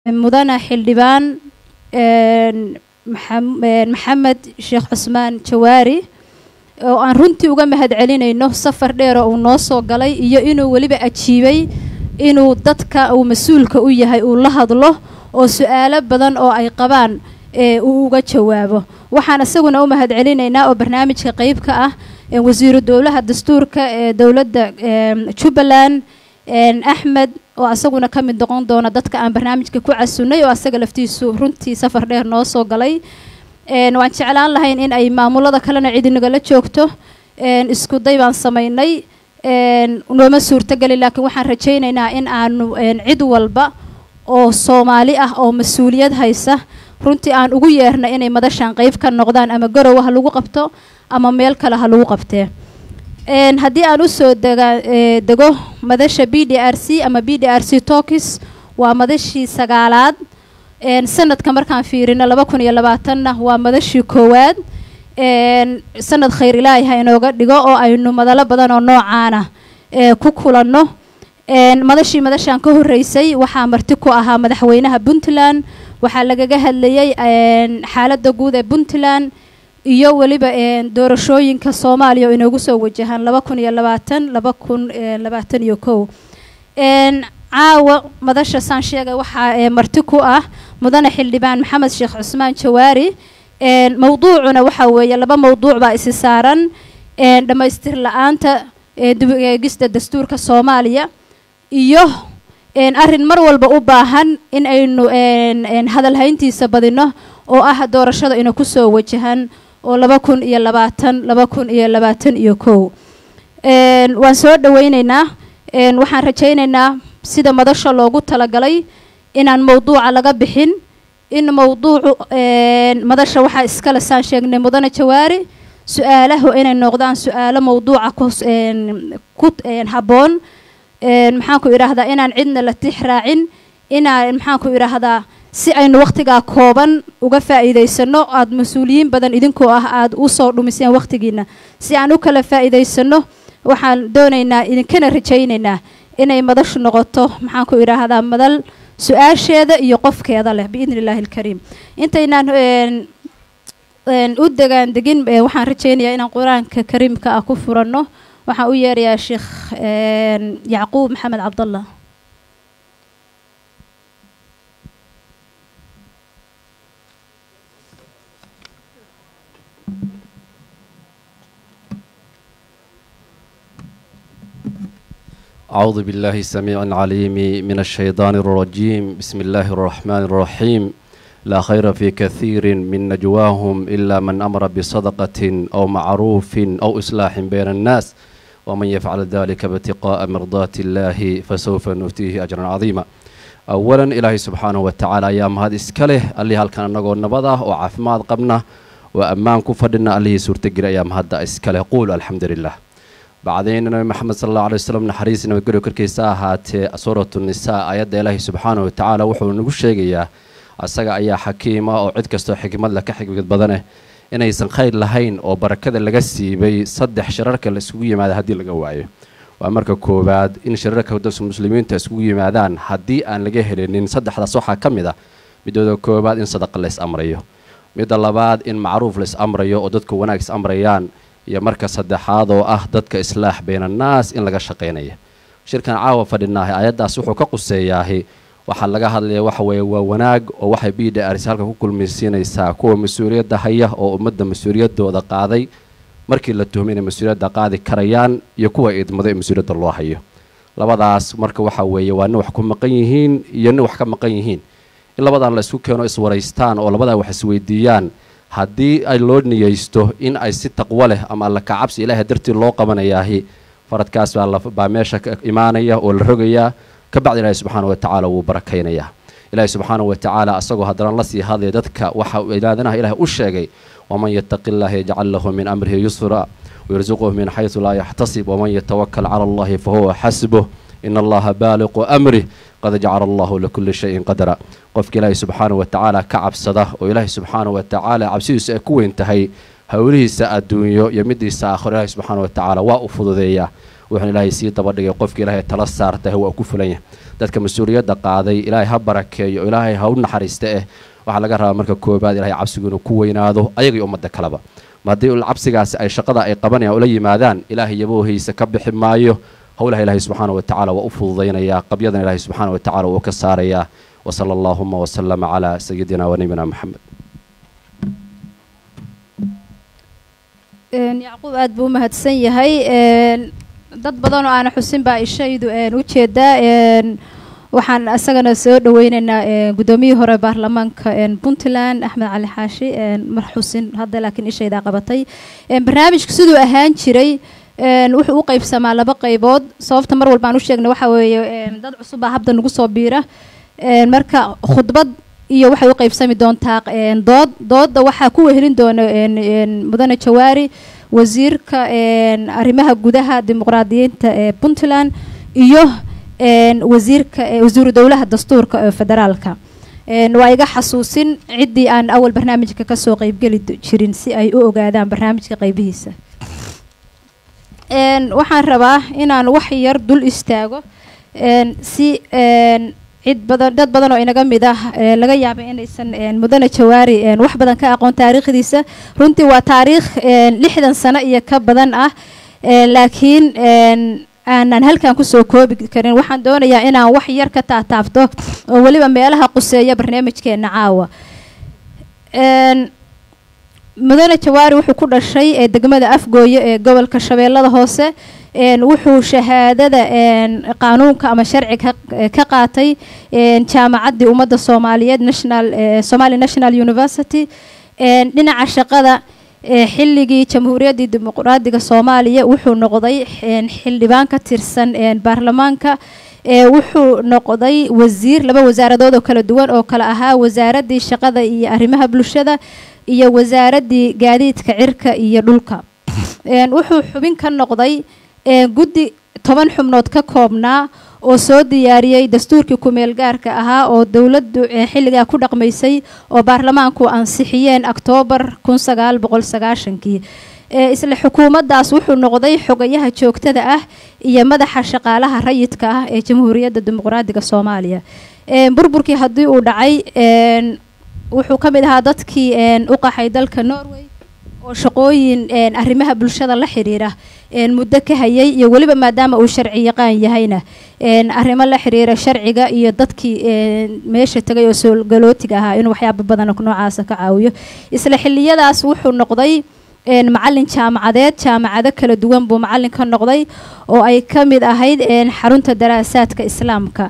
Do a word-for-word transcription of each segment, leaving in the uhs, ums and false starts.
مدن حلبان محمد شيخ عثمان جواري oo aan runtii uga mahad celinayno safar dheer oo noo soo galay iyo inuu waliba ajiibay inuu dadka uu mas'uulka u yahay uu la hadlo oo su'aalo badan oo ay qabaan ee uu uga jawaabo waxaan asaguna u mahad celinaynaa oo barnaamijka qayb ka ah wasiiru dawlaha dastuurka ee dawladda Jubbaland Ahmed oo asaguna ka mid noqon doona dadka aan barnaamijka ku casuunay oo asaga laftiisu runtii safar dheer noo soo galay een waan jeclaan lahayn in ay maamulada kalena cid inaga la joogto een isku day baan sameynay een nooma suurtagal laakiin waxaan rajaynaynaa in aanu een cid walba oo Soomaali ah oo mas'uuliyad haysa runtii aan ugu yeerna inay madashan qayb ka noqdaan ama Garowe ha lagu qabto ama meel kale ha lagu qabtee een hadii aan u soo dago madasha P D R C ama P D R C Talks waa madashii sagaalaad een sanadka markaan fiirino laba kun iyo labaatan waa madashii koowaad een sanad khayr ilaahay ha inooga dhigo oo aynu madalo badan oo noocaan ah ee ku kulanno een madashii madashan ka horeysay waxa marti ku ahaa madaxweynaha Puntland waxa lagaga hadlayay een xaaladda guud ee Puntland iyo waliba een doorashooyinka Soomaaliya oo inoogu soo wajahan laba kun iyo labaatan laba kun iyo labaatan iyo kow een caawa madasha saan sheegay waxa marti ku ah mudane xildhibaan maxamed sheekh cusmaan jawaari een mawduucuna waxa weeye laba mawduuc baa is saaran een dhamaystir la'aanta ee dib u eegista dastuurka Soomaaliya iyo een arrin mar walba u baahan in aynu een een hadal hayntiisa badino oo ah doorashada inuu ku soo wajahan oo laba kun iyo labaatan laba kun iyo labaatan iyo kow een waan soo dhaweynaynaa een waxaan rajaynaynaa sida madasha loogu talagalay inaan mawduuca laga bixin in mawduucu een madasha waxa iska la saan sheegnay mudane jawaari su'aalaha inay noqdaan su'aalo mawduuca ku een ku een haboon een maxaan ku iraahdaa inaan cidna la tixraacin inaan maxaan ku iraahdaa si aynu waqtiga kooban uga faa'iideysano aad mas'uuliyiin badan idinkoo ah aad u soo dhumiseen waqtigiina si aan u kala faa'iideysano waxaan doonaynaa idinkana rajaynaynaa inay madashu noqoto maxaan ku iraahdaa madal su'aasheeda iyo qofkeeda leh biidnillaahi alkariim intaynaan een een u degaan degin waxaan rajaynayaa inaan quraanka kariimka ah ku furanno waxaan u yeerayaa sheekh een yacquub maxamed cabdallah أعوذ بالله السميع العليم من الشيطان الرجيم بسم الله الرحمن الرحيم لا خير في كثير من نجواهم إلا من أمر بصدقة أو معروف أو إصلاح بين الناس ومن يفعل ذلك ابتغاء مرضات الله فسوف نؤتيه أجرا عظيما أولا إلهي سبحانه وتعالى أيام هذه إسكاله اللي هل كان نقول نبضه وعافمات قبنا وأمان كفرنا اللي سورتقر أيام هذا إسكاله قول الحمد لله بعدين النبي محمد صلى الله عليه وسلم نحريسنا ويقول كركيسا هات سورة النساء آيات الله سبحانه وتعالى وحول نقول شيء أسجع أي حكيمة أو عد كستو حكمة لك حكمة بدنه إنه يسن خير لهين أو بركة اللجسي بي صدح شرارك السوية مع هدي الجواعي وأمريكا كوباد إن شرارك ودوس المسلمين تسوية معدان هدي أن لجهل إن صدح على صحة كمدة بدو كوباد إن صدق لس أمريه مد الله بعد إن معروف لس أمريه ودتك وناكس أمريان يا مركز صدحاد وأه دتك إصلاح بين الناس إن لقى شقينية شركة عاوة فدناه آيات سوحو كقصياهي waxaa laga hadlaya waxa weeye waa wanaag oo waxay P D R C halka ku kulmaysiinaysaa kuwa mas'uuliyadda haya oo ummadda mas'uuliyadooda qaaday markii la tuhmay mas'uuliyadda qaadi karayaan iyo kuwa idmaday mas'uuliyadda loo hayo labadaas marka waxa weeye waa wax ku maqan yihiin iyo wax ka maqan yihiin in labadan la isku keeno iswareystaan oo labada wax isweydiiyaan haddii ay loo niyeysto in ay si taqwo leh ama alla ka cabsi Ilaahay dartii loo qabanayaahi faradkaas baa meesha imaanaya oo la rogayaa كبعد الله سبحانه وتعالى وبركينيا الله سبحانه وتعالى أصدق هذا الله سي هذا يدك وح إلهنا إله أشجعي ومن يتق الله يجعل له من أمره يسرا ويرزقه من حيث لا يحتسب ومن يتوكل على الله فهو حسبه إن الله بالغ أمره قد جعل الله لكل شيء قدرا قفك الله سبحانه وتعالى كعب صده وإله سبحانه وتعالى عبسي سأكون انتهي هوريه سأدونيو يمدي سأخر الله سبحانه وتعالى وأفضل ذيه wuxuu ilaahay sii daba dhigay qofkii ilaahay tala saartay waa ku fulan yahay dadka mas'uuliyadda qaaday ilaahay ha barakeeyo ilaahay ha u naxariista eh waxa laga rabaa marka koobaad ilaahay cabsigu inuu ku weynaado ayaga iyo ummadda kaleba maadii ul cabsigaas ay shaqada ay qabanayaan ula yimaadaan ilaahay yaboohaysa ka bixi maayo howlaha ilaahay subxaanahu wa tacaala waa u fududaynaya qabyadan ilaahay subxaanahu wa tacaala wuu ka saarayaa وصلى اللهم وسلم على سيدنا ونبينا محمد يعقوب aad buu mahadsan yahay dad badan oo aan xusin baa ishaydu u jeeda waxaan asagana soo dhaweynaynaa gudoomiyihii hore baarlamaanka Puntland Axmed Cali Xaashi mar xusin hadda laakiin ishayda qabatay barnaamijku sidoo ahaan jiray wuxuu u qaybsamaa laba qaybood sababta mar walba aan u sheegno waxa weeye dad cusub ah habda nagu soo biira marka khudbad iyo waxay u qaybsami doontaa dood doodda waxa ku wehelin doona mudane Jawaari wasiirka arrimaha gudaha dimuqraadiyiinta ee Puntland iyo wasiirka wasiiru dawlaha dastuurka ee federaalka waa iga xasuusin cidii aan awal barnaamijka ka soo qayb gali jirin si ay u ogaadaan barnaamijka qaybihiisa waxaan rabaa inaan wax yar dul istaago si cid badan dad badan oo inaga mid ah laga yaabay inaysan mudane Jawaari wax badan ka aqoon taariikhdiisa runtii waa taariikh lixdan sano iyo ka badan ah laakiin aanan halkan ku soo koobi karin waxaan doonayaa inaan wax yar ka taataabto oo waliba meelaha quseeya barnaamijkeena caawa mudane Jawaari wuxuu ku dhashay ee degmada Afgooye ee gobolka Shabeellada Hoose wuxuu shahaadada qaanuunka ama sharciga ka qaatay jaamacadda ummadda Soomaaliyeed National Somali National University dhinaca shaqada xilligii jamhuuriyadda dimuqraadiga Soomaaliya wuxuu noqday xildhibaan ka tirsan baarlamaanka wuxuu noqday wasiir laba wasaaradood oo kala duwan oo kala ahaa wasaaradii shaqada iyo arrimaha bulshada iyo wasaaradii gaadiidka cirka iyo dhulka wuxuu xubin ka noqday guddi toban xubnood ka koobnaa oo soo diyaariyay dastuurkii ku meel gaarka ahaa oo dawladdu xilliga ku dhaqmaysay oo baarlamaanku ansixiyeen October kun sagaal boqol sagaashan-kii isla xukuumaddaas wuxuu noqday xogayaha joogtada ah iyo madaxa shaqaalaha rayidka ah ee jamhuuriyadda dimuqraadiga Soomaaliya burburkii haddii uu dhacay wuxuu ka mid ahaa dadkii u qaxay dalka Norway oo shaqooyin arrimaha bulshada la xiriira muddo ka hayay iyo waliba maadaama uu sharci yaqaan yahayna arrimo la xiriira sharciga iyo dadkii meesha tagay oo soo galootiga ahaa inuu waxyaabo badan noocaas ka caawiyo isla xilliyadaas wuxuu noqday macallin jaamacadeed jaamacado kala duwan buu macallin ka noqday oo ay ka mid ahayd xarunta daraasaadka islaamka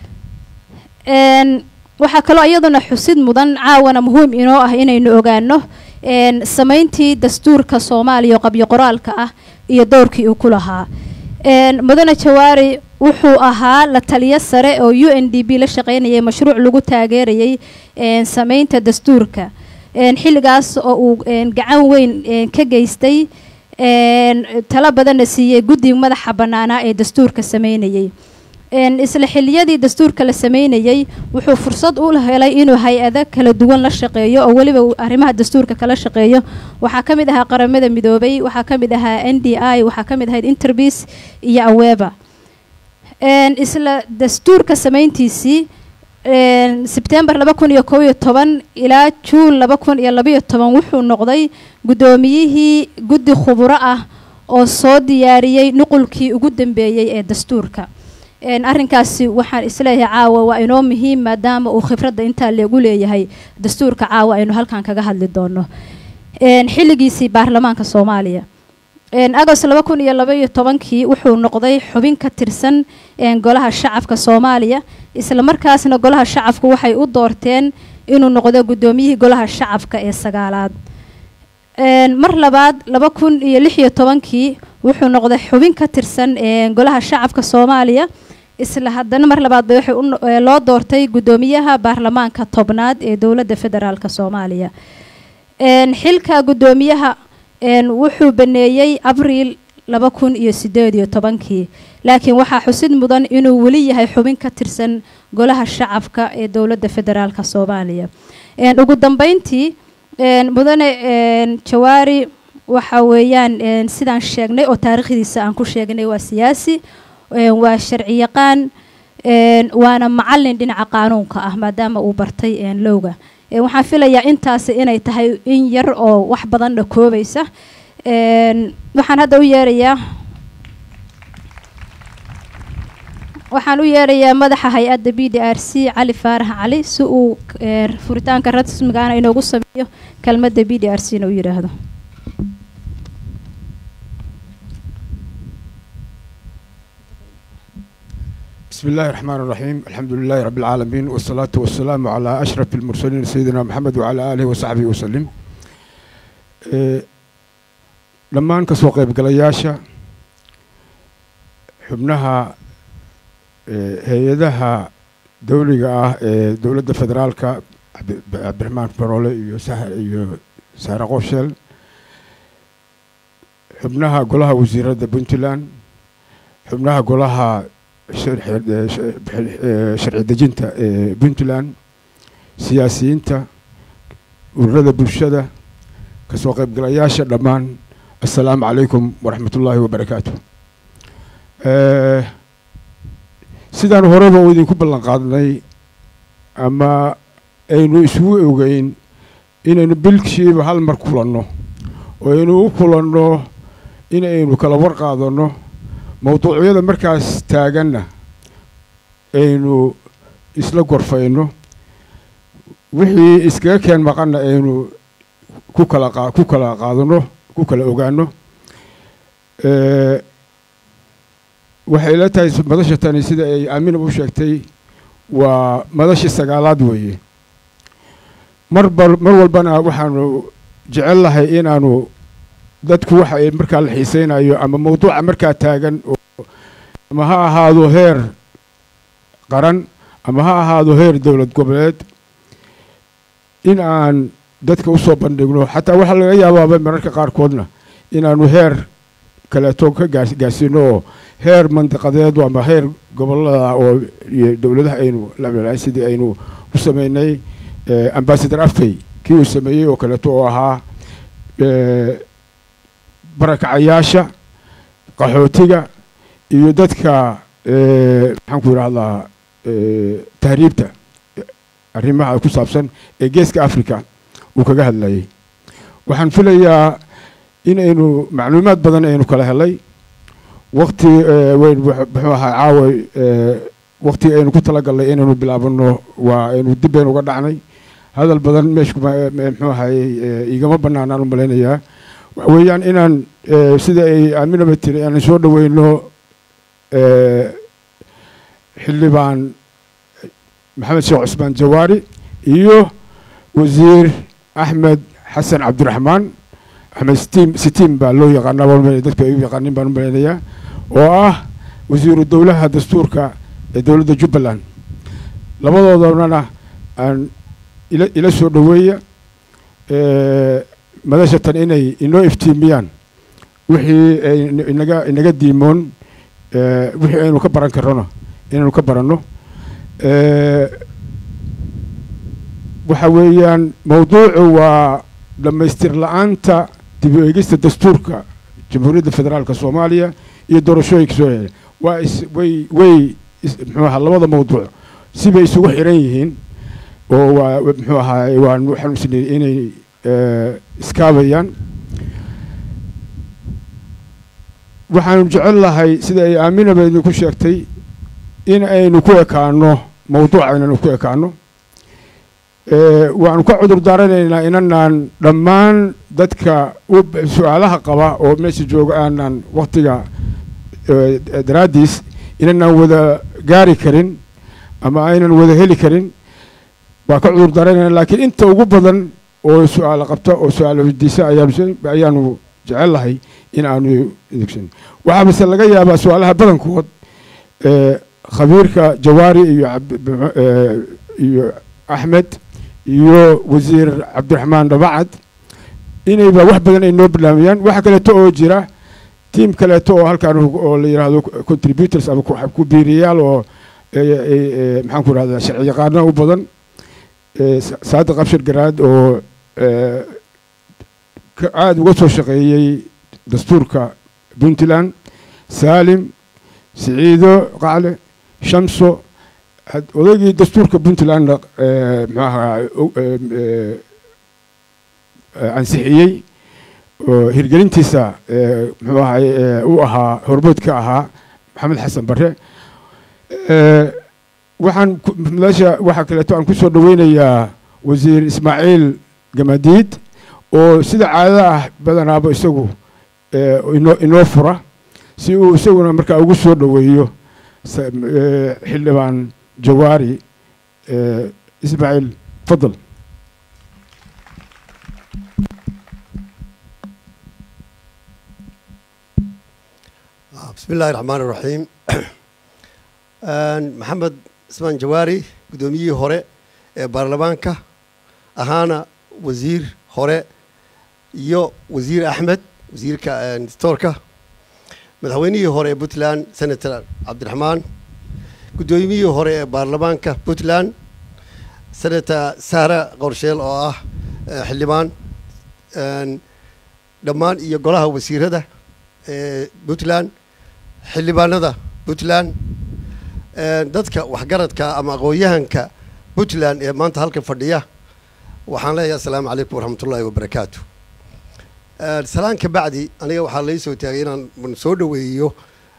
waxa kale iyaduna xusid mudan caawana muhiim inoo ah inaynu ogaano samayntii dastuurka Soomaaliya oo qabyo qoraalka ah iyo doorkii uu ku lahaa mudane Jawaari wuxuu ahaa la taliye sare oo U N D P la shaqeynayay mashruuc lagu taageerayay samaynta dastuurka xilligaas oo uu gacan weyn ka geystay tala badan siiyay guddiga madaxa banaana ee dastuurka sameynayay isla xilliyadii dastuurka la sameynayay wuxuu fursad u helay inuu hay'ado kala duwan la shaqeeyo oo waliba arrimaha dastuurka kala shaqeeyo waxa ka mid ahaa qaramada midoobay waxa ka mid ahaa N D I waxa ka mid ahayd Interpeace iyo Aweba isla dastuurka sameyntiisii September laba kun iyo kow iyo toban ilaa June laba kun iyo laba iyo toban wuxuu noqday gudoomiyihii guddi khubaro ah oo soo diyaariyay nuqulkii ugu dambeeyay ee dastuurka arrinkaasi waxaan isleeyahay caawa waa inoo muhiim maadaama uu khibradda inta leegu leeyahay dastuurka caawa aynu halkan kaga hadli doono xilligiisii baarlamaanka Soomaaliya Agost laba kun iyo laba iyo toban-kii wuxuu noqday xubin ka tirsan golaha shacabka Soomaaliya isla markaasna golaha shacabku waxay u doorteen inuu noqdo gudoomiyihii golaha shacabka ee sagaalaad mar labaad laba kun iyo lix iyo toban-kii wuxuu noqday xubin ka tirsan golaha shacabka Soomaaliya isla haddana mar labaad waxa loo doortay gudoomiyaha baarlamaanka tobnaad ee dawladda federaalka Soomaaliya xilka gudoomiyaha wuxuu baneeyay Abriil laba kun iyo siddeed iyo toban-kii laakiin waxa xusid mudan inuu wali yahay xubin ka tirsan golaha shacabka ee dawladda federaalka Soomaaliya ugu dambeyntii mudane Jawaari waxa weeyaan sidaan sheegnay oo taariikhdiisa aan ku sheegnay waa siyaasi waa sharci yaqaan waana macallin dhinaca qaanuunka ah maadaama uu bartay lowga waxaan filayaa intaas inay tahay in yar oo wax badan dhakoobaysa waxaan hadda u yeerayaa waxaan u yeerayaa madaxa hay-adda P D R C Cali Faarax Cali si uu furitaanka rasmiga ah inoogu sameeyo kelmadda P D R C inuu yiraahdo. بسم الله الرحمن الرحيم الحمد لله رب العالمين والصلاة والسلام على أشرف المرسلين سيدنا محمد وعلى آله وصحبه وسلم إيه لما انكسوا قيب قلياشة حبناها إيه هيدها دولة إيه دولة الفدرالكا عبد الرحمن فرولي سهر غوشل حبناها قولها وزيرة بنتلان حبناها قولها sharci dejinta Puntland siyaasiyiinta ururada bulshada ka soo qayb galayaasha dhamaan assalaamu calaykum waraxmatullaahi wabarakaatuh ee sidaan horeba u idinku ballan qaadnay ama aynu isugu ogeyn inaynu bilkiiba hal mar kulanno oo aynu u kulanno inaynu kala war qaadano موضوعية مركز تاجنا إنه إسلا غرفينه وحي إسكا كان مقالنا إنه كوكلا قا كوكلا قادنه كوكلا أوجانه أه وحي لا تايس مدرسة تاني سيدا أمين أبو شكتي ومدرسة السجالات ويه مربر مرول بنا وحنا جعل لها إن أنو dadku waxa ay markaa la xiiseynayo ama mowduuca markaa taagan ama ha ahaado heer qaran ama ha ahaado heer dawlad goboleed in aan dadka u soo bandhigno xataa waxa laga yaabaa mararka qaarkoodna inaanu heer kala toog ka gaarsiino heer mantiqadeed ama heer gobolada oo dawladaha aynu la leeyahay sidii aynu u sameynay ambassador afay kii uu sameeyay oo kale oo ahaa barakacayaasha qaxootiga iyo dadka ee maxaan ku yiraahdaa ee tahriibta arrimaha ku saabsan ee geeska Afrika uu kaga hadlayay waxaan filayaa in aynu macluumaad badan aynu kala helay waqti weyn wuxuu ahaa caaway waqti aynu ku tala galnay inaynu bilaabano waa aynu dib aynu uga dhacnay hadal badan meeshku muxuu ahaa igama banaanaan u maleynayaa ويان إن سيدا أمين بتري أنا شو دوينه حلبان محمد شيخ عثمان جواري إيوه وزير أحمد حسن عبد الرحمن أحمد ستيم ستيم بالو يقارن بالمدينة دكتور يقارن بالمدينة وآه وزير الدولة دستورك دولة جبلان لما ضرنا أن إلى إلى شو دوية مدرسة إني إنه إفتيميان وحي إنجا إنجا ديمون وحي إنه كبران كرنا إنه كبرانه وحويان موضوع ولما يسترلعان تا تبي يجلس الدستورك جمهورية الفدرال كصوماليا يدور شوي كسوي ويس وي وي هذا هذا موضوع سيبي يسوي حريين ومحوها وان وحنسني إني iskaabayaan waxaan jecel lahay sida ay aamina baydu ku sheegtay in aynu ku ekaano mowduuca inaynu ku ekaano ee waan ku cudur daaranaynaa inaan dhammaan dadka su'aalaha qaba oo meesha jooga aanan waqtiga daraadiis inaan wada gaari karin ama aynan wada heli karin waa ka cudur daaranaynaa laakiin inta ugu badan oo su'aal qabta oo su'aal weydiisa ayaan ayaanu jecel lahay in aanu idin waxa bas laga yaabaa su'aalaha badankood ee khabiirka Jawaari iyo iyo Ahmed iyo wasiir Cabdiraxmaan Dabacad inay ba wax badan ay noo bilaabiyaan waxa kale oo jira team kale oo halkaan oo la yiraahdo contributors ama ku biiriyaal oo maxaan ku raaddaa sharci yaqaan u badan saad qabshir garaad oo aada uga soo shaqeeyey dastuurka puntland saalim siciido qacle shamso odaygii dastuurka puntlandna muxuu ahaa ansixiyey oo hirgelintiisa muxuu ahay u ahaa hormood ka ahaa maxamed xasan bare waxaan meesha waxaa kaleeto aan ku soo dhaweynayaa wasiir ismaaciil gamadiid oo sida caadada ah badanaaba isagu inoo inoo fura si uu isaguna markaa ugu soo dhaweeyo xildhibaan jawaari ismaaciil fadal بسم الله الرحمن الرحيم محمد اسمان جواري قدومي هوري برلمانكا أهانا وزير هوري يو وزير أحمد وزير دستوركا مدحويني هوري بوتلان سنتر عبد الرحمن قدومي هوري برلمانكا بوتلان سنة سارة غورشيل أو أه حلمان دمان يقولها وزير هذا بوتلان xildhibaanada puntland dadka waxgaradka ama aqoon-yahanka puntland ee maanta halkan fadhiya waxaan leeyahay assalaamu calaykum waraxmatullaahi wabarakaatu salaan ka bacdi aniga waxaa lai soo taagay inaan soo dhaweeyo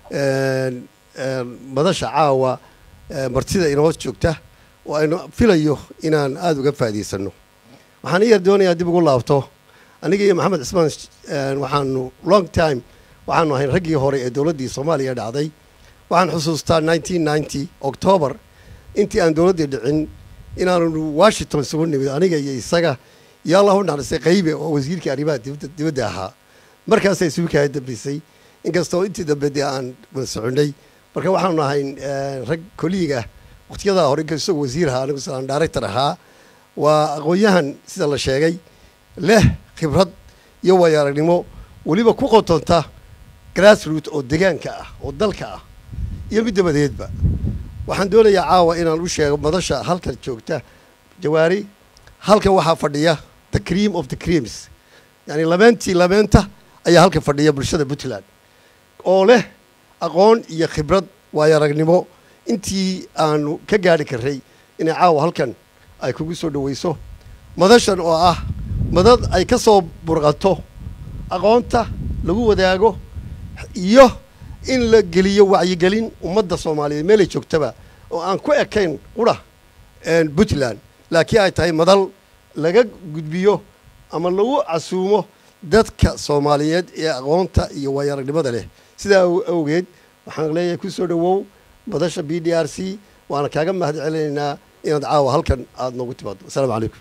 madasha caawa martida inoo joogta oo aynu filayo inaan aada uga faa'iidaysano waxaan iyar doonayaa dib ugu laabto aniga iyo maxamed cismaan waxaanu long time waxaanu ahayn raggii hore ee dowladdii soomaaliya dhacday waxaan xusuustaa nineteen ninety october intii aan dowladdii dhicin inaanu washington isugu nimid aniga iyo isaga iyo allah u naxariistay qaybe oo wasiirkii arrimaha dibadda ahaa markaasay isugu kaga dambaysay inkastoo intii dambe dee aan wada soconnay marka waxaanu ahayn rag koliiga waqtiyadaa hore inkastoo wasiir ahaa anigu sidaan director ahaa waa aqoon-yahan sida la sheegay leh khibrad iyo waayo aragnimo weliba ku qotonta grassroot oo deegaanka ah oo dalka ah iyo mid dabadeedba waxaan doonayaa caawa inaan u sheego madasha halkan joogta jawaari halkan waxaa fadhiya the cream of the creams yani labeentii labeenta ayaa halkan fadhiya bulshada puntland oo leh aqoon iyo khibrad waayo aragnimo intii aanu ka gaari karray inay caawa halkan ay kugu soo dhaweyso madashan oo ah madad ay ka soo burqato aqoonta lagu wadaago iyo in la geliyo wacyigelin ummadda soomaaliyeed meelay joogtaba oo aan ku ekayn qura puntland laakiin ay tahay madal laga gudbiyo ama lagu casuumo dadka soomaaliyeed ee aqoonta iyo waayo-aragnimada leh sidaa awgeed waxaan leeyahay ku soo dhawow madasha b d r c waana kaaga mahad celinaynaa inaad caawa halkan aada noogu timaado assalaamu calaykum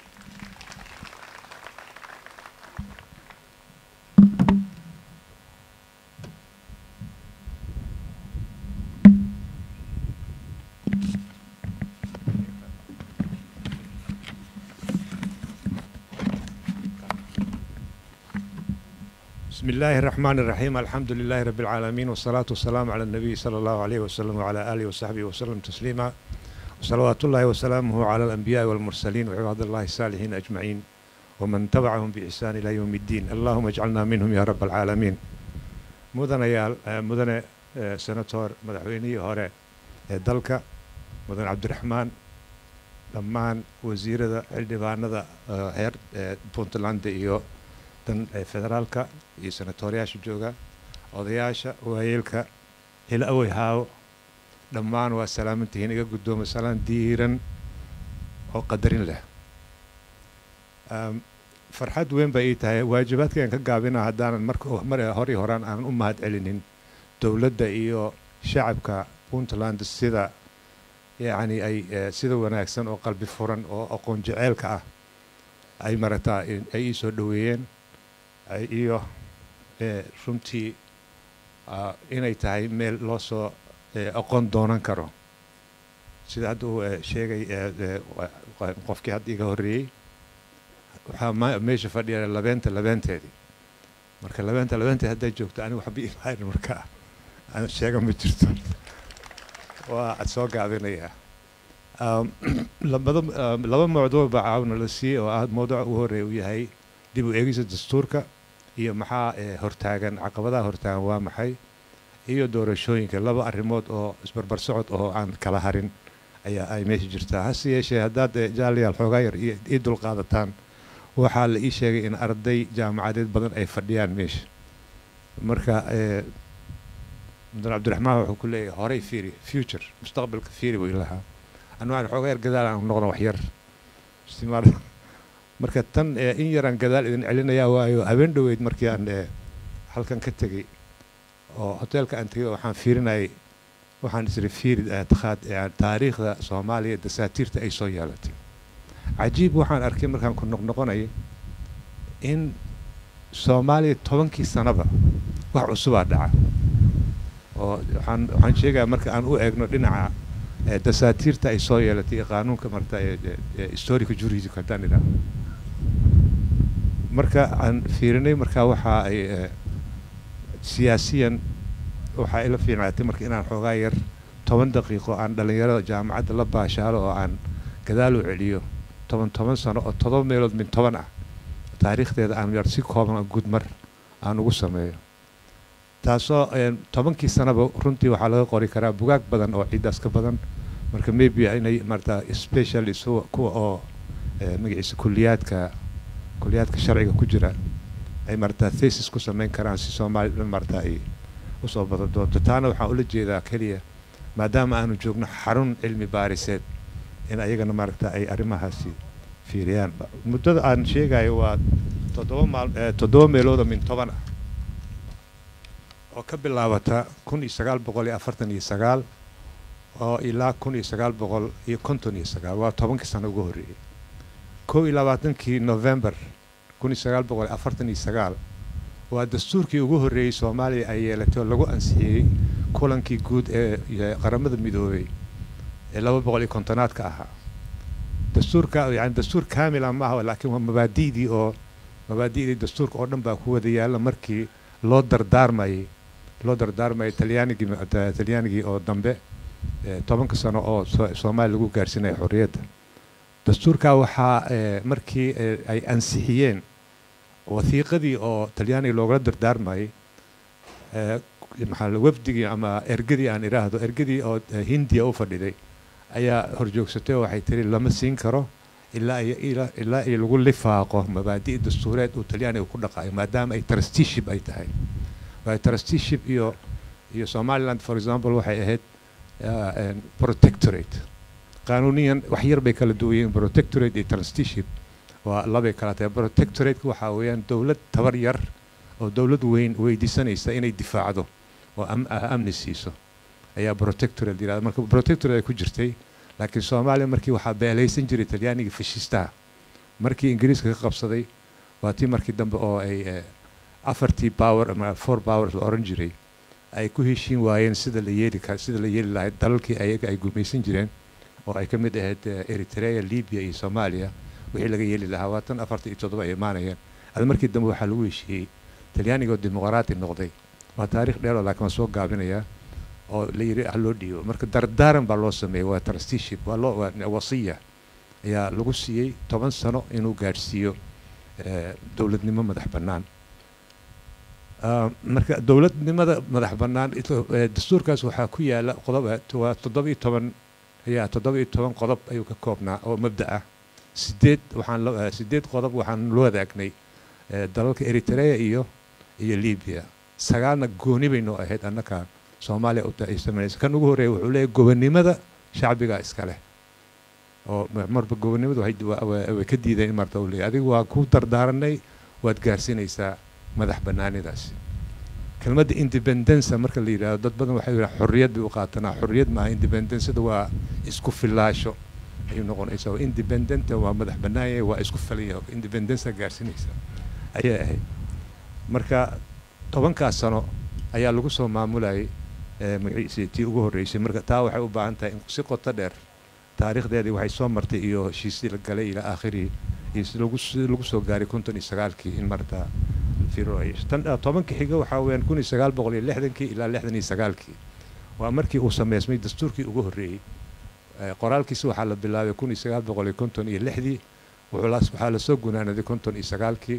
بسم الله الرحمن الرحيم الحمد لله رب العالمين والصلاة والسلام على النبي صلى الله عليه وسلم وعلى آله وصحبه وسلم تسليما وصلوات الله وسلامه على الأنبياء والمرسلين وعباد الله الصالحين أجمعين ومن تبعهم بإحسان إلى يوم الدين اللهم اجعلنا منهم يا رب العالمين مدن يا مدن سنتور مدحويني هوري دلك مدن عبد الرحمن لمان وزير الديوان هذا هير بونتلاند إيو federaalka iyo senatoriyaasha jooga odayaasha waayeelka hil awey haaw dhammaan waa salaamantihiin iga guddoomo salaan diiran oo qadarin leh farxad weyn bay ii tahay waajibaadkayaan ka gaabina haddaanan marka mar horii horaan aanan u mahad celinin dowladda iyo shacabka puntland sida yacni ay sida wanaagsan oo qalbi furan oo aqoon jeceelka ah ay marataa ay ii soo dhoweeyeen iyo runtii inay tahay meel loo soo aqoon doonan karo sida hadda uu sheegay qofkii hadda iga horreeyey waxaa meesha fadhiya labeenta labeenteedii marka labeenta labeenteed hadday joogto aniga waxba imahayn marka aan sheega ma jirto waa ad soo gaabinayaa laba mawduuc baa caawna la siiyey oo ah mawduuca ugu horreeya uu yahay dib u eegisa dastuurka iyo maxaa hortaagan caqabadaha hortaagan waa maxay iyo doorashooyinka laba arrimood oo isbarbar socod oo aan kala harin ayaa ay meesha jirtaa hase yeeshee haddaad jaaliyaal xoogaa yar ii dulqaadataan waxaa la ii sheegay in arday jaamacadeed badan ay fadhiyaan meesha marka mudan cabdiraxmaan wuxuu ku leeyahay horey fiiri future mustaqbalka fiiri buu ilahaa anu aan xoogaa yar gadaal aan noqdo wax yar marka tan in yaraan gadaal idin celinayaa waayo habeen dhoweyd markii aan halkan ka tegey oo hoteelka aan tegey waxaan fiirinayay waxaan isri fiiri taariikhda soomaaliya dasaatiirta ay soo yeelatay cajiib waxaan arkay markaan ku noqnoqonayay in soomaaliya tobankii sanaba wax cusubaa dhaca oo waxaan waxaan sheegayaa marka aan u eegno dhinaca dasaatiirta ay soo yeelatay qaanuunka marta historical jurisdiction haddaan idhaahdo marka aan fiirinay markaa waxa ay siyaasiyan waxaa ila fiicnaatay marka inaan xoogaa yar toban daqiiqo aan dhallinyarada jaamacadda la baashaalo oo aan gadaal u celiyo toban toban sano oo todoba meelood min toban ah taariikhdeeda aan yar si kooban oo gudmar aan ugu sameeyo taasoo tobankii sanaba runtii waxaa laga qori karaa bugaag badan oo ciidaas ka badan marka maybe inay marta especially kuwa oo magaciisa kulliyaadka kulliyaadka sharciga ku jira ay marta thesis ku samayn karaan si Soomaali dhan marta ay u soo badan doonto taana waxaan ula jeedaa kaliya maadaama aanu joogno xarun cilmi baariseed in ayagana marta ay arrimahaasi fiiriyaan muddada aan sheegayo waa toddoba maal toddoba meelood min toban ah oo ka bilaabata kun iyo sagaal boqol iyo afartan iyo sagaal oo ilaa kun iyo sagaal boqol iyo konton iyo sagaal waa tobankii sano ugu horreeyay kow iyo labaatankii November kun iyo sagaal boqol iyo afartan iyo sagaal waa dastuurkii ugu horreeyay Soomaaliya ay yeelatay oo lagu ansixiyay kulankii guud ee qaramada midoobay ee laba boqol iyo kontonaadka ahaa dastuurka yani dastuur kaamil ah maaha laakiin waa mabaadi'dii oo mabaadi'dii dastuurka oo dhan baa ku wada yaala markii loo dardaarmayay loo dardaarmayay talyaanigii talyaanigii oo dambe tobanka sano oo Soomaaliya lagu gaarsiinay xorriyadda dastuurka waxaa markii ay ansixiyeen wasiiqadii oo talyaaniga looga dardaarmayay maxaa wafdigii ama ergadii aan iraahdo ergadii oo Hindiya u fadhiday ayaa horjoogsatay oo waxay tiri lama siin karo ilaa ilaa ilaa ay lagu lifaaqo mabaadi'da dastuureed oo talyaaniga ku dhaqayo maadaama ay trusteeship ay tahay waa trusteeship iyo iyo Somaliland for example waxay ahayd protectorate qaanuuniyan wax yar bay kala duwayeen protectorate iyo trusteeship waa labay kala tahay protectorate waxa weeyaan dawlad tabar yar oo dawlad weyn weydiisanaysa inay difaacdo oo amni siiso ayaa protectorate yiraahdo marka protectorate ku jirtay laakiin Soomaaliya markii waxa beelaysan jiray talyaaniga fashistaha markii Ingiriiska ka qabsaday waa tii markii dambe oo ay afartii power ama four powers oo oran jiray ay ku heshiin waayeen sida la yeeli kara sida la yeeli lahayd dalalkii ayaga ay gumaysan jireen oo ay ka mid ahayd Eritrea, Libya iyo Soomaaliya wixii laga yeeli lahaa waa tan afartii iyo toddoba ay imaanayeen ad markii dambe waxaa lagu heshiiyey talyaaniga oo dimuqraadi noqday waa taariikh dheer oo laakiin soo gaabinaya oo la yiri ah loo dhiibo marka dardaaran baa loo sameeyay waa trusteeship waa loo wasiya ayaa lagu siiyey toban sano inuu gaarsiiyo dawladnimo madax bannaan marka dawladnimada madax bannaan dastuurkaas waxaa ku yaala qodob waa toddoba iyo toban ayaa toddoba iyo toban qodob ayuu ka koobnaa oo mabda ah sideed waxaan sideed qodob waxaan loo wadaagnay dalalka Eritrea iyo iyo Libya sagaalna gooni bay noo ahayd annaka Soomaaliya u taaysanaysa kan ugu horeeyay wuxuu leeyahay gobonimada shacbiga iska leh oo marba gobonimadu way ka diideen marta uu leeyahay adigu waa ku dardaaranay waad gaarsiinaysaa madax bannaanidaas kelmadda independence marka la yiraahdo dad badan waxay yiraahdaan xorriyad bay u qaatanaa xorriyad ma independence waa isku filaasho ayuu noqonaysaa oo independent waa madax bannaanay waa isku filayo independence gaarsiinaysaa ayaa ahayd marka tobankaas sano ayaa lagu soo maamulayay magaciisii ugu horeysay marka taa waxay u baahan tahay in si qoto dheer taariikhdeedii waxay soo martay iyo heshiisii la galay ilaa aakhiri iyo lagu lagu soo gaaray konton iyo sagaalkii in marta fiiro ay tan tobanka xiga waxa weeyaan kun iyo sagaal boqol iyo lixdankii ilaa lixdan iyo sagaalkii waa markii uu sameysmay dastuurkii ugu horeeyay qoraalkiisa waxaa la bilaabay kun iyo sagaal boqol iyo konton iyo lixdii wuxuu waxaa la soo gunaanaday konton iyo sagaalkii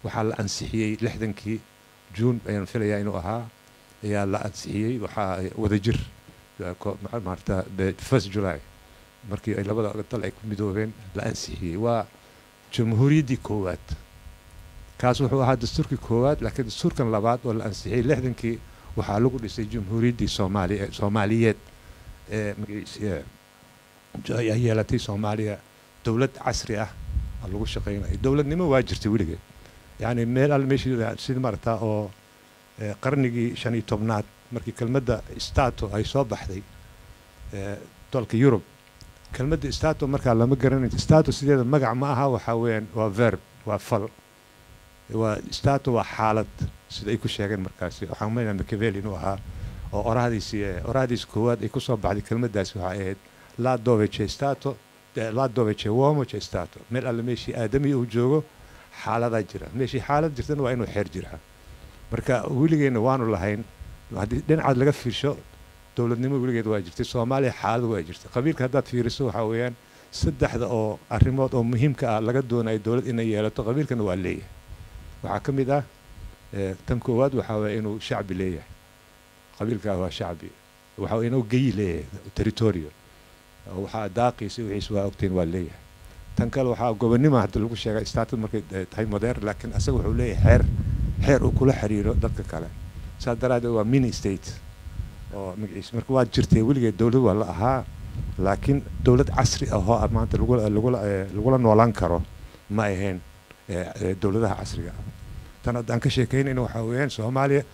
waxaa la ansixiyey lixdankii juun ayaan filayaa inuu ahaa ayaa la ansixiyey waxaa wadajir maarta first July markii ay labada dal ay ku midoobeen la ansixiyey waa jamhuuriyaddii koowaad kaas wuxuu ahaa dastuurkii koowaad laakiin dastuurkan labaad oo la ansixiyey lixdankii waxaa lagu dhisay jamhuuriyaddii soomaaliya soomaaliyeed ee magaciisa ay yeelatay Soomaaliya dawlad casri ah oo lagu shaqeynay dawladnimo waa jirtay weligeed yani meel al meeshii sida marta oo qarnigii shan iyo tobnaad markii kelmadda stato ay soo baxday ee dalka Europe kelmadda stato marka lama garanayo stato sideeda magac ma aha waxa weyn waa verb waa fal waa stato waa xaalad sida ay ku sheegeen markaasi waxa meena Machiavelli inuu ahaa oo oraahdiisi oraahdiis koowaad ay ku soo baxday kelmaddaas waxa ahayd la dove c'è stato la dove c'è uomo c'è stato meel alla meeshii aadami uu joogo xaalada jira meeshii xaalad jirtana waa inuu xeer jiraa marka weligeena waanu lahayn haddii dhinacaad laga fiirsho dawladnimo weligeed waa jirtay Soomaaliya xaalad waa jirtay qabiilka haddaad fiiriso waxa weeyaan saddexda oo arrimood oo muhiimka ah laga doonayo dawlad inay yeelato qabiilkana waa leeyahay waxaa ka mid ah tan koowaad waxa weeye inuu shacbi leeyahay qabiilka waa shacbi waxa weeye inuu geey leeyahay territorio waxaa daaqiisa wixiisa waa ogteen waa leeyahay tan kale waxaa gobonnimo hadda lagu sheegay status markay tahay modern laakiin asaga wuxuu leeyahay xeer xeer uu kula xiriiro dadka kale saa daraadeed waa mini state oo magaciisa marka waa jirtay weligeed dawlad waa la ahaa laakiin dawlad casri ah oo maanta lagu lagula noolaan karo ma ahayn dawladaha casriga ah tan haddaan ka sheekaynayno waxaa weeyaan Soomaaliya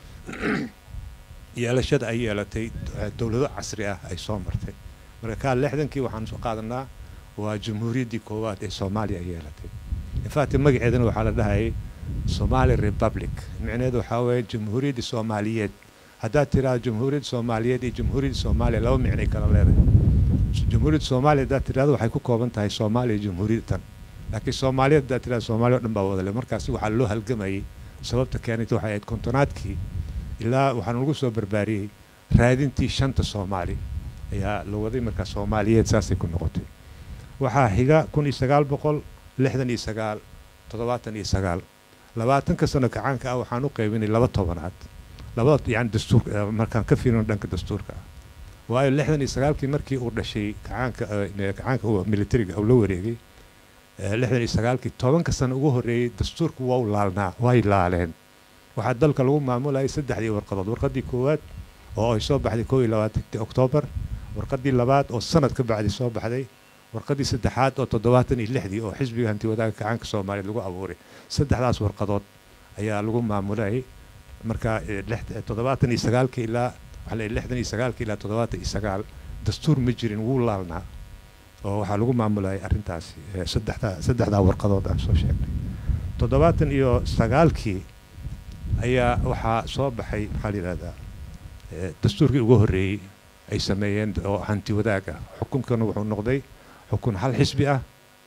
yeelashada ay yeelatay dawlado casri ah ay soo martay marka ka lixdankii waxaan soo qaadanaa waa jamhuuriyaddii koowaad ee Soomaaliya ay yeelatay in fact magaceedana waxaa la dhahay Somali Republic micnaheedu waxaa weeye jamhuuriyaddii Soomaaliyeed haddaad tiraahdo jamhuuriyadda Soomaaliyeed iyo jamhuuriyadda Soomaaliya laba micno ay kala leedahay jamhuuriyadda Soomaaliya haddaad tiraahdo waxay ku kooban tahay Soomaaliya iyo jamhuuriyaddan laakiin Soomaaliya haddaad tiraahdo Soomaaliya oo dhan baa wada leh markaasi waxaa loo halgamayay sababta keenayta waxay ahayd kontonaadkii ilaa waxaan lagu soo barbaariyey raadintii shanta Soomaali ayaa la waday markaa Soomaaliyeed saasay ku noqotay waxaa xiga kun iyo sagaal boqol lixdan iyo sagaal toddobaatan iyo sagaal labaatanka sano kacaanka ah waxaan u qaybinay laba tobanaad laba yani dastuur markaan ka fiirino dhanka dastuurka waayo lixdan iyo sagaalkii markii uu dhashay kacaanka kacaanka uu militariga uu la wareegay lixdan iyo sagaalkii tobanka sano ugu horeeyay dastuurku waa u laalnaa way laaleen waxaa dalka lagu maamulayay saddexdii warqadood warqadii koowaad oo ay soo baxday koob iyo labaatankii Oktoobar warqadii labaad oo sanad ka bacdi soo baxday warqadii saddexaad oo toddobaatan iyo lixdii oo xisbiga hanti wadaaga kacaanka Soomaaliyeed lagu abuuray saddexdaas warqadood ayaa lagu maamulayay marka toddobaatan iyo sagaalkii ilaa waxa la lixdan iyo sagaalkii ilaa toddobaatan iyo sagaal dastuur ma jirin wuu laalnaa oo waxaa lagu maamulayay arrintaasi saddexda saddexda warqadood aan soo sheegnay toddobaatan iyo sagaalkii ayaa waxaa soo baxay maxaa la yiraahdaa dastuurkii ugu horeeyay ay sameeyeen oo hanti wadaaga xukunkana wuxuu noqday xukun hal xisbi ah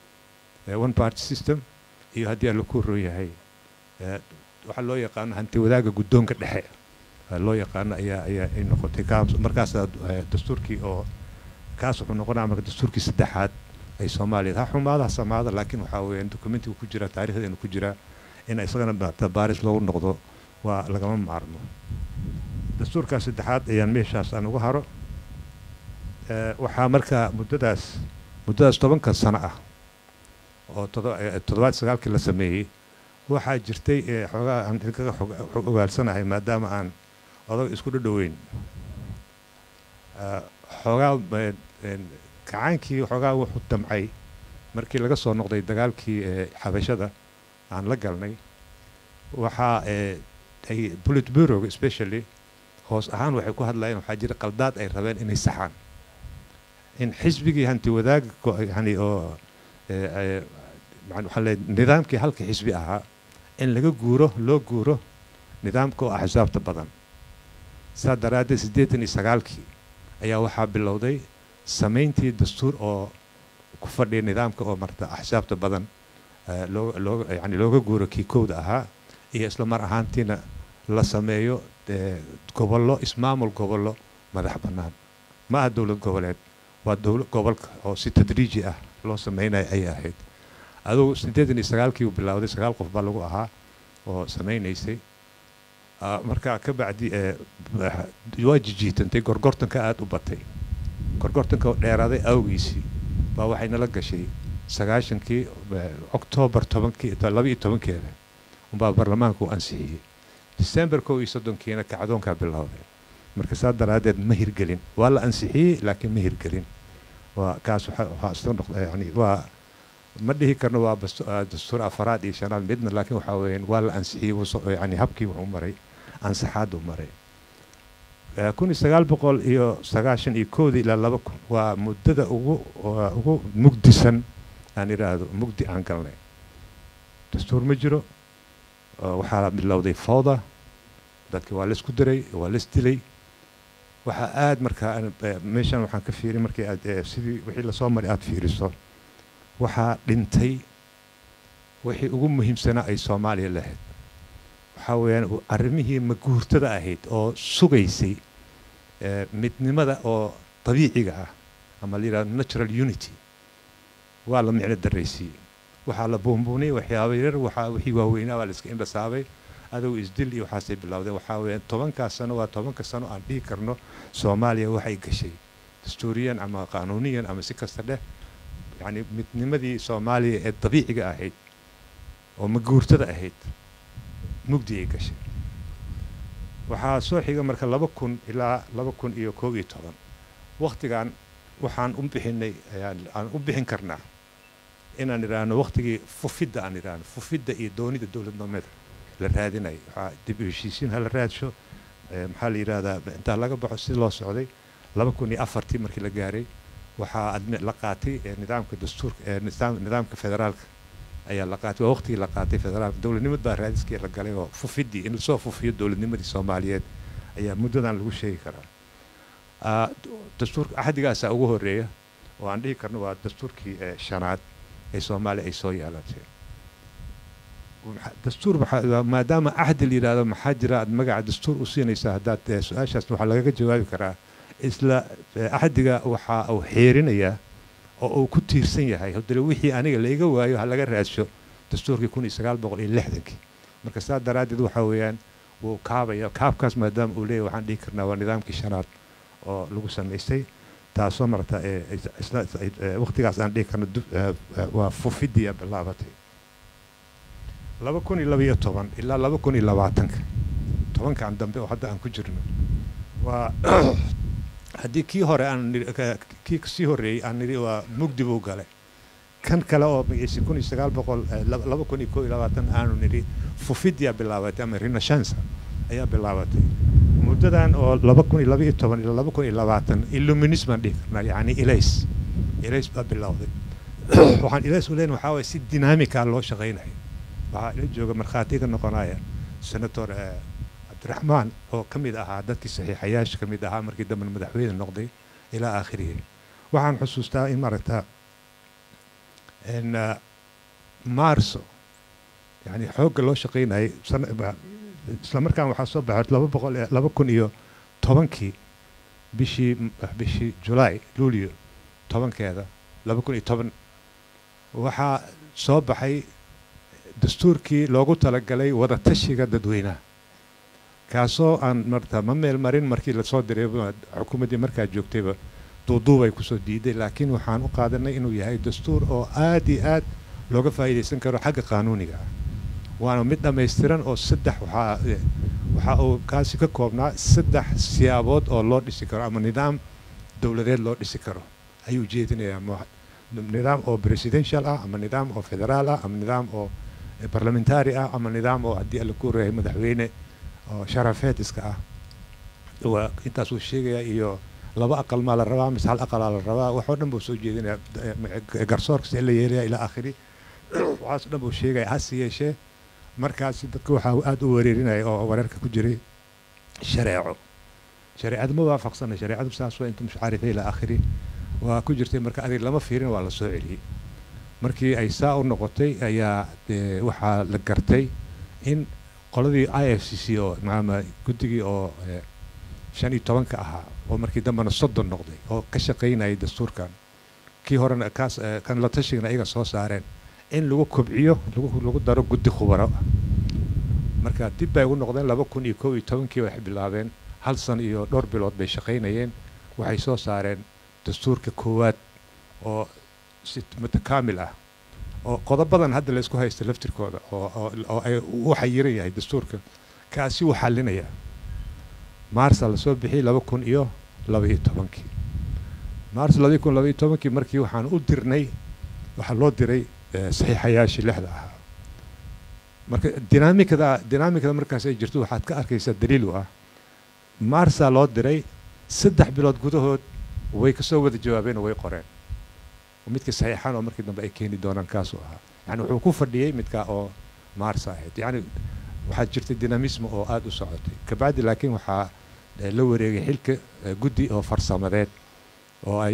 one party system iyo haddii la ku rooyahay waxa loo yaqaan hanti wadaaga guddoonka dhexe loo yaqaan ayaa ayaa ay noqotay markaas dastuurkii oo kaas wuxuu noqonaa marka dastuurkii saddexaad ay Soomaaliya ha xumaada samaada laakiin waxa weeyaan dokumentiga ku jira taariikhdeena ku jira in isagana baaris loogu noqdo waa lagama maarmo dastuurkaas saddexaad ayaan meeshaas aan uga haro waxaa marka muddadaas muddadaas tobanka sano ah oo toddobaad sagaalkii la sameeyey waxaa jirtay xoogaa aan kaga ogaalsanahay maadaama aan odag isku dhadhoweyn xoogaa kacaankii xoogaa wuxuu damcay markii laga soo noqday dagaalkii xabashada aan la galnay waxaa ay politburo especially hoos ahaan waxay ku hadlayeen waxaa jira qaldaad ay rabeen inay saxaan in xisbigii hanti wadaag yani oo waxaa leeyahay nidaamkii halka xisbi ahaa in laga guuro loo guuro nidaamka oo axsaabta badan saa daraaddeed siddeetan iyo sagaalkii ayaa waxaa bilowday samayntii dastuur oo ku fadhiya nidaamka oo marta axsaabta badan loo loo yani looga guuro kii kowda ahaa iyo isla mar ahaantiina la sameeyo gobollo ismaamul gobollo madax bannaan ma aha dowlad goboleed waa dowlad gobolka oo si tadriiji ah loo sameynaya ayay ahayd adugu siddeetan iyo sagaalkii uu bilowday sagaal qof baa lagu ahaa oo samaynaysay markaa ka bacdi waa jijiitantay gorgortanka aada u batay gorgortanka oo dheeraaday awgiisii baa waxay nala gashay sagaashankii oktoobar tobankii laba iyo tobankeeda unbaa baarlamaanku u ansixiyey december kow iyo soddonkiina kacdoonkaa bilowday marka saa daraaddeed ma hirgelin waa la ansixiyey laakiin ma hirgelin waa kaas waxaa soo noqday yani waa ma dhihi karno waa dastuur afaraad iyo shanaad midna laakiin waxaa weeyaan waa la ansixiyey yani habkii wuxuu maray ansaxaad uu maray kun iyo sagaal boqol iyo sagaashan iyo kowda ilaa laba kun waa muddada ugu ugu mugdisan aan idhaahdo mugdi aan galnay dastuur ma jiro waxaa bilowday fawda dadkii waa laisku diray waa lais dilay waxaa aada markaa meeshan waxaan ka fiirin markii aad sidii wixii lasoo maray aada fiiriso waxaa dhintay wixii ugu muhiimsanaa ay soomaaliya lahayd waxaa weeyaan arrimihii maguurtada ahayd oo sugaysay midnimada oo dabiiciga ah ama la yidhahdo natural unity waa la micno daraysiiyey waxaa la buunbuuniyey waxyaaba yar waxaa wixii waaweynaa waa la iska indhasaabay adow isdil iyo waxaasay bilowdeen waxaa weeyaan tobankaas sano waa tobanka sano aan dhihi karno soomaaliya waxay gashay dastuuriyan ama qaanuuniyan ama si kasta dheh yani midnimadii soomaaliya ee dabiiciga ahayd oo maguurtada ahayd mugdi ay gashay waxaa soo xiga marka laba kun ilaa laba kun iyo koob iyo toban waktigan waxaan u bixinay aan u bixin karnaa inaan idhaahno waktigii fufidda aan idhaahno fufidda iyo doonida dowladnimada la raadinayo waxaa dib u heshiisiin hala raadsho maxaa la yidhahdaa intaa laga baxo si loo socday laba kun iyo afartii markii la gaaray waxaa la qaatay nidaamka dastuurka nidaamka federaalka ayaa la qaatay waa waqtigii la qaatay federaalka dowladnimad baa raadiskii la galay oo fufiddii in lasoo fufiyo dowladnimadii soomaaliyeed ayaa muddadan lagu sheegi karaa dastuurka axdigaasaa ugu horeeya oo aan dhihi karno waa dastuurkii shanaad ee soomaaliya ay soo yeelatay dastuur maadaama axdi la yidhahdo maxaa jira aad magaca dastuur u siinaysaa haddaad su-aashaas waxaa lagaga jawaabi karaa isla axdiga waxa uu xeerinayaa oo uu ku tiirsan yahay haddana wixii aniga la iga waayo ha laga raadsho dastuurkii kun iyo sagaal boqol iyo lixdankii marka saa daraaddeed waxaa weeyaan wuu kaabaya kaabkaas maadaama uu leeyahay waxaan dhihi karnaa waa nidaamkii shanaad oo lagu samaystay taasoo marata waqtigaas aan dhihi karno waa fufidiya bilaabatay laba kun iyo laba iyo toban ilaa laba kun iyo labaatanka tobankan dambe oo hadda aan ku jirno waa haddii kii hore aan kii sii horreeyey aan nidhi waa mugdi buu galay kan kale oo magaciisi kun iyo sagaal boqol laba kun iyo koo iyo labaatan aanu nidhi fufidiya bilaabatay ama renaissance ayaa bilaabatay muddadan oo laba kun iyo laba iyo toban ilaa laba kun iyo labaatan illuminism baan dhihi karnaa yacni ilays ilays baa bilowday waxaan ilays u leyn waxaa waye si dinaamika loo shaqaynayo waxaa ila jooga markhaatiga noqonaya senator cabdiraxmaan oo ka mid ahaa dadkii saxiixayaasha ka mid ahaa markii dambe madaxweyne noqday ilaa aakhirihi waxaan xusuustaa in maaragta in maarso yani xoogga loo shaqaynayay isla markaan waxaa soo baxay laba boqol laba kun iyo tobankii bishii bishii julaay luulyo tobankeeda laba kun iyo toban waxaa soo baxay dastuurkii loogu talagalay wada tashiga dadweynaha kaasoo aan marta ma meel marin markii lasoo diray xukuumaddii markaa joogtayba duuduubay kusoo diiday laakiin waxaan u qaadanay inuu yahay dastuur oo aad iyo aad looga faa'iidaysan karo xagga qaanuuniga ah waana mid dhammaystiran oo saddex waxaa waxa uu kaasi ka koobnaa saddex siyaabood oo loo dhisi karo ama nidaam dowladeed loo dhisi karo ayuu jeedinayaa nidaam oo presidential ah ama nidaam oo federaal ah ama nidaam oo barlamentari ah ama nidaam oo haddii alla ku reeyay madaxweyne oo sharafeed iska ah waa intaas uu sheegaya iyo laba aqal maa la rabaa mise hal aqalaa la rabaa waxoo dhan buu soo jeedinaya garsoorka si la yeelaya ilaa aakhiri waxaas dhan buu sheegaya hase yeeshee markaasi dadka waxaa aada u wareerinaya oo wareerka ku jiray shareeco shareecadu ma waafaqsana shareecadu saas waa inta mushcaarifa ilaa aakhiri waa ku jirtay marka adig lama fiirin waa la soo celiyey markii ay saa u noqotay ayaa waxaa la gartay in qoladii I F C C oo maama guddigii oo shan iyo tobanka ahaa oo markii dambena soddon noqday oo ka shaqaynayay dastuurkan kii horena kaas kan la tashigana ayaga soo saareen in lagu kobciyo lagu lagu daro guddi khubaro marka dib bay ugu noqdeen laba kun iyo kow iyo tobankii waxay bilaabeen hal san iyo dhowr bilood bay shaqaynayeen waxay soo saareen dastuurka koowaad oo si mutakaamil ah oo qodobadan hadda la isku haysta laftirkooda oo oo ay u xayiran yahay dastuurka kaasi uu xalinaya maarsa la soo bixiyay laba kun iyo laba iyo tobankii maarsa laba kun iyo laba iyo tobankii markii waxaan u dirnay waxa loo diray saxiixayaashii lixda ahaa marka dinaamikada dinaamikada markaas ay jirto waxaad ka arkaysaa daliil u ah maarsa loo diray saddex bilood gudahood way ka soo wada jawaabeen oo way qoreen midka saxiixan oo markii dambe ay keeni doonaan kaas oo ahaa yani wuxuu ku fadhiyay midka oo maarsa ahayd yani waxaa jirtay dinamism oo aad u socotay kabacdi laakiin waxaa la wareegay xilka guddi oo farsamadeed oo ay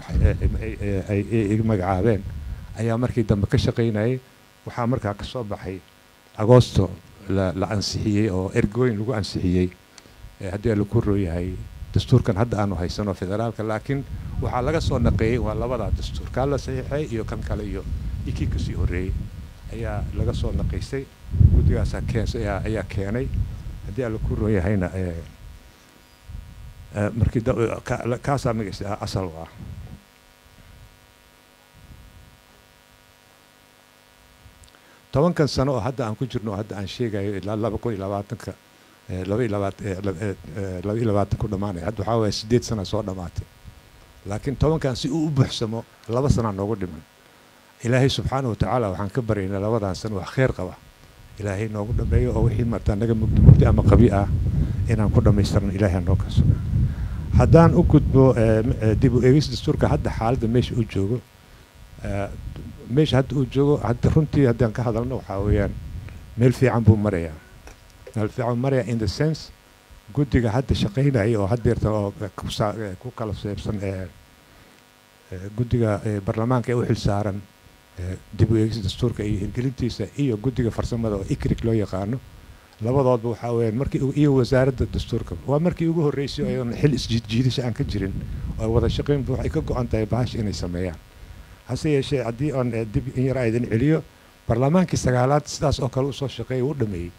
ay magacaabeen ayaa markii dambe ka shaqaynayay waxaa markaa ka soo baxay agoosto la la ansixiyey oo ergooyin lagu ansixiyey haddii la ku rooyahay dastuurkan hadda aanu haysano federaalka laakiin waxaa laga soo naqeeyey waa labada dastuur kaa la saxiixay iyo kan kale iyo ikii kasii horreeyey ayaa laga soo naqaysay guddigaasaa keensay ayaa ayaa keenay haddii aan la ku rooyahayna markii kaasaa magaciisa asal u ah tobankan sano oo hadda aan ku jirno hadda aan sheegayo ilaa laba kun iyo labaatanka laba iyo labaatan laba iyo labaatan ku dhamaanaya hadda waxaa waaya sideed sana soo dhamaatay laakiin tobankan si uu u buuxsamo laba sana noogu dhiman ilaahay subxaanahu watacaala waxaan ka baryaynaa labadan sano wax khayr qaba ilaahay noogu dhameeyo oo wixii martaa naga mugdi mugdi ama qabi ah inaan ku dhammaystirno ilaahay noo kaso haddaan u gudbo dib u eegis dastuurka hadda xaaladda meesha uu joogo meesha hadda uu joogo hadda runtii haddaan ka hadalno waxaa weeyaan meel fiican buu marayaa meel fiican maraya in the sense guddiga hadda shaqaynaya oo haddeerta oo ku kala seebsan guddiga baarlamaanka ee u xilsaaran dib u eegis dastuurka iyo hirgelintiisa iyo guddiga farsamada oo ikrik loo yaqaano labadoodba waxaa weeyaan markii iyo wasaaradda dastuurka waa markii ugu horreysay oo aydan xil isjiidjiidasha aan ka jirin oo wada shaqaynba waxay ka go-an tahay bahasha inay sameeyaan hase yeeshee haddii aan dib in yar aydan celiyo baarlamaankii sagaalaad sidaas oo kale usoo shaqeeyay uu dhameeyey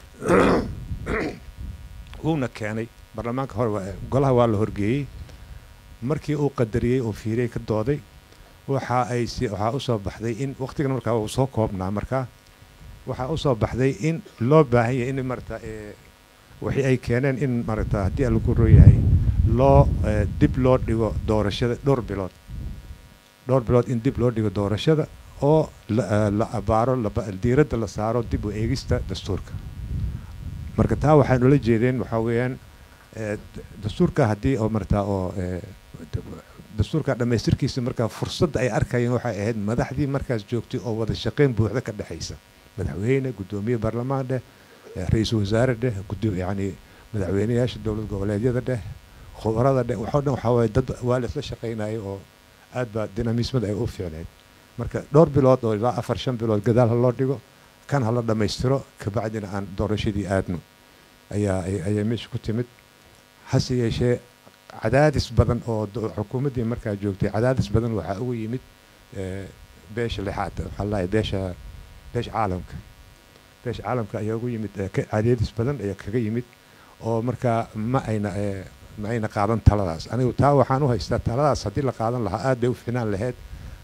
wuuna keenay baarlamaanka hore golaha waa la horgeeyey markii uu qadariyey oo fiiriyey ka dooday waxa ay si waxaa usoo baxday in waqtigan markaa uu soo koobnaa markaa waxaa usoo baxday in loo baahan yahay in marata wixii ay keeneen in marata haddii lagu rooyahay loo dib loo dhigo doorashada dhowr bilood dhowr bilood in dib loo dhigo doorashada oo la abaaro diiradda la saaro dib u eegista dastuurka marka taa waxaan ula jeedeen waxaa weeyaan dastuurka haddii oo marata oo dastuurka dhammaystirkiisa markaa fursadda ay arkayeen waxay ahayd madaxdii markaas joogtay oo wada shaqayn buuxda ka dhexaysa madaxweyne guddoomiye baarlamaan dheh ra-iisul wasaare dheh yani madaxweyneyaasha dowlad goboleedyada dheh khubarada dheh waxoo dhan waxaa waaye dad waa la isla shaqaynaya oo aad baa dinamismada ay u fiicneyd marka dhowr bilood oo ilaa afar shan bilood gadaal ha loo dhigo kan hala dhammaystiro kabacdina aan doorashadii aadno ayaa ayay meesha ku timid hase yeeshee cadaadis badan oo xukuumaddii markaa joogtay cadaadis badan waxaa ugu yimid beesha lixaad waxaa lahay beesha beesha caalamka beesha caalamka ayaa ugu yimid cadaadis badan ayaa kaga yimid oo markaa ma ayna ma ayna qaadan taladaas anigu taa waxaan u haystaa taladaas haddii la qaadan lahaa aad bay u fiinaan lahayd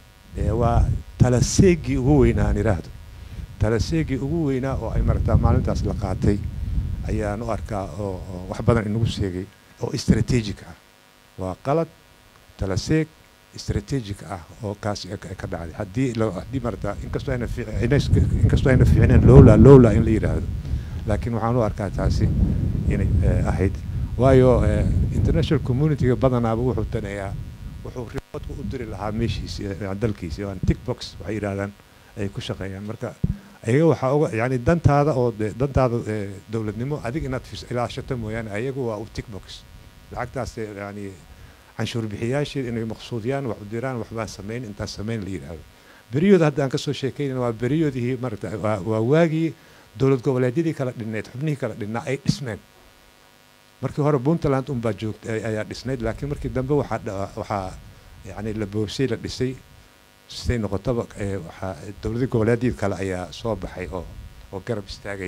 waa talaseegii ugu weynaa aan idhaahdo talaseegii ugu weynaa oo ay marataa maalintaas la qaatay ayaan u arkaa oo wax badan inagu sheegay oo istaraatiijik ah waa qalad talaseeg istaraatiijik ah oo kaas ka dhacday haddii haddii marataa inkastoo ayna inkastoo ayna fiicneen lowla lowla in la yidhaahdo laakiin waxaan u arkaa taasi inay ahayd waayo international community-ga badanaaba wuxuu taneeyaa wuxuu riboodka u diri lahaa meeshiisi dalkiisi waan tickbox waxay yidhahdaan ay ku shaqeeyaan marka ayaga waxaa uga yani dantaada oo dantaada dowladnimo adig inaad ilaashato mooyaane ayagu waa u tickbox lacagtaas yani canshuur bixiyaashii inay maqsuudiyaan wax u diraan waxbaan samayn intaan samayn la yidhaahdo beriyooda hadda aan kasoo sheekaynayna waa beriyoodihii marata waa waagii dowlad goboleedyadii kala dhinnayd xubnihii kala dhinnaa ay dhismeen markii hore puntland unbaa joogtay ayaa dhisnayd laakiin markii dambe waxaa waxaa yani la boobsay la dhisay siday noqotaba waxaa dowladii goboleedyada kale ayaa soo baxay oo oo garab istaagay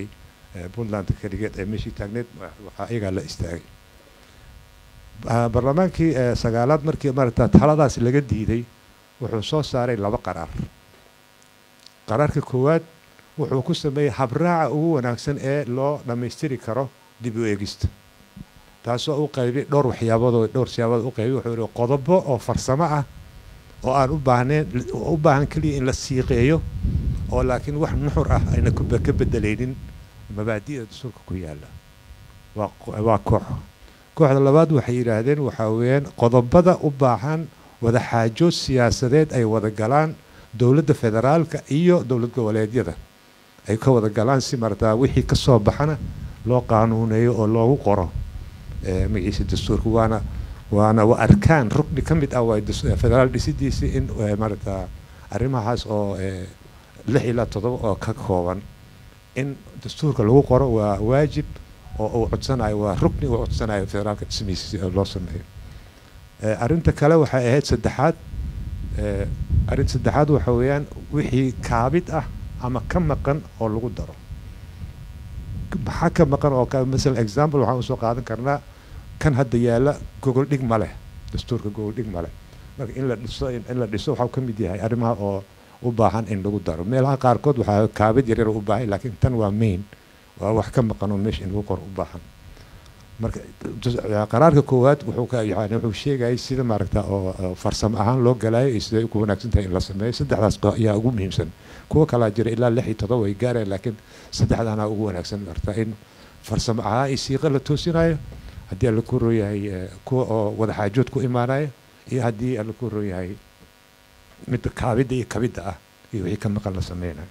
puntland keligeed ee meeshii taagneed waxaa iyagaa la istaagay barlamaankii sagaalaad markii maaragta taladaas laga diiday wuxuu soo saaray laba qaraar qaraarka koowaad wuxuu ku sameeyey habraaca ugu wanaagsan ee loo dhammaystiri karo dib u eegista taasoo u qaybay dhowr waxyaaboodoo dhowr siyaabood u qaybay wuxuu yidhi qodobo oo farsamo ah oo aan u baahnayn u baahan keliya in la siiqeeyo oo laakiin wax nuxur ah ayna ka bedelaynin mabaadi'da dastuurka ku yaalla waa waa koox kooxda labaad waxay yidhaahdeen waxaa weeyaan qodobada u baahan wada xaajo siyaasadeed ay wada galaan dowladda federaalka iyo dowlad goboleedyada ay ka wada galaan si martaa wixii ka soo baxana loo qaanuuneeyo oo loogu qoro magaciisa dastuurka waana waana waa arkaan rukni ka mid ah waa federaal dhisidiisa in marata arrimahaas oo lix ilaa toddoba oo ka kooban in dastuurka lagu qoro waa waajib oo uu codsanayo waa rukni uu codsanayo federaalka dhismihiisa loo sameeyo arrinta kale waxay ahayd saddexaad arrinta saddexaad waxa weeyaan wixii kaabid ah ama ka maqan oo lagu daro maxaa ka maqan oo masala example waxaan usoo qaadan karnaa kan hadda yaalla gogol dhig ma leh dastuurka gogol dhig ma leh marka in la dhiso in la dhiso waxaa ka mid yahay arrimaha oo u baahan in lagu daro meelaha qaarkood waxaa kaabid yaryar u baahan laakiin tan waa main waa wax ka maqan oo meesha in lagu qoro u baahan marka qaraarka koowaad wuxuu ka yani wuxuu sheegayay sida maaragta oo farsamo ahaan loo galaayo iyo siday ugu wanaagsan tahay in la sameeyo saddexdaas ayaa ugu muhiimsan kuwa kalaa jira ilaa lix iyo todoba way gaareen laakiin saddexdaana ugu wanaagsan marta in farsamo ahaan iyo siiqa la toosinayo haddii alla ku roo yahay kuwa oo wada xaajood ku imaanaya iyo haddii alla ku roo yahay midda kaabidda iyo kabidda ah iyo wixii ka maqan la sameynayo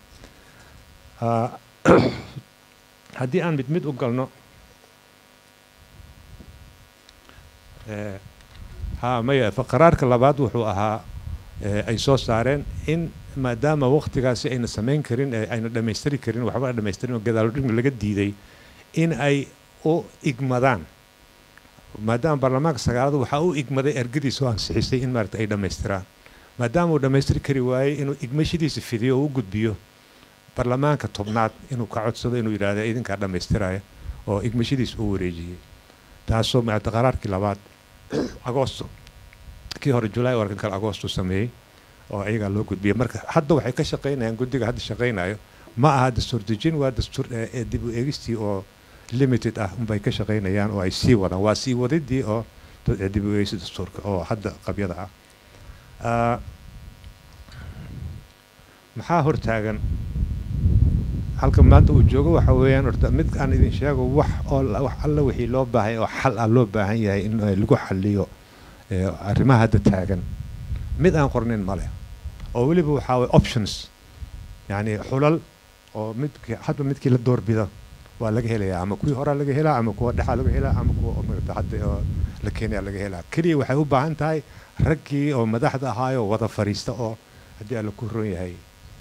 haddii aan mid mid u galno ha maya qaraarka labaad wuxuu ahaa ay soo saareen in maadaama waqtigaasi ayna samayn karin ayna dhammaystiri karin waxba dhammaystirin oo gadaalo dhigna laga diiday in ay u igmadaan maadaama baarlamaanka sagaalada waxaa u igmaday ergadiisa oo ansixisay in maaragta ay dhammaystiraan maadaama uu dhammaystiri kari waayey inuu igmashadiisa fidiyo oo u gudbiyo baarlamaanka tobnaad inuu ka codsado inuu yidhaahdo idinkaa dhammaystiraya oo igmashadiisa u wareejiyey taasoo maaragta qaraarkii labaad agoosto kii hore julaay oo arkan kale agoosto sameeyey oo iyagaa loo gudbiyey marka hadda waxay ka shaqaynayaan guddiga hadda shaqaynayo ma aha dastuur dejin waa dastuur dib u eegistii oo limited ah unbay ka shaqaynayaan oo ay sii wadaan waa sii wadidii oo dib u eegista dastuurka oo hadda qabyada ah maxaa hortaagan halka maanta uu joogo waxa weeyaan horta mid aan idin sheego wax oo wax alla wixii loo baahay oo xal ah loo baahan yahay in lagu xalliyo arrimaha hadda taagan mid aan qornin male oo weliba waxaa way options yani xulal oo midkii hadda midkii la doorbida waa laga helayaa ama kuwii horaa laga helaa ama kuwa dhexaa laga helaa ama kuwa maarata hadda oo la keenaya laga helaa keliya waxay u baahan tahay raggii oo madaxda ahaayoo wada fariista oo haddii alla ku ron yahay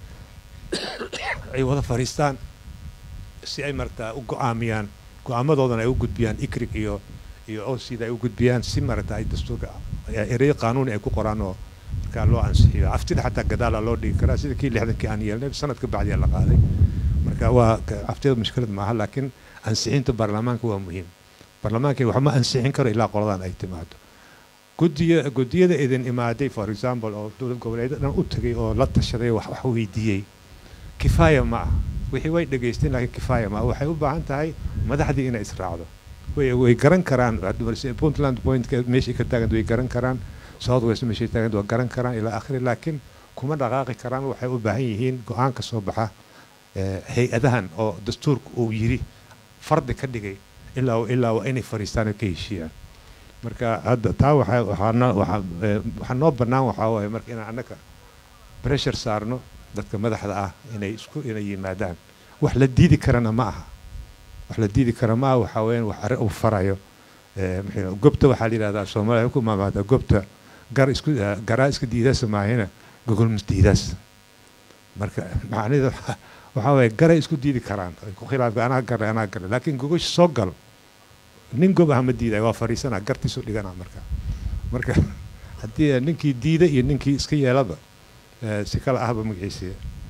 ay wada fariistaan si ay marata u go'aamiyaan go'aamadoodana ay u gudbiyaan ikrig iyo iyo osida ay u gudbiyaan si marata ay dastuurka erey qaanuuni ay ku qoraan oo markaa loo ansixiyo aftida xataa gadaala loo dhigi karaa sida kii lixdankii aan yeelnay sanadka bacdiyaa la qaaday marka waa aftida mushkilad maaha laakiin ansixinta baarlamaanka waa muhiim baarlamaanka waxma ansixin karo ilaa qoladan ay timaado guddiya guddiyada idin imaaday for example oo dowlad goboleedyada dhan u tagay oo la tashaday wax wax weydiiyey kifaaya ma aha wixii way dhegaysteen laakiin kifaaya ma waxay u baahan tahay madaxdii inay israacdo way way garan karaan puntland point meeshii ka taagan way garan karaan south west meeshii taagan way garan karaan ilaa akhiri laakiin kuma dhaqaaqi karaan waxay u baahan yihiin go'aan ka soo baxa hay-adahan oo dastuurka uu yiri fardi ka dhigay ilaa ilaa waa inay fariistaan ka heshiiyaan marka hadda taa waxaa waxaa waxaa noo bannaan waxaa waaye marka inaan annaka pressure saarno dadka madaxda ah inay isku inay yimaadaan wax la diidi karana ma aha wax la diidi kara ma aha waxaa weeyaan wax arrin uu farayo gobta waxaa la yidhahdaa soomaaliya ku maamaada gobta gar isku garaa iska diidaasa maahina gogol mas diidaas marka macnida waxaa weeye garay isku diidi karaan ku khilaafka anaa garay anaa garay laakiin gogosh soo gal nin gob ah ma diiday waa fariisanaa gartiisu dhiganaa marka marka haddii ninkii diida iyo ninkii iska yeelaba si kala ahba magaciisa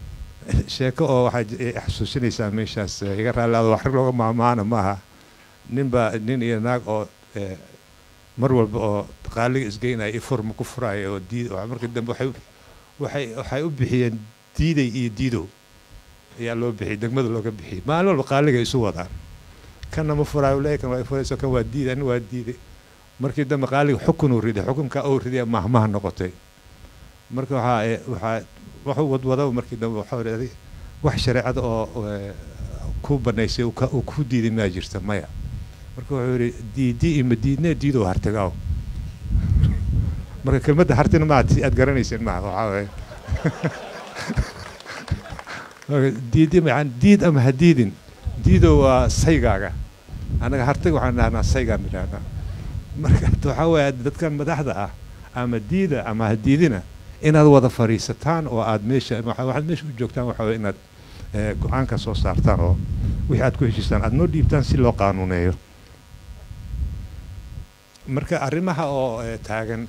sheeko oo waxay xasuusinaysaa meeshaas iga raalaado wax looga maamaana maaha ninba nin iyo naag oo mar walba oo qaaliga isgeynaya ifurma ku furaya oo diid markii dambe waxay waxay waxay u bixiyeen diiday iyo diidow ayaa loo bixiyay degmada looga bixiyay maalin walba qaaliga isu wadaan kana ma furaayo leeyahay waa furayso kan waa diiday ani waa diiday markii dambe qaaliga xukun uu riday xukunka uu riday mahmaha noqotay marka waxa waxa wuxuu wadwado markii dambe waxa riday wax shareecada oo ku banaysay uu ku diiday ma jirta maya marka wuxuu yiri diidi ima diidne diido hartagaaw marka kelmadda hartina ma aad garanayseen ma waxa weey diidi ma aan diid ama hadiidin diido waa saygaaga anaga hartag waxaan dhahnaa saygaan dhahnaa marka waxa weey dadkan madaxda ah ama diida ama hadiidina inaad wada fariisataan oo aad meesha waxaad meesha u joogtaan waxa weey inaad go'aan ka soo saartaan oo wixii aad ku heshiistaan aad noo dhiibtaan si loo qaanuuneeyo marka arrimaha oo taagan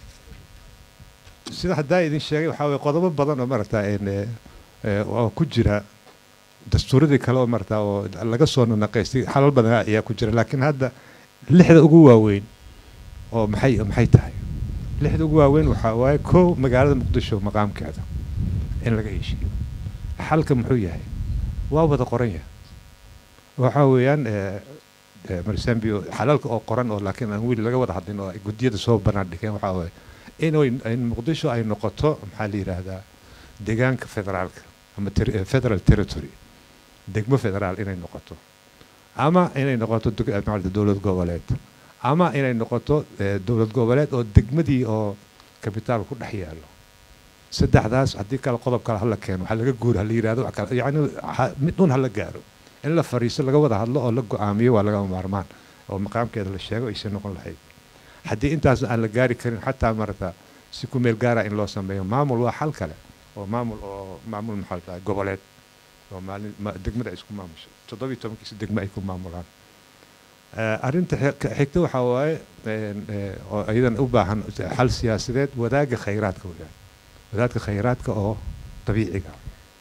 sida hadda idin sheegay waxa weey qodobo badan oo marata in oo ku jira dastuuradii kale oo marata oo laga soo naqaystay xalal badan ayaa ku jira laakiin hadda lixda ugu waaweyn oo maxay maxay tahay lixda ugu waaweyn waxa waaye koow magaalada muqdisho maqaamkeeda in laga heshiiyo xalka muxuu yahay waa wada qoran yahay waxa weeyaan marsambio xalalka oo qoran oo laakiin aan wili laga wada hadlin oo gudiyada soo banaan dhigeen waxa weeye in muqdisho ay noqoto maxaa la yiraahdaa deegaanka federaalka ama federal territory degmo federaal inay noqoto ama inay noqoto dowlad goboleed ama inay noqoto dowlad goboleed oo degmadii oo kabitaal ku dhex yaalo saddexdaas haddii kale qodob kale hala keeno waxa laga guur hala yiraahdo yacni mid un hala gaaro in la fariiso laga wada hadlo oo la go'aamiyo waa laga maarmaan oo maqaamkeeda la sheego aysan noqon lahayd haddii intaas aan la gaari karin xataa marata si ku meel gaara in loo sameeyo maamul waa xal kale oo maamul oo maamul maxaa tahay goboleed oo maalin degmada isku maamusho toddoba iyo tobankiisa degmo ay ku maamulaan arrinta xigta waxa waaye oo ayadan u baahan xal siyaasadeed wadaaga khayraadka weeyaan wadaadka khayraadka oo dabiiciga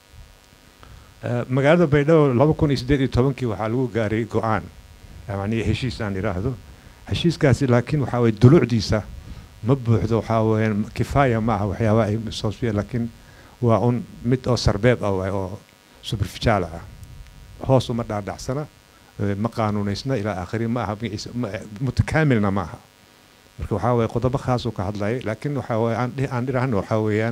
magaalada baydhabo laba kun iyo siddeed iyo tobankii waxaa lagu gaaray go'aan yacni heshiis aan idhaahdo heshiiskaasi laakiin waxaa weeye dulucdiisa ma buuxdo waxaa weeyaan kifaaya ma aha waxyaaba ay soosbiya laakiin waa un mid oo sarbeeb ah waay oo superficial ah hoos uma dhaadhacsana ma qaanuunaysna ilaa aakhiri ma aha mutakaamilna ma aha marka waxaa weeye qodobo khaas uu ka hadlayay laakiin waxaa weeye aan aan dhirahno waxaa weeyaan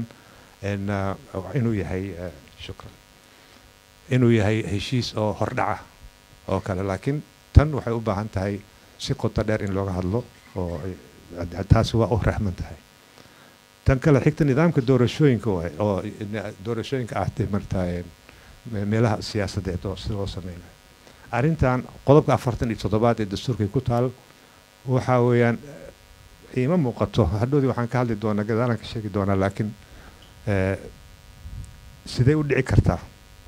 inuu yahay shukran inuu yahay heshiis oo hordhaca oo kale laakiin tan waxay u baahan tahay si qoto dheer in looga hadlo oo taasi waa u rahman tahay tan kale xigta nidaamka doorashooyinka waay oo doorashooyinka ahtay martaa meelaha siyaasadeed oo si loo sameynayo arrintan qodobka afartan iyo toddobaad ee dastuurkay ku taal waxaa weeyaan iima muuqato hadhoodii waxaan ka hadli doonaa gadaalaan ka sheegi doonaa laakiin sidee u dhici kartaa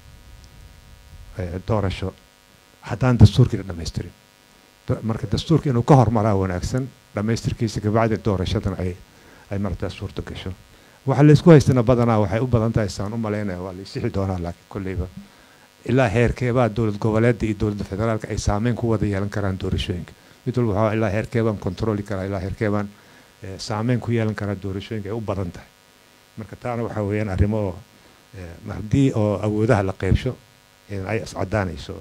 doorasho haddaan dastuurkii dhammaystirin marka dastuurka inuu ka hormaraa wanaagsan dhammaystirkiisa kabacdi doorashadan ay ay martaa suurto gasho waxa la isku haystana badanaa waxay u badan tahay saan u malaynaya waa la isixi doonaa laakiin kolleyba ilaa heerkeebaa dowlad goboleedda iyo dowladda federaalka ay saameyn ku wada yeelan karaan doorashooyinka mid walba waxaa ilaa heerkeebaan kontroli karaa ilaa heerkeebaan saameyn ku yeelan karaa doorashooyinka ay u badan tahay marka taana waxaa weeyaan arrimo oo haddii oo awoodaha la qeybsho ay iscadaanayso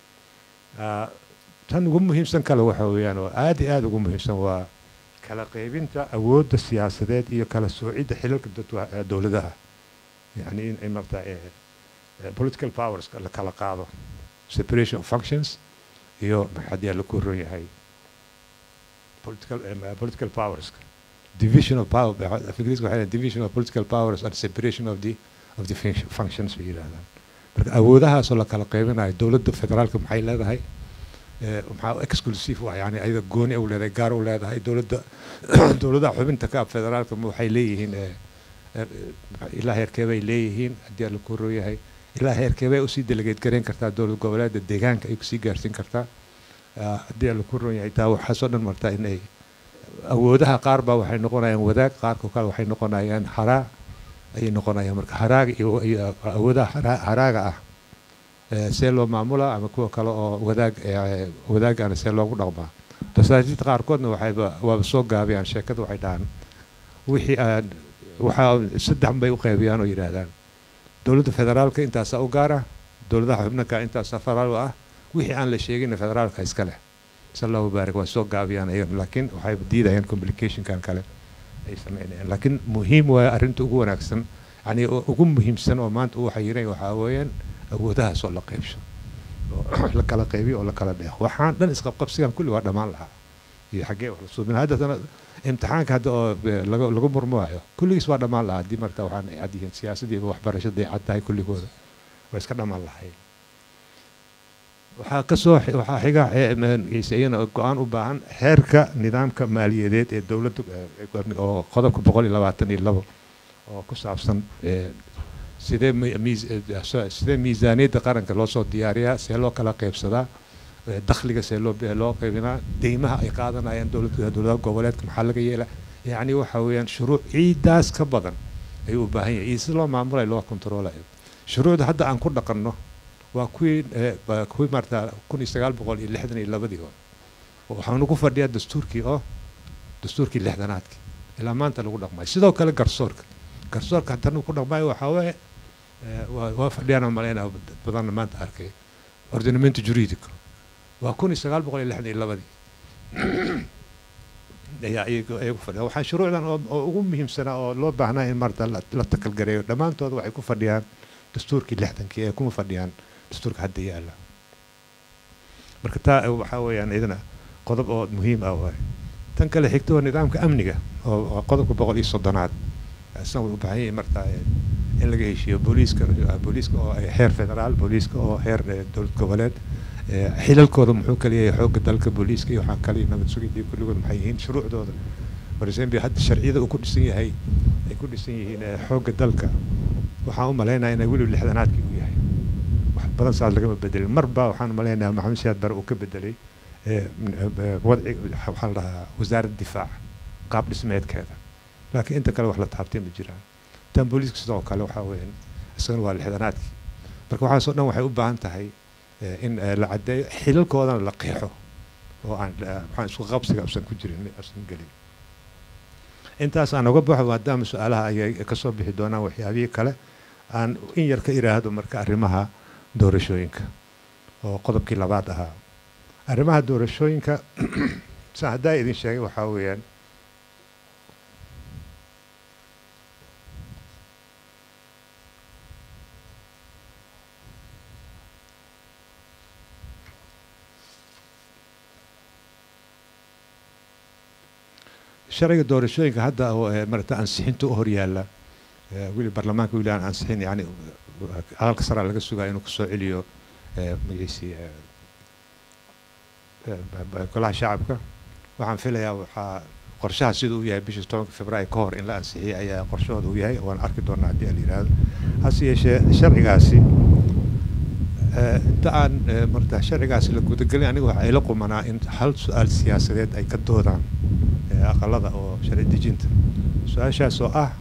tan ugu muhiimsan kale waxa weeyaan oo aad iyo aad ugu muhiimsan waa kala qaybinta awoodda siyaasadeed iyo kala soocidda xilalka dowladaha yacni in ay martaa political powers la kala qaado separation of functions iyo haddii la ku ron yahay political political powers division of power Ingiriiska waxay division of political powers and separation of the of the functions way yiraahdaan marka awoodahaas oo la kala qaybinayo dowladda federaalka maxay leedahay maxaa exclusive waa yani ayada gooni u leedahay gaar u leedahay dowladda dowladda xubinta ka federaalka waxay leeyihiin ilaa heerkeebay leeyihiin haddii la ku ron yahay ilaa heerkeebay usii delegate gareyn kartaa dowlad goboleedda deegaanka ay kusii gaarsiin kartaa haddii la ku ron yahay taa waxaasoo dhan martaa in ay awoodaha qaar baa waxay noqonayaan wadaag qaarka kale waxay noqonayaan haraa ayay noqonayaan marka haraaga iyo awoodaha haraaga ah see loo maamulaa ama kuwa kale oo wadaag wadaagana see loogu dhaqmaa dasaatiirta qaarkoodna waxayba waaba soo gaabiyaan sheekada waxay dhahaan wixii aan waxaa saddex bay u qaybiyaan oo yidhaahdaan dowladda federaalka intaasaa u gaara dowladaha xubnaka intaasaa federaal ah wixii aan la sheegin federaalka iska leh sallahu baarik waa soo gaabiyaan ayaga laakiin waxay diidayaan communicationkan kale ay sameynayaan laakiin muhiim waa arrinta ugu wanaagsan yani ugu muhiimsan oo maanta uu xayiray waxaa weeyaan awoodahaas oo la qaybsho oo la kala qaybiyo oo la kala dheeqo waxaan dhan isqabqabsigan kulli waa dhammaan lahaa iyo xaggee wax la suubin haddana imtixaanka hadda oo lagu lagu murmaayo kulligiis waa dhammaan lahaa haddii marta waxaan ay cad yihiin siyaasadii iyo waxbarashada ay cad tahay kulligooda waa iska dhammaan lahayn waxaa kasoo waxaa xiga iyana go-aan u baahan xeerka nidaamka maaliyadeed ee dowladda oo qodobka boqol iyo labaatan iyo labo oo ku saabsan sidee sidee miisaaniyadda qaranka loo soo diyaariyaa see loo kala qaybsadaa dakhliga see loo loo qaybinaa deymaha ay qaadanayaan dowladda dowladaha goboleedka maxaa laga yeelaa yacni waxa weeyaan shuruuc ciidaas ka badan ayuu u baahan yahay iyo si loo maamulayo loo kontroolayo shuruucda hadda aan ku dhaqanno waa kuwii kuwii maarata kun iyo sagaal boqol iyo lixdan iyo labadii oo waxaanu ku fadhiyaa dastuurkii oo dastuurkii lixdanaadkii ilaa maanta lagu dhaqmayo sidoo kale garsoorka garsoorka haddana ku dhaqmayo waxaa weeye waa fadhiyaan malaynaa badanna maanta arkay ordinamento juridico waa kun iyo sagaal boqol iyo lixdan iyo labadii ayaa ayagu fadhiya waxaan shuruucdan oo ugu muhiimsanaa oo loo baahnaa in maarata la takalgareeyo dhammaantooda waxay ku fadhiyaan dastuurkii lixdankii ee kuma fadhiyaan dastuurka hadda yaala marka taa waxaa weeyaan idina qodob oo muhiim ah waay tan kale xigta waa nidaamka amniga oo qodobka boqol iyo soddonaad isna u baahan yahay marta in laga heshiiyo booliiska booliiska oo heer federaal booliiska oo heer dowlad goboleed xilalkooda muxuu kala yahay xoogga dalka booliiska iyo waxaa kale nabad sugidii kulligood maxay yihiin shuruucdooda for example hadda sharciyada uu ku dhisan yahay ay ku dhisan yihiin xoogga dalka waxaan u malaynayaa inay weli lixdanaadkii u yahay wax badan saas lagama bedelin marba waxaan malaynayaa maxamed siyaad bare uu ka bedelay wadci waxaa la dhahaa wasaaradda difaaca qaab dhismeedkeeda laakiin inta kale wax la taabtay ma jiraan tan booliiska sidoo kale waxaa weeyaan isagana waa lixdanaadkii marka waxaasoo dhan waxay u baahan tahay in la caddeeyo xilalkoodana la qeexo oo aan waxaan isku qabsiga absan ku jirin absan gelin intaas aan uga baxo maadaama su-aalaha ayay kasoo bixi doonaan waxyaabihii kale aan in yar ka iraahdo marka arrimaha doorashooyinka oo qodobkii labaad ahaa arrimaha doorashooyinka saan haddaa idin sheegay waxaa weeyaan sharciga doorashooyinka hadda oo marata ansixinta u horyaala weli baarlamaanka weli aan ansixin yani aqalka sare laga sugaa inuu kusoo celiyo magaciisii golaha shacabka waxaan filayaa waxaa qorshaha sida uu yahay bisha tobanka februaayo ka hor in la ansixiyay ayaa qorshahooda uu yahay waan arki doonaa haddii la yidhaahdo hase yeeshee sharcigaasi inta aan marata sharcigaasi la gudagelin aniga waxa ay la qumanaa in hal su-aal siyaasadeed ay ka doodaan aqalada oo sharci dejinta su-aashaas oo ah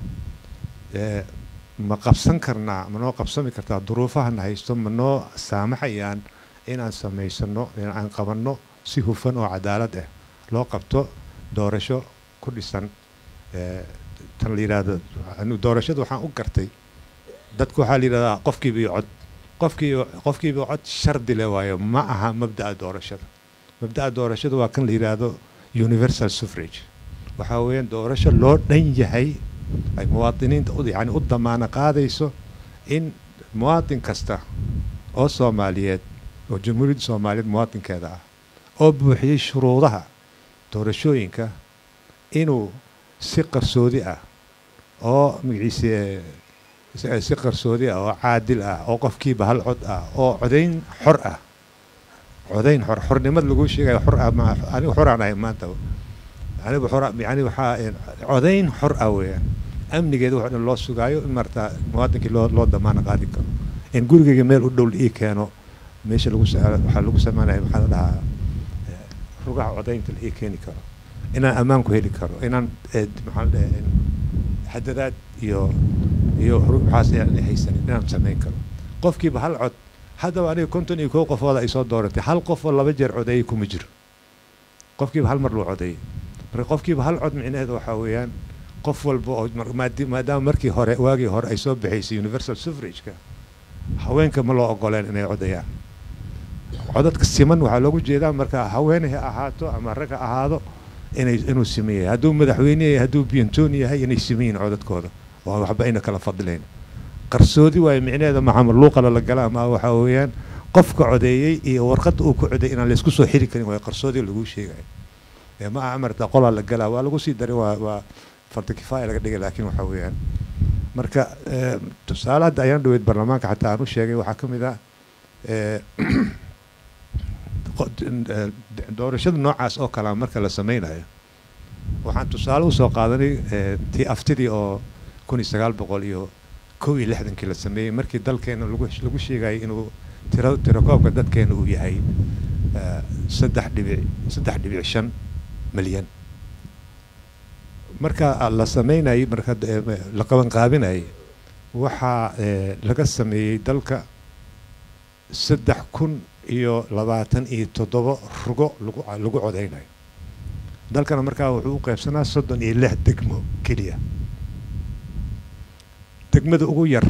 ma qabsan karnaa ma noo qabsami kartaa duruufahana haysto ma noo saamaxayaan inaan samaysano inaan qabanno si hufan oo cadaalad ah loo qabto doorasho ku dhisan tan la yidhaahdo doorashada waxaan u gartay dadku waxaa la yidhahdaa qofkiiba iyo cod qofkiiba qofkiiba cod shardi le waayo ma aha mabda'a doorashada mabda'a doorashada waa kan la yidhaahdo universal suffrage waxaa weeyaan doorasho loo dhan yahay ay muwaadiniinta yani u damaano qaadayso in muwaadin kasta oo soomaaliyeed oo jamhuuriyadda soomaaliyeed muwaadinkeeda ah oo buuxiyey shuruudaha doorashooyinka inuu si qarsoodi ah oo magaciise si qarsoodi ah oo caadil ah oo qofkiiba hal cod ah oo codayn xor ah codayn xor xornimad lagu sheegayo xor ah anigu xor aan ahay maanta anigu xor yani waxaa codayn xor ah weeyaan amnigeeda wax dhan loo sugaayo in marta muwaadinkii loo loo damaano qaadi karo in gurigeyga meel u dhow ii keeno meesha lagu waxaa lagu sameynaya maxaa la dhahaa rugaha codaynta la ii keeni karo inaan ammaan ku heli karo inaan maxaa la dhahaa xadadaad iyo iyo waxaas aan haysanin inaan samayn karo qofkiiba hal cod haddaba aniga konton iyo kow qofooda ay soo dooratay hal qof oo laba jeer codeeyay kuma jiro qofkiiba hal mar loo codeeyay marka qofkiiba hal cod micnaheedu waxaa weeyaan qof walba oo maadaama markii hore waagii hore ay soo baxaysay universal suffrage-ka haweenka ma loo ogoleen inay codeeyaan codadka siman waxaa loogu jeedaa marka haweeney ha ahaato ama rag ha ahaado inay inuu simeeyay hadduu madaxweyne yahay hadduu biyantoon yahay inay simeeyeen codadkooda oo waxba ayna kala fadlayn qarsoodi waayo micnaheeda maxamed luuqala la gala ama waxaa weeyaan qofka codeeyey iyo warqadda uu ku codeeyay inaan laysku soo xiri karin waayo qarsoodi lagu sheegay ee ma aha marta qolaa la galaa waa lagu sii daray waa waa farta kifaaya laga dhigay laakiin waxaa weeyaan marka tusaale hadda ayaan dhaweyd baarlamaanka xataa aan u sheegay waxaa ka mid ah doorashada noocaas oo kale marka la sameynayo waxaan tusaale usoo qaadanay tii aftidii oo kun iyo sagaal boqol iyo kow iyo lixdankii la sameeyey markii dalkeena lagu lagu sheegayay inuu tiro tirakoobka dadkeena uu yahay saddex dhibic saddex dhibic shan milyan marka la sameynayay marka la qaban qaabinayay waxaa laga sameeyey dalka saddex kun iyo labaatan iyo toddoba rugo lagu lagu codeynayo dalkana markaa wuxuu u qaybsanaa soddon iyo lix degmo keliya degmada ugu yar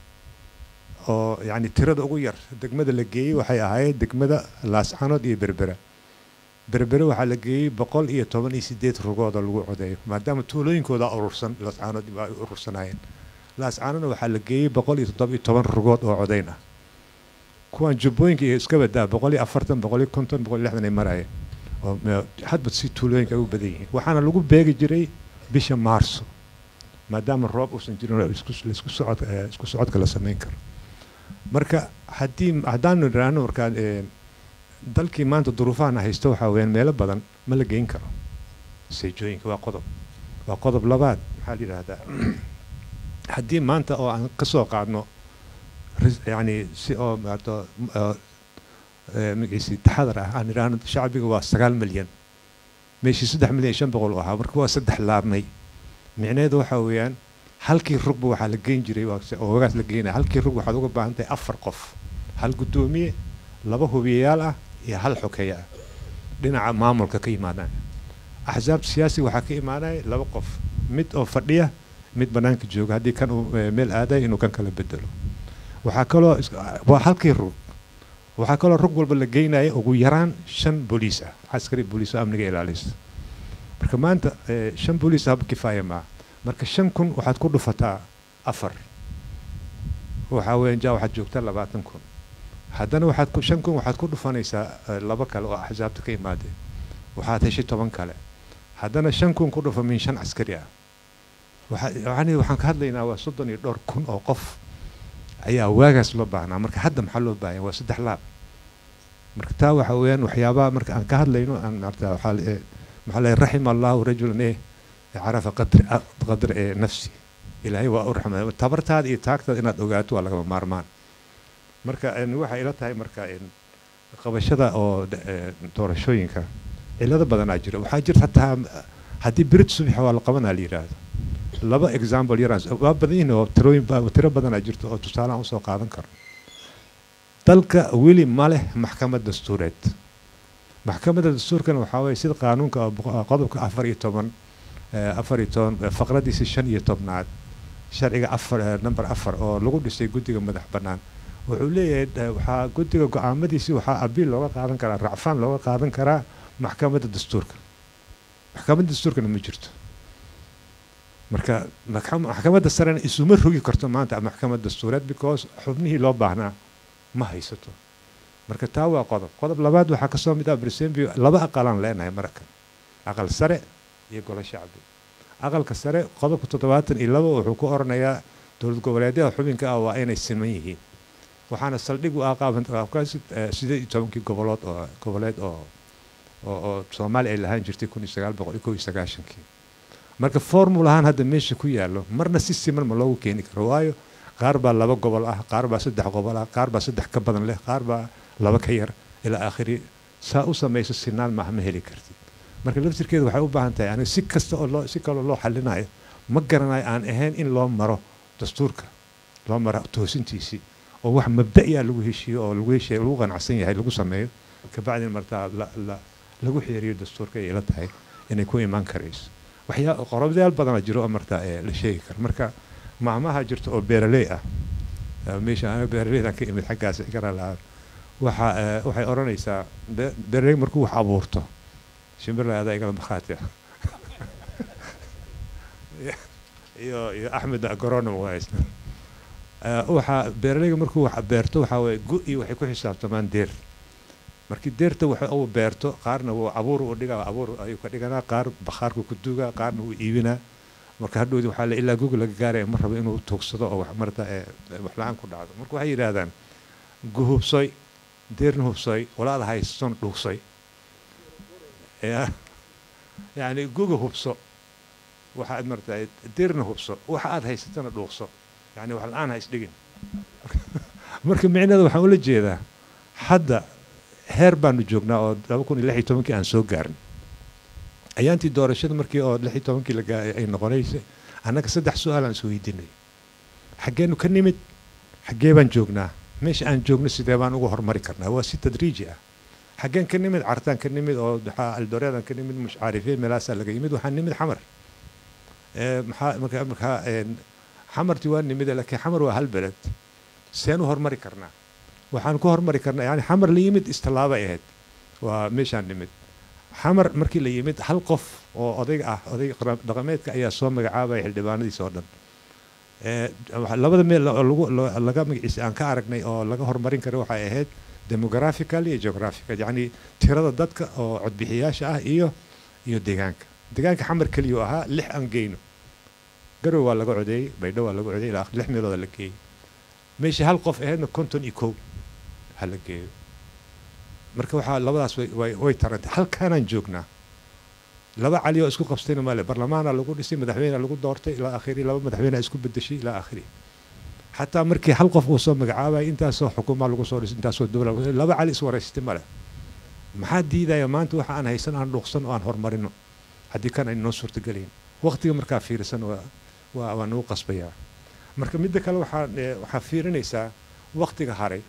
oo yani tirada ugu yar degmada la geeyey waxay ahayd degmada laascanood iyo berbera berbere waxaa la geeyey boqol iyo toban iyo sideed rugood oo lagu codeeyo maadaama tuulooyinkooda urursan laascanood ay urursanaayeen laascanoodna waxaa la geeyey boqol iyo toddoba iyo toban rugood oo codeyn ah kuwan jubbooyinka iyo iska badaa boqol iyo afartan boqol iyo konton boqol iyo lixdan ay marayeen oo hadba si tuulooyinka ay u badan yihiin waxaana lagu beegi jiray bisha maarso maadaama roob uusan jirin isku socod isku socodka la samayn karo marka haddii haddaanu niraahno markaa dalkii maanta duruufahan haysto waxaa weeyaan meelo badan ma la geyn karo seejooyinka waa qodob waa qodob labaad maxaa la yidhaahdaa haddii maanta oo aan ka soo qaadno yani si oo maato magaciisi taxadar ah aan niraahno shacbiga waa sagaal milyan meeshii saddex milyan iyo shan boqol u ahaa marka waa saddex laabmay micnaheedu waxaa weeyaan halkii rugba waxaa la geyn jiray oo wagaas la geynaya halkii rug waxaad uga baahan tahay afar qof hal guddoomiye laba hubiyayaal ah iyo hal xokeeye ah dhinaca maamulka ka yimaadaan axsaabta siyaasi waxaa ka imaanaya laba qof mid oo fadhiya mid bannaanka jooga haddii kan uu meel aadaya inuu kan kala bedelo waxaa kaloo waa halkii rug waxaa kaloo rug walba la geynaya ugu yaraan shan booliis ah caskari booliis oo amniga ilaalisa marka maanta shan booliis haba kifaaya maaha marka shan kun waxaad ku dhufataa afar waxaa weeyaan jaa waxaad joogtaa labaatan kun haddana waxaad ku shan kun waxaad ku dhufanaysaa laba kale oo axsaabta ka imaadeen waxaad heshay toban kale haddana shan kun ku dhufa min shan caskari ah waxaan waxaan ka hadlaynaa waa soddon iyo dhowr kun oo qof ayaa waagaas loo baahnaa marka hadda maxaa loo baahan waa saddex laab marka taa waxa weeyaan waxyaabaha marka aan ka hadlayno aan maarta waxaa maxaa la raxima allahu rajulan eh carafa qadri qadri ee nafsi ilaahay waa u raxmay tabartaada iyo taagtaada inaad ogaato waa lagama maarmaan marka waxay ila tahay marka qabashada oo doorashooyinka cilado badanaa jira waxaa jirta hataa haddii berit subax waa la qabanaa la yidhaahdo laba example yaraan waa badan yihiin oo tirooyin tiro badanaa jirta oo tusaale aan usoo qaadan karo dalka weli ma leh maxkamad dastuureed maxkamadda dastuurkana waxaa weeye sida qaanuunka qodobka afar iyo toban afar iyo toban faqradiisa shan iyo tobnaad sharciga afar number afar oo lagu dhisay guddiga madax bannaan wuxuu leeyahay waxaa guddiga go-aamadiisii waxaa abiil looga qaadan karaa racfaan looga qaadan karaa maxkamadda dastuurka maxkamadda dastuurkana ma jirto marka maxkamadda sarena isuma rogi karto maanta maxkamad dastuureed because xubnihii loo baahnaa ma haysato marka taa waa qodob qodob labaad waxaa kasoo mid ah brisembio laba aqalaan leenahay marka aqal sare iyo golo shacbi aqalka sare qodobka toddobaatan iyo laba wuxuu ku oranayaa dowlad goboleedyada xubinka ah waa inay siman yihiin waxaana saldhig u ah qaabkaas sideed iyo tobankii gobolood oo goboleed oo oo Soomaali ay lahaan jirtay kun iyo sagaal boqol iyo kow iyo sagaashankii marka formulahan hadda meesha ku yaalo marna si siman ma loogu keeni karo waayo qaar baa laba gobol ah qaar baa saddex gobol ah qaar baa saddex ka badan leh qaar baa laba ka yar ilaa aakhiri saa u samayso sinaan ma ma heli kartid marka laftirkeedu waxay u baahan tahay aniga si kasta oo loo si kale loo xalinayo ma garanayo aan ahayn in loo maro dastuurka loo mara toosintiisii oo wax mabda'iya lagu heshiyo oo lagu heshiyo lagu qanacsan yahay lagu sameeyo kabacdina martaa la la lagu xiriyo dastuurka ay la tahay inay ku imaan karayso waxyaa qorobdayaal badan jiro oo martaa la sheegi karo marka maamaha jirto oo beeraley ah meesha aan beeraleyda ka imid xaggaas igara la waxa waxay oranaysaa beeraley markuu wax abuurto shimbirlaada igala markhaati ah iyo iyo axmed agronom waaysta waxa beeraleyga markuu wax beerto waxa way go-i waxay ku xisaabtamaan deer markii deerta waxa uu beerto qaarna uu abuur u dhigaa abuur ayuu ka dhiganaa qaar bakhaarku ku duugaa qaarna uu iibinaa marka hadhoodi waxaa la ilaa google laga gaaray ma rabo inuu tuugsado oo wax marta wax la'aan ku dhacdo marka waxay yiraahdaan guhubsoy deerna hubsoy walaal haysan dhuuqsoy ya yani google hubso waxa aad marta deerna hubso waxa aad haysatana dhuuqso yani wax la'aan hays dhigin marka micnaheedu waxa uu la jeedaa hadda heer baanu joognaa oo laba kun iyo lix iyo tobankii aan soo gaarin ayaantii doorashada markii oo lix iyo tobankii la ay noqonaysay annaga saddex su'aal aan soo weydiinay xageenu ka nimid xagee baan joognaa meesha aan joogno sidee baan ugu hormari karnaa waa si tadriiji ah xageen ka nimid cartaan ka nimid oo aldooreedan ka nimid mush caarifiin meelaasaa laga yimid waxaan nimid xamar maxaa marka markaa xamartii waa nimid laakiin xamar waa hal beled seen u hormari karnaa waxaan ku hormari karnaa yani xamar la yimid istilaaba ahayd waa meeshaan nimid xamar markii la yimid hal qof oo odayga ah odayga dhaqameedka ayaa soo magacaabaya xildhibaanadiisa oo dhan labada meel lagu laga magaciisa aan ka aragnay oo laga horumarin karo waxay ahayd demographical iyo geographical yani tirada dadka oo codbixiyaasha ah iyo iyo deegaanka deegaanka xamar kaliya ahaa lix aan geyno garowe waa laga codeeyey baydho waa laga codeeyey ilaa lix meelood la geeyey meesha hal qof ahaydna konton iyo kow hala geeyo marka waxaa labadaas way way tarantay halkaanaan joognaa laba cali oo isku qabstayna maale barlamaana lagu dhisay madaxweyne lagu doortay ilaa akhiri laba madaxweyne isku bedeshay ilaa akhiri xataa markii hal qof uu soo magacaabay intaasoo xukuumaa lagu soo dhisay intaasoo dowlad laba cali is wareystay male maxaa diidaya maanta waxa aan haysan aan dhuuqsan oo aan horumarino haddii kan ay noo suurtagelayn waqtiga markaa fiirsan waa waa waa nagu qasbayaa marka midda kale waxaa waxaa fiirinaysaa waqtiga haray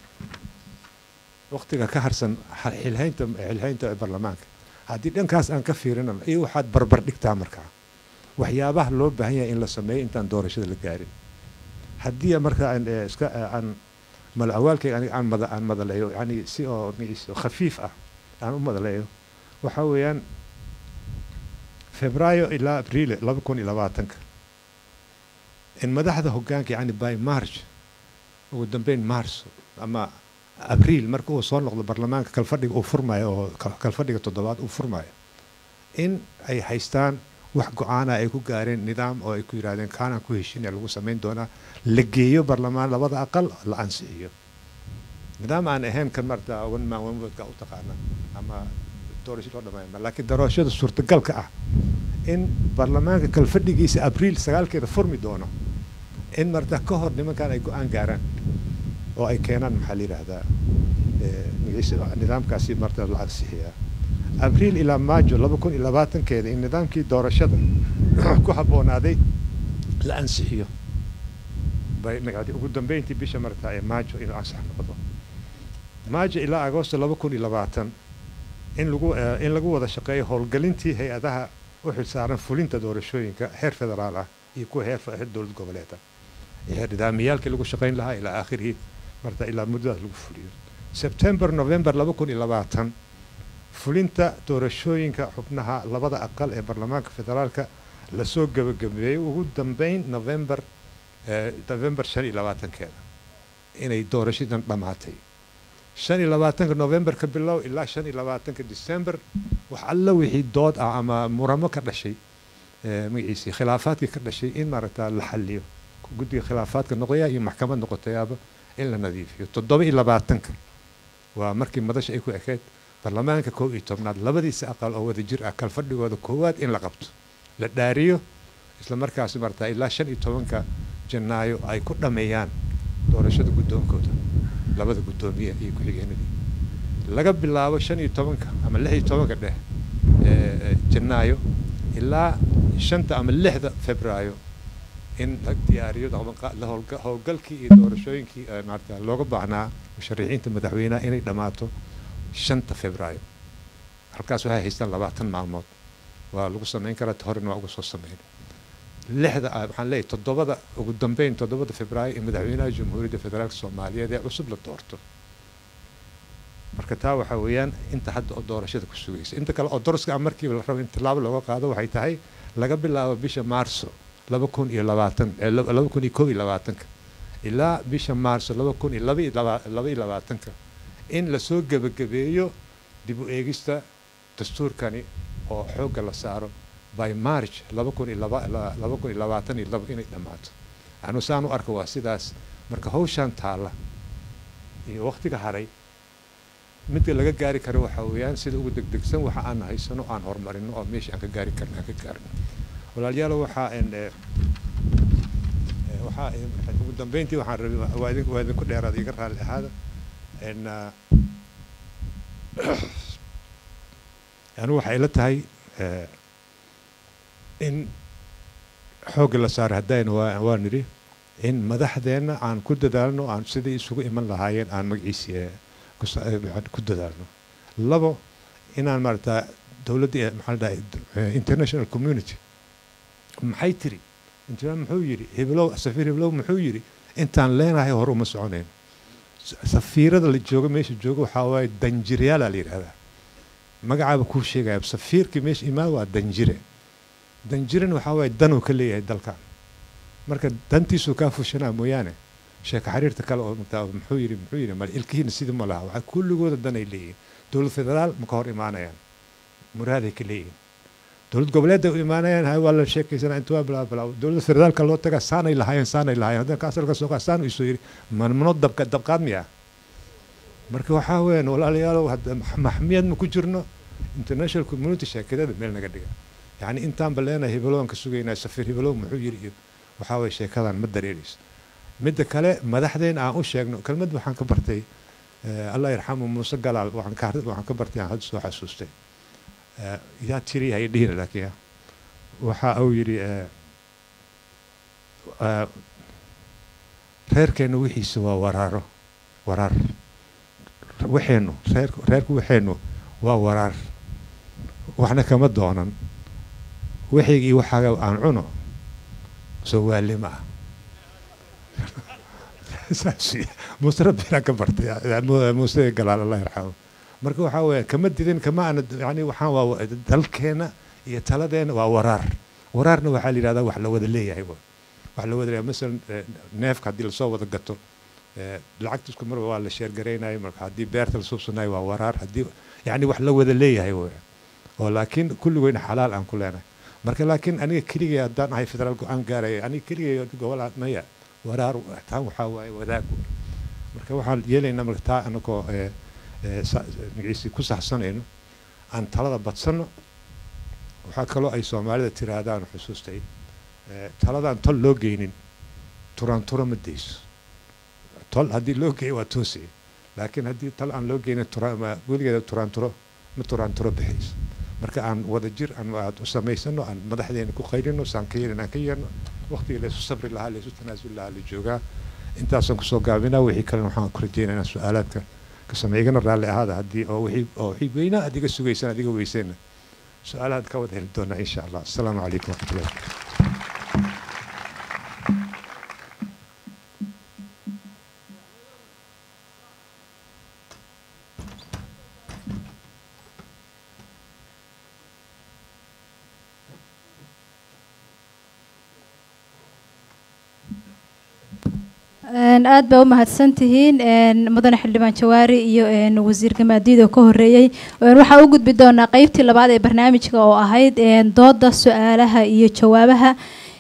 waqtiga ka harsan xilhaynta xilhaynta baarlamaanka haddii dhankaas aan ka fiirino iyo waxaad barbar dhigtaa markaa waxyaabaha loo baahan yahay in la sameeyo intaan doorashada la gaarin haddii markaa aan iska aan mal awaalkay aniga aan mada aan madaleeyo yani si oo magaciisa khafiif ah aan u madaleeyo waxa weeyaan febraayo ilaa abriil laba kun iyo labaatanka in madaxda hoggaanka yani by march ugu dambeyn marso ama abriil marka uu soo noqdo baarlamaanka kalfadhiga uu furmayo oo kalfadhiga toddobaad uu furmayo in ay haystaan wax go-aana ay ku gaareen nidaam oo ay ku yiraahdeen kaanaan ku heshiinaya lagu samayn doonaa la geeyo baarlamaan labada aqal la ansixiyo nidaam aan ahayn kan marta one man one vote ka u taqaana ama doorasho loo dhameeyo laakiin doorashada suurtagalka ah in baarlamaanka kalfadhigiisa abriil sagaalkeeda furmi doono in marta ka hor nimankan ay go-aan gaaraan oo ay keenaan maxaa la yiraahdaa nidaamkaasi marta la ansixiyaa abriil ilaa maajo laba kun iyo labaatankeeda in nidaamkii doorashada ku haboonaaday la ansixiyo bay magacdi ugu dambeyntii bisha marta ee maajo inuu ansax noqdo maajo ilaa agoosto laba kun iyo labaatan in lagu in lagu wada shaqeeyo howlgelintii hay-adaha u xilsaaran fulinta doorashooyinka heer federaal ah iyo kuwa heer heer dowlad goboleed ah heer nidaamyaalkii lagu shaqayn lahaa ilaa aakhirihii marta ilaa muddadaas lagu fuliyo September November laba kun iyo labaatan fulinta doorashooyinka xubnaha labada aqal ee baarlamaanka federaalka la soo gabagabeeyay ugu dambeyn November November shan iyo labaatankeeda inay doorashadan dhamaatay shan iyo labaatanka November ka bilow ilaa shan iyo labaatanka December wax alla wixii dood ah ama muramo ka dhashay magaciisa khilaafaadkii ka dhashay in marata la xalliyo guddiga khilaafaadka noqoya iyo maxkamad noqotayaaba in la nadiifiyo toddoba iyo labaatanka waa markii madasha ay ku ekeyd baarlamaanka kow iyo tobnaad labadiisa aqal oo wada jir ah kalfadhigooda koowaad in la qabto la dhaariyo isla markaas marta ilaa shan iyo tobanka janaayo ay ku dhameeyaan doorashada guddoonkooda labada guddoomiye iyo ku-xigeenadii laga bilaabo shan iyo tobanka ama lix iyo tobanka dheh janaayo ilaa shanta ama lixda febraayo in la diyaariyo howlgalkii iyo doorashooyinkii maarata looga baahnaa musharixiinta madaxweynaha inay dhammaato shanta febraayo halkaas waxay haystaan labaatan maalmood waa lagu samayn karaa horena waa ugu soo sameyn lixda waxaan leeyahay toddobada ugu dambeyn toddobada febraayo ee madaxweynaha jamhuuriyadda federaalka soomaaliyeed ee cusub la doorto marka taa waxa weeyaan inta hadda oo doorashada ku sugaysa inta kale oo doroska ah markii la rabo in tilaabo looga qaado waxay tahay laga bilaabo bisha maarso laba kun iyo labaatan laba kun iyo kow iyo labaatanka ilaa bisha maarso laba kun iyo laba iyo labaatanka in lasoo gebagabeeyo dib u eegista dastuurkani oo xoogga la saaro by march laba kun iyo laba kun iyo labaatan iyo laba inay dhammaato anu saan u arka waa sidaas marka hawshaan taalla iyo waqtiga haray midka laga gaari karo waxa weeyaan sida ugu degdegsan waxa aan haysano aan horumarino oo meesha aan ka gaari karno aan ka gaarno walaalayaal waxa aan waxa ugu dambeyntii waxaan rabay waa idin waa idin ku dheeraad iga raali ahaada in anu waxa ila tahay in xoogga la saaro haddayna waa waa nidhi in madaxdeenna aan ku dadaalno aan sidii isugu iman lahaayeen aan magaciisi ku dadaalno labo inaan maarata dowladda maxaa la dhahay international community maxay tiri inta muxuu yiri heblow safiir heblow muxuu yiri intaan leenahay hor uma soconayn safiirada la joogo meesha joogo waxa waaye danjireyaal la yiraahdaa magacaaba ku sheegaya safiirkii meesha imaad waa danjire danjiren waxa waaye dan uu ka leeyahay dalka marka dantiisu ka fushanaa mooyaane sheeka xiriirta kale oo muxuu yiri muxuu yiri mal ilkiina sidii ma laha waxa kulligooda dan ay leeyihiin dowlad federaal ma ka hor imaanayaan muraaday ka leeyihiin dowlad goboleedda u imaanayaan hay waa la sheekaysanaa inta waa bilaa bilaa dowlad federaalka loo tagaa saanay lahaayeen saanay lahaayeen haddana kaasalka soo kaa saan isoo yiri manmano dabka dabqaad miya marka waxaa weeyaan walaalayaal hadda maxmiyad ma ku jirno international community sheekadada meel naga dhiga yani intaan baleena hebloonka sugaynaa safiir heblow muxuu yiri iyo waxaa weey sheekadan ma dareerayso midda kale madaxdeen aan u sheegno kelmad waxaan ka bartay Allah yarxamu Muuse Galaal waxaan ka waxaan ka bartay aan hadda soo xasuustay yaa tiri hay dhihin laakiin waxa uu yiri reerkeenu wixiisa waa waraaro waraar waxeenu reer reerku waxeenu waa waraar waxna kama doonan wixii waxa aan cuno soo waalima saasi musra bira ka bartay Muuse Galaal Allah yarxamu marka waxa weey kama didin kama aan yani waxaan waa dalkeena iyo taladeena waa waraar waraarna waxa la yiraahdaa wax la wada leeyahay wax la wada leeyahay mesela neefka hadii la soo wada gato lacagtu isku mar waa la sheer gareynay marka hadii beerta la suubsanayo waa waraar hadii yani wax la wada leeyahay oo laakiin kullu weyn xalaal aan ku leenahay marka laakiin aniga kaliya hadaan ahay federaal go'aan gaaray aniga kaliya gobol maya waraar taan waxa waay wadaag marka waxaan yeelaynaa marka taa anagoo ee magaciisi ku saxsanayno aan talada badsano waxa kale ay Soomaalida tiraadaan xusuustay taladan tol loo geynin turan tura ma deyso tol hadii loo geeyo waa toosi laakiin hadii tal aan loo geynin turan ma weligeeda turan turo ma turan turo bixis marka aan wada jir aan u samaysano aan madaxdeena ku qayrino saan ka yeelina ka yeelno waqtiga la sabri lahaa la tanaasul lahaa la jooga intaas aan ku soo gaabinaa wixii kale waxaan ku rajeynaynaa su'aalaadka ka sameeyana raali ahaada hadii oo wixii oo wixii weyna adiga sugaysan adiga weysayna su'aalaad ka wada heli doona insha Allah assalaamu alaykum wa rahmatullahi aad baa u mahadsantihiin mudane xildhibaan Jawaari iyo wasiirka maadiyada ka horeeyay waxa uu gudbi doonaa qaybtii labaad ee barnaamijka oo ahayd dooda su'aalaha iyo jawaabaha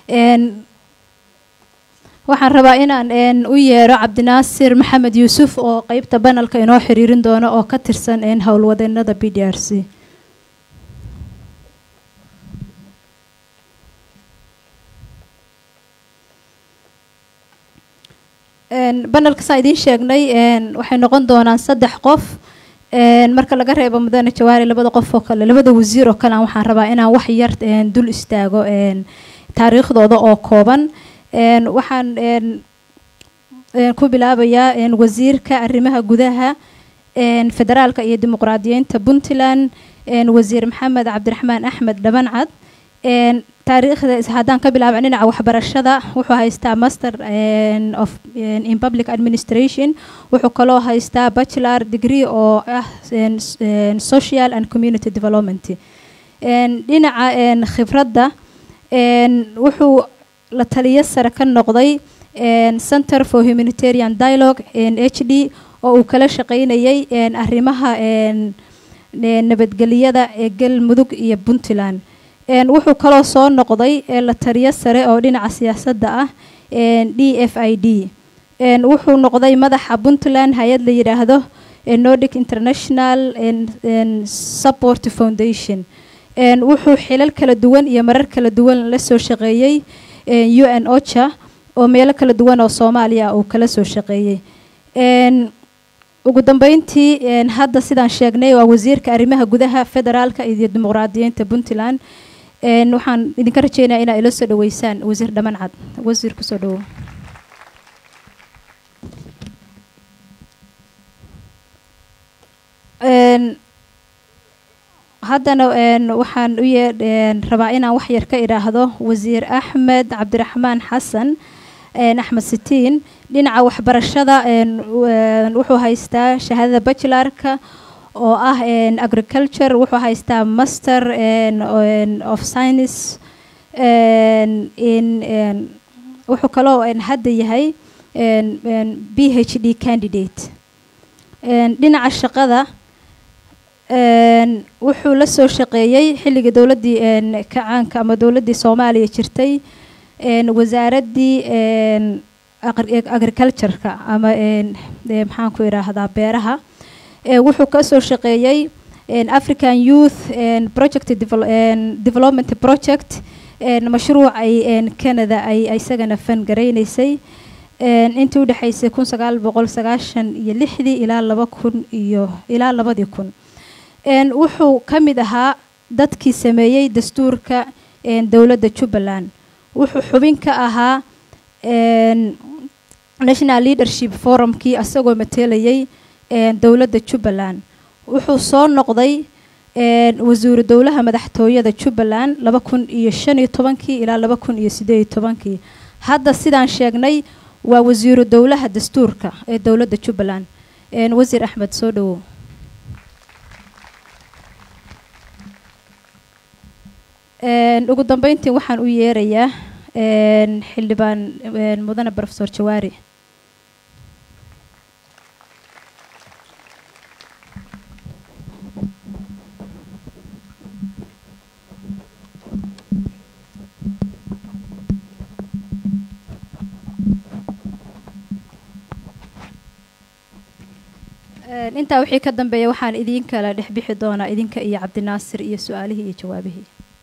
waxaan rabaa inaan u yeero Cabdinaasir Maxamed Yuusuf oo qaybta panelka inoo xiriirin doona oo ka tirsan howlwadeennada P D R C panelka saa idin sheegnay waxay noqon doonaan saddex qof marka laga reebo mudane Jawaari labada qof oo kale labada wasiir oo kale waxaan rabaa inaan wax yar dul istaago taariikhdooda oo kooban waxaan ku bilaabayaa wasiirka arrimaha gudaha federaalka iyo dimuqraadiyiinta Puntland wasiir Maxamed Cabdiraxmaan Axmed Dhabancad taariikhda haddaan ka bilaabo dhinaca waxbarashada wuxuu haystaa master of in public administration wuxuu kaloo haystaa bachelor degree oo ah social and community development dhinaca khibradda wuxuu la taliye sare ka noqday Center for Humanitarian Dialogue H D oo uu kala shaqeynayay arrimaha nabadgelyada ee galmudug iyo Puntland wuxuu kaloo soo noqday la taliye sare oo dhinaca siyaasadda ah D F I D wuxuu noqday madaxa Puntland hay'ad la yiraahdo Nordic International Support Foundation wuxuu xilal kala duwan iyo marar kala duwan la soo shaqeeyay U N OCHA oo meelo kala duwan oo Soomaaliya uu kala soo shaqeeyay ugu dambeyntii hadda sidaan sheegnay waa wasiirka arrimaha gudaha federaalka iyo dimuqraadiyiinta Puntland waxaan idinka rajeynayaa inaad ila soo dhaweysaan wasiir Dhabancad wasiir ku soo dhawo haddana waxaan u rabaa inaan wax yar ka iraahdo wasiir Axmed Cabdiraxmaan Xasan Axmed Sitiin dhinaca waxbarashada wuxuu haystaa shahaadada bachelorka oo ah agriculture wuxuu haystaa master of science in wuxuu kaloo hadda yahay B H D candidate dhinaca shaqada wuxuu la soo shaqeeyay xilliga dawladdii kacaanka ama dawladdii Soomaaliya jirtay wasaaradii agriculture-ka ama maxaan ku iraahdaa beeraha wuxuu ka soo shaqeeyay African Youth Project Development Project mashruuc ay Canada ay isagana fan gareynaysay intii u dhaxaysay kun sagaal boqol sagaashan iyo lixdii ilaa laba kun iyo ilaa labadii kun wuxuu ka mid ahaa dadkii sameeyay dastuurka dawladda Jubbaland wuxuu xubin ka ahaa National Leadership Forumkii asagoo matelayay dawladda Jubbaland wuxuu soo noqday wasiir dawlaha madaxtooyada Jubbaland laba kun iyo shan iyo tobankii ilaa laba kun iyo siddeed iyo tobankii hadda sidaan sheegnay waa wasiir dawlaha dastuurka ee dawladda Jubbaland wasiir Axmed soo dhawo ugu dambeyntii waxaan u yeerayaa xildhibaan mudane Professor Jawaari intaa wixii ka dambeeya waxaan idin kala dhex bixi doonaa idinka iyo Cabdinaasir iyo su'aalihii iyo jawaabihii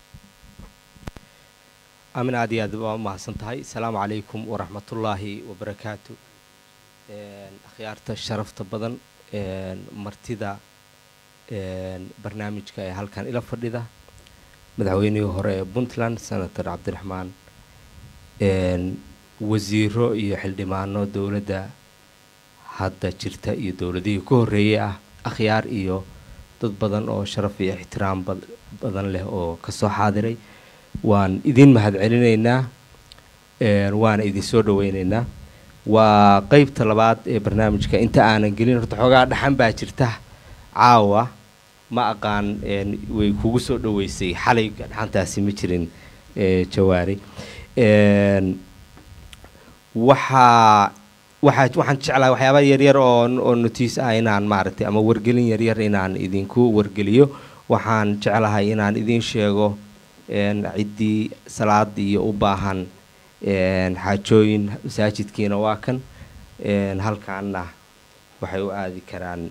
أمين عادي أدب ما سنتهاي السلام عليكم ورحمة الله وبركاته أخيارته الشرف تبضن مرتدى برنامج كأي هل كان إلى فريدة مدعويني هراء بونتلاند سنتر عبد الرحمن وزيره يحل معنا دولة هذا شرطة إيه دولة دي كورية أخيار إيو تبضن أو شرف احترام بدن له أو كسو حاضري waan idin mahad celinaynaa waan idin soo dhaweynaynaa waa qaybta labaad ee barnaamijka inta aanan gelin horta xogaa dhaxan baa jirta caawa ma aqaan way kugu soo dhaweysay xalay dhaxantaasi ma jirin Jawaari waxa waxa waxaan jeclahay waxyaabo yar yar oo oo notice ah inaan maaragtay ama wargelin yar yar inaan idinku wargeliyo waxaan jeclahay inaan idin sheego عدي صلاة دي وباهن حاجوين مساجدكينا واكن هل كأنه وحيو آدي كران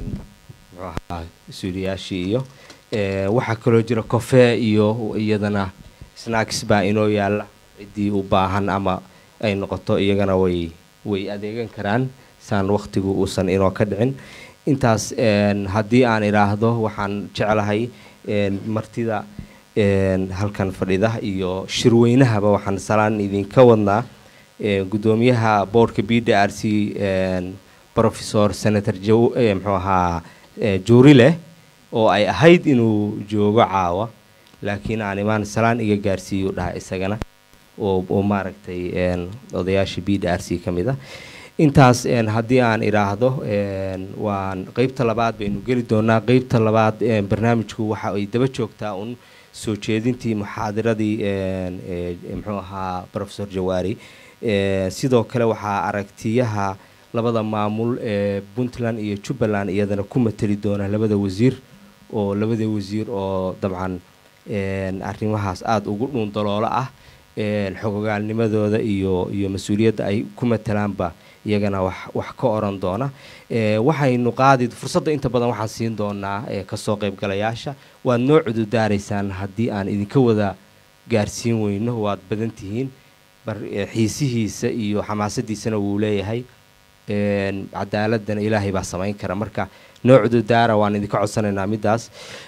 سوريا شيء وحكلو جرا كافيه إيو إيدنا سناكس باينو يلا عدي وباهن أما أي نقطة إيجانا وي وي أديجن كران سان وقتي وصن إنو كدعن intaas een hadii aan iraahdo waxaan jecelahay een martida een halkan fadhida iyo shirweynahaba waxaan salaan idin ka wadnaa gudoomiyaha boardka B D R C Professor Senator Jawaari muxuu ahaa Juurile oo ay ahayd inuu joogo caawa laakiin aan imaan salaan iga gaarsiiyo dhaha isagana oo oo maaragtay odayaasha B D R C kamid ah intaas haddii aan iraahdo waan qaybta labaad baynu geli doonaa qaybta labaad barnaamijku waxa ay daba joogtaa un soo jeedintii muxaadaradii muxuu ahaa Professor Jawaari sidoo kale waxaa aragtiyaha labada maamul ee Puntland iyo Jubbaland iyadana ku matali doona labada wasiir oo labada wasiir oo dabcan arrimahaas aad ugu dhuun daloolo ah xogogaalnimadooda iyo iyo mas'uuliyadda ay ku matalaanba iyagana wax wax ka oran doona waxaynu qaadi fursadda inta badan waxaan siin doonaa ka soo qayb galayaasha waad noo cududaaraysaan haddii aan idinka wada gaarsiin weyno waad badan tihiin bar xiisihiisa iyo xamaasadiisana wuu leeyahay cadaaladana ilaahay baa samayn kara marka noo cududaara waan idinka codsanaynaa midaas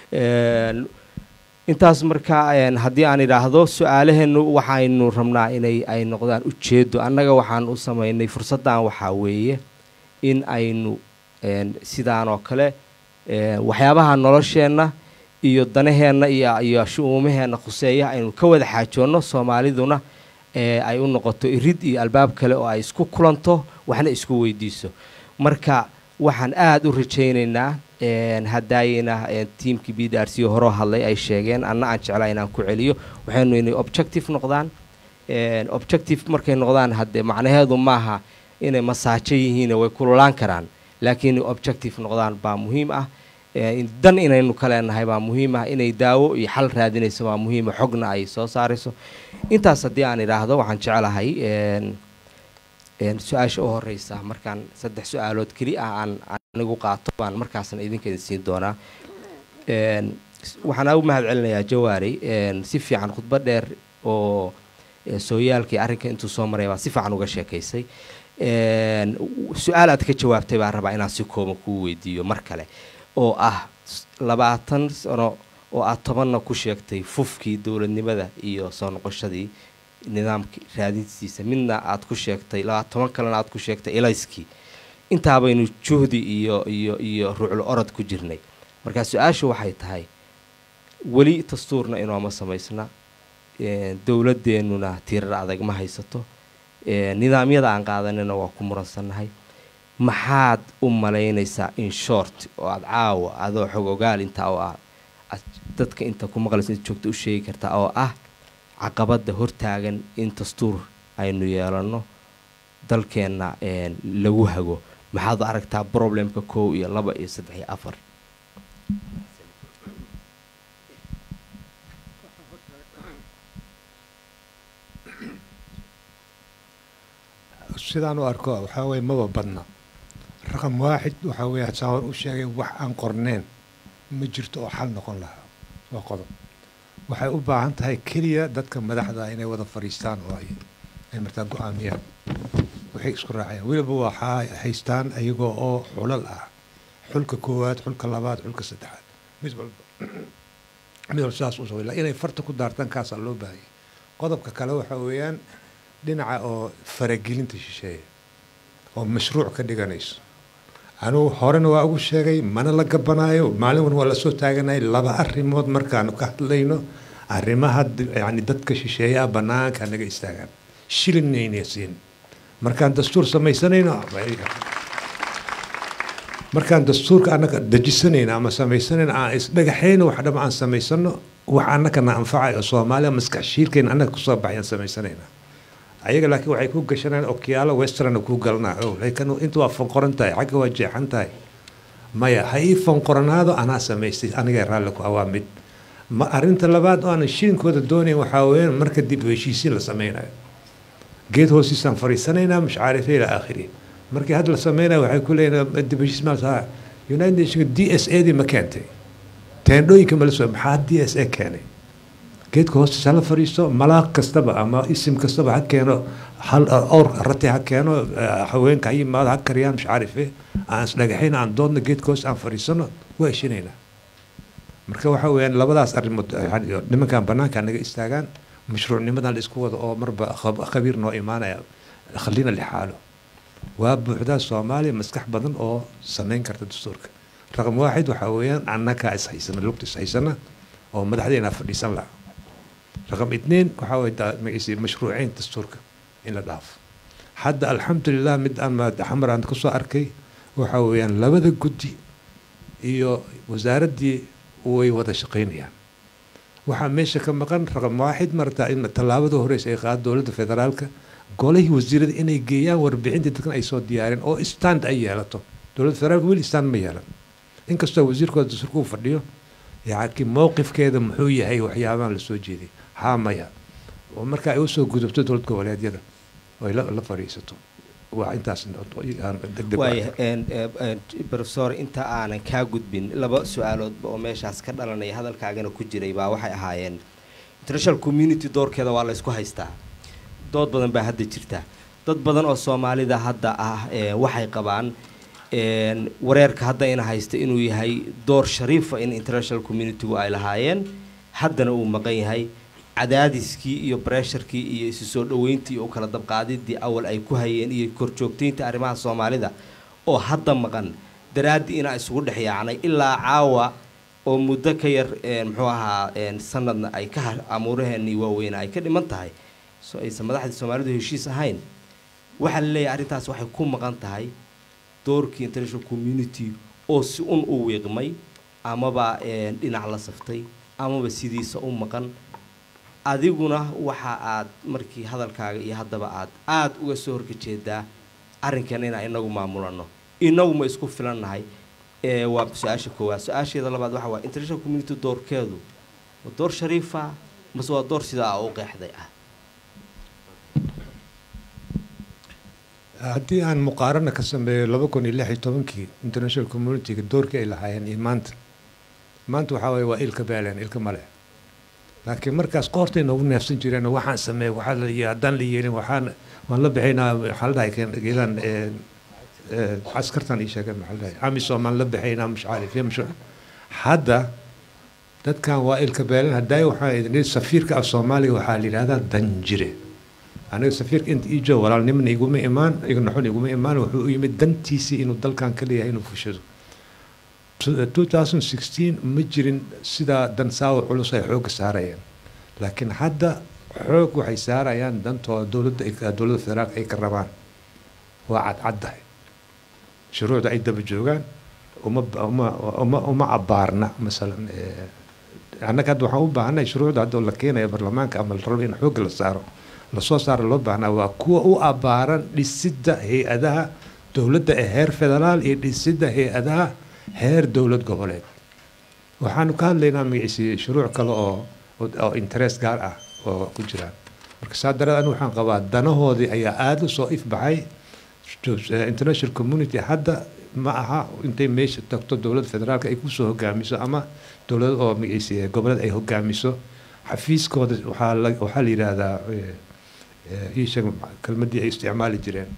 intaas marka haddii aan idhaahdo su-aalaheenu waxaynu rabnaa inay ay noqdaan ujeedo annaga waxaan u samaynay fursaddan waxaa weeye in aynu sidaan oo kale waxyaabaha nolosheenna iyo danaheenna iyo iyo shu'uumaheenna khuseeya aynu ka wada xaajoonno soomaaliduna ay u noqoto irid iyo albaab kale oo ay isku kulanto waxna isku weydiiso marka waxaan aad u rajaynaynaa haddaayna tiimkii B D R C hore hadlay ay sheegeen anna aan jeclaa inaan ku celiyo waxaynu inay objective noqdaan objective markay noqdaan hadde macnaheedu maaha inay masaajo yihiin way kululaan karaan laakiin objective noqdaan baa muhiim ah dan inaynu ka leenahay baa muhiim ah inay daawo iyo xal raadinayso waa muhiim xogna ay soo saarayso intaas haddii aan idhaahdo waxaan jeclahay su-aasha u horeysa markaan saddex su-aalood keli ah aan anigu qaato baan markaasna idinka idin siin doonaa waxaan ugu mahad celinayaa Jawaari si fiican khudbad dheer oo sooyaalkii arrinka intuu soo maray baa si fiican uga sheekaysay su-aal aad ka jawaabtay baan rabaa inaan si kooban kuu weydiiyo mar kale oo ah labaatan sano oo aad tobanna ku sheegtay fufkii dowladnimada iyo soo noqoshadii nidaamkii raadintiisa midna aad ku sheegtay labaatan kalena aad ku sheegtay ilayskii intaa baynu juhdi iyo iyo iyo ruucul orod ku jirnay marka su-aashu waxay tahay weli dastuurna inooma samaysna dowladeennuna tirar adag ma haysato nidaamyada aan qaadanina waa ku muransannahay maxaad u malaynaysaa in short oo aad caawa adoo xog ogaal intaa oo ah dadka inta ku maqlaysa inta joogta u sheegi kartaa oo ah caqabada hortaagan in dastuur aynu yeelano dalkeenna lagu hago maxaad aragtaa problemka kow iyo laba iyo saddex iyo afar sidaan u arko waxaa weeye maba badna raqam waaxid waxaa weeye saan u sheegay wax aan qorneen ma jirto oo xal noqon lahaa waa qodob waxay u baahan tahay keliya dadka madaxda inay wada fariistaan oo ay ay markaa go'aamiyaan waxay isku raacayaan weliba waxaa haystaan ayagoo oo xulal ah xulka koowaad xulka labaad xulka saddexaad mid walba mid walba saas u soo inay farta ku daartaan kaasaa loo baahayay qodobka kale waxaa weeyaan dhinaca oo faragelinta shisheeye oo mashruuc ka dhiganayso anugu horena waa ugu sheegay mana la gabanaayo maalin wan waa lasoo taaganay laba arrimood markaanu ka hadlayno arrimaha yani dadka shisheeyaa bannaanka naga istaagaan shilinayna siin markaan dastuur samaysanayno markaan dastuurka annaga dejisanayno ama samaysanayno aan isdhagaxayno wax dhama aan samaysano wax annaka na anfacayo soomaaliya maskax shiilkayna annaga kusoo baxayaan samaysanayna ayaga laakiin waxay ku gashanayaan okiyaalo western ku galnaa oo laakiin inta waa fanqoran tahay xagga waa jeexan tahay maya ha ii fanqoranaado anaa samaystay aniga raalli ku awaa mid ma arrinta labaad oo aan shilinkooda doonayn waxaa weeyaan marka dib u heshiisiin la sameynayo geed hoostiisaan fariisanaynaa mش عارف إلى آخره markii had la sameynayo waxay ku leeyihiin dib u heshiis ma saha United Nations D S A di ma keentay teendhooyinka ma la soo maxaa D S A keenay geedka hoostiisa la fariisto malaaq kastaba ama isim kastaba ha keeno hal or rati ha keeno haweenka ay maad ha kariyaan mش عارف aan isdhagaxayn aan doodna geedka hoos aan fariisano waa shinayna marka waxa weeyaan labadaas arrimood nimankan banaanka naga istaagaan mashruucnimadan la isku wado oo marba khabiir noo imaanaya khallina lixaalo waa buuxdaa soomaaliya maskax badan oo samayn karta dastuurka raqam waaxid waxaa weeyaan annagaa is haysana lugta is haysana oo madaxdeena fadhiisan laha raqam itniin waxaa weeye mashruuciin dastuurka in la dhaafo hadda alxamdulilah mid aan xamar aan kusoo arkay waxaa weeyaan labada guddi iyo wasaaraddii way wada shaqaynayaan waxaa meesha ka maqan raqam waaxid marta in tallaabada horeysa ay qaado dowladda federaalka golihii wasiirada inay geeyaan warbixintii dadkan ay soo diyaareen oo stand ay yeelato dowladda federaalka weli stand ma yeelan inkastoo wasiirkooda dastuurka uu fadhiyo yacni mowqifkeeda muxuu yahay waxyaabahan la soo jeeday haa maya oo marka ay usoo gudubto dowlad goboleedyada oo ay la fadhiisato waa intaas degdeg waaya professor inta aanan kaa gudbin laba su-aaloodba oo meeshaas ka dhalanaya hadalkaagana ku jiray baa waxay ahaayeen international community doorkeeda waa la isku haystaa dood badan baa hadda jirta dad badan oo soomaalida hadda ah waxay qabaan wareerka hadda ina haysta inuu yahay door shariifa in international communitygu ay lahaayeen haddana uu maqan yahay cadaadiskii iyo bresharkii iyo isu soo dhaweyntii iyo kala dabqaadidii awal ay ku hayeen iyo korjoogtaynta arrimaha soomaalida oo hadda maqan daraaddii inaa isugu dhex yaacnay ilaa caawa oo muddo ka yar muxuu ahaa sanadna ay ka amuuraheenii waaweyna ay ka dhiman tahay so aysan madaxdii soomaalidu heshiis ahayn waxaa la leeyahay arrintaas waxay ku maqan tahay doorkii international community oo si un u wiiqmay amaba dhinac la saftay amaba sidiisa u maqan adiguna waxa aad markii hadalkaaga iyo haddaba aad aad uga soo horjeedaa arrinkan inaan inagu maamulano inagu ma isku filannahay ee waa su-aasha koowaad su-aasheeda labaad waxa waa international community doorkeedu waa door shariifa mase waa door sidaa u qeexday ah haddii aan muqaarana ka sameeyo laba kun iyo lix iyo tobankii international communityga doorkii ay lahaayeen iyo maanta maanta waxaa waye waa ilka beeleen ilka male laakiin markaas qoortay noogu neefsan jireen waxaan sameeyay waxaa la yidhi haddaan la yeelin waxaan waan la bixinaa maxaa la dhahay geelaan askartan ii sheegeen maxaa la dhahay amisom aan la bixinaa mush caarif iyo mush hadda dadkan waa ilka beeleen haddaay waxaa idin safiirka af soomaaliga waxaa la yidhahdaa danjire aniga safiirka inta ii joogo walaalnimana iguma imaan iga naxun iguma imaan wuxuu u yimid dantiisii inuu dalkan ka leeyahay inuu fushado twenty sixteen ma jirin sidaa dansaawo culus ay xoogga saarayeen laakiin hadda xoog waxay saarayaan dantooda dowladda dowladda federaalka ay ka rabaan waa cadcaddahay shuruucda ay daba joogaan uma uma uma uma abbaarna masalan annaga hadda waxaan u baahannahay shuruucda hadda la keenayo baarlamaanka ama la rabo in xoogga la saaro lasoo saaro loo baahnaa waa kuwa u abbaaran dhisidda hay-adaha dowladda ee heer federaal iyo dhisidda hay-adaha heer dowlad goboleed waxaanu ka hadlaynaa magiciisi shuruuc kale oo oo interest gaar ah oo ku jiraan marka saa daraadeed anigu waxaan qabaa danahoodii ayaa aada u soo ifbaxay international community hadda ma aha intay meesha tagto dowladda federaalka ay kusoo hogaamiso ama dowlad oo magiciisi goboleed ay hogaamiso xafiiskooda waxaa la waxaa la yidhaahdaa ii sheeg kelmaddii ay isticmaali jireen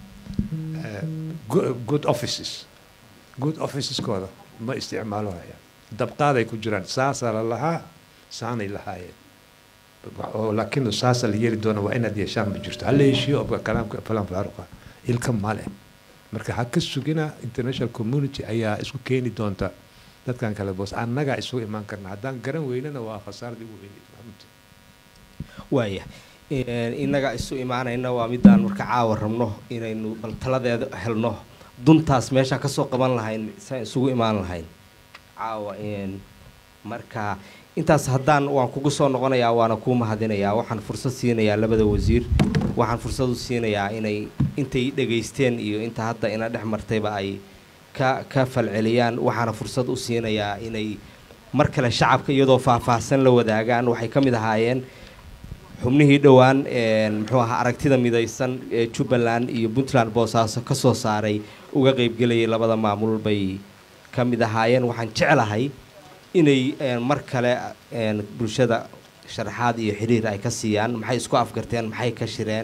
good offices good officeskooda ma isticmaalo hayaan dabqaaday ku jiraan saasaa la lahaa saanay lahaayeen laakiin saasa la yeeli doona waa inaad yeeshaan ma jirto hala heshiyo obka kalaamka falan faaruqa ilka male marka ha ka sugina international community ayaa isku keeni doonta dadkan kale boos annagaa isugu imaan karna haddaan garan weynana waa khasaaradii ugu weyneyd waaya innaga isu imaanayna waa midaan marka caawa rabno inaynu bal taladeeda helno duntaas meesha ka soo qaban lahayn saan isugu imaan lahayn caawa marka intaas haddaan waan kugu soo noqonayaa waana kuu mahadinayaa waxaan fursad siinayaa labada wasiir waxaan fursad u siinayaa inay intay dhegaysteen iyo inta hadda ina dhex martayba ay ka ka falceliyaan waxaana fursad u siinayaa inay mar kale shacabka iyadoo faahfaahsan la wadaagaan waxay ka mid ahaayeen xubnihii dhowaan muxuu ahaa aragtida midaysan ee Jubbaland iyo Puntland boosaaso ka soo saaray uga qaybgelayay labada maamul bay ka mid ahaayeen waxaan jecelahay inay mar kale bulshada sharaxaad iyo xiriir ay ka siiyaan maxay isku afgarteen maxay ka shireen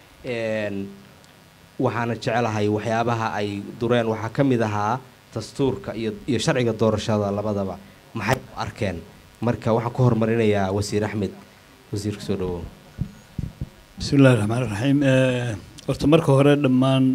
waxaana jecelahay waxyaabaha ay dureen waxaa ka mid ahaa dastuurka iyo iyo sharciga doorashada labadaba maxay arkeen marka waxaan ku hormarinayaa wasiir Axmed وزير كسودو بسم الله الرحمن الرحيم horta marka hore dhammaan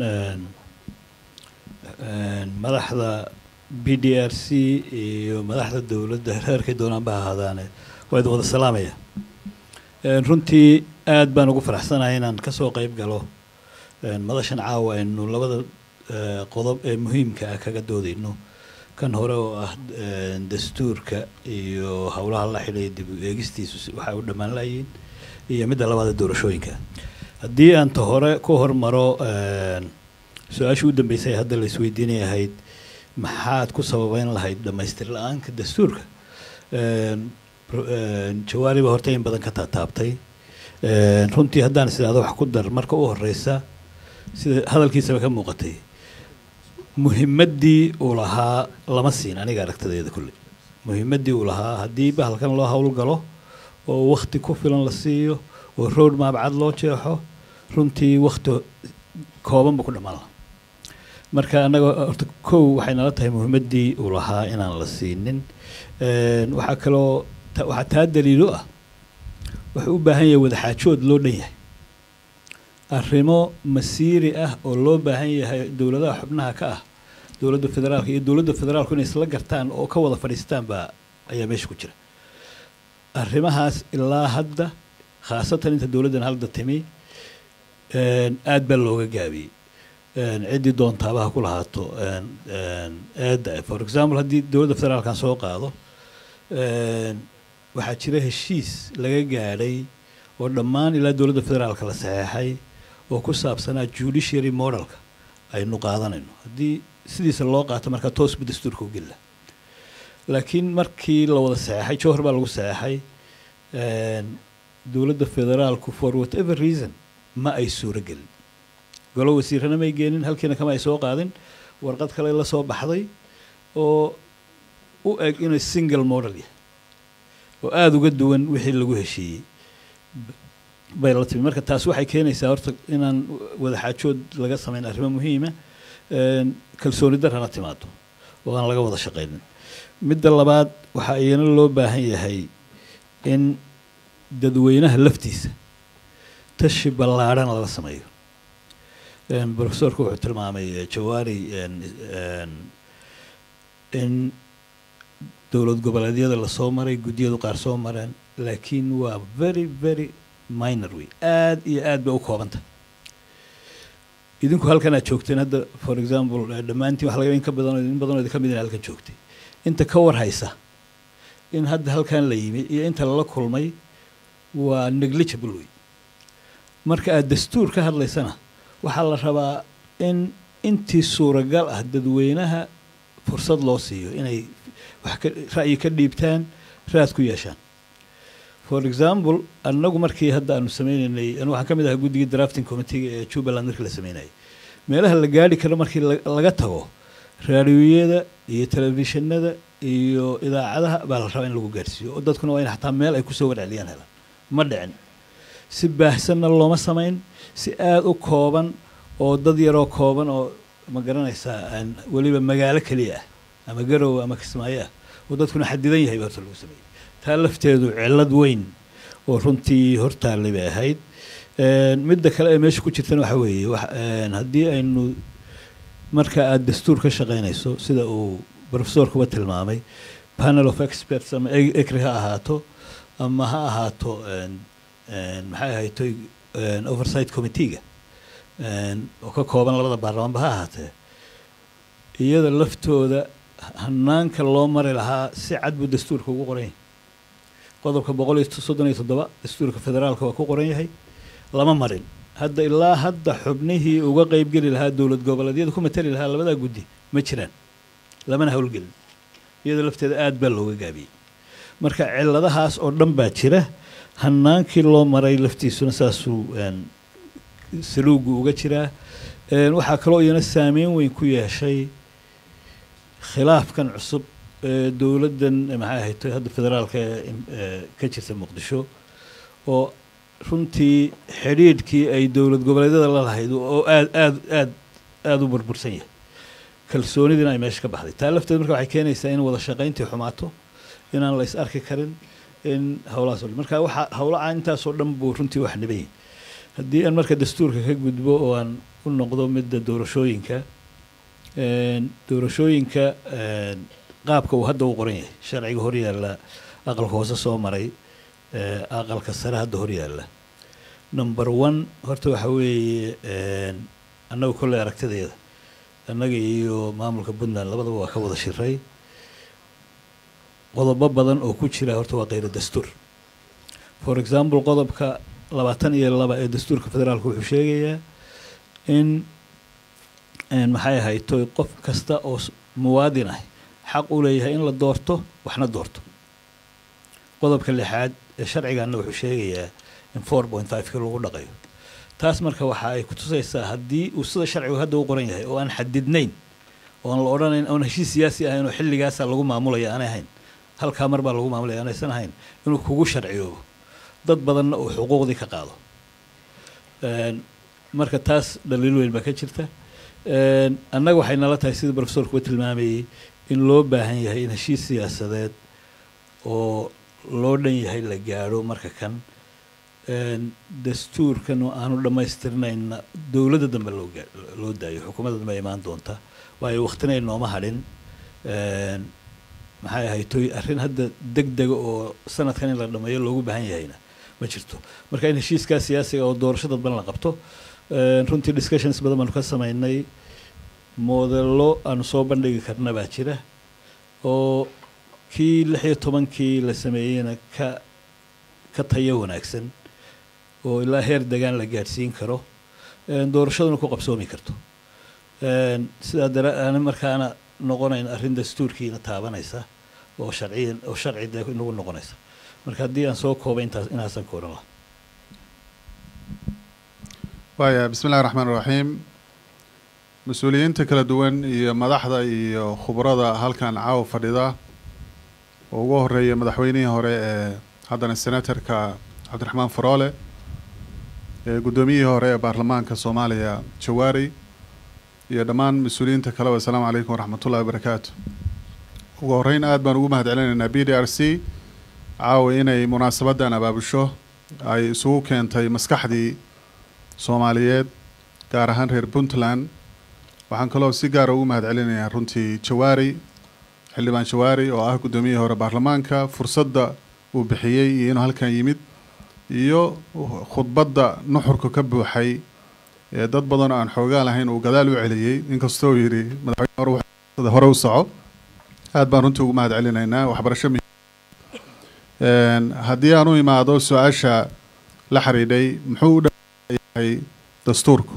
madaxda B D R C iyo madaxda dowladda heerkay doonaan ba ahaadaane waa idin wada salaamaya runtii aad baan ugu faraxsanahay inaan ka soo qayb galo madashan caawa aynu labada qodob ee muhiimka ah kaga doodayno kan hore oo ah dastuurka iyo howlaha la xidhiidha dib u eegistiisu waxa uu dhammaan laayeen iyo midda labaad doorashooyinka haddii aan ta hore ku hormaro su-aasha u dambeysay hadda la isweydiinay ahayd maxaad ku sababeyn lahayd dhamaystir la-aanka dastuurka jawaari ba horta in badan ka taataabtay runtii haddaan sidaada wax ku dar marka u horeysa sida hadalkiisaba ka muuqatay muhiimaddii uu lahaa lama siin aniga aragtadeeda kulle muhiimaddii uu lahaa haddii bahalkan loo howlgalo oo wakti ku filan la siiyo oo road map cad loo jeexo runtii wakti kooban ba ku dhammaan laha marka annaga horta kow waxay nala tahay muhiimaddii uu lahaa inaan la siinin waxaa kaloo waxaa taa daliilo ah wuxuu u baahan yahay wadaxaajood loo dhan yahay arrimo masiiri ah oo loo baahan yahay dowladaha xubnaha ka ah dowladda federaalka iyo dowladda federaalku inay isla gartaan oo ka wada fadhiistaan baa ayaa meesha ku jira arrimahaas ilaa hadda khaasatan inta dowladdan hadda timi aad baa looga gaabiyey ciddii doontaabaha ku lahaato eedda for example haddii dowladda federaalkan soo qaado waxaa jira heshiis laga gaadhay oo dhammaan ilaa dowladda federaalka la saxeexay oo ku saabsanaa judiciary modelka aynu qaadanayno haddii sidiisa loo qaato markaa toosba dastuurka u geli laha laakiin markii la wada saxeexay jowhar baa lagu saxeexay dowladda federaalku for whatever reason ma ay suuro gelin golo wasiirana may geenin halkiina kama ay soo qaadin warqad kale la soo baxday oo u eg inay single model yahay oo aada uga duwan wixii lagu heshiiyey bay la timi marka taas waxay keenaysaa horta inaan wadaxaajood laga samayn arrimo muhiima kalsooni darrana timaado oo aan laga wada shaqaynin midda labaad waxaa iyana loo baahan yahay in dadweynaha laftiisa tashi ballaadhan lala sameeyo professorku wuxuu tilmaamay jawaari in dowlad goboleedyada lasoo maray guddiyadu qaar soo mareen laakiin waa very very minor way aad iyo aad bay u koobanta idinku halkan aad joogteen hadda for example dhammaantiin waxa laga in ka badan in badan oo idinka mid ah halkan joogtay inta ka war haysa in hadda halkan la yimi iyo inta lala kulmay waa negligible way marka aad dastuur ka hadlaysana waxaa la rabaa in intii suuragal ah dadweynaha fursad loo siiyo inay wax ka ra'yi ka dhiibtaan raad ku yeeshaan for example annagu markii hadda aanu sameynaynay anu waxaan ka mid ahaa guddigii drafting committee ee Jubbaland markii la sameynayay meelaha la gaari karo markii laga tago raadiyoyada iyo telefishinada iyo idaacadaha baa la rabaa in lagu gaarsiiyo oo dadkuna waa in xataa meel ay ku soo warceliyaan helaan ma dhicin si baahsanna looma samayn si aad u kooban oo dad yaroo kooban oo ma garanaysaa aan weliba magaalo keliya ah ama Garowe ama Kismaayo ah oo dadkuna xadidan yahay baa lagu sameeyay taa lafteedu cilad weyn oo runtii hortaallay bay ahayd midda kale ee meesha ku jirtana waxa weeye haddii aynu marka aad dastuur ka shaqaynayso sida uu professorkuba tilmaamay panel of experts ama ekri ha ahaato ama ha ahaato maxay ahayto oversight committee-ga oo ka kooban labada baarlamaanba ha ahaatee iyada laftooda hanaanka loo mari lahaa si cad buu dastuurka ugu qoran yahay qodobka boqol iyo soddon iyo toddoba dastuurka federaalka waa ku qoran yahay lama marin hadda ilaa hadda xubnihii uga qayb geli lahaa dowlad goboleedyada ku matali lahaa labadaa guddi ma jiraan lamana howlgelin iyada lafteeda aad baa looga gaabiyey marka ciladahaas oo dhan baa jira hanaankii loo maray laftiisuna saasuu saluugu uga jiraa waxaa kaloo iyana saameyn weyn ku yeeshay khilaafkan cusub dowladdan maxay ahayd hadda federaalka ka jirta muqdisho oo runtii xidhiidhkii ay dowlad goboleedyada la lahayd oo aad aad aad aad u burbursan yahay kalsoonidina ay meesha ka baxday taa lafteed marka waxay keenaysaa in wada shaqayntii xumaato inaan la is arki karin in howlahaas marka waxa howlaha intaasoo dhan buu runtii wax nibay haddii aan marka dastuurka ka gudbo oo aan u noqdo midda doorashooyinka doorashooyinka qaabka uu hadda u qoran yahay sharciga hor yaalla aqalka hoose soo maray aqalka sare hadda hor yaalla number one horta waxa weeye annaga kolley aragtideeda annaga iyo maamulka puntland labadaba waa ka wada shiray qodobo badan oo ku jira horta waa kheyr dastuur for example qodobka labaatan iyo laba ee dastuurka federaalka wuxuu sheegayaa in maxay ahayto qof kasta oo muwaadin ah xaq u leeyahay in la doorto waxna doorto qodobka lixaad ee sharcigaana wuxuu sheegayaa in four point five ka lagu dhaqayo taas marka waxa ay ku tusaysaa haddii uu sida sharcigu hadda u qoran yahay oo aan xadidnayn oo aan la odhanayn oon heshiis siyaasi ahayn oo xilligaasa lagu maamulaya aanay ahayn halkaa mar baa lagu maamulaya aanaysan ahayn inuu kugu sharciyoobo dad badanna uu xuquuqdii ka qaado marka taas dhaliil weyn baa ka jirta annaga waxay nala tahay sida professorku u tilmaamayey in loo baahan yahay in heshiis siyaasadeed oo loo dhan yahay la gaadho marka kan dastuurkan oo aanu dhammaystirnayna dowladda dambe loo loo daayo xukuumadda dambe imaan doonta waayo waqtina inooma hadhin maxay ahayd toy arrin hadda degdega oo sanadkan in la dhameeyo loogu baahan yahayna ma jirto marka in heshiiskaa siyaasiga oo doorashada ban la qabto runtii discussions badan baanu ka samaynay moodelo aanu soo bandhigi karna baa jira oo kii lix iyo tobankii la sameeyeyna ka ka tayo wanaagsan oo ilaa heer degaan la gaadhsiin karo doorashaduna ku qabsoomi karto sidaa dara markaana noqonayn arrin dastuurkiina taabanaysa oo sharciyan oo sharci nagu noqonaysa marka haddii aan soo koobay intaas inaasan ka oran lahaa waaya bismi illahi raxmaan raxiim mas-uuliyiinta kala duwan iyo madaxda iyo khubrada halkan caawa fadhida oo ugu horeeya madaxweynihii hore ee haddana senatorka cabdiraxmaan faroole ee guddoomiyihii hore ee baarlamaanka soomaaliya jawaari iyo dhammaan mas-uuliyiinta kaleba assalaamu calaykum waraxmatullahi wabarakaatu ugu horreyn aad baan ugu mahad celinaynaa b d r c caawa inay munaasabaddan abaabusho ay isugu keentay maskaxdii soomaaliyeed gaar ahaan reer puntland waxaan kaloo si gaara ugu mahad celinayaa runtii jawaari xildhibaan jawaari oo ah guddoomiyihii hore baarlamaanka fursadda uu bixiyey iyo inuu halkan yimid iyo khudbadda nuxurka ka buuxay ee dad badan oo aan xoogaa lahayn uu gadaal u celiyey inkastoo uu yidhi madaxweyne hore u soco aad baan runtii ugu mahad celinaynaa waxbarasho muhiim haddii aan u imaado su-aasha la xidhiidhay muxuu u yahay dastuurku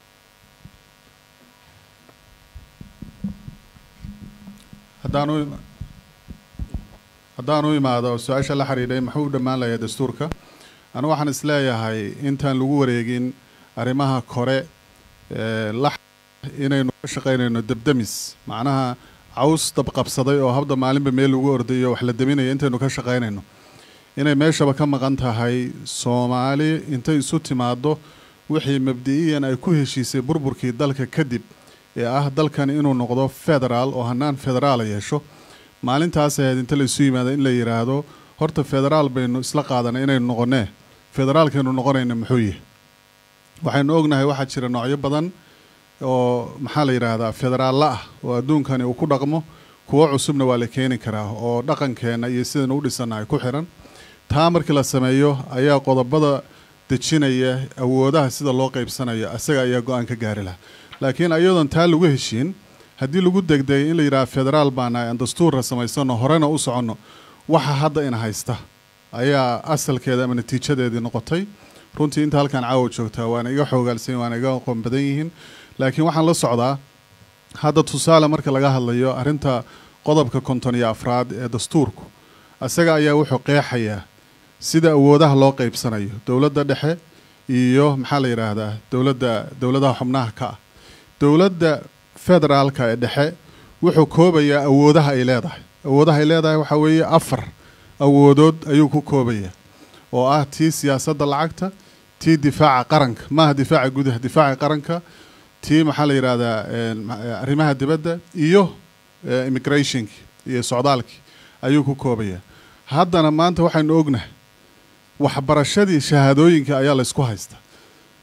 haddaan u haddaan u imaado su-aasha la xidhiidhay muxuu u dhammaan layaa dastuurka anu waxaan isleeyahay intaan lagu wareegin arrimaha kore la inaynu ka shaqaynayno debdemis macnaha caws dabqabsaday oo habda maalinba meel lagu ordayo wax la deminaya intaynu ka shaqaynayno inay meeshaba ka maqan tahay soomaali intay isu timaado wixii mabdi'iyan ay ku heshiisay burburkii dalka kadib ee ah dalkan inuu noqdo federaal oo hanaan federaala yeesho maalintaas ahayd inta la isu yimaado in la yidhaahdo horta federaal baynu isla qaadanay inaynu noqonee federaalkaynu noqonayna muxuu yahay waxaynu ognahay waxaa jira noocyo badan oo maxaa la yidhaahdaa federaalla ah oo adduunkani uu ku dhaqmo kuwo cusubna waa la keeni karaa oo dhaqankeenna iyo sidaynu u dhisannahay ku xiran taa markii la sameeyo ayaa qodobada dejinaya awoodaha sida loo qaybsanayo asaga ayaa go-aan ka gaari laha laakiin ayadoon taa lagu heshiin haddii lagu degdegay in la yidhaha federaal baanahay aan dastuurra samaysano horena u soconno waxa hadda ina haysta ayaa asalkeeda ama natiijadeedii noqotay runtii inta halkan caawa joogtaa waana iga xoogaalsan waana iga aqoon badan yihiin laakiin waxaan la socdaa hadda tusaale marka laga hadlayo arrinta qodobka konton iyo afraad ee dastuurku isaga ayaa wuxuu qeexayaa sida awoodaha loo qaybsanayo dowladda dhexe iyo maxaa la yidhaahdaa dowladda dowladaha xubnaha ka ah dowladda federaalka ee dhexe wuxuu koobayaa awoodaha ay leedahay awoodaha ay leedahay waxaa weeye afar awoodood ayuu ku koobayaa oo ah tii siyaasadda lacagta tii difaaca qaranka maaha difaaca gudaha difaaca qaranka tii maxaa la yidhaahdaa arrimaha dibadda iyo immigrationki iyo socdaalkii ayuu ku koobayaa haddana maanta waxaynu ognahay waxbarashadii shahaadooyinka ayaa laysku haysta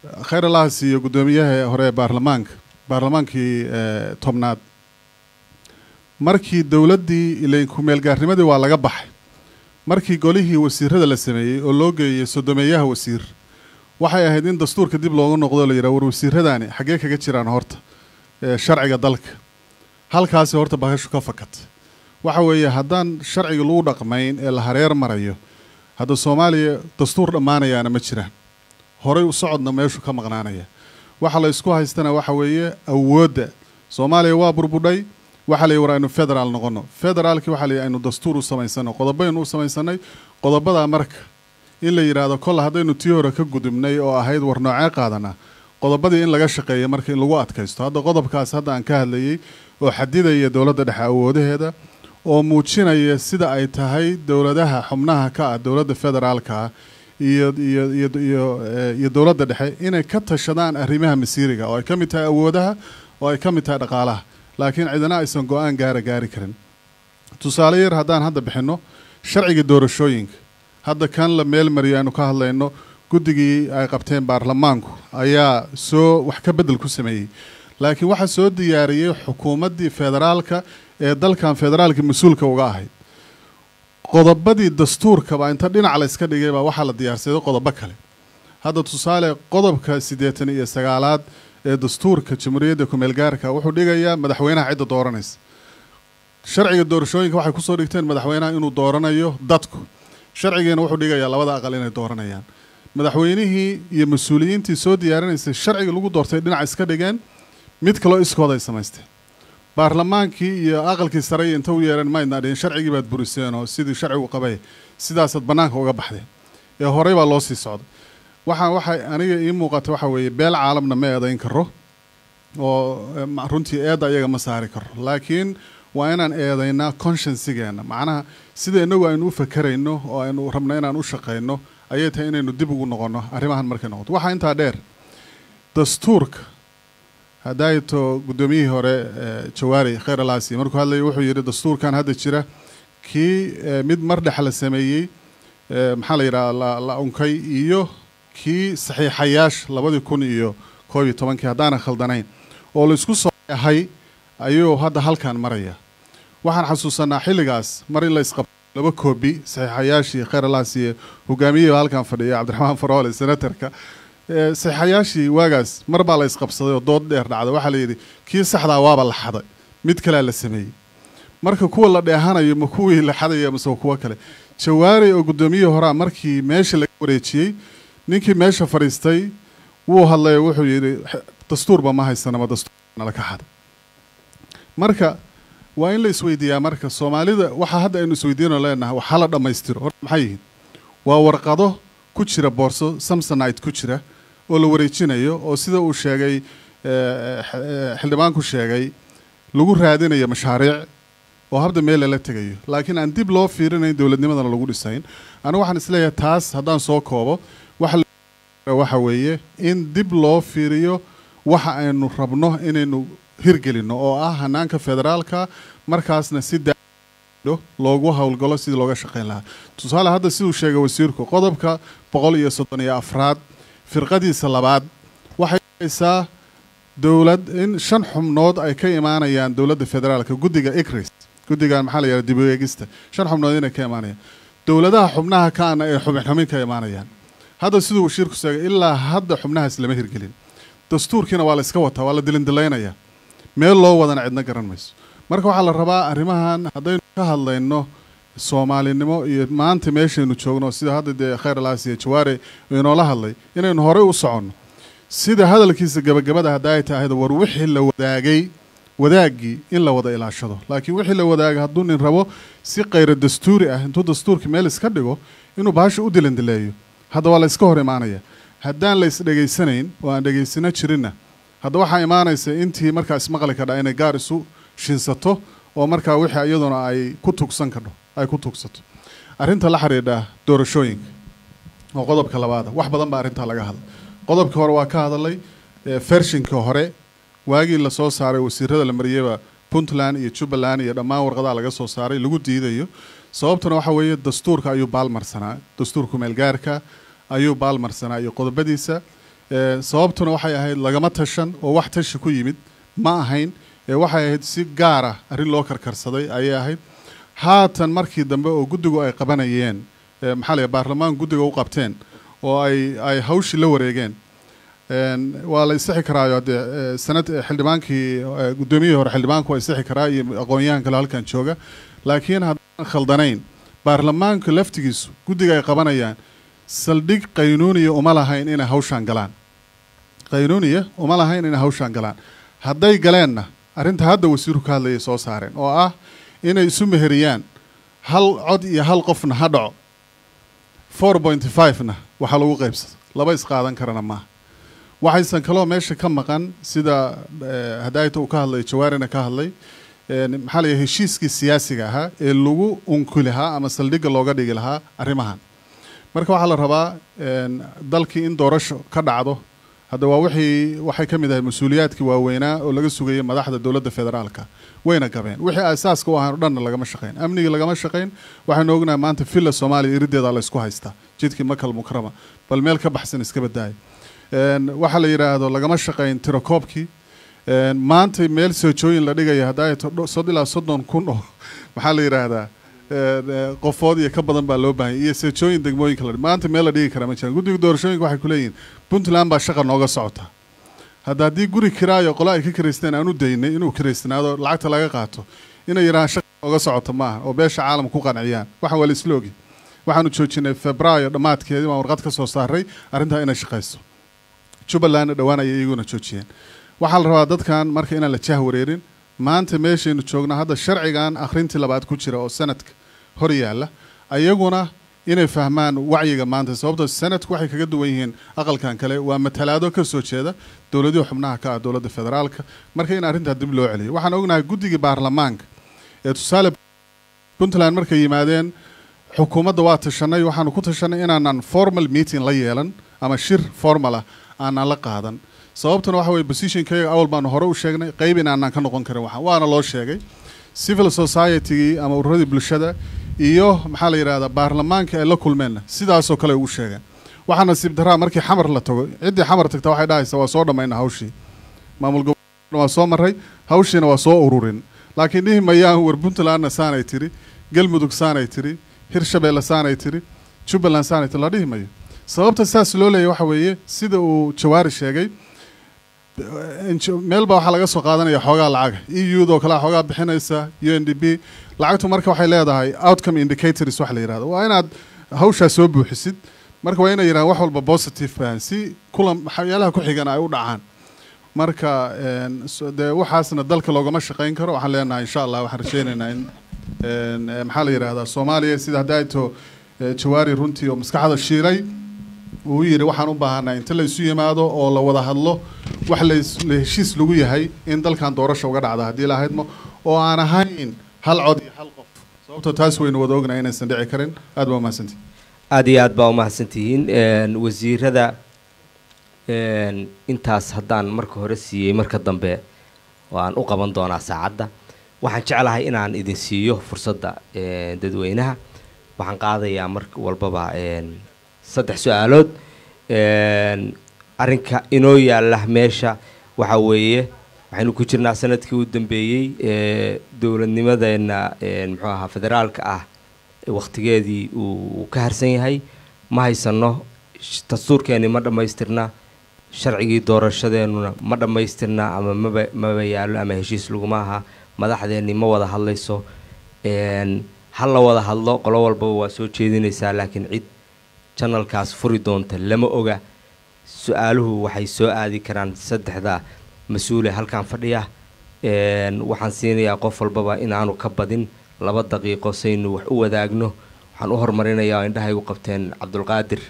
khayr allah siiyo guddoomiyaha hore baarlamaanka baarlamaankii tobnaad markii dowladdii ilaa ku meel gaarnimadii waa laga baxay markii golihii wasiirada la sameeyey oo loo geeyay sodomeeyaha wasiir waxay ahayd in dastuurka dib looga noqdo la yiraahdo war wasiiradani xagee kaga jiraan horta sharciga dalka halkaas horta bahashu ka fakat waxa weeye haddaan sharciga lagu dhaqmayn ee la hareer marayo hadda Soomaaliya dastuur dhamaanayana ma jiraan horay u socodna meeshu ka maqnaanaya waxa la isku haystana waxa weeye awoodda Soomaaliya waa burbudhay waxa la yiraahdo inuu federal noqono federaalki waxa la yiraahdo inuu dastuur u samaysano qodobaynu u samaysanay qodobada marka in la yiraahdo kol hadaynu tii hore ka gudubnay oo ahayd war noocee qaadana qodobadii in laga shaqeeyo marka in lagu adkaysto hadda qodobkaas hadda aan ka hadlayay oo xadidaya dowladda dhexe awoodaheeda oo muujinaya sida ay tahay dowladaha xubnaha ka ah dowladda federaalka iyo iyo iyo iyo dowladda dhexe inay ka tashadaan arrimaha masiiriga oo ay ka mid tahay awoodaha oo ay ka mid tahay dhaqaalaha laakiin cidina aysan go'aan gaara gaari karin tusaale yar haddaan hadda bixino sharciga doorashooyinka hadda kan la meel mariyo aynu ka hadlayno guddigii ay qabteen baarlamaanku ayaa soo wax ka bedel ku sameeyey laakiin waxa soo diyaariyay xukuumaddii federaalka ee dalkan federaalka mas-uulka uga ahayd qodobadii dastuurka baa inta dhinac la iska dhigay baa waxaa la diyaarsaday qodobo kale hadda tusaale qodobka siddeetan iyo sagaalaad ee dastuurka jamhuuriyadda ku-meel gaarka wuxuu dhigayaa madaxweynaha cidda dooranaysa sharciga doorashooyinka waxay kusoo dhigteen madaxweynaha inuu dooranayo dadku sharcigeena wuxuu dhigayaa labada aqal inay dooranayaan madaxweynihii iyo mas-uuliyiintii soo diyaarinaysay sharciga lagu doortay dhinac iska dhigeen mid kaloo iskooda ay samaysteen baarlamaankii iyo aqalkii sare inta u yeereen ma idna dhihin sharcigii baad buriseen oo sidii sharcigu qabay sidaasaad bannaanka uga baxdeen ee horey baa loo sii socday waxaan waxay aniga ii muuqata waxa weeye beel caalamna ma eedayn karo oo runtii eedda ayaga ma saari karo laakiin waa inaan eedaynaa consciencegeena macnaha sida inagu aynu u fakarayno oo aynu rabno inaan u shaqayno ayay tahay inaynu dib ugu noqono arrimahan markay noqoto waxaa intaa dheer dastuurka hadayto guddoomiyihii hore Jawaari khayr alaasi markuu hadlayay wuxuu yiri dastuurkan hadda jira kii mid mar dhex la sameeyey maxaa la yiraahdaa la unkay iyo kii saxiixayaash labadii kun iyo koob iyo tobankii haddaanan khaldanayn oo la isku soo yahay ayuu hadda halkan maraya waxaan xasuusanaa xilligaas mar in la isqabto laba koobi saxiixayaashii khayr alaasi hogaamiyihii halkan fadhiya Cabdiraxmaan Faroole senatorka saxiixayaashii waagaas mar baa la isqabsaday oo dood dheer dhacday waxaa la yidhi kii saxdaa waaba la xaday mid kalea la sameeyey marka kuwa la dheehanayo ma kuwii la xadaya mase kuwa kale Jawaari oo guddoomiyihii horaa markii meesha laga wareejiyey ninkii meesha fadhiistay wuu hadlay wuxuu yidhi dastuurba ma haysanama dastuurna la ka xaday marka waa in la isweydiiyaa marka Soomaalida waxa hadda aynu isweydiino leenahay waxa la dhamaystiro horta maxay yihiin waa warqado ku jira boorso Samsonite ku jira oo la wareejinayo oo sida uu sheegay xildhibaanku sheegay lagu raadinayo mashaariic oo habda meel la tagayo laakiin aan dib loo fiirinayn dawladnimadana lagu dhisayn anigu waxaan isleeyahay taas haddaan soo koobo waxa waxa weeye in dib loo fiiriyo waxa aynu rabno inaynu hirgelino oo ah hanaanka federaalka markaasna si loogu hawlgalo sidii looga shaqayn lahaa tusaale hadda siduu sheegay wasiirku qodobka boqol iyo soddon iyo afraad firqadiisa labaad waxay haysaa dowlad in shan xubnood ay ka imaanayaan dowladda federaalka guddiga icris guddigan maxaa la yidhahdaa dib u eegista shan xubnood inay ka imaanayaan dowladaha xubnaha kaana ay xubin xumin ka imaanayaan hadda siduu wasiirku sheegay ilaa hadda xubnahaas lama hirgelin dastuurkiina waa la iska wataa waa la dilindilaynayaa meel loo wadana cidna garan mayso marka waxaa la rabaa arrimahan haddaynu ka hadlayno soomaalinimo iyo maanta meeshaynu joogno sida hadda dee khayr alaasi iyo Jawaari inoola hadlay inaynu horey u soconno sida hadalkiisa gabagabada hadda ay tahay war wixii la wadaagay wadaagii in la wada ilaashado laakiin wixii la wadaagay hadduu nin rabo si qayr dastuuri ah intuu dastuurka meel iska dhigo inuu baasha u dilandileeyo hadda waa la iska hor imaanaya haddaan la is dhegaysanayn oo aan dhegaysano jirinna hadda waxaa imaanaysa intii markaa ismaqli kadha inay gaar isu shinsato oo markaa wixii iyaduna ay ku tugsan kadho ay ku tugsato arrinta la xiriidha doorashooyinka oo qodobka labaad wax badan baa arrinta laga hadlay qodobka hore waa ka hadalay fershinka hore waagii la soo saaray wasiirada la mariyayba Puntland iyo Jubbaland iyo dhammaan warqadaha laga soo saaray lagu diidayo sababtuna waxa weeye dastuurka ayuu baalmarsanaa dastuurka meel gaarka ayuu baalmarsanaa iyo qodobadiisa sababtuna waxay ahayd lagama tashan oo wax tashi ku yimid ma ahayn waxay ahayd si gaar ah arrin loo karkarsaday ayay ahayd haatan markii dambe oo guddigu ay qabanayeen maxaa la baarlamaan guddiga u qabteen oo ay ay hawshii la wareegeen waa la isixi karaayo dee sanad xildhibaankii guddoomiyihii hore xildhibaanku waa isixi karaa iyo aqoon-yahan kale halkan jooga laakiin haddaan khaldanayn baarlamaanka laftigiisu guddiga ay qabanayaan saldhig qaynuuniya uma lahayn inay hawshaan galaan qaynuuniya uma lahayn inay hawshaan galaan hadday galeenna arrinta hadda wasiirku ka hadlayay soo saareen oo ah inay isu meheriyaan hal cod iyo hal qofna ha dhaco four point five-na waxaa lagu qaybsado laba isqaadan karana maaha waxaysan kaloo meesha ka maqan sida hadaayta uu ka hadlay jawaarina ka hadlay maxaa la heshiiskii siyaasiga ahaa ee lagu unki lahaa ama saldhigga looga dhigi lahaa arrimahan marka waxaa la rabaa dalkii in doorasho ka dhacdo hadda waa wixii waxay ka mid ahay mas-uuliyaadkii waaweynaa oo laga sugayay madaxda dowladda federaalka wayna gabeen wixii asaaska u ahaan o dhanna lagama shaqayn amnigii lagama shaqayn waxaynu ognahay maanta villa soomaaliya irideeda la isku haystaa jidkii makal mukarama bal meel ka baxsan iska badaaya waxaa la yidhaahdo lagama shaqayn tirakoobkii maanta meel soojooyin la dhigaya haddaa sod ilaa soddon kun oo maxaa la yidhaahdaa qofood iyo ka badan baa loo baahanya iyo soojooyin degmooyinka la maanta meel la dhigi karaa ma jiraan guddiga doorashooyinka waxay ku leeyihin puntland baa shaqa nooga socota hadda haddii guri kiraayo qolo ay ka kiraysteen aan u daynay inuu kiraysnaado lacagta laga qaato inay yidhahaan shaqa nooga socota maaha oo beesha caalamka ku qanciyaan waxaan waa la isla ogi waxaanu joojinay febraayo dhammaadkeedii waan warqad ka soo saaray arrintaa inay shaqayso jubbalandna dhowaan ayay iyaguna joojiyeen waxaa la rabaa dadkan marka inaan la jah wareerin maanta meeshaynu joogna hadda sharcigan akhrintii labaad ku jira oo sanadka hor yaalla ayaguna inay fahmaan wacyiga maanta sababtoo sanadku waxay kaga duwan yihiin aqalkan kale waa matalaado ka soo jeeda dowladihii xubnaha ka ah dowladda federaalka marka in arrintaa dib loo celiyo waxaan ognahay guddigii baarlamaanka ee tusaale puntland markay yimaadeen xukuumadda waa tashanay waxaanu ku tashanay inaanan formal meeting la yeelan ama shir formal ah aanan la qaadan sababtuna waxa weye positionkayga awal baanu hore u sheegnay qayb inaanaan ka noqon karin waxaan waana loo sheegay civil society-gii ama ururadii bulshada iyo maxaa la yidhahdaa baarlamaanka ay la kulmeenna sidaasoo kale ugu sheegeen waxaa nasiib daraa markii xamar la tago ciddii xamar tagta waxay dhahaysaa waa soo dhammayna hawshii maamul gobolna waa soo marray hawshiina waa soo ururin laakiin dhihi mayaan war puntlandna saanay tiri galmudug saanay tiri hirshabeelle saanay tiri jubbaland saanay tiri la dhihi mayo sababta saas loo leeyahy waxa weeye sida uu jawaari sheegay meel baa waxaa laga soo qaadanaya xoogaa lacaga e u doo kalea xoogaa bixinaysa u n d b lacagtu marka waxay leedahay outcome indicators wax la yidhahdo waa inaad hawshaa soo buuxisid marka waa inay yidhahan wax walba positive baan si kulan waxyaalaha ku xigan ay u dhacaan marka dee waxaasna dalka loogama shaqayn karo waxaan leenahay insha allah waxaan rajaynaynaa in maxaa la yidhahdaa soomaaliya sida hadda ayto jawaari runtii oo maskaxda shiilay uu yidhi waxaan u baahanaa inta la isu yimaado oo la wada hadlo wax la heshiis lagu yahay in dalkan doorasha uga dhacda haddii la ahaydmo oo aan ahayn hal cod iyo hal qof sababtoo taas waynu wada ognahay inaysan dhici karin aad baa umahadsantihin aada iyo aad baa umahadsantihiin wasiirada intaas haddaan marka hore siiyey marka dambe waan u qaban doonaa saacadda waxaan jeclahay inaan idin siiyo fursadda dadweynaha waxaan qaadayaa mar walbaba saddex su-aalood arrinka inoo yaalla meesha waxaa weeye waxaynu ku jirnaa sanadkii u dambeeyey dowladnimadeenna muxuu ahaa federaalka ah wakhtigeedii uu ka harsan yahay ma haysano dastuurkeenni ma dhammaystirna sharcigii doorashadeennuna ma dhammaystirna ama maba maba yaallo ama heshiis laguma aha madaxdeenni ma wada hadlayso ha la wada hadlo qolo walbaba waa soo jeedinaysaa laakiin cid janalkaas furi doonta lama oga su-aaluhu waxay soo aadi karaan saddexda mas-uule halkan fadhiya waxaan siinayaa qof walbaba inaanu ka badin laba daqiiqo saynu wax u wadaagno waxaan u horumarinayaa indhahaygu qabteen cabdulqaadir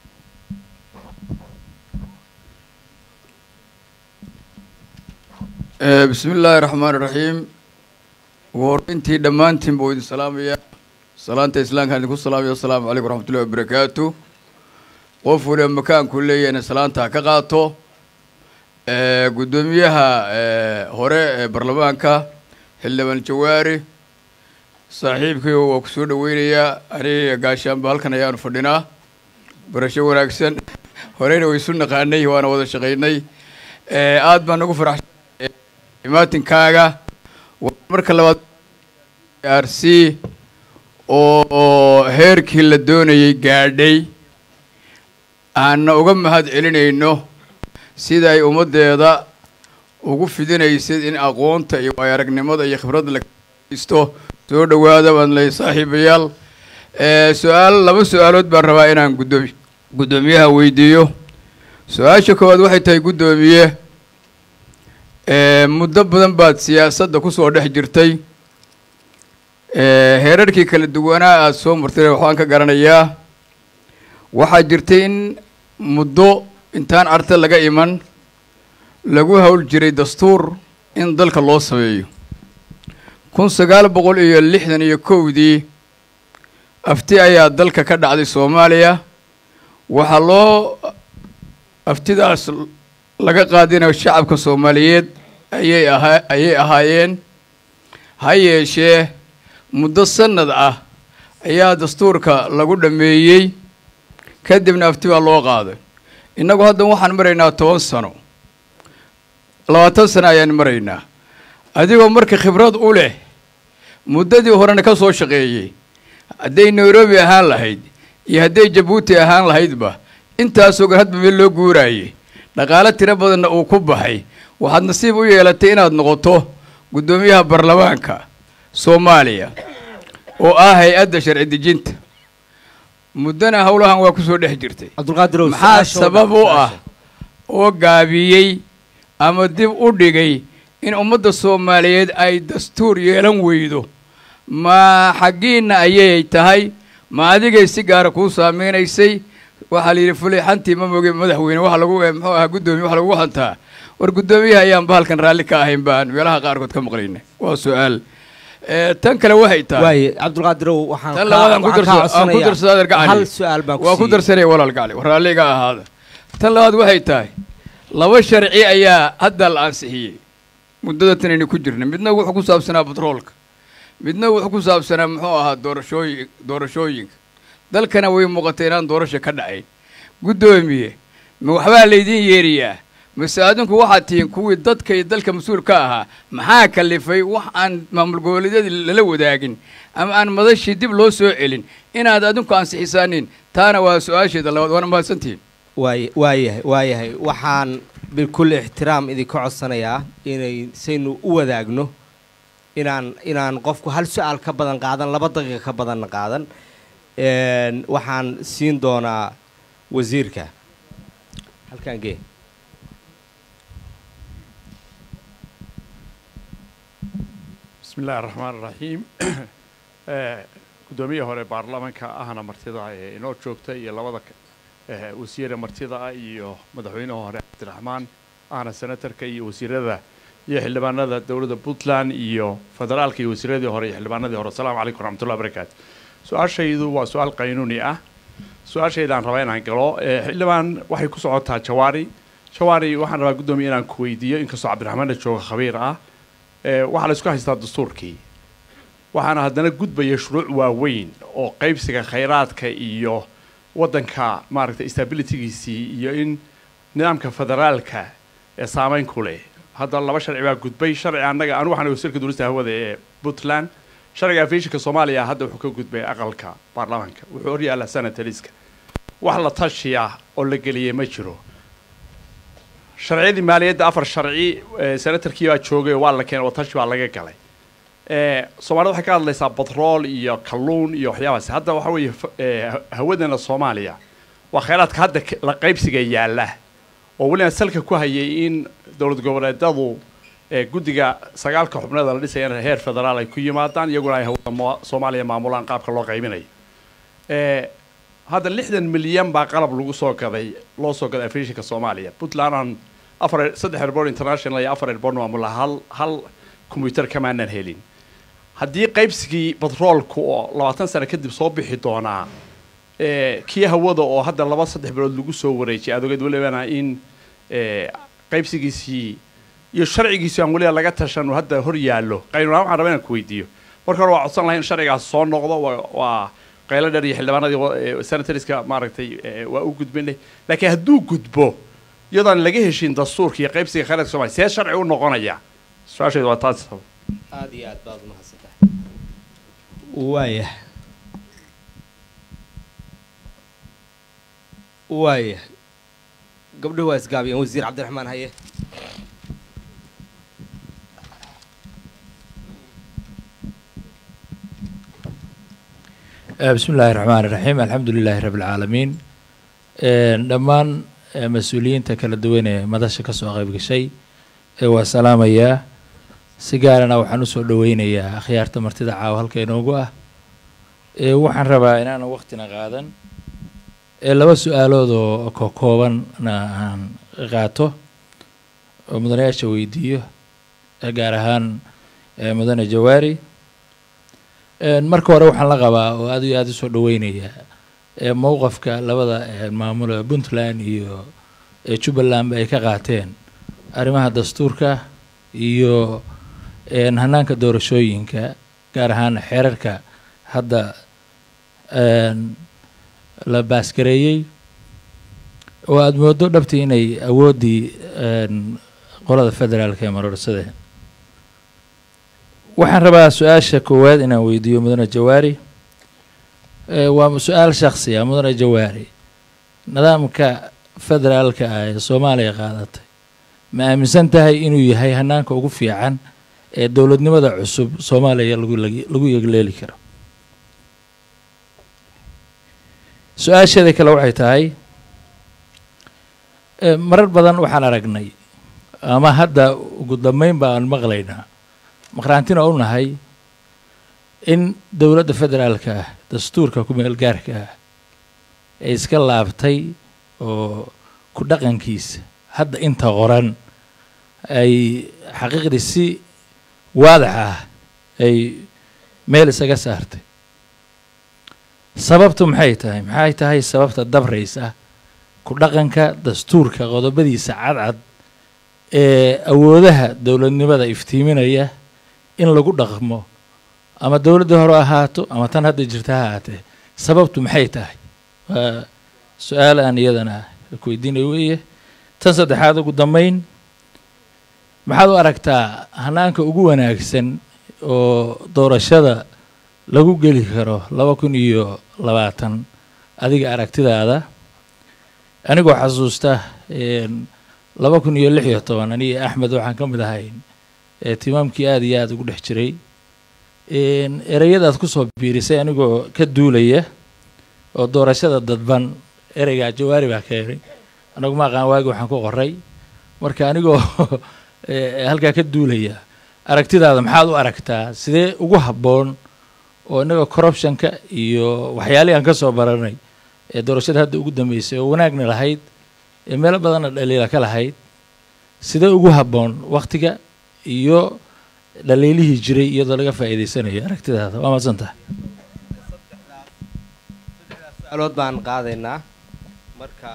bismi illaahi raxmaan iraxiim warrintii dhammaantiin buu idin salaamaya salaanta islaamkaan idinku salaamaya assalaamu calaykum waraxmatullahi wabarakaatu qof waliba makaanku leeyahayna salaanta ha ka qaato guddoomiyaha hore ee baarlamaanka xildhibaan jawaari saaxiibkayga waa ku soo dhaweynayaa aniga gaashaanba halkan ayaanu fadhinaa barasho wanaagsan horeyna way isu naqaanay waana wada shaqaynay aad baan ugu faraxsanahay imaatinkaaga marka labaad P D R C oo heerkii la doonayay gaadhay aan uga mahad celinayno sida ay ummadeeda ugu fidinaysid in aqoonta iyo aragnimada iyo khibradda la isto soo dhawaada baan lay saaxiibayaal ee su'aal laba su'aalood baan rabaa inaan gudoomiye gudoomiyaha weydiiyo su'aasha koowaad waxay tahay gudoomiye ee muddo badan baad siyaasadda ku soo dhex jirtay ee heerarkii kala duwanaa aad soo martay waxaan ka garanayaa waxaa jirtay in muddo intaan arta laga iman lagu hawl jiray dastuur in dalka loo sameeyo kun sagaal boqol iyo lixdan iyo kowdii afti ayaa dalka ka dhacday Soomaaliya waxa loo aftidaas laga qaadinayo shacabka Soomaaliyeed ayay ayay ahaayeen hayeeshee muddo sanad ah ayaa dastuurka lagu dhameeyay kadibna afti waa loo qaaday inagu hadda waxaan maraynaa toban sano labaatan sano ayaan maraynaa adigoo marka khibrad u leh muddadii horena ka soo shaqeeyay haday Nairobi ahaan lahayd iyo haday Djibouti ahaan lahaydba intaas oo hadba meel loo guurayay dhaqaale tiro badan oo ku baxay waxaad nasiib u yeelatay inaad noqoto gudoomiyaha baarlamaanka Soomaaliya oo ah hay'adda sharci dejinta muddana hawlahan waa ku soo dhex jirtay Cabdulqaadir maxaa sabab u ah oo gaabiyay ama dib u dhigay in ummadda Soomaaliyeed ay dastuur yeelan weydo ma xaqiina ayay tahay ma adigay si gaar ah ku saameeynay waxa la yiri fuleexantii ma moogay madaxweyne waxa lagu muxuu ahaa gudoomiye waxa lagu xantaa war gudoomiyaha ayaan bahalkan raalli ka ahayn baan meelaha qaar kood ka maqlaynay waa su'aal ee tan kale waxay tahay way Cabdulqaadir waxaan ka ku darsaday gacali hal su'aal baan waa ku darsanay walaal gacali war raalliga ahaada tan labaad waxay tahay laba sharci ayaa hadda la ansixiyay muddada tan inay ku jirnay midna wuxuu ku saabsanaa petroolka midna wuxuu ku saabsanaa muxuu ahaa doorashooyin doorashooyinka dalkana way muuqatay inaan doorasho ka dhacayn gudoomiye ma waxba la idin yeeriyaa masaadinku waxa tiin kuwii dadka iyo dalka mas'uul ka ahaa maxaa kalifay wax aan maamul goboleedyada la wadaagin ama aan madashii dib loo soo celin inaad adinku ansixisaanin taana waa su'aasheeda labaad wana mahadsantiin waay waayahay waayahay waxaan bilkul ixtiraam idinka codsanayaa inay saynu u wadaagno inaan inaan qofku hal su'aal ka badan qaadan laba daqiiqo ka badan qaadan een waxaan siin doonaa wasiirka halkaan gee بسم الله الرحمن الرحيم قدوميه هوري بارلمانكا ahna martida ee inoo joogtay iyo labada wasiir martida iyo madaxweynaha hore Cabdiraxmaan ahna senatarka iyo wasiirada iyo xildhibaanada dawladda Puntland iyo federaalka iyo wasiiradii hore iyo xildhibaanadii hore Assalaamu calaykum waraxmatullaahi wabarakaatu su'aashaydu waa su'aal qaynuuni ah su'aashaydan rabaa inaan galo xildhibaan waxay ku socotaa Jawaari Jawaari waxaan rabaa gudoomiye inaan ku weydiiyo inkastoo Cabdiraxmaan jooga khabiir ah waxa la isku haystaa dastuurkii waxaana haddana gudbaya shuruuc waaweyn oo qaybsiga khayraadka iyo waddanka maaragtay stability-giisii iyo in nidaamka federaalka ee saameyn ku leh hadda laba sharci baa gudbay sharci annaga anu waxaan wasiirka duulista hawada ee Puntland sharciga aviationka Soomaaliya hadda wuxuu ka gudbay aqalka baarlamaanka wuxuu hor yaala sanadliska wax la tashiya oo la geliyay ma jiro sharciyadii maaliyadda afar sharci senatarkii baa joogay waa la keenay watashi baa laga galay ee Soomaaliya waxay ka hadlaysaa petrol iyo kalluun iyo waxyaabaas hadda waxa weeye hawadana Soomaaliya waa khayraadka hadda la qaybsiga yaala oo waliba salka ku hayay in dawlad goboleedyadu ee guddiga sagaalka xubnada la dhisay heer federaal ay ku yimaadaan iyaguna ay hawada Soomaaliya maamulaan qaabka loo qaybinayo ee هذا لحدن مليون باقلب لوجو سوق هذا لو سوق هذا أفريقيا كصوماليا بطلان أفر صدق هربون إنترناشنال يا أفر هربون وعمل هل هل كمبيوتر كمان نهلين هدي قيبسكي بترول كو لو تنسى كده بصوب حيطانا إيه كي هو ده أو هذا لباس صدق هربون لوجو سوق وريتي هذا قد ولا بنا إن إيه قيبسكي سي يشرع جيسي عمولي على قطع عشان وهذا هريالو قينوا عربنا كويديو مركب وعصنا لين شرع عصان نقضة و و qaylo dheer iyo xildhibaanadii senatorska maaragtay waa u gudbinay laakiin hadduu gudbo iyadoon laga heshin dastuurka iyo qaybsiga khayraadka Soomaaliya see sharci u noqonaya su'aasheedu waa taas aad iyo aad baad mahadsantahay waaya waaya gabdhuhu waa isgaabiyeen wasiir cabdiraxmaan haye بسم الله الرحمن الرحيم الحمد لله رب العالمين دمان مسؤولين تكلا دوينة مدرسة كسوة غيب شيء وسلام يا سجارنا وحنوسو دوينة يا خيار تمرتدى عاوهل كينوجوا وحن ربا إن أنا وقتنا غادا لو سؤالو ذو كوكوان نا غاتو مدنيا شويديو جارهان مدن جواري marka hore waxaan la qabaa oo aad iyo aad u soo dhaweynaya ee mowqafka labada maamulka Puntland iyo Jubaland ay ka qaateen arrimaha dastuurka iyo een hanaanka doorashooyinka gaar ahaan xeerarka hadda een la baaskareeyay oo aad moodo dhabtii inay awoodii een qolada federaalka ee marorsadeen waxaan rabaa su'aasha koowaad inaan weydiiyo mudane Jawaari waa su'aal shakhsi ah mudane Jawaari nidaamka federaalka ah ee Soomaaliya qaadatay ma aaminsan tahay inuu yahay hanaanka ugu fiican ee dawladnimada cusub Soomaaliya lagu lagu yegleeli karo su'aasheeda kale waxay tahay marar badan waxaan aragnay ama hadda ugu dambeyn baan maqlaynaa maqraantina u nahay in dawladda federaalka ah dastuurka ku meel gaarka ah ay iska laabtay oo ku dhaqankiisa hadda inta qoran ay xaqiiqdii si waadax ah ay meel isaga saartay sababtu maxay tahay maxay tahay sababta dabraysa ku dhaqanka dastuurka qodobadiisa cadcad ee awoodaha dawladnimada iftiiminaya in lagu dhaqmo ama dawladda hore ahaato ama tan hadda jirta ha ahaatee sababtu maxay tahay waa su'aal aan iyadana ku weydiinay weeye tan saddexaad ugu dambeyn maxaad u aragtaa hanaanka ugu wanaagsan oo doorashada lagu geli karo laba kun iyo labaatan adiga aragtidaada anigoo xasuusta laba kun iyo lix iyo toban aniga Axmed waxaan ka mid ahay timaamkii aad iyo aad ugu dhex jiray ereyadaad ku soo biirisay anigoo ka duulaya oo doorashada dadban ereyga Jawaari baa keenay anagu ma aqaan waagi waxaan ku qoray marka anigoo halka ka duulaya aragtidaada maxaad u aragtaa sidee ugu habboon oo inaga corruptionka iyo waxyaalaha aan ka soo baranay ee doorashada hadda ugu dambeysay oo wanaagna lahayd ee meel badan dhaliila ka lahayd sidee ugu habboon waqtiga iyo dhaliilihii jiray iyadoo laga faa'iideysanayo aragtidaada waa maadsantahay su'aalood baan qaadaynaa marka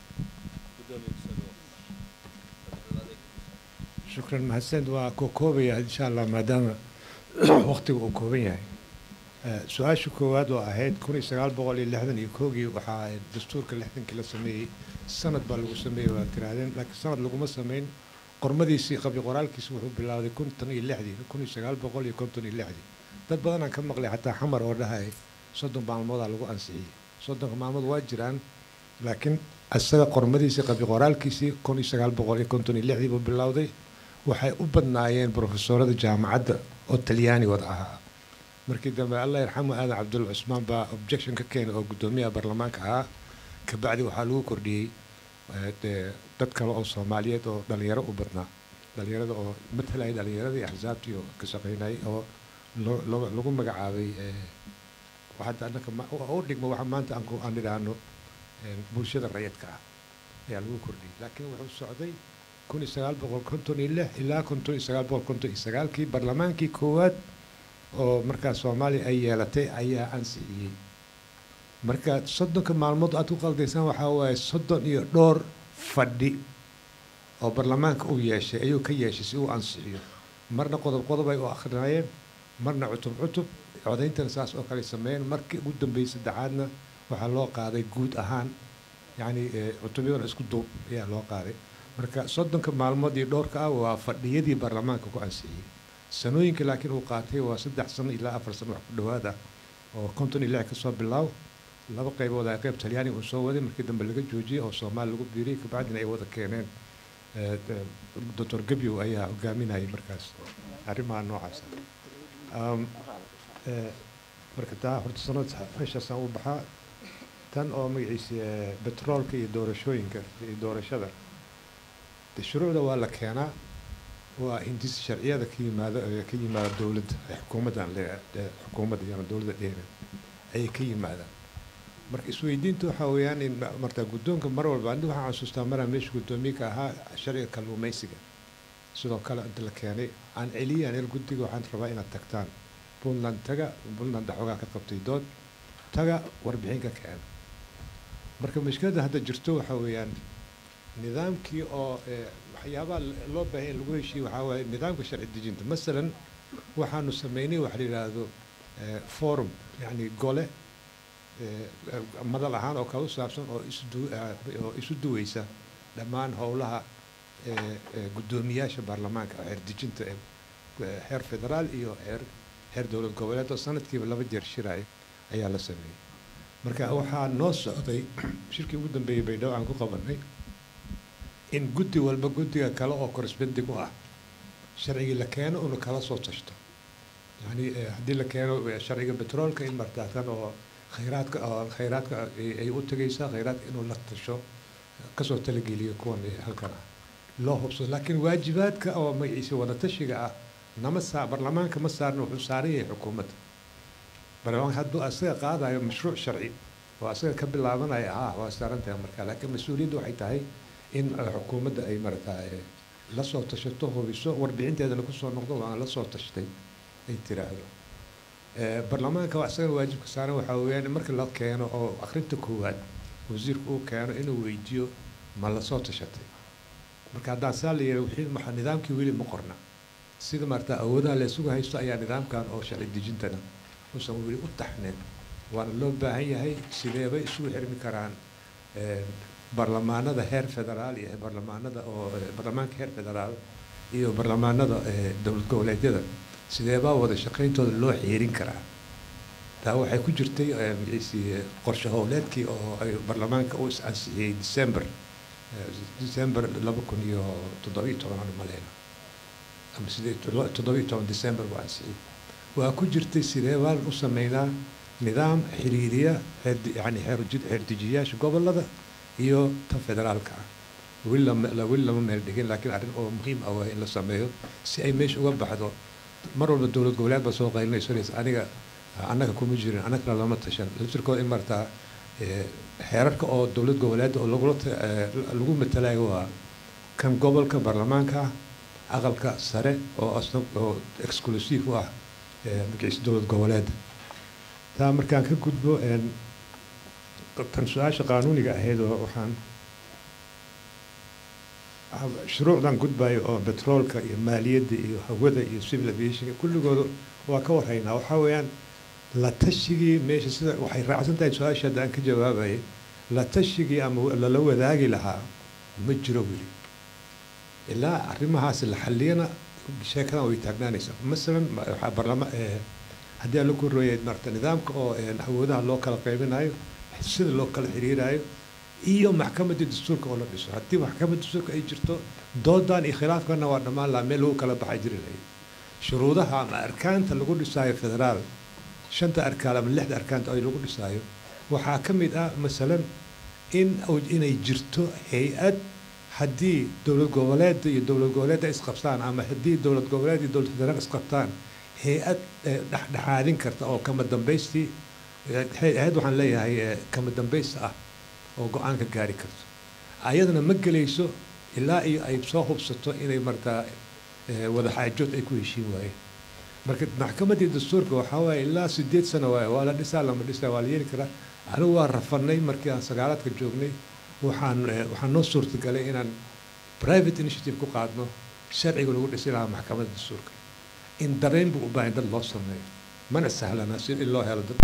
shukran mahadsan waa ku koobaya insha Allah maadaama waqtigu uu kooban yahay su-aasha koowaad oo ahayd kun iyo sagaal boqol iyo lixdan iyo koogii waxaa dastuurka lixdankii la sameeyey sanad baa lagu sameeyey waa tiraadeen laakiin sanad laguma sameyn qormadiisii qabyo qoraalkiisa wuxuu bilaawday konton iyo lixdii kun iyo sagaal boqol iyo konton iyo lixdii dad badan aan ka maqlay xataa xamar oo dhahay soddon maalmoodaa lagu ansixiyey soddonka maalmood waa jiraan laakiin isaga qormadiisii qabyo qoraalkiisii kun iyo sagaal boqol iyo konton iyo lixdii buu bilaawday waxay u badnaayeen profesorada jaamacadda oo talyaani wada ahaa markii dambe allah yarxamu aadan cabdulla cusmaan baa objection ka keenay oo guddoomiyaha baarlamaanka ahaa kabacdi waxaa lagu kordhiyey dad kale oo soomaaliyeed oo dhalinyaro u badnaa dhalinyarada oo matalaya dhalinyaradii axsaabtii oo ka shaqaynayay oo lagu magacaabay waxaad annaka u dhigmo waxa maanta aan idhaahno bulshada rayidka ah ayaa lagu kordhiyey laakiin wuxuu socday kun iyo sagaal boqol konton iyo lix ilaa konton iyo sagaal boqol konton iyo sagaalkii barlamaankii koowaad oo markaas soomaaliya ay yeelatay ayaa ansixiyey marka soddonka maalmood aad ku qaldaysaan waxaa waaye soddon iyo dhowr fadhi oo barlamaanka uu yeeshay ayuu ka yeeshay si uu ansixiyo marna qodob qodob ay u akhrinaayeen marna cutub cutub codayntana saas oo kale sameeyeen markii ugu dambeysay saddexaadna waxaa loo qaaday guud ahaan yacni cutubyadan isku duub ayaa loo qaaday marka soddonka maalmood iyo dhowrka ah waa fadhiyadii baarlamaanka ku ansixiyey sanooyinka laakiin uu qaatay waa saddex sano ilaa afar sano wax ku dhowaad ah oo konton iyo lix kasoo bilaaw laba qaybood ay qayb talyaani uu soo waday markii dambe laga joojiyey oo soomaali lagu biiriyey kabacdina ay wada keeneen doctor Qabyo ayaa hogaaminayay markaas arrimaha noocaas marka taa horta sanad meeshaasaan u baxaa tan oo magaciisa betroolka iyo doorashooyinka iyo doorashada shuruucda waa la keenaa waa hindis sharciyada ka yimaada ka yimaada dowladda xukuumaddan xukuumadda iyo dowladda dheer ay ka yimaadaan marka isweydiinta waxaa weeyaan in marta guddoonka mar walba aniga waxaan xasuustaa maraan meesha guddoomiye ka ahaa sharciga kalluumaysiga sidoo kale inta la keenay aan celiyaan il guddiga waxaan rabaa inaad tagtaan puntland taga puntland xoogaa ka qabtay dood taga warbixin ka keena marka mushkiladda hadda jirto waxaa weeyaan nidaamkii oo waxyaabaha loo baahan in lagu heshiiye waxaa waaye nidaamka sharci dejinta masalan waxaanu sameynay waxa la yidhaahdo forum yacni gole madal ahaan oo kale u saabsan oo isdu oo isu duweysa dhammaan howlaha guddoomiyaasha baarlamaanka xeer dejinta heer federaal iyo heer heer dowlad goboleed oo sanadkiiba laba jeer shiraay ayaa la sameeyey marka waxaa noo socday shirkii ugu dambeeyey baydhabo aan ku qabanay in guddi walba guddiga kale oo corresponding u ah sharcigii la keeno unu kala soo tashto yani haddii la keeno sharciga betroolka in martaatan oo khayraadka oo khayraadka ay u tagaysaa khayraadka inuu la tasho kasoo talageliyo kuwan halkan ah loo hubsado laakiin waajibaadka oo magaciisa wada tashiga ah nama saa baarlamaanka ma saarna wuxuu saaran yahay xukuumadda baarlamaanka hadduu asaga qaadayo mashruuc sharci oo asaga ka bilaabanaya ah waa saaran tahay markaa laakiin mas-uuliyaddu waxay tahay in xukuumadda ay martaa la soo tashato hubiso warbixinteedana kusoo noqdo waan la soo tashtay ay tiraahdo baarlamaanka waa isagana waajibka saaran waxaa weeyaan marka la keeno oo akhrinta koowaad wasiirku uu keeno inuu weydiiyo ma la soo tashatay marka haddaan saa la yeelo wixii maxaa nidaamkii weli ma qorna sida martaa awoodaha la isugu haysto ayaa nidaamkan oo sharci dejintana uusan weli u taxneen waana loo baahan yahay sideebay isugu xirmi karaan baarlamaanada heer federaal iyo baarlamaanada oo baarlamaanka heer federaal iyo baarlamaanada dowlad goboleedyada sideebaa wada shaqayntooda loo xiirin karaa taa waxay ku jirtay qorshe howleedkii oo ay baarlamaanka u ansixiyey december december laba kun iyo toddobiyo toban aan maleyna ama sidee toddobiyo toban december waa ansixiyey waa ku jirtay sideebaan u sameynaa nidaam xiriiriya yani xeerdejiyaasha gobolada iyo ta federaalka ah weli weli lama meel dhigin laakiin arrin oo muhiim ah waa in la sameeyo si ay meesha uga baxdo mar walba dowlad goboleed baa soo qaylinayso aniga annaga kuma jirin annagana lama tashan laftirkooda in martaa xeerarka oo dowlad goboleed oo lagula lagu matalayo waa kan gobolka baarlamaanka ah aqalka sare oo asna oo exclusive u ah magaciisa dowlad goboleed taa markaan ka gudbo tan su-aasha qaanuuniga ahayd oo waxaan shuruucdan gudbayo oo betroolka iyo maaliyadda iyo hawada iyo civil aviationka kulligooda waa ka warhaynaa waxaa weeyaan la tashigii meesha sida waxay raacsan tahay su-aasha hadda aan ka jawaabayay la tashigii ama lala wadaagi lahaa ma jiro weli ilaa arrimahaas la xalliyana sheekadan way taagnaanaysaa masalan waxaa barlama haddii aan la korooyay marta nidaamka oo awoodaha loo kala qaybinayo sida loo kala xiriirayo iyo maxkamadda dastuurka oo la dhiso haddii maxkamadda dastuurka ay jirto doodan iyo khilaafkana waa dhammaan lahaa meel lagu kala baxay jiri lahayd shuruudaha ama arkaanta lagu dhisaayo federaal shanta arkaan ama lixda arkaanta ay lagu dhisaayo waxaa ka mid ah masalan in inay jirto hay-ad haddii dowlad goboleedda iyo dowlad goboleedda isqabtaan ama haddii dowlad goboleed iyo dowlad federaal isqabtaan hay-ad dhexdhexaadin karta oo kama dambaystii hay-ad waxaan leeyahay kama dambaysta ah oo go-aan ka gaari karto ayadana ma gelayso ilaa iyo ay soo hubsato inay martaa wada xaajood ay ku heshiin waayeen marka maxkamaddii dastuurka waxaa waaye ilaa sideed sano waaye waa la dhisaa lama dhisaa waa la yeeli karaa anigu waa rafanay markii aan sagaalaadka joognay waxaan waxaan noo suurtagalay inaan private initiative ku qaadno sharciga lagu dhisi lahaa maxkamadda dastuurka in dareen buu u baahan dad loo sameeyo mana sahlana si in loo helo dad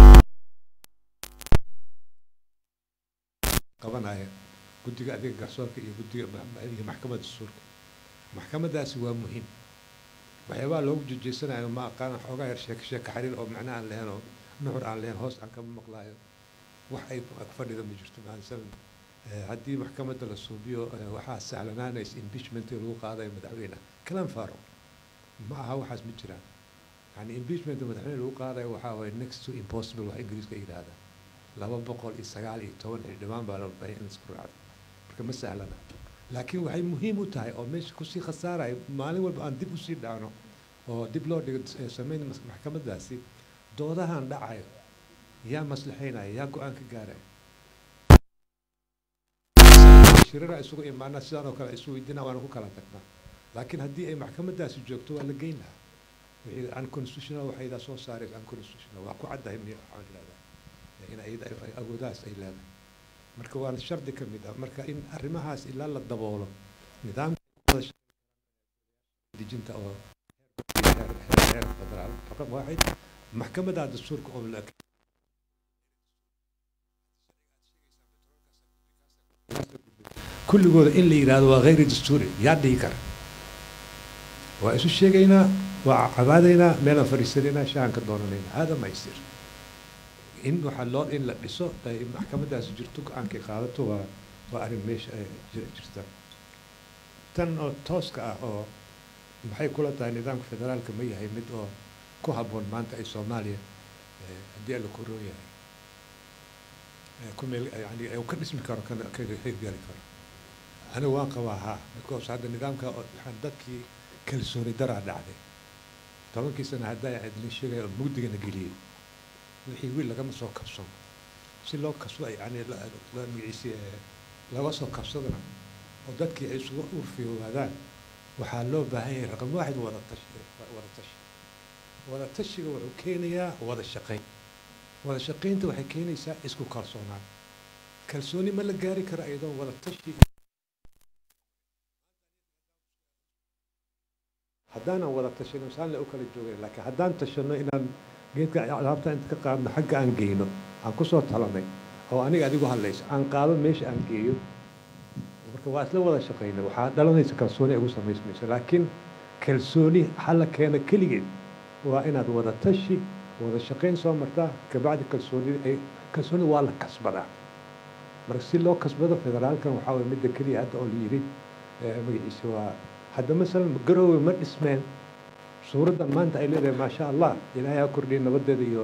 qabanaya guddiga adeega garsoorka iyo guddiga iyo maxkamadda dastuurka maxkamaddaasi waa muhiim waxyaabaha loogu jejeysanayo ma aqaan xoogaa yar sheeko sheeko xariir oo macno aan lahayn oo nuxur aan lahayn hoos aan kama maqlaayo wax ay fadhida ma jirto maansan haddii maxkamadda la suubiyo waxaa sahlanaanaysa impeachmentii lagu qaadayo madaxweynaha kalaan faaro ma aha waxaas ma jiraan yani impeachmentka madaxweyne lagu qaadayo waxaa waye next to impossible wax ingiriiska yidhaahda laba boqol iyo sagaal iyo toban xildhibaan baa loo baahay in isku raacdo marka ma sahlana laakiin waxay muhiim u tahay oo meesha kusii khasaaraya maalin walba aan dib usii dhacno oo dib loo dhigo samayn maxkamaddaasi doodahan dhacayo yaa maslaxaynaya yaa go-aan ka gaaraya shirara isugu imaanaa sidaan oo kale isu weydiinaa waana ku kala tagnaa laakiin haddii ay maxkamaddaasi joogto waa la geyn lahaa wixii unconstitutional waxaydaa soo saaraysa unconstitutional waa ku caddahay miya waxaan leedahay in ayada awoodahaas ay leedahay marka waana shardi ka mid ah marka in arrimahaas ilaa la daboolo nidaamka dejinta oo heer federaal raqam waaxid maxkamadda dastuurka oo la kulligooda in la yidhaahdo waa hayri dastuuri yaa dhihi kara waa isu sheegaynaa waa cabaadaynaa meelaan fadhiisanaynaa shahan ka doonanaynaa hada ma yasir in waxaa loo in la dhiso ay maxkamaddaasi jirto go-aankay qaadato waa waa arrin meesha ay jirta tan oo tooska ah oo maxay kula tahay nidaamka federaalka ma yahay mid oo ku habboon maanta ay soomaaliya haddii la koroo yahay ku meel yani uu ka dhismi karo kana ka hirgali karo aniga waan qabaa haa because hadda nidaamka waxaan dadkii kalsooni daraa dhacday tobankii sana haddaa idin sheegaya oo mugdigana geliyey wixii wiil lagama soo kabsado si loo kabsado yani magaciisi laga soo kabsadana oo dadkii ay isugu urfiyoobaadaan waxaa loo baahan yahay raqam waaxid wada tashi wada tashi wada tashiga wuxuu keenayaa wada shaqayn wada shaqaynta waxay keenaysaa isku kalsoonaan kalsooni ma la gaari karo iyadoo wada tashi haddaanan wada tashino saan la u kala joogay laakiin haddaan tashano inaan geedka alaabta inta ka qaadno xagga aan geyno aan kusoo talanay oo aniga adigu hadlayso aan qaado meesha aan geeyo marka waa isla wada shaqaynay waxaa dhalanaysa kalsooni ay ugu samaysmayso laakiin kalsooni xalla keena keligeed waa inaad wada tashi wada shaqayn soo martaa kabacdi kalsooni ay kalsooni waa la kasbadaa marka si loo kasbado federaalkan waxaa waye midda keliya hadda oo la yidhi magaciisa waa hadda masalan Garowe ma dhismeen suuraddan maanta ay leedahay maasha allah ilaahay ha kordhiyo nabadeeda iyo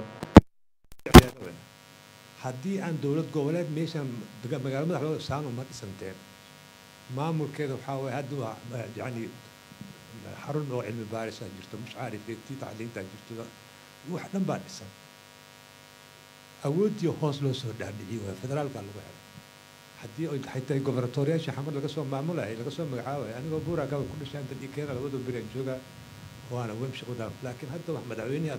haddii aan dowlad goboleed meeshan magaalo madaxdooda saano ma dhisanteen maamulkeeda waxaa waye hadda waa yani xarun oo cilmi baarisaa jirto mش عارف tii tacliintaa jirto wax dhan baa dhisan awoodii hoos loo soo dhaadhiciyo waa federaalka lagu helo haddii ay xitaa gobernatoriyaasha xamar laga soo maamulay laga soo magacaabay anigoo buura ka ku dhashaan dad keena labada bir aan jooga waana wamshi qodaan laakiin hadda wax madaxweynaha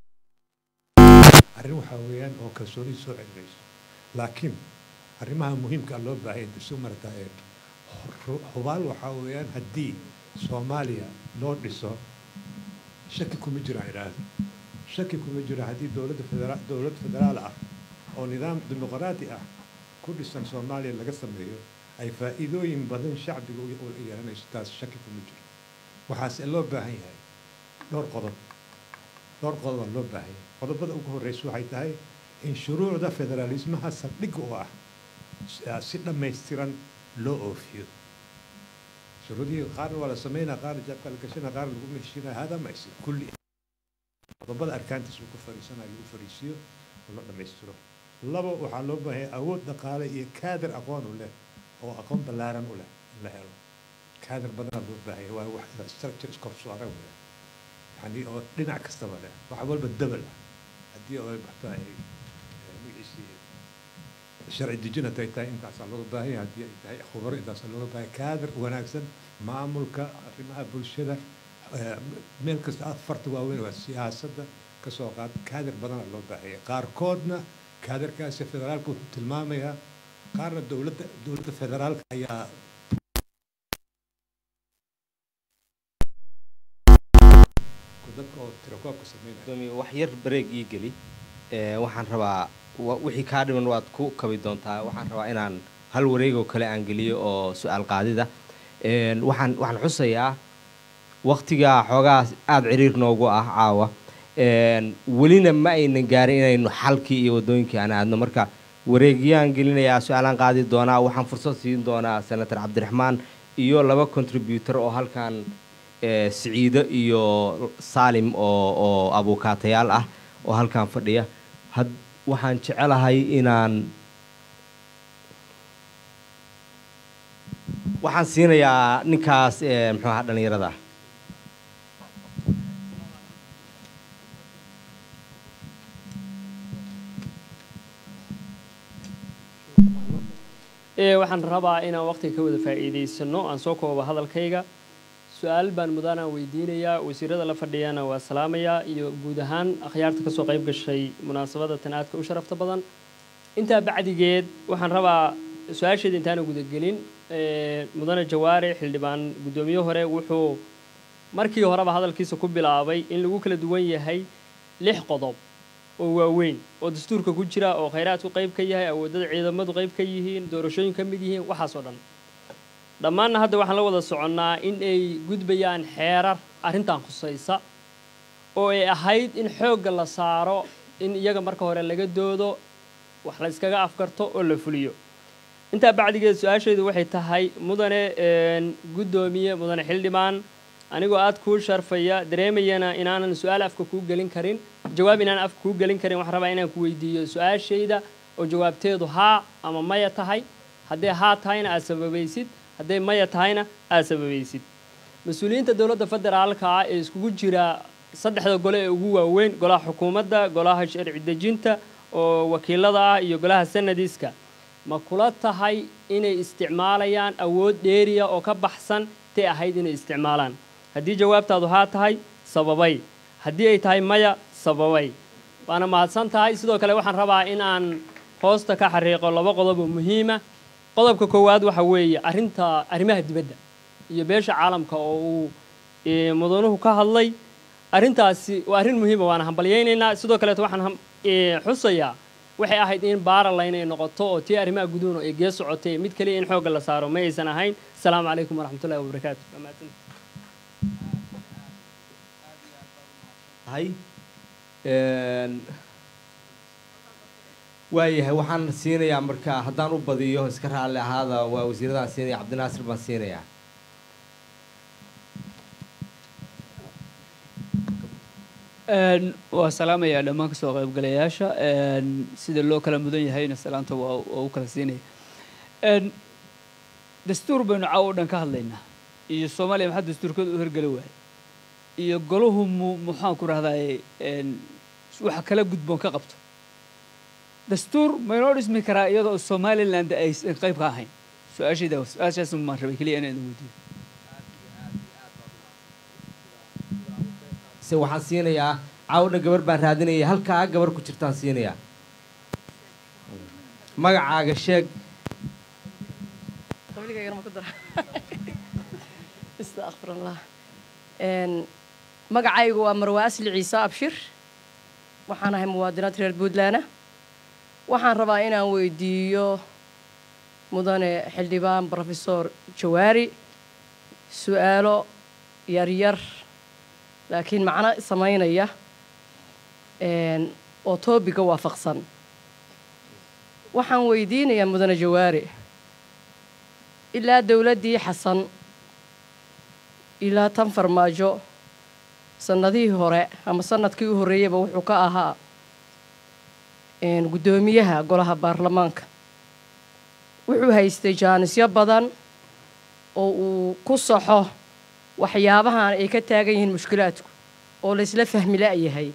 arrin waxa weeyaan oo kalsooni soo celinayso laakiin arrimaha muhiimka loo baahay dhismo marta ee hubaal waxa weeyaan haddii Soomaaliya loo dhiso shaki kuma jiraan ilaah shaki kuma jira haddii dowladda federaal dowlad federaal ah oo nidaam dimuqraadi ah ku dhisan Soomaaliya laga sameeyo ay faa'iidooyin badan shacbiga u yeelanayso taas shaki kuma jiro waxaas loo baahan yahay dhowr qodob dhowr qodob loo baahan yahay qodobada ugu horeysa waxay tahay in shuruucda federalismaha saldhig u ah si dhammaystiran loo oofiyo shuruudihii qaarna waa la sameynaa qaarna jabka la gashana qaarna lagu meheshiinaya hada ma ysi kulli qodobada arkaantiisa uu ku fariisanayo lagu fariisiyo oo la dhammaystiro labo waxaa loo baahan yahay awood dhaqaale iyo kaadir aqoon u leh oo aqoon ballaaran u leh in la helo kaadir badanaa loo baahan yahay waa wax structure iskobsuara wey yani oo dhinac kastaba leh wax walba dabal ah haddii oo maxtaa ay magaciisii sharci dejin hadday tahay intaasaa looga baahan yahay haddii ay tahay khubaro intaasaa looga baahan yahay kaadir wanaagsan maamulka arrimaha bulshada meel kasta afarta waaweyn waa siyaasadda ka soo qaad kaadir badanaa loo baahan yahay qaarkoodna kaadirkaasi federaalka wuxuu tilmaamayaa qaarna dowladda dowladda federaalka ayaa ku wax yar bareeg ii geli waxaan rabaa wixii kaa dhiman waad ku kabi doontaa waxaan rabaa inaan hal wareegoo kale aan geliyo oo su-aal qaadida waxaan waxaan xusayaa waqtiga xoogaa aada ciriir noogu ah caawa welina ma aynan gaarin inaynu xalkii iyo wadooyinkii aan aadno marka wareegyaan gelinayaa su-aalaan qaadi doonaa waxaan fursad siin doonaa senator cabdiraxmaan iyo laba contributor oo halkan siciido iyo saalim oo oo abuukaatayaal ah oo halkan fadhiya had waxaan jecelahay inaan waxaan siinayaa ninkaas muxuu ahaa dhalinyarada ee waxaan rabaa inaan waqtiga ka wada faa'iideysano aan soo koobo hadalkayga su-aal baan mudanaan weydiinayaa wasiirada la fadhiyana waa salaamayaa iyo guud ahaan akhyaarta ka soo qayb gashay munaasabada tanaadka u sharafta badan intaa bacdigeed waxaan rabaa su-aasheeda intaana gudagelin mudane jawaari xildhibaan guddoomiye hore wuxuu markii horeba hadalkiisa ku bilaabay in lagu kala duwan yahay lix qodob oo waaweyn oo dastuurka ku jira oo khayraadku qayb ka yahay awoodada ciidamadu qayb ka yihiin doorashooyin ka mid yihiin waxaas oo dhan dhammaanna hadda waxaan la wada soconnaa in ay gudbayaan xeerar arrintan khusaysa oo ay ahayd in xoogga la saaro in iyaga marka hore laga doodo wax la iskaga afkarto oo la fuliyo intaa bacdigeed su-aashaydu waxay tahay mudane guddoomiye mudane xildhibaan anigoo aad kuu sharfaya dareemayana inaanan su-aal afka kuu gelin karin jawaab inaan afka kuu gelin karin waxaan rabaa inaan ku weydiiyo su-aashayda oo jawaabteedu haa ama maya tahay haddee haa tahayna aad sababaysid hadday maya tahayna aad sababaysid mas-uuliyiinta dowladda federaalka ah ee iskugu jira saddexda gole ee ugu waaweyn golaha xukuumadda golaha sharci dejinta oo wakiilada ah iyo golaha sanadiska ma kula tahay inay isticmaalayaan awood dheeriya oo ka baxsan tay ahayd inay isticmaalaan haddii jawaabtaadu haa tahay sababay haddii ay tahay maya sababay waana mahadsan tahay sidoo kale waxaan rabaa in aan hoosta ka xariiqo laba qodob oo muhiima qodobka koowaad waxa weeye arrinta arrimaha dibadda iyo beesha caalamka oo uu mudanuhu ka hadlay arrintaasi waa arrin muhiima waana hambalyaynaynaa sidoo kaleeto waxaan xusayaa waxay ahayd in baaralayn ay noqoto oo tii arrimaha guduhuna ay gee socotay mid kaliya in xoogga la saaro ma aysan ahayn asalaamu calaykum waraxmatullahi wabarakaatu waayahay waxaan siinayaa marka haddaan u badiyo iska raalli ahaada waa wasiiradaan siinaya cabdinaasir baan siinayaa waa salaamayaa dhammaan kasoo qaybgalayaasha sida loo kala mudan yahayna salaanta waa u kala siinaya dastuur baynu caawa o dhan ka hadlaynaa iyo soomaaliya maxaa dastuurkooda u hergeli waayay iyo golahu mu muxaan ku rahdaay waxa kala gudboon ka qabto dastuur maynoo dhismi karaa iyadoo somaliland aysan qayb ka ahayn su-aashayda su-aashaas maan rabay keliya inaan weydiiyo se waxaan siinayaa caawdha gabar baan raadinaya halkaa gabar ku jirtaan siinayaa magacaaga sheeg astaqfirullah magacaygu waa marwa asli ciise abshir waxaan ahay muwaadinaad reer puntland waxaan rabaa inaan weydiiyo mudane xildhibaan professor jawaari su-aalo yaryar laakiin macno samaynaya oo toobiga waafaqsan waxaan weydiinayaa mudane jawaari ilaa dowladdii xasan ilaa tan farmaajo sanadihii hore ama sanadkii u horreeyeyba wuxuu ka ahaa guddoomiyaha golaha baarlamaanka wuxuu haystay jaanisyo badan oo uu ku saxo waxyaabahan ay ka taagan yihiin mushkilaadku oo laysla fahmi la'yahay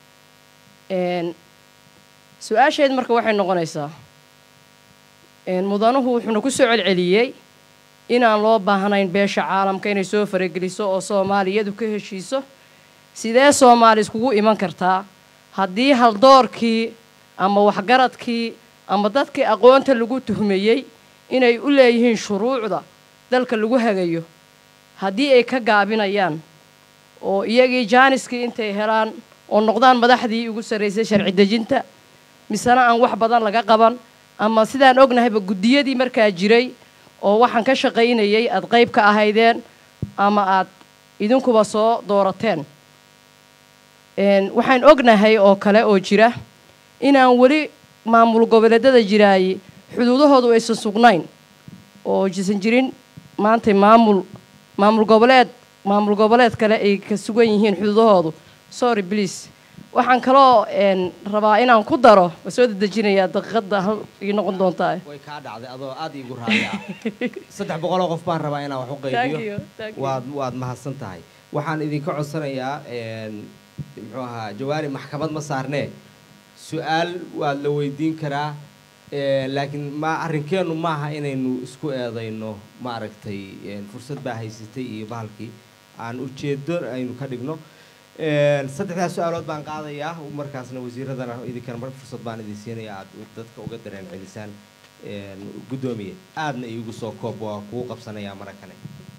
su-aasheed marka waxay noqonaysaa mudanuhu wuxuuna ku soo celceliyey inaan loo baahnayn beesha caalamka inay soo farageliso oo soomaaliyadu ka heshiiso sidee soomaali iskugu iman kartaa haddii haldoorkii ama waxgaradkii ama dadkii aqoonta lagu tuhmayey inay u leeyihiin shuruucda dalka lagu hagayo haddii ay ka gaabinayaan oo iyagii jaaniskii intay helaan oo noqdaan madaxdii ugu sarraysay sharci dejinta misena aan wax badan laga qaban ama sidaan ognahayba guddiyadii markaa jiray oo waxaan ka shaqaynayay aad qayb ka ahaydeen ama aad idinkuba soo doorateen waxaan ognahay oo kale oo jira inaan weli maamul goboleedyada jiraayay xuduudahoodu aysan sugnayn oo jisan jirin maanta maamul maamul goboleed maamul goboleed kale ay ka sugan yihiin xuduudahoodu sorry please waxaan kaloo rabaa inaan ku daro waa soo dedejinayaa daqiiqadda hal ii noqon doontaa way kaa dhacday adoo aad iigu raaya saddex boqol oo qof baan rabaa inaan wax u qaybiyo waad waad mahadsan tahay waxaan idinka codsanayaa muxuu ahaa jawaari maxkamad ma saarnee su-aal waad la weydiin karaa laakiin ma arrinkeennu maaha inaynu isku eedayno maaragtay fursad baa haysatay iyo bahalkii aan ujeedo aynu ka dhigno saddexdaas su-aalood baan qaadayaa markaasna wasiiradana idinkana mar fursad baan idin siinayaa aad dadka uga dareen celisaan guddoomiye aadna iigu soo koob waa kugu qabsanayaa mara kale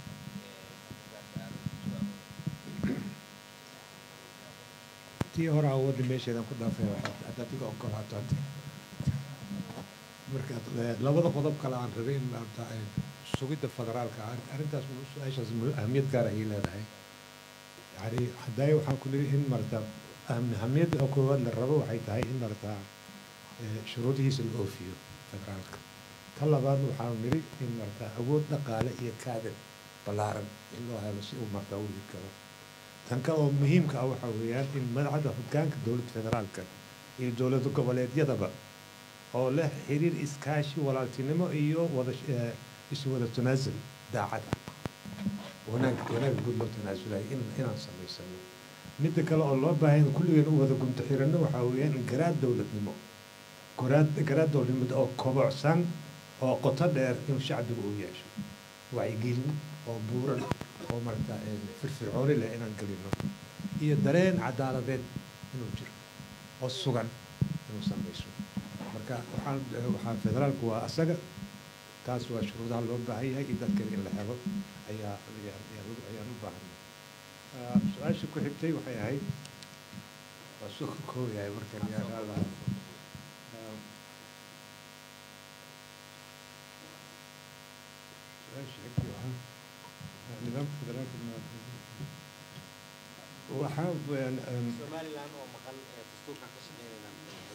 tii hore awoodda meesheedan ku dhaafay haddaad iga ogolaato hadda marka labada qodob kale aan rabay in maarata sugidda federaalka arrintaas su-aashaas ahamiyad gaar ayay leedahay yani haddaay waxaan ku leeyahay in marata ahamiyadda oo koowaad la rabo waxay tahay in marata shuruudihiisa la oofiyo federaalka ta labaadna waxaanu niri in marata awood dhaqaale iyo kaadad ballaaran in loo helo si uu marata u heli karo tan kale oo muhiimka ah waxaa weeyaan in madaxda hoggaanka dowladda federaalka iyo dowlada goboleedyadaba oo leh xiriir iskaashi walaaltinimo iyo wada isu wada tanaasul daacad ah wanaag wanaag guud loo tanaasulayo in inaan samaysano midda kale oo loo baahan kulligeen u wada gunto xiranno waxaa weeyaan in garaad dowladnimo garaad garaad dowladnimo oo kobocsan oo qoto dheer inuu shacbiga u yeesho wacyigelin oo buuran oo marata firfircooni leh inaan gelino iyo dareen cadaaladeed inuu jiro oo sugan inuu samayso marka waxaan waxaa federaalku waa asaga taas waa shuruudaha loo baahan yahay iyo dadkeeda in la helo ayaa ayaan u baahanay su-aasha ku xigtay waxay ahayd waa soo ka kooyahay markan insha allah su-aasha xigtay waxaa nidaamka federaalka waxaa somaliland oo maqan dastuurka ka shaqeynayna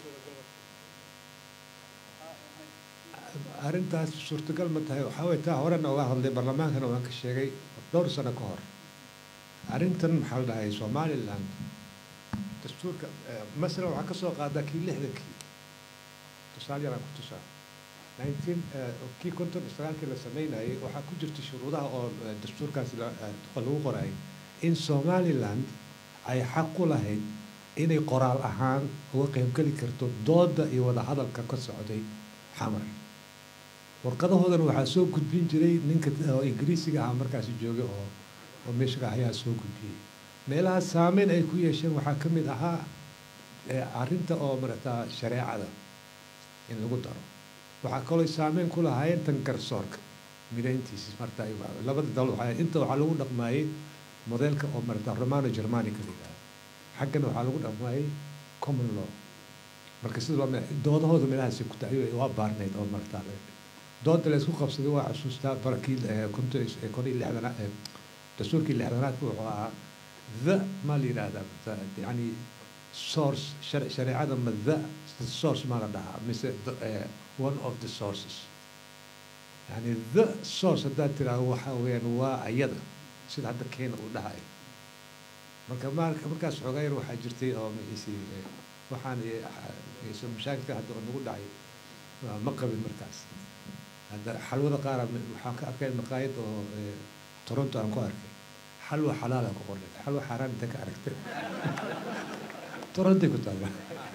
arrintaas suurtagal ma tahay waxaa way taa horena uga hadlay barlamaankana waan ka sheegay dhowr sano ka hor arrintan maxaa la dhahay somaliland dastuurka masalan waxaa ka soo qaadaa kii lixdankii tusaale yaraan ku tusaa nineteen kii konton sagaalkii la sameynayay waxaa ku jirta shuruudaha oo dastuurkaasi lagu qoray in somaliland ay xaq u lahayd inay qoraal ahaan uga qaybgeli karto dooda iyo wada hadalka ka socday xamar warqadahoodana waxaa soo gudbin jiray ninka oo ingiriisiga ahaa markaasi joogay oo oo meesha ayaa soo gudbiyey meelaha saameyn ay ku yeesheen waxaa ka mid ahaa arrinta oo marata shareecada in lagu daro waxaa kaloo saameyn ku lahaayeen tan garsoorka midayntiisa marta labada dal waxaa inta waxaa lagu dhaqmaayay modeelka oo marata romano germanica la yidhaahdo xaggana waxaa lagu dhaqmaayay common law marka sida loo doodahooda meelahaasi ku tahay waa baarnayd oo marata dooda la isku qabsaday waa xasuustaa barakii kunta kun iyo lixdanaad dastuurkii lixdanaadka wuxuu ahaa the ma la yidhaahdaa yani source shareecada ma the source ma la dhahaa mise one of the sources yani the source haddaad tiraahdo waxaa weeyaan waa ayada sida hadda keena uu dhahay marka marka markaas xoogayar waxaa jirtay oo maxiisi waxaan isu mashaakilka hadda nagu dhacay ma qabin markaas hadda xalwada qaar waxaan ka arkay maqaayad oo toronto aan ku arkay xalwa xalaal aan ku qornay xalwa xaaraan inta ka aragtay toronto ku taala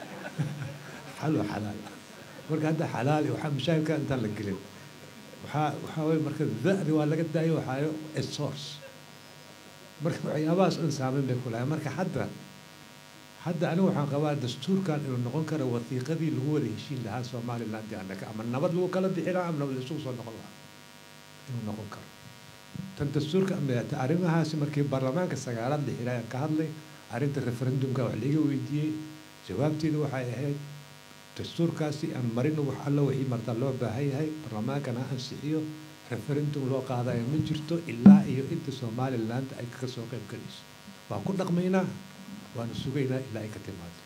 xalwa xalaal marka hadda xalaal waxaa mashaakilka intaan la gelin waxaa waxaa weeye marka da'di waa laga daayo waxaayo a source marka waxyaabahaas dhan saameyn bay ku lahay marka hadda hadda anigu waxaan qabaa dastuurkan inuu noqon karo wasiiqadii lagu wada heshiin lahaa somaliland annaka ama nabad lagu kala bixi lahaa ama nabad isugu soo noqon lahaa inuu noqon karo tan dastuurka arrimahaasi markii baarlamaanka sagaalaad la xiray ka hadlay arrinta referendumka wax laga weydiiyey jawaabteedu waxay ahayd dastuurkaasi aan marino wax alla wixii marta loo baahan yahay baarlamaankana ansixiyo referendum loo qaadayo ma jirto ilaa iyo inta Somaliland ay ka soo qayb galayso waan ku dhaqmaynaa waan sugaynaa ilaa ay ka timaado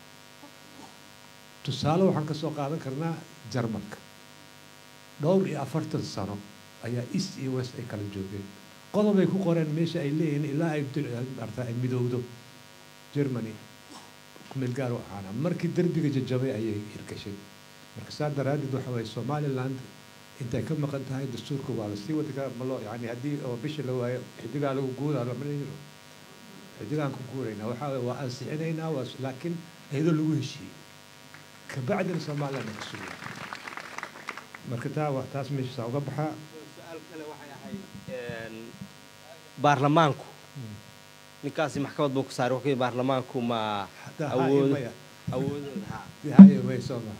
tusaale waxaan ka soo qaadan karnaa Jarmalka dhowr iyo afartan sano ayaa East iyo West ay kala joogeen qodob ay ku qoreen meesha ay leeyihiin ilaa ay artaa ay midowdo Germany kumeel gaar waxaana markii darbiga jajabay ayay hirgashay marka saa daraaddeed waxa way Somaliland intay ka maqan tahay dastuurka waa la sii wadi karaa malo yani haddii oo bisha la waayo xidigaa lagu guuraa lama leeyahay xidigaan ku guuraynaa waxa way waa ansixinaynaa waa laakiin iyadoo lagu heshiiyey kabacdina Somaliland ka sugay marka taa waa taas meesha uga baxaa su'aal kale waxay ahayd een baarlamaanku ninkaasi maxkamad buu ku saaray wixii baarlamaanku ma awood awoodooda yahay way Soomaa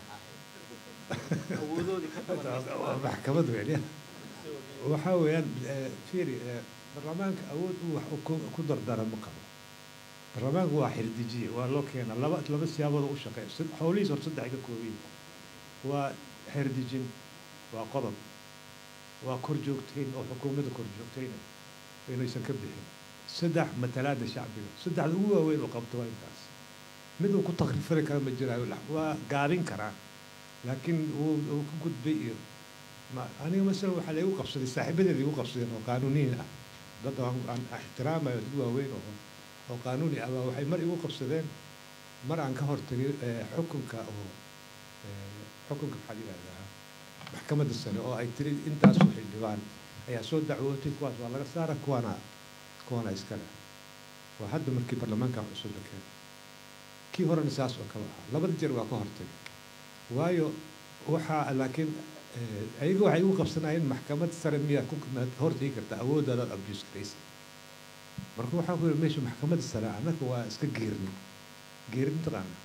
awoodooda ka maxkamad weyn waxa weeyaan fiiri baarlamaanka awood uu wax ku dardara ma qabo baarlamaanku waa xirdijiye waa loo keenaa laba laba siyaabood u shaqeeyo howlihiis hor saddex ka kooban waa xerdijin waa qodob waa kor joogtayn oo xukuumadda kor joogtayn inaysan ka bixin saddex matalaadda shacbiga saddexda ugu waaweyn oo qabto waa intaas mid uu ku takrifari kara ma jiraayo waa gaabin karaa laakiin uu uu ku gudbay iyo ma aniga masalan waxaa lagu qabsaday saaxiibadeedii ugu qabsadeen oo qaanuuniin ah dad aan ixtiraamayo dad waaweyn oo oo qaanuuni ah waxay mar igu qabsadeen mar aan ka hortagay xukunka oo xukunka maxaa yiraahdaa maxkamadda sare oo ay tiri intaas u xildhibaan ayaa soo dacwootay kuwaas waa laga saara kuwana kuwana iskale waa hadda markii baarlamaanka cusub la keenay kii horena saas oo kale ah labada jeer waa ka hortagay waayo waxaa laakiin ayaga waxay ugu qabsanayeen maxkamad sare miyaa ku hortagi karta awooddaada abuse garaysa marka waxaa ku yiri meesha maxkamadda sare annaga waa iska geerni geerin taqaana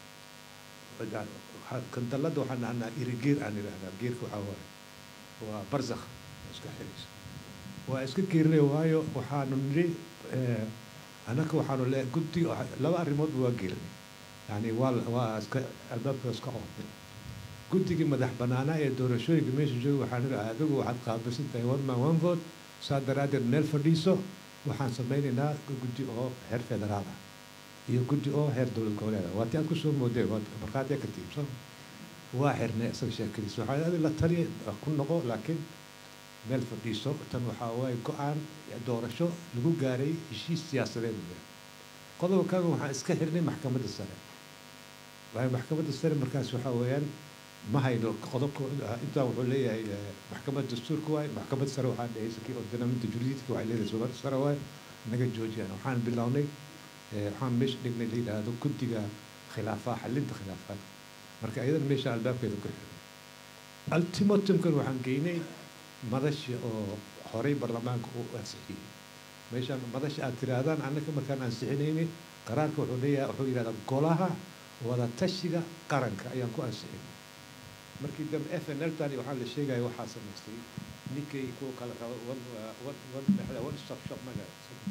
kan dalada waxaan nahnaa irigeer aan idhaahdaa geerka waxaa waaye waa barzakh iska xiraysa waa iska geerinay waayo waxaanu nidhi annaga waxaanu le guddi laba arrimoodba waa geerinay yani waa waa iska albaabka iska qoortay guddigii madax bannaanaa ee doorashooyinka meesha jooga waxaan nidhi adigu waxaad qaabilsan tahay one man one vote saa daraaddeed meel fadhiiso waxaan samaynaynaa guddi oo heer federaal ah iyo guddi oo heer dowlad goboleed ah waa tii aad ku soo moodeen waa markhaatiya ka tiibsan waa xirnay isaga sheekadiisa waxaa adi la taliya ku noqo laakiin meel fadhiiso tan waxaa waaye go-aan doorasho lagu gaaray heshiis siyaasadeed qodobkan waxaan iska xirnay maxkamadda sare waayo maxkamadda sare markaas waxaa weeyaan ma hayno qodobka intaa wuxuu leeyahay maxkamadda dastuurka waaye maxkamadda sare waxaan dhehaysa kii ordinamenta juridiidka waxay leedahay soomaalida sare waaye naga joojiyaan waxaan bilownay waxaan meesha dhignay la yidhaahdo guddiga khilaafaha xalinta khilaafaad marka ayadana meesha albaabkeeda ku xirnay ultimatumkan waxaan geynay madasha oo horey baarlamaanka u ansixiyey meeshaan madasha aad tiraahdaan annaka markaan ansixinaynay qaraarka wuxuu leeyahay wuxuu yidhahdaa golaha wada tashiga qaranka ayaan ku ansixinay markii dambe f n l tani waxaa la sheegaya waxaa samaystay ninkay kuwa kala rabo one stop shop maga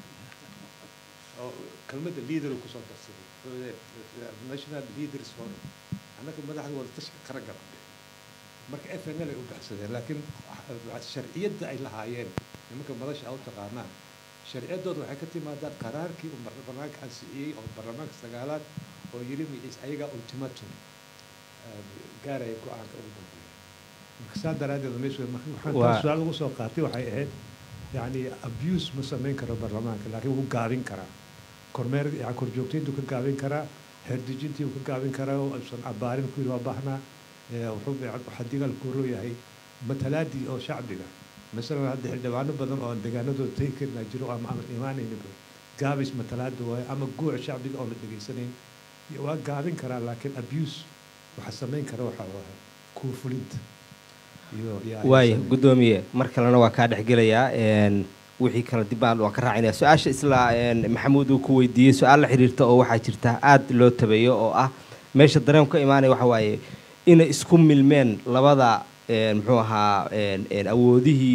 oo kelmadda leader kusoo darsaday national leaders forum annaka madaxda wada tashiga qaranka marka f n l ay u baxsadeen laakiin sharciyadda ay lahaayeen nimanka madasha a u taqaanaan sharciyaddooda waxay ka timaadaa qaraarkii uu baarlamaanka ansixiyey oo baarlamaanka sagaalaad oo yiri miis ayaga ultimatum gaaraya go-aanka ugu dambeeya marka saa daraaddeed meesha waxaan taas su'aal ugu soo qaatay waxay ahayd yacni abuse ma samayn karo baarlamaanka laakiin wuu gaabin karaa kormeer yani korjoogtayntuu ka gaabin karaa herdejintii uu ka gaabin karaa oo aysan abaarin ku yiri waa baahnaa wuxuu xadigal ku leeyahay matalaadii oo shacbiga مثلا هذا حلوانو بدن أو دجانو دو تيكر نجرو أم أم إيماني نبو جابس مثلات دو أم جوع شعبي أو لدقي سنين يوا جابين كرا لكن أبيوس وحسمين كرا وحوا كوفلينت واي قدومية مركلنا وكاد حجليا إن وحي كلا دبان وكراعنا سؤال إسلا إن محمود وكويدي سؤال حريرته أو حاجرته عاد لو تبيه أو أه ماشي الدرهم كإيماني وحواي إن إسكم المن لبضع محوها أوديه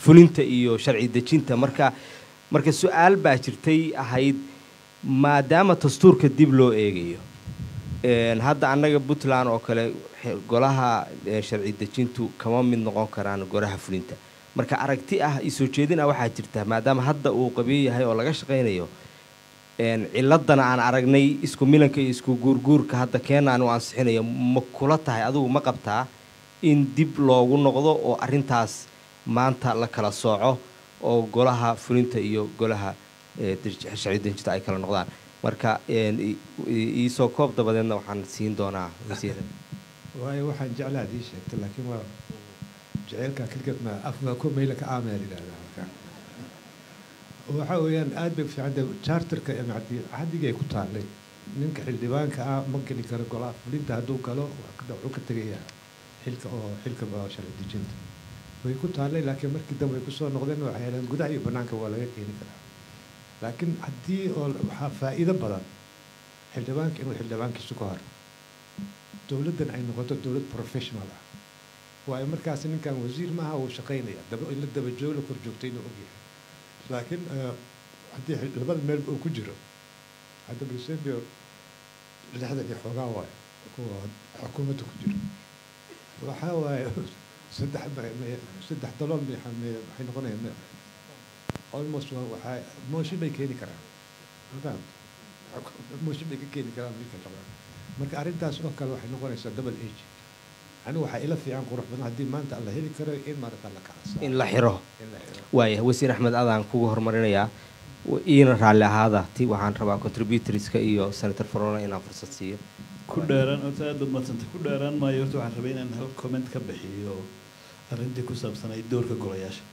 fulinta iyo sharci dejinta marka marka su-aal baa jirtay ahayd maadaama dastuurka dib loo eegayo hadda annaga puntland oo kale golaha sharci dejintu kama mid noqon karaan golaha fulinta marka aragti ah isoo jeedina waxaa jirta maadaama hadda uu qabiyo yahay oo laga shaqaynayo ciladana aan aragnay isku milanka iyo isku guurguurka hadda keenaan u ansixinayo ma kula tahay adigu ma qabtaa in dib loogu noqdo oo arrintaas maanta la kala sooco oo golaha fulinta iyo golaha sharci dejinta ay kala noqdaan marka iisoo koob dabadeedna waxaan siin doonaa wasiirada waayo waxaan jeclaa hadii sheegtay laakiin waa jaceylka kilkad ma afka ku meela ka aameel ilaaha marka waxa weeyaan aad bay fiican charterka ee macdi xadiga ay ku taalay ninka xildhibaanka ah ma geli karo golaha fulinta hadduu galo wuxuu ka tagayaa xilka oo xilka sharci dejinta way ku taalay laakiin markii dambe ay ku soo noqdeen waxay heleen gudaha iyo banaanka waa laga keeni karaa laakiin haddii oo waxaa faa'iido badan xildhibaanka inuu xildhibaankiisu ka hor dowladdan ay noqoto dowlad professional ah waayo markaas ninkan wasiir maaha uu shaqaynaya daba in la daba joog la kor joogtay inuu ogyahay laakiin haddii labada meel uu ku jiro hadda bulshada lixdan iyo xoogaa waayo kuwa xukuumadda ku jiro waxaa waaye saddex saddex dalool waxay noqonayaan almost waxaa mooshin bay keeni karaan mooshin bay ka keeni karaan milka qabaan marka arrintaas oo kale waxay noqonaysaa double age anigu waxaa ila fiican qurux badan haddii maanta alla heli karo in maarata la kacasa in la xiro waaya wasiir axmed adaan kugu horumarinayaa iina raalli ahaada ti waxaan rabaa contributorska iyo senator farona inaan fursad siiyo ku dheeraan horta aad baad madsantay ku dheeraan maayo horta waxaan rabay inaan hal comment ka bixiyo arrintii ku saabsanayd doorka golayaasha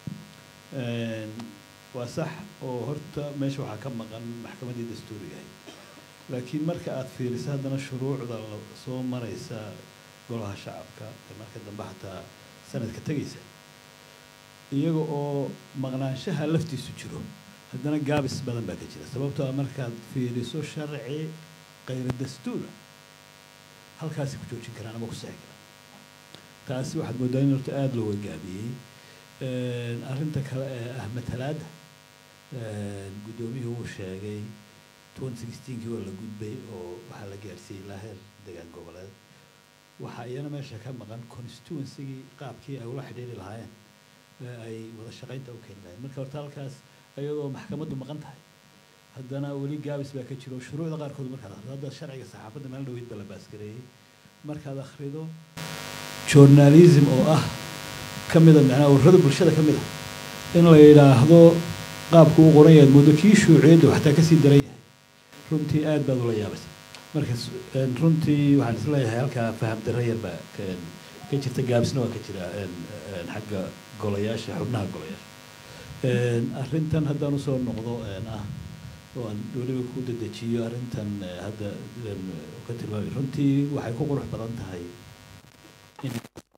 waa sax oo horta meesha waxaa ka maqan maxkamaddii dastuuriga ahayd laakiin marka aad fiiriso haddana shuruucda soo maraysa golaha shacabka marka dambe xataa sanadka tegaysa iyaga oo maqnaanshaha laftiisu jiro haddana gaabis badan baa ka jira sababtoo ah markaad fiiriso sharci qayra dastuura halkaasi ku joojin karaan ama ku sixi karaan taasi waxaad moodaa in horta aada looga gaabiyey arrinta kale ee ah matalaadda guddoomiyuhu uu sheegay twenty sixteenkii waa la gudbay oo waxaa la gaarsiiyey ilaa heer degaan goboleed waxaa iyana meesha ka maqan constituencygii qaabkii ay ula xidhiiri lahaayeen ay wada shaqaynta u keeni lahayen marka horta halkaas iyadoo maxkamaddu maqan tahay haddana weli gaabis baa ka jiro shuruucda qaarkood markaad akhrido hadda sharciga saxaafadda meel dhaweyd baa la baaskareeyey markaad akhrido journalism oo ah ka mida macnaha ururada bulshada ka mid ah in la yidhaahdo qaabku u qoran yahay muddo kii shuuciyadda waxtaa kasii daran yahay runtii aad baad ula yaabaysa marka runtii waxaan isleeyahay halkaa faham darro yar baa ka jirta gaabisna waa ka jira xagga golayaasha xubnaha golayaasha arrintan haddaan usoo noqdo ah oo aan weliba ku dedejiyo arrintan hadda ka tilmaamay runtii waxay ku qurux badan tahay in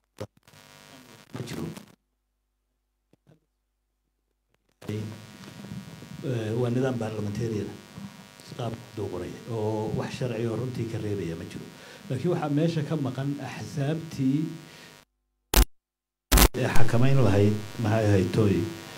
jiro waa nidaam baarlamentarian qaab duu qoraya oo wax sharci oo runtii ka reebaya ma jiro laakiin waxaa meesha ka maqan axsaabtii ee xakamayn lahayd maxay ahayd toy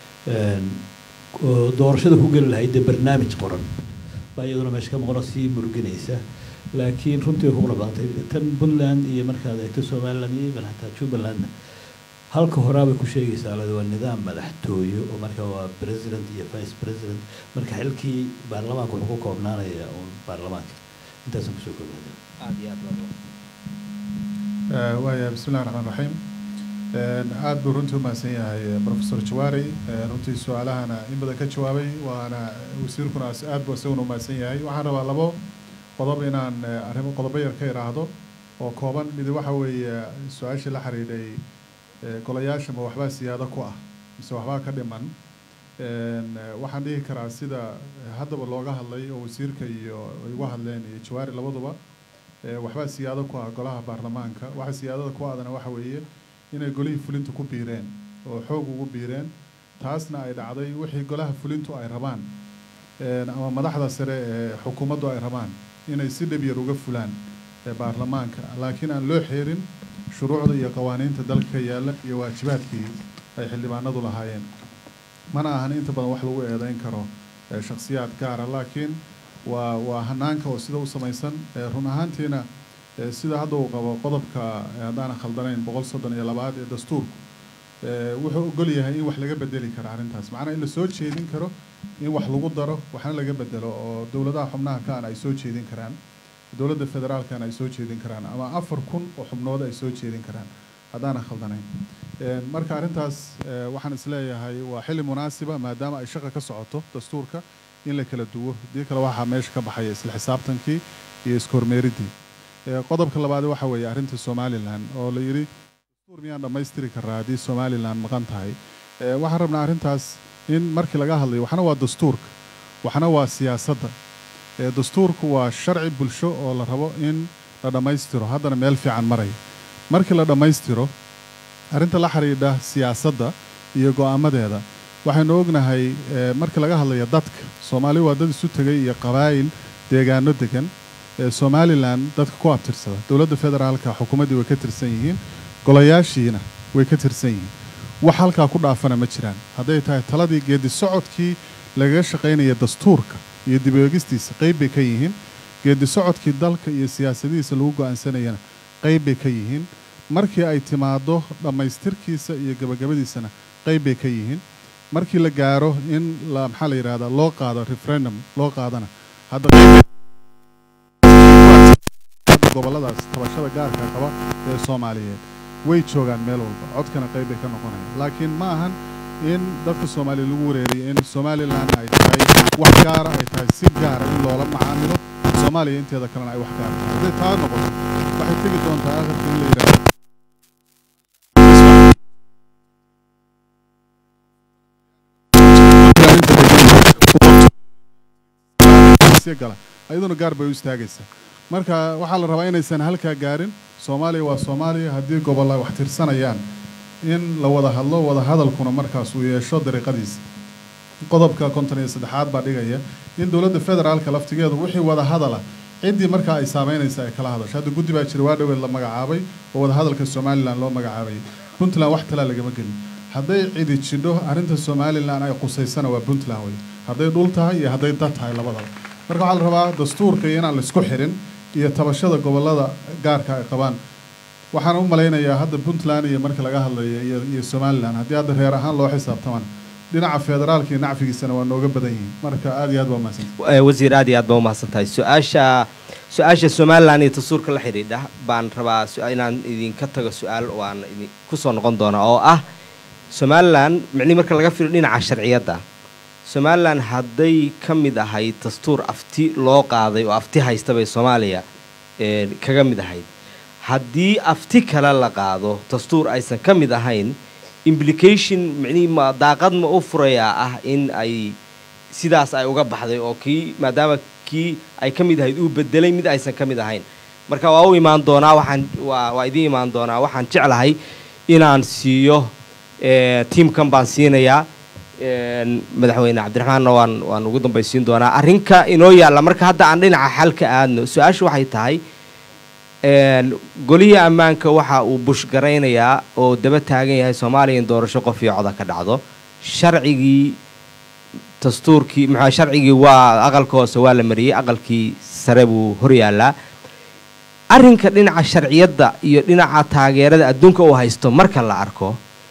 doorashada ku geli lahayd dee barnaamij qoran baa iyaduna meesha ka maqan oo sii murginaysa laakiin runtii way ku qurux badantay tan puntland iyo markaad eegto somaliland iyo even hataa jubbalandna halka horaabay ku sheegaysaa lada waa nidaam madaxtooyo oo marka waa president iyo vice president marka xilkii baarlamaanka wuxuu ku koobnaanaya uun baarlamaanka intaasaan kusoo koobnaya aad iyo aad waaya bismillahi raxmaan raxiim aad buu runtii umahadsan yahay professor jawaari runtii su-aalahana in badan ka jawaabay waana wasiirkuna aad buu isaguna umahadsan yahay waxaan rabaa labo qodob inaan arrimo qodobo yar ka idhaahdo oo kooban mid waxa weeye su-aashii la xiriidhay golayaasha ma waxbaa siyaado ku ah mise waxbaa ka dhiman waxaan dhihi karaa sida haddaba looga hadlay oo wasiirka iyo ay uga hadleen iyo jawaari labaduba waxbaa siyaado ku ah golaha baarlamaanka waxa siyaadada ku adana waxa weeye inay golihii fulintu ku biireen oo xoog ugu biireen taasna ay dhacday wixii golaha fulintu ay rabaan ama madaxda sare ee xukuumaddu ay rabaan inay si dhib yar uga fulaan baarlamaanka laakiin aan loo xeerin shuruucda iyo qawaaniinta dalka ka yaala iyo waajibaadkii ay xildhibaanadu lahaayeen mana ahan inta badan wax lagu eedayn karo shakhsiyaad gaara laakiin waa waa hanaanka oo sida u samaysan run ahaantiina sida hadda uu qabo qodobka haddaan khaldanayn boqol soddon iyo labaad ee dastuurku wuxuu ogol yahay in wax laga bedeli karo arrintaas macnaha in la soo jeedin karo in wax lagu daro waxna laga bedelo oo dowladaha xubnaha kaana ay soo jeedin karaan dowladda federaalkana ay soo jeedin karaan ama afar kun oo xubnood ay soo jeedin karaan haddaan khaldanayn marka arrintaas waxaan isleeyahay waa xilli munaasiba maadaama ay shaqa ka socoto dastuurka in la kala duwo hadii kale waxaa meesha ka baxaya isla xisaabtankii iyo iskormeeridii qodobka labaad waxa weeye arrinta Somaliland oo la yiri dastuur miyaan dhammaystiri karaa haddii Somaliland maqan tahay waxaan rabnaa arrintaas in markii laga hadlayo waxna waa dastuurka waxna waa siyaasadda dastuurku waa sharci bulsho oo la rabo in la dhammaystiro haddana meel fiican maraya markii la dhammaystiro arrinta la xiriidha siyaasadda iyo go'aamadeeda waxaynu ognahay markii laga hadlayo dadka Soomaali waa dad isu tagay iyo qabaa'il deegaano degan Somaliland dadka ku abtirsada dowladda federaalka xukuumaddu way ka tirsan yihiin golayaashiina way ka tirsan yihiin wax halka ku dhaafana ma jiraan haday tahay taladii geedi socodkii laga shaqeynaya dastuurka iyo dib u eegistiisa qayb bay ka yihiin geedi socodkii dalka iyo siyaasadiisa lagu go'aansanayana qayb bay ka yihiin markii ay timaado dhammaystirkiisa iyo gabagabadiisana qayb bay ka yihiin markii la gaaro in la maxaa la yiraahdaa loo qaado referendum loo qaadana hadda goboladaas tabashada gaarka qaba ee Soomaaliyeed way joogaan meel walba codkana qayb bay ka noqonayaan laakiin ma ahan in dadka Soomaaliyeed lagu wareeriyo in Somaliland ay tahay wax gaar ah ay tahay si gaar ah in loola macaamilo Soomaaliya inteeda kalena ay wax gaar ah haday taa noqoto waxay tagi doontaa aakhirka in la yiraahdo ayaduna gaar bay u istaagaysaa marka waxaa la rabaa inaysan halkaa gaarin Soomaaliya waa Soomaaliya haddii gobolada wax tirsanayaan in la wada hadlo wada hadalkuna markaas uu yeesho dariiqadiisa qodobka konton iyo saddexaad baa dhigaya in dowladda federaalka laftigeedu wixii wada hadala cidii markaa ay saameynaysa ay kala hadasho hadda guddi baa jira waa dhaweed la magacaabay oo wada hadalka Somaliland loo magacaabay Puntland wax tala lagama gelin hadday cidi jidho arrinta Somaliland ay qusaysana waa Puntland way hadday dhul tahay iyo hadday dad tahay labadaba marka waxaa la rabaa dastuurka inaan la isku xirin iyo tabashada gobolada gaarka ay qabaan waxaan u maleynayaa hadda Puntland iyo marka laga hadlayo iyo iyo Somaliland haddii hadda reer ahaan loo xisaabtamaan dhinaca federaalka iyo nacfigiisana waa nooga badan yihiin marka aad iyo aad waa mahadsantahay wasiir aad iyo aad baa u mahadsantahay su-aasha su-aasha Somaliland iyo dastuurka la xiriidha baan rabaa inaan idinka tago su-aal waan ku soo noqon doonaa oo ah Somaliland micni marka laga fiiriyo dhinaca sharciyada Somaliland hadday ka mid ahayd dastuur afti loo qaaday oo afti haysta bay Soomaaliya ee kaga mid ahayd haddii afti kale la qaado dastuur aysan ka mid ahayn implication micni ma daaqad ma u furaya ah in ay sidaas ay uga baxday oo kii maadaama kii ay ka mid ahayd uu bedelay mid aysan ka mid ahayn marka waa u imaan doonaa waxaan waa waa idin imaan doonaa waxaan jeclahay inaan siiyo ee teamkan baan siinayaa madaxweyne Cabdiraxmaan waan waan ugu dambaysiin doonaa arrinka inoo yaala marka hadda aan dhinaca xalka aadno su-aashu waxay tahay een goliya ammaanka waxa uu bush gareynayaa oo daba taagan yahay Soomaaliya in doorasho qof iyo cod ka dhacdo sharcigii dastuurkii maxaa sharcigii waa aqalka hoose waa la mariyay aqalkii sare buu hor yaalaa arrinka dhinaca sharciyada iyo dhinaca taageerada adduunka uu haysto marka la arko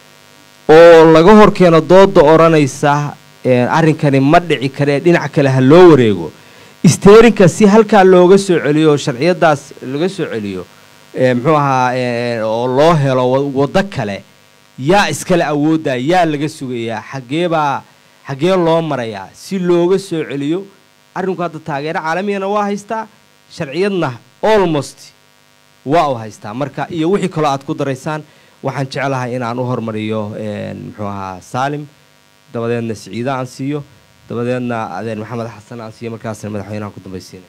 oo laga hor keeno dooda oranaysa ee arrinkani ma dhici kare dhinac kale ha loo wareego isteerinka si halka looga soo celiyo sharciyadaas laga soo celiyo ee muxuu ahaa oo loo helo wada kale yaa iskala awooda yaa laga sugayaa xageeba xagee loo marayaa si looga soo celiyo arrinku hadda taageero caalamiina waa haystaa sharciyadna almost waa u haystaa marka iyo wixii kale aad ku daraysaan waxaan jecelahay in aan u hormariyo een muxuu ahaa Salim dabadeedna Siciida aan siiyo dabadeedna adeer Maxamed Xasan aan siiyo markaas madaxweynaha ku dambaysiinay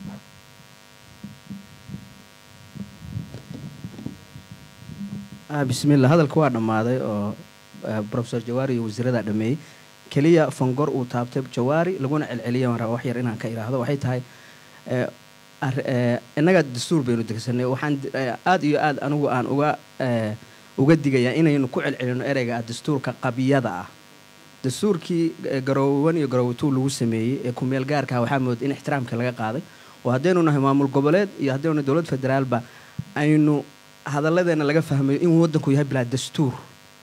ah bismillaah hadalku waa dhamaaday oo Professor Jawaari iyo wasiirada dhameeyay kaliya fangor uu taabtay Jawaari laguna celceliyo waan rabaa wax yar inaan ka iraahdo waxay tahay ee inaga dastuur baynu degsanay waxaan aad iyo aad anigu aan uga uga digayaa inaynu ku celcelino ereyga ah dastuurka qabyada ah dastuurkii Garowe iyo Garowe two lagu sameeyay ee ku meel gaarka waxaa moodaa in ixtiraamka laga qaaday oo haddaynu nahay maamul goboleed iyo haddaynu dawlad federaalba aynu hadalladeena laga fahmayo in waddanku yahay bilaa dastuur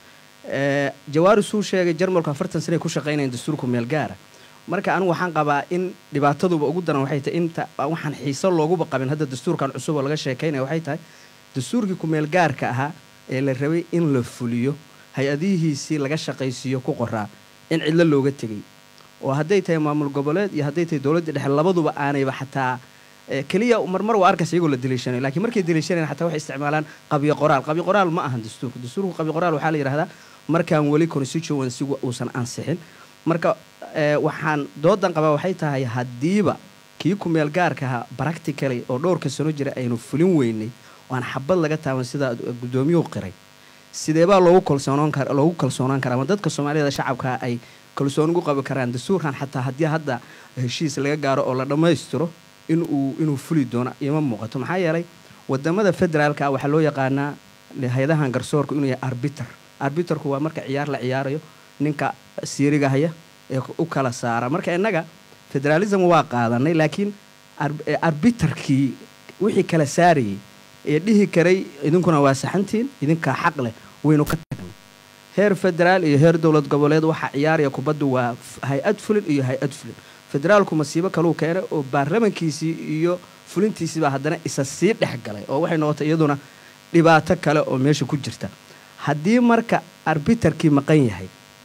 ee Jawaari suu sheegay Jarmalku afartan sano ku shaqeynayeen dastuurku meel gaara marka anu waxaan qabaa in dhibaataduba ugu daran waxay tahay inta waxaan xiiso loogu qabin hadda dastuurkan cusub oo laga sheekaynayo waxay tahay dastuurkii ku meel gaarka ahaa ee la rabay in la fuliyo hay-adihiisii laga shaqaysiiyo ku qoraa in cidlo looga tegay oo hadday tahay maamul goboleed iyo hadday tahay dawladda dhexe labaduba aanayba xataa kaliya marmar waa arkas iyagoo la dileeshanayo laakiin markay dileeshanayaan xataa waxay isticmaalaan qabyo qoraal qabyo qoraal ma ahan dastuurka dastuurku qabyo qoraal waxaa la yidhaahdaa markaan weli constituency-gu uusan ansixin marka waxaan doodan qabaa waxay tahay haddiiba kii ku meel gaarka ahaa practically oo dhowrka sano jira aynu fulin weynay waan xabad laga taaban sida gudoomiyuhu qiray sidee baa loogu kalsoonaan karaa loogu kalsoonaan karaa dadka Soomaaliyeed shacabka ay kalsoon ugu qabi karaan dastuurkan xataa haddii hadda heshiis laga gaaro oo la dhameystiro in uu inuu fuli doono ima muuqato maxaa yeelay wadamada federaalka waxa loo yaqaanaa hay'adahan garsoorku inuu yahay arbiter arbiterku waa marka ciyaar la ciyaarayo ninka siiriga haya ee u kala saara marka inaga federalism waa qaadanay laakiin arbiterkii wixii kala saarayay ee dhihi karay idinkuna waa saxantiin idinka xaq leh waynu ka tagnay heer federaal iyo heer dawlad goboleed waxa ciyaaraya kubaddu waa hay'ad fulin iyo hay'ad fulin federaalku masiibo kale uu keenay oo baarlamankiisii iyo fulintiisii baa haddana isa sii dhex galay oo waxay noqotay iyaduna dhibaato kale oo meesha ku jirta haddii marka arbiterkii maqan yahay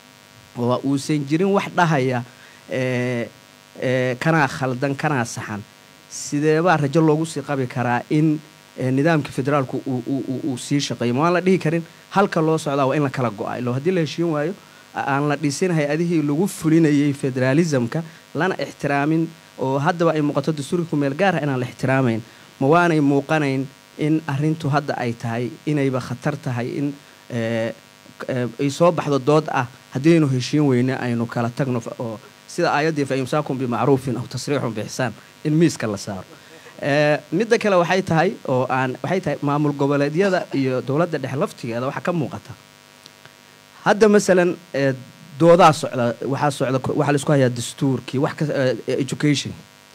oo uusan jirin wax dhahaya ee ee kana khaldan kana saxan sidee baa rajo loogu sii qabi karaa in nidaamka federaalku uu sii shaqeeyo ma la dhihi karin halka loo socdaa waa in la kala go'ay loo hadii la heshiin waayo aan la dhisin hay'adihii lagu fulinayay federalismka lana ixtiraamin oo haddaba ay muuqato dastuurka ku meel gaar ah inaan la ixtiraamayn ma waanay muuqanayn in arrintu hadda ay tahay inayba khatar tahay in ay soo baxdo dood ah haddiinu heshiin weyne aynu kala tagno oo sida aayadii fa imsaakum bimacruufin aw tasriixun biixsaan in miiska la saaro midda kale waxay tahay oo aan waxay tahay maamul goboleedyada iyo dawladda dhexe laftigeeda waxa ka muuqata hadda midalan doodaa socda waxa socda waxa la isku hayaa dastuurkii wax education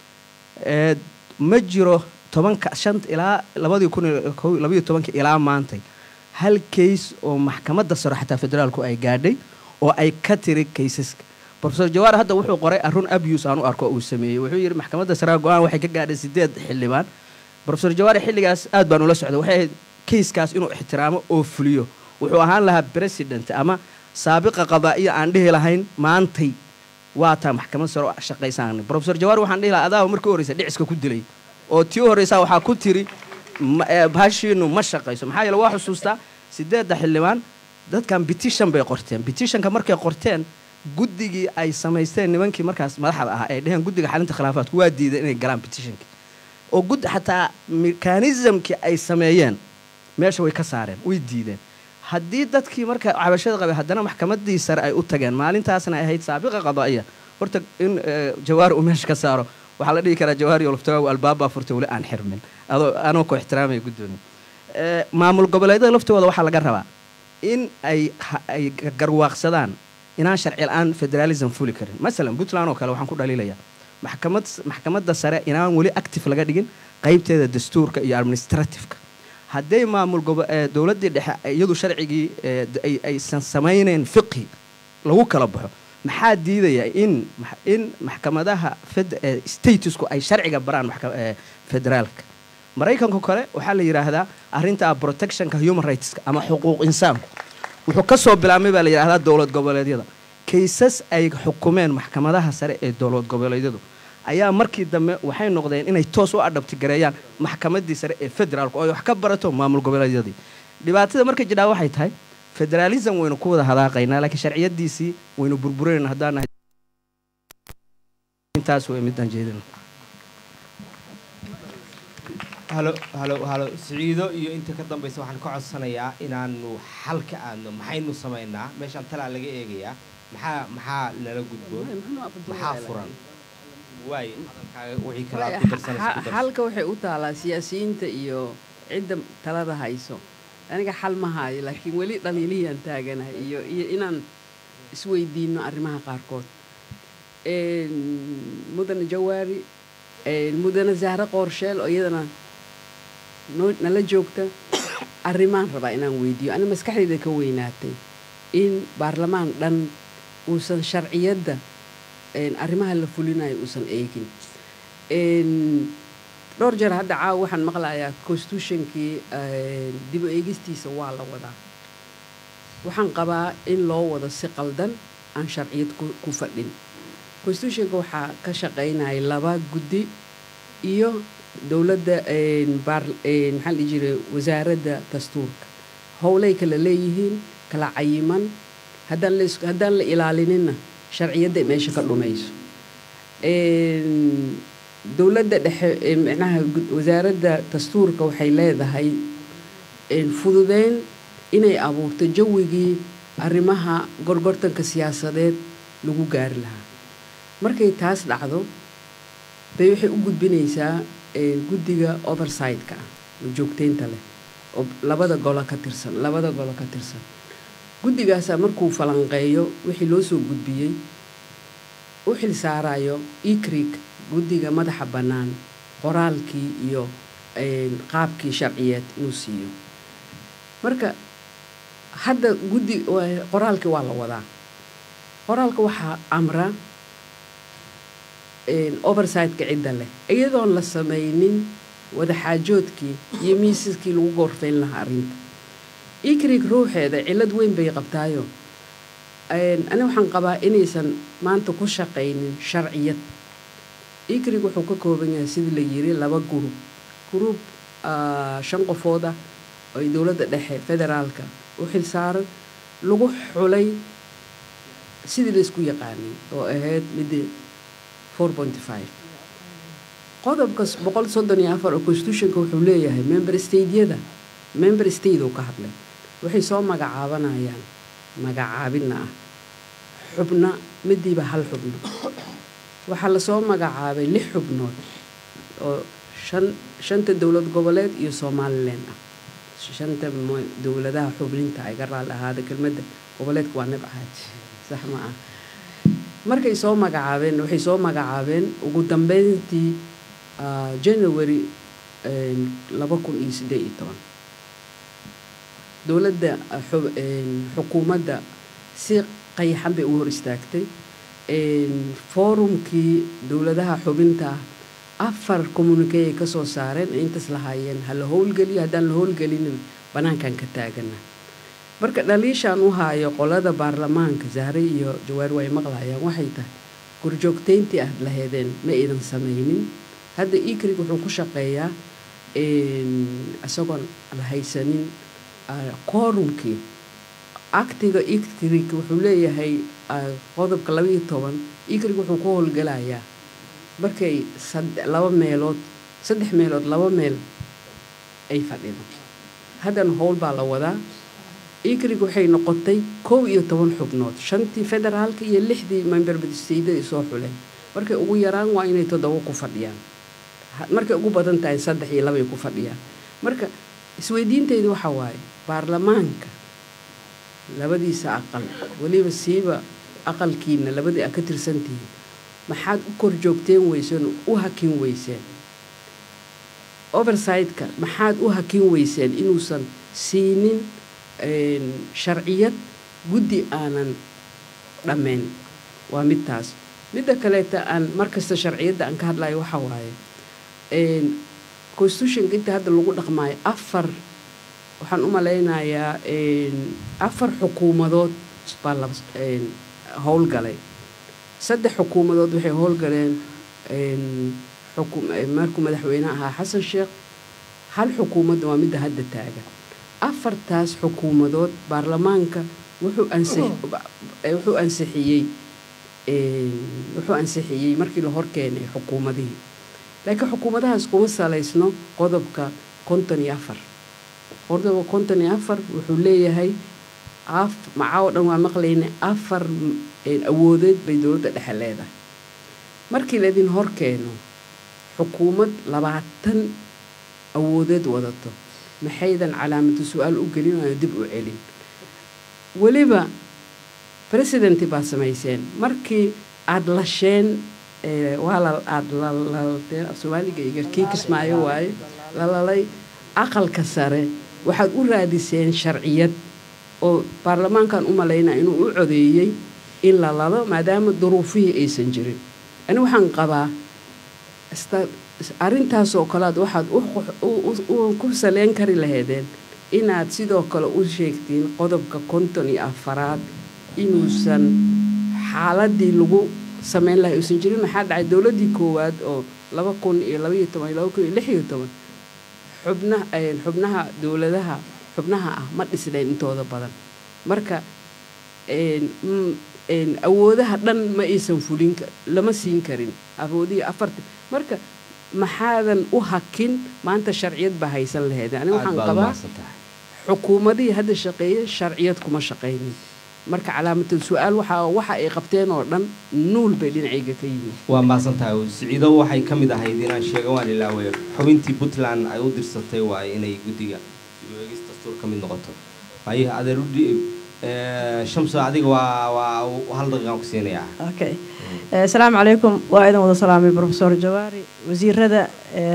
ee ma jiro tobanka shan ilaa labadii kun iyo laba iyo tobanka ilaa maanta hal case oo maxkamadda sare xataa federaalku ay gaadhay oo ay ka tiri caseska Professor Jawaari hadda wuxuu qoray arun abuse aan u arko uu sameeyay wuxuu yiri maxkamadda sare go'aan waxay ka gaadhay sideed xildhibaan Professor Jawaari xilligaas aad baan ula socday waxay case-kaas inuu ixtiraamo oo fuliyo wuxuu ahaan lahaa president ama saabiqa qadaa'iya aan dhihi lahayn maantay waa taa maxkamad sare oo shaqaysan Professor Jawaari waxaan dhihi lahaa adaa markii horeysa dhiciska ku dilay oo tii horeysa waxa ku tiri baashiinu ma shaqayso maxaa yeelay waa xusuustaa sideed xildhibaan dadkan petition bay qorteen petitionka markay qorteen guddigii ay samaysteen nimankii markaas madaxda ah ay dhaheen guddiga xalinta khilaafaadku waa diiday inay galaan petitionka oo gud xataa mechanismkii ay sameeyeen meesha way ka saareen way diideen haddii dadkii marka cabashada qabay haddana maxkamaddii sare ay u tageen maalintaasna ay ahayd saabiqa qadaa'iya horta in Jawaari uu meesha ka saaro waxaa la dhihi karaa Jawaari oo laftaga albaaba furtay wali aan xirmin adoo anoo ku ixtiraamay gudoomiye ee maamul goboleedyada laftooda waxaa laga rabaa in ay ay garwaaqsadaan inaan sharci la'aan federalism fuli karin masalan Puntland oo kale waxaan ku dhaliilayaa maxkamad maxkamadda sare inaan wali active laga dhigin qaybteeda dastuurka iyo administrative-ka hadday maamul dawladda dhexe iyadu sharcigii ay aysan sameeyeen fiqhi lagu kala baxo maxaa diidaya in in maxkamadaha statesku ay sharciga baraan federaalka Mareykanka kale waxaa la yiraahdaa arrinta protectionka human rights ama xuquuq insaanku wuxuu ka soo bilaabmay baa la yiraahdaa dawlad goboleedyada cases ay xukumeen maxkamadaha sare ee dawlad goboleedyadu ayaa markii dambe waxay noqdeen inay toos u adabti gareeyaan maxkamaddii sare ee federaalku oo wax ka barato maamul goboleedyadii dhibaatada markay jidhaa waxay tahay federalism waynu ku wada hadaaqaynaa laakiin sharciyadiisii waynu burburinaynaa haddaan intaas way midaan jeedin halo halo halo Siciido iyo inta ka dambaysa waxaan ka codsanayaa inaanu xal ka aadno maxaynu sameynaa meeshan tala laga eegayaa maxaa maxaa nala gudboon maxaa furan way hadalkaaga wixii kala ku darsanaysa halka waxay u taalaa siyaasiyiinta iyo cidda talada hayso aniga xal ma hayo laakiin weli dhaliilihii aan taaganahay iyo iyo inaan isweydiino arrimaha qaarkood mudane jawaari mudane zahra qoorsheel oo iyadana nala joogta arrimaan rabaa inaan weydiiyo ana maskaxdayda ka weynaatay in baarlamaan dhan uusan sharciyadda arrimaha la fulinayo uusan eegin dhowr jeer hadda caawa waxaan maqlayaa constitutionkii dib u eegistiisa waa la wadaa waxaan qabaa in loo wado si qaldan aan sharciyad ku fadhin constitutionka waxaa ka shaqaynaya laba guddi iyo dowladda maxaa la jiray wasaaradda dastuurka howlay kala leeyihiin kala cayiman haddaan la haddaan la ilaalinina sharciyadda meesha ka dhumayso dowladda dhexe macnaha wasaaradda dastuurka waxay leedahay fududeyn inay abuurto jawigii arrimaha gorgortanka siyaasadeed lagu gaari lahaa markay taas dhacdo bay waxay u gudbinaysaa guddiga oversight-ka ah oo joogteynta leh oo labada golo ka tirsan labada golo ka tirsan guddigaasaa markuu falanqeeyo wixii loo soo gudbiyey u xil saarayo ecrig guddiga madaxa bannaan qoraalkii iyo qaabkii sharciyeed inuu siiyo marka hadda guddi qoraalkii waa la wadaa qoraalka waxaa amra oversight-ka cidda leh iyadoon la samaynin wadaxaajoodkii iyo miisaskii lagu gorfayn lahaa arrinta ecrig ruuxeeda cillad weyn bay qabtaayo ani waxaan qabaa inaysan maanta ku shaqaynin sharciyad ecrig wuxuu ka kooban yahay sidii la yiri laba gurub gurub shan qofood ah oo ay dowladda dhexe federaalka u xil saaran lagu xulay sidii la isku yaqaanay oo ahayd midii four point five qodobka boqol soddon iyo afar oo constitutionka wuxuu leeyahay member stateyada member state uu ka hadlay waxay soo magacaabanayaan magacaabina ah xubna midiiba hal xubno waxaa lasoo magacaabay lix xubnood oo shan shanta dowlad goboleed iyo somaliland ah shanta dowladaha xubninta ay ka raali ahaada kelmadda goboleedka waa nabcaad sax ma ah markay soo magacaabeen waxay soo magacaabeen ugu dambeyntii january laba kun iyo siddeed iyo toban dowladda xukuumadda si qayaxan bay u hor istaagtay forumkii dowladaha xubinta afar communique ay ka soo saareen intaas lahaayeen ha la howlgeliyo haddaan la howlgelinin bannaankan ka taagana marka dhaliishaan u haayo qolada baarlamaanka zahre iyo jawaari way maqlayaan waxay tahay gurjoogteyntii aad laheedeen ma aydan samaynin hadda ecrig wuxuu ku shaqeeyaa isagoon la haysanin quorumkii actiga ecrig wuxuu leeyahay qodobka laba iyo toban ecrig wuxuu ku howlgelayaa markay laba meelood saddex meelood laba meel ay fadhido haddana howl baa la wadaa ecrig waxay noqotay kow iyo toban xubnood shantii federaalka iyo lixdii member stateyada ay soo xuleen markay ugu yaraan waa inay toddoba ku fadhiyaan markay ugu badan tahay saddex iyo laba ay ku fadhiyaan marka isweydiintaydu waxa waaye baarlamaanka labadiisa aqal weliba siiba aqalkiina labadii aad ka tirsantihiin maxaad u kor joogteen weyseen u hakin weyseen oversight-ka maxaad u hakin weyseen inuusan siinin sharciyad guddi aanan dhammayn waa mid taas midda kaleeta aan markasta sharciyadda aan ka hadlayo waxa waaye constitutionka inta hadda lagu dhaqmaayo afar waxaan u malaynayaa afar xukuumadood baa la howlgalay saddex xukuumadood waxay howlgaleen markuu madaxweyne ahaa xasan sheekh hal xukuumadda waa midda hadda taagan afartaas xukuumadood baarlamaanka wuxuu wuxuu ansixiyey wuxuu ansixiyey markii la horkeenay xukuumadihii laakiin xukuumadahaas kuma salaysno qodobka konton iyo afar qodobka konton iyo afar wuxuu leeyahay af macaa oo dhan waa maqlayna afar awoodeed bay dowladda dhexe leedahay markii laydin horkeeno xukuumad labaatan awoodeed wadato maxaydan calaamatu su-aal u gelin oo dib u celin weliba presidenti baa samayseen markii aada lasheen waa la aada lalalteen soomaaliga iga kii kismaayo waaye lalalay aqalka sare waxaad u raadiseen sharciyad oo baarlamaankan u malaynaa inuu u codeeyey in la lalo maadaama duruufihii aysan jirin ani waxaan qabaa arrintaasoo kalead waxaad ku saleyn kari lahaydeen inaad sidoo kale u sheegtiin qodobka konton iyo afaraad inuusan xaaladii lagu samayn lahay uusan jirin maxaa dhacay dowladdii koowaad oo laba kun iyo labaiyo toban iyo laba kun iyo lix iyo toban xubnaha xubnaha dowladaha xubnaha ah ma dhisnayn intooda badan marka awoodaha dhan ma aysan fulin lama siin karin awoodihii afartan marka maxaadan u hakin maanta sharciyad baa haysan lahayd ani waxaan qabaa xukuumadihii hadda shaqeeyay sharciyad kuma shaqaynin marka calaamatul su-aal waxa waxa ay qabteen oo dhan nuul bay dhinacayga ka yihiin waa maasantahay siciido waxay ka mid ahayd inaan sheego waan ilaawayo xubintii puntland ay u dirsatay waa inay guddiga eegista dastuur ka mid noqoto waayo adeer u shamso adiga waa waa hal daqiiqaan ku siinayaa okay السلام عليكم وأيضا وضع سلامي بروفيسور جواري وزير هذا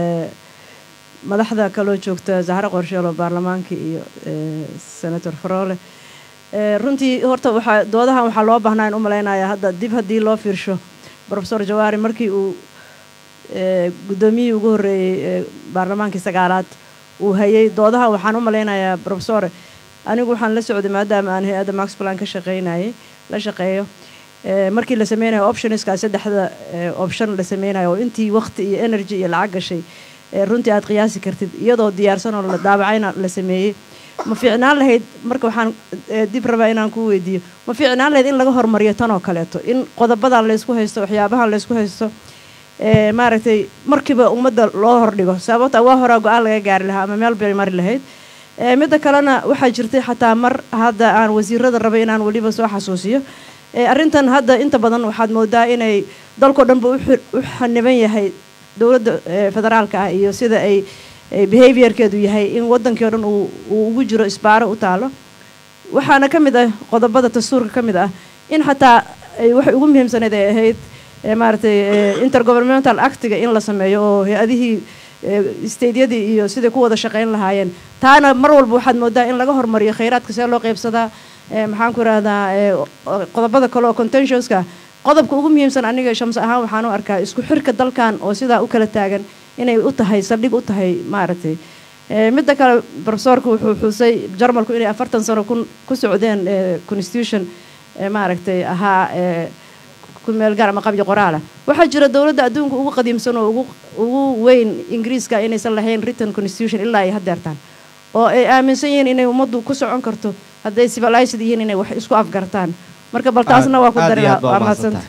مدحدا كلو جوجتا زهرة قرشيلو برلمانكي سناتور فرولة runtii horta waxa doodahan waxa loo baahnaa in u maleynayaa hadda dib hadii loo fiirsho Professor Jawaari markii uu gudoomiyay ugu horeeyay baarlamaankii sagaalaad uu hayay doodaha waxaan u maleynayaa Professor anigu waxaan la socday maadaama aan hay'adda Max Planck ka shaqeynayay la shaqeeyo markii la sameeyay optionska saddexda option la sameeyay oo intii waqti iyo energy iyo lacag gashay runtii aad qiyaasi kartid iyadoo diyaarsan oo la daabacayna la sameeyay ma fiicnaan lahayd marka waxaan dib rabaa inaan ku weydiiyo ma fiicnaan lahayd in laga hormariyo tan oo kaleeto in qodobada la isku haysto waxyaabaha la isku haysto ee maaragtay markiiba ummadda loo hordhigo sababta waa hore go'aan laga gaari lahaa ama meel bay mari lahayd ee midda kalena waxaa jirtay xataa mar hadda aan wasiirada rabay inaan waliba soo xasuusiyo ee arrintan hadda inta badan waxaad moodaa inay dalko dhanba u xaniban yahay dowladda federaalka ah iyo sida ay behaviorkeedu yahay in wadankii oo dhan uu ugu jiro isbaaro u taalo waxaana ka mid ah qodobada dastuurka ka mid ah in xataa waxay ugu muhiimsaneed ay ahayd maaragtay intergovernmental actiga in la sameeyo oo hay-adihii stateyadii iyo sidai ku wada shaqayn lahaayeen taana mar walba waxaad moodaa in laga hormariyo khayraadka see loo qaybsadaa maxaan ku ihahdaa qodobada kale oo contentioska qodobka ugu muhiimsan aniga shamse ahaan waxaan u arkaa isku xirka dalkan oo sidaa u kala taagan inay u tahay saldhig u tahay maaragtay midda kale professorku wuxuu xusay jarmalku inay afartan sano ku socdeen constitution maaragtay ahaa ku meel gaar ama qabyo qoraala waxaa jira dowladda adduunka ugu qadiimsan oo ugu ugu weyn ingiriiska inaysan lahayn written constitution ilaa ay haddeertaan oo ay aaminsan yihiin inay ummaddu ku socon karto hadday civilized yihiin inay wax isku afgartaan marka bal taasna waa ku dari waa mahadsanta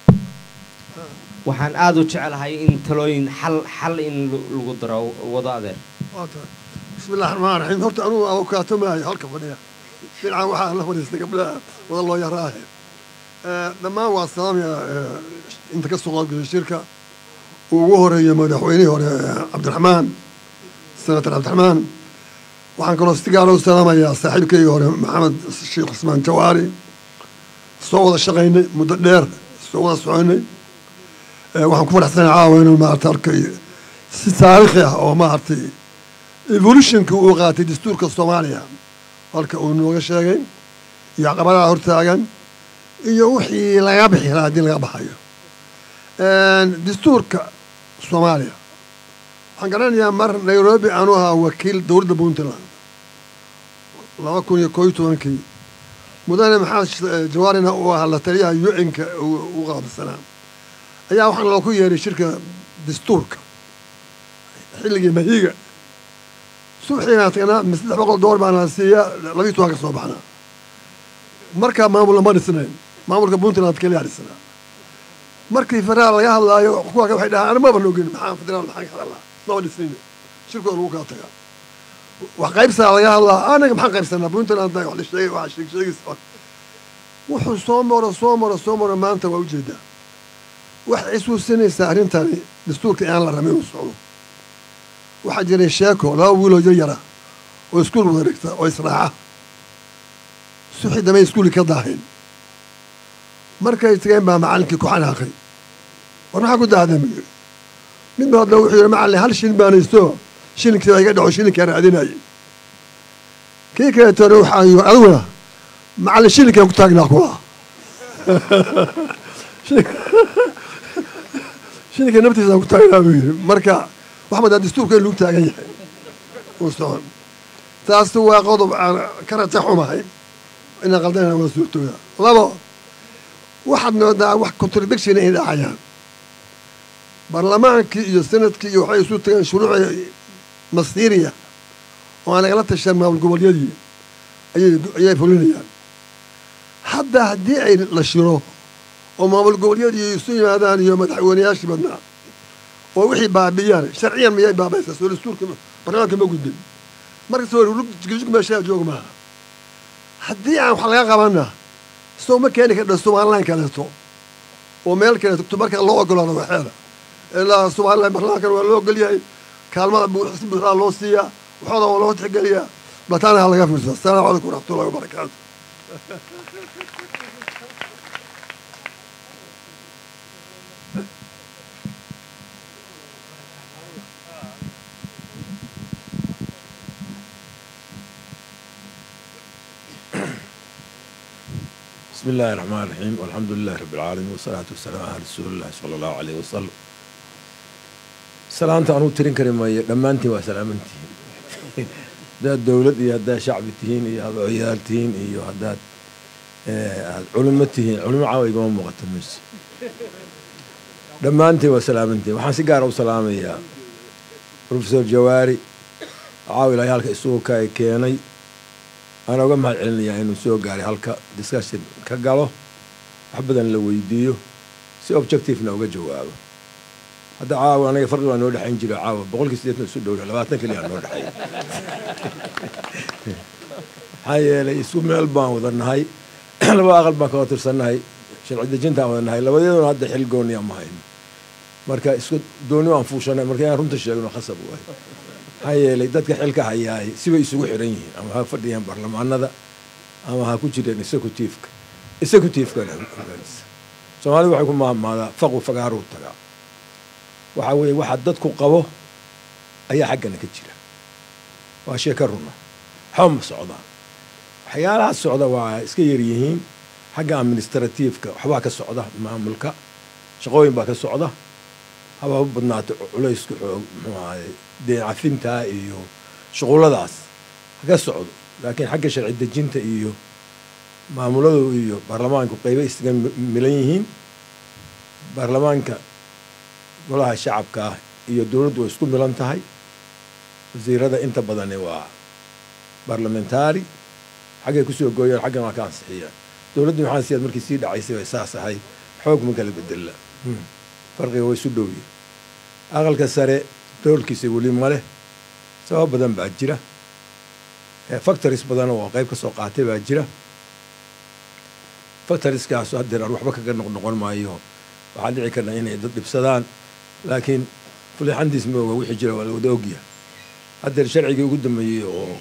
waxaan aad u jecelahay in talooyin xal xal in lagu daro wado adeer bismillaahir rahmaanir rahiim horta anuu awkaato maayo halka fadhiya fiican waxaa la fadhiistay gabdhaha wada loo yaraahe dhammaan waa salaamaya inta ka soo qaybgashay shirka ugu horeeyay madaxweynihii hore cabdiraxmaan senator cabdiraxmaan waxaan kaloo si gaar ah u salaamayaa saaxiibkaygii hore maxamed sheekh cusmaan jawaari soo wada shaqaynay muddo dheer soo wada soconay waxaan ku faraxsanahay caawa inuu maaragtay arkay si taariikhi ah oo maaragtay evolutionka uu qaatay dastuurka soomaaliya halka uu nooga sheegay iyo caqabadaha hortaagan iyo wixii laga bixi lahaa haddii laga baxayo dastuurka soomaaliya waxaan garanayaa mar nairobi aanu ahaa wakiil dowladda puntland laba kun iyo koo iyo tobankii mudane maxamed jawaarina uu ahaa la taliyaha u-nka u qaabsanaa ayaa waxaan loo ku yeeray shirka dastuurka xilligii mahiga subaxiina tagnaa saddex boqol dollar baana siiyaa labiiyo toban ka soo baxnaa markaa maamul lama dhisnayn maamulka puntland keliyaa dhisnaa markii federaal laga hadlaayo kuwa waxay dhahaan ana maba noogin maxaa federaal maxaa ka hadlaa maba dhisnayn shirkooda lagu kala tagaa wax qaybsaa laga hadlaa anaga maxaan qaybsanaa puntland wax la sheegay wax sheeg sheegis wuxuu soo maro soo maro soo maro maanta waa ujeedaa waxay isuusinaysaa arrintani dastuurka aan la rabin inuu socdo waxaa jiray sheeko laba wiiloo yar yara oo iskuul wada dhigta oo israaca suxi dambe iskuuli ka daaheen markay tageen baa macallinkii ku xanaaqay war maxaa ku daahday ma yiri mid baa hadla wuxuu yidhi macallin hal shilin baan haysto shilinkii baa iga dhaco shilinkaan raadinayay kii kaleetona waxaa yiri adiguna macallin shilinkaan ku taagnaa kula shilinka naftiisa ku taagnaa buu yiri marka waxaad dastuurka lagu taagan yahay oo soo taas waa qodob aan ka rataxumahay in qaldana waa suurtooda labo waxaad noodaa wax contradiction ay dhacayaan barlamaankii iyo sanadkii iyo waxay isu tagaan shuruuc masiiriya oo aan nagala tashan maamul goboleedyadii ayay ayay fulinayaan hadda haddii ay la shiro oo maamul goboleedyadii isu yimaadaan iyo madaxweynayaashii badnaa oo wixii baabiyaan sharciyan miyay baabaysaa soo dastuurka barnaamijka ma gudbin marka soo rug jig meesha joog maaha haddii aan wax laga qabana soo ma keeni ka dhasto Soomaaliland kaleeto oo meel kale tagto marka loo ogolaado waxeeda ilaa Soomaaliland barnaamijka waa loo ogol yahay kaalmada buuxsi buuxda loo siiyaa waxooda waa loo tixgeliyaa batana laga fiirso assalaamu calaykum waraxmatullaahi wabarakaatuh بسم الله الرحمن الرحيم والحمد لله رب العالمين والصلاة والسلام على رسول الله صلى الله عليه وسلم سلامت أنو ترين كريم لما أنت وسلامتي ده الدولة يا ده شعب تهين يا ده عيال تهين يا ده علماء تهين علماء عاوي يقوم مقتمس لما أنت وسلامتي وحاسي قارو سلام يا بروفيسور جواري عاوي عيالك السوق كاي كيني أنا أقول ما علني يعني إنه سوق قاري هالك discussion كقاله حبذا لو يديه سي objective نوجه جوابه هذا عاو أنا يفرق أنا ولا حين جري عاو بقول لك سيدنا السود ولا لبعتنا كلي أنا ولا حين هاي لي سوق من البان وذن هاي لو أغلب ما كاتر سنة هاي شل عدة جنتا وذن هاي لو يدون هذا حلقون يا ما هاي مركا سود دوني أنفوش أنا مركا رنت الشيء أنا خسبوا هاي هاي dadka xilka hayay si way isugu xiran yihiin ama ha fadhiyaan barlamaanada ama ha ku jireen executive-ka executive-ka Soomaalidu waxay ku maamulaa faqo fagaaro taga waxa weeye waxa dadku qabo ayaa xaggana ka jira waa sheeko runa xum socda waxyaalaha socda waa iska yar yihiin xagga administrative-ka waxba ka socda maamulka shaqooyin baa ka socda haba badnaato culaysku xoog muxuu ahaay dee cafinta iyo shuquladaas ka socdo laakiin xagga sharci dejinta iyo maamulada iyo baarlamaanku qaybo isaga milan yihiin baarlamaanka golaha shacabka iyo dowladdu way isku milan tahay wasiirada inta badan waa parliamentary xagga ku soo gooyaan xagga ma ka ansixiyaan dowladdu waxaan siyaad markii sii dhacaysay way saas ahay xoog ma kala bedela farqiga way isu dhow yihiin aqalka sare doorkiisa weli ma leh sabab badan baa jira factories badan oo qayb ka soo qaatay baa jira factorieskaas hadda waxba kaga noqon maayo waxaa dhici karna inay dad dhibsadaan laakiin fulixandiis ma oga wixii jira waa la wada ogyahay hadda sharcigii ugu dambeeyey oo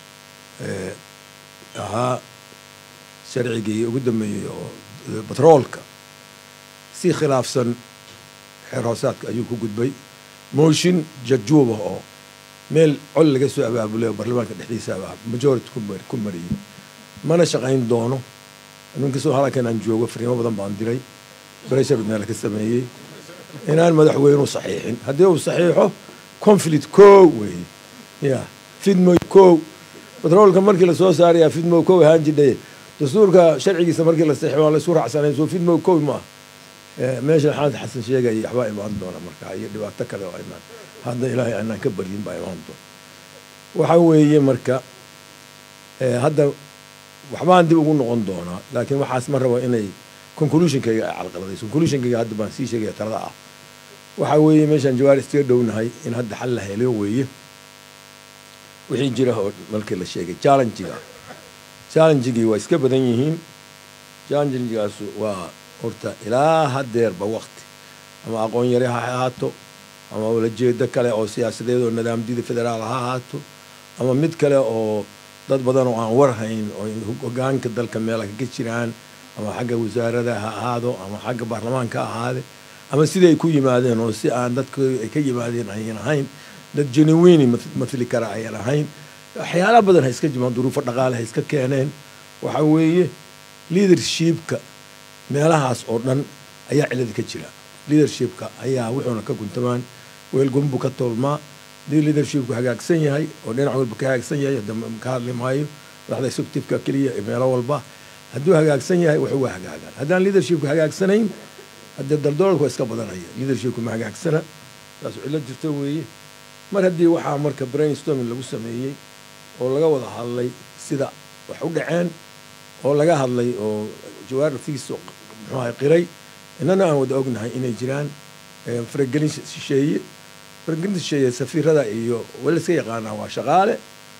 ahaa sharcigii ugu dambeeyey oo batroolka si khilaafsan xeer hoosaadka ayuu ku gudbay motion jajuuba oo meel col laga soo abaabulay baarlamaanka dhexdiisa ah majority ku mariyay mana shaqayn doono ninka soo halkan aan joogo fariimo badan baan diray pressure meel ka sameeyay inaan madaxweynuhu saxiixin haddii uu saxiixo conflict ko way ya fidmo ko batroolka markii la soo saarayaa fidmo ko ahaan jiray dastuurka sharcigiisa markii la saxiixo waa la isku raacsanay soo fidmo ko ma meesha xaalad xasan sheegay waxba imaan doona marka ay dhibaato kale oo imaan hadda ilaahay aanan ka baryin baa imaan doona waxa weeye marka hadda waxbaan dib ugu noqon doonaa laakiin waxaas ma rabo inay conclusion-kayga ay calqaladayso conclusion-kayga hadda baan sii sheegaya talada ah waxa weeye meeshaan Jawaari istiga dhownahay in hadda xal la helo weeye wixii jira oo markii la sheegay challenge-ga challenge-gii waa iska badan yihiin challenge-gaas waa horta ilaa haddeerba waqti ama aqoon yari ha ahaato ama wala jeedo kale oo siyaasadeed oo nidaamyada federaal ha ahaato ama mid kale oo dad badan oo aan warhayn oo hoggaanka dalka meela kaga jiraan ama xagga wasaarada ha ahaado ama xagga baarlamaanka ha ahaade ama siday ku yimaadeen oo si aan dadku ay ka yimaadeen ayaan ahayn dad genuine mathli kara ayaan ahayn waxyaala badan ha iska jimaan duruufo dhaqaale ha iska keeneen waxa weeye leadershipka meelahaas oo dhan ayaa cilad ka jira leadershipka ayaa wuxuuna ka guntamaan weel gumbu ka tolmaa dii leadershipku hagaagsan yahay oo dhinac walba ka hagaagsan yahay ka hadli maayo madaxda executive-ka keliya meelo walba hadduu hagaagsan yahay wuxuu waa hagaagaan haddaan leadershipku hagaagsanayn haddii daldaloolku waa iska badanaya leadershipku ma hagaagsana taas cilad jirto weeye mar haddii waxaa marka brainstorming lagu sameeyey oo laga wada hadlay sida wax u dhaceen oo laga hadlay oo Jawaari fiiso muxuu ahay qiray inana aan wada ognahay inay jiraan faragelin shisheeye faragelin shisheeye safiirada iyo wala iska yaqaana waa shaqaale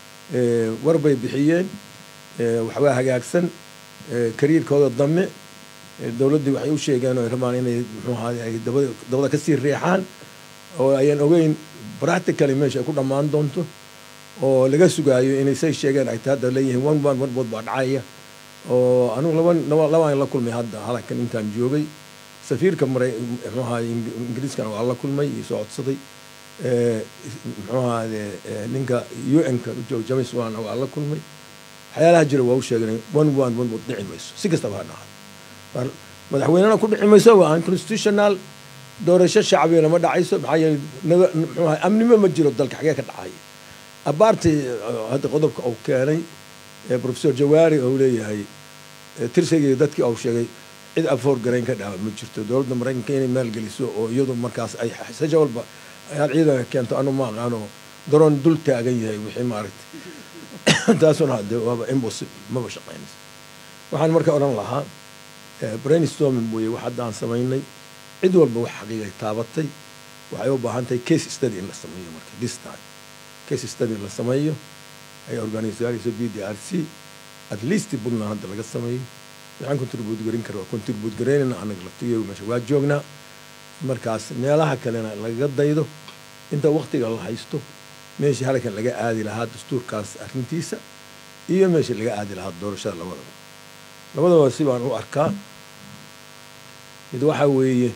war bay bixiyeen waxba hagaagsan kariirkooda dame dawladdu waxay u sheegeen oo rabaan inay muxuu ahay dabada dabada ka sii reexaan oo ayaan ogeyn practically meesha ku dhamaan doonto oo laga sugaayo inay say sheegeen ay taada leeyihiin one one one bood baa dhacaya oo anu laba laba la kulmay hadda halkan intaan joogay safiirka maray muxuu ahay ingiriiskana waa la kulmay iyo soo codsaday ee muxuu ahay ninka U N-ka joog James waana waa la kulmay waxyaalaha jira waa u sheegay one one one bood dhici mayso si kastaba ha dhacdo madaxweynena ku dhici mayso waa unconstitutional doorasho shacbi lama dhacayso maxaa yeelay muxuu ahay amnimo ma jiro dalka xagee ka dhacay abaarti hadda qodobka uu keenay Professor Jawaari oo leeyahay tirsiga dadkii uu sheegay cid afoor gareyn ka dhaw ma jirto dawladda Mareykanka inay maal geliso oo iyadu markaas ay xasaja walba ay ciidan keento anu ma aqaano daroon dul taagan yahay wixii maaragtay taasuna hadda waa impossible ma ba shaqeynayso waxaan markaa oran lahaa brainstorming way wax hadda aan sameynay cid walba wax xaqiiqay taabatay waxay u baahan tahay case study in la sameeyo marka this time case study la sameeyo ay organisationka P D R C at least bunna hadda laga sameeyo waxaan contribute garin karo contribute gareynana anaga laftigeeyo meesha waa joognaa markaas meelaha kalena laga daydo inta waqtiga la haysto meesha halkan laga aadi lahaa dastuurkaas arrintiisa iyo meesha laga aadi lahaa doorashada labadaba labadaba si baan u arkaa mid waxa weeye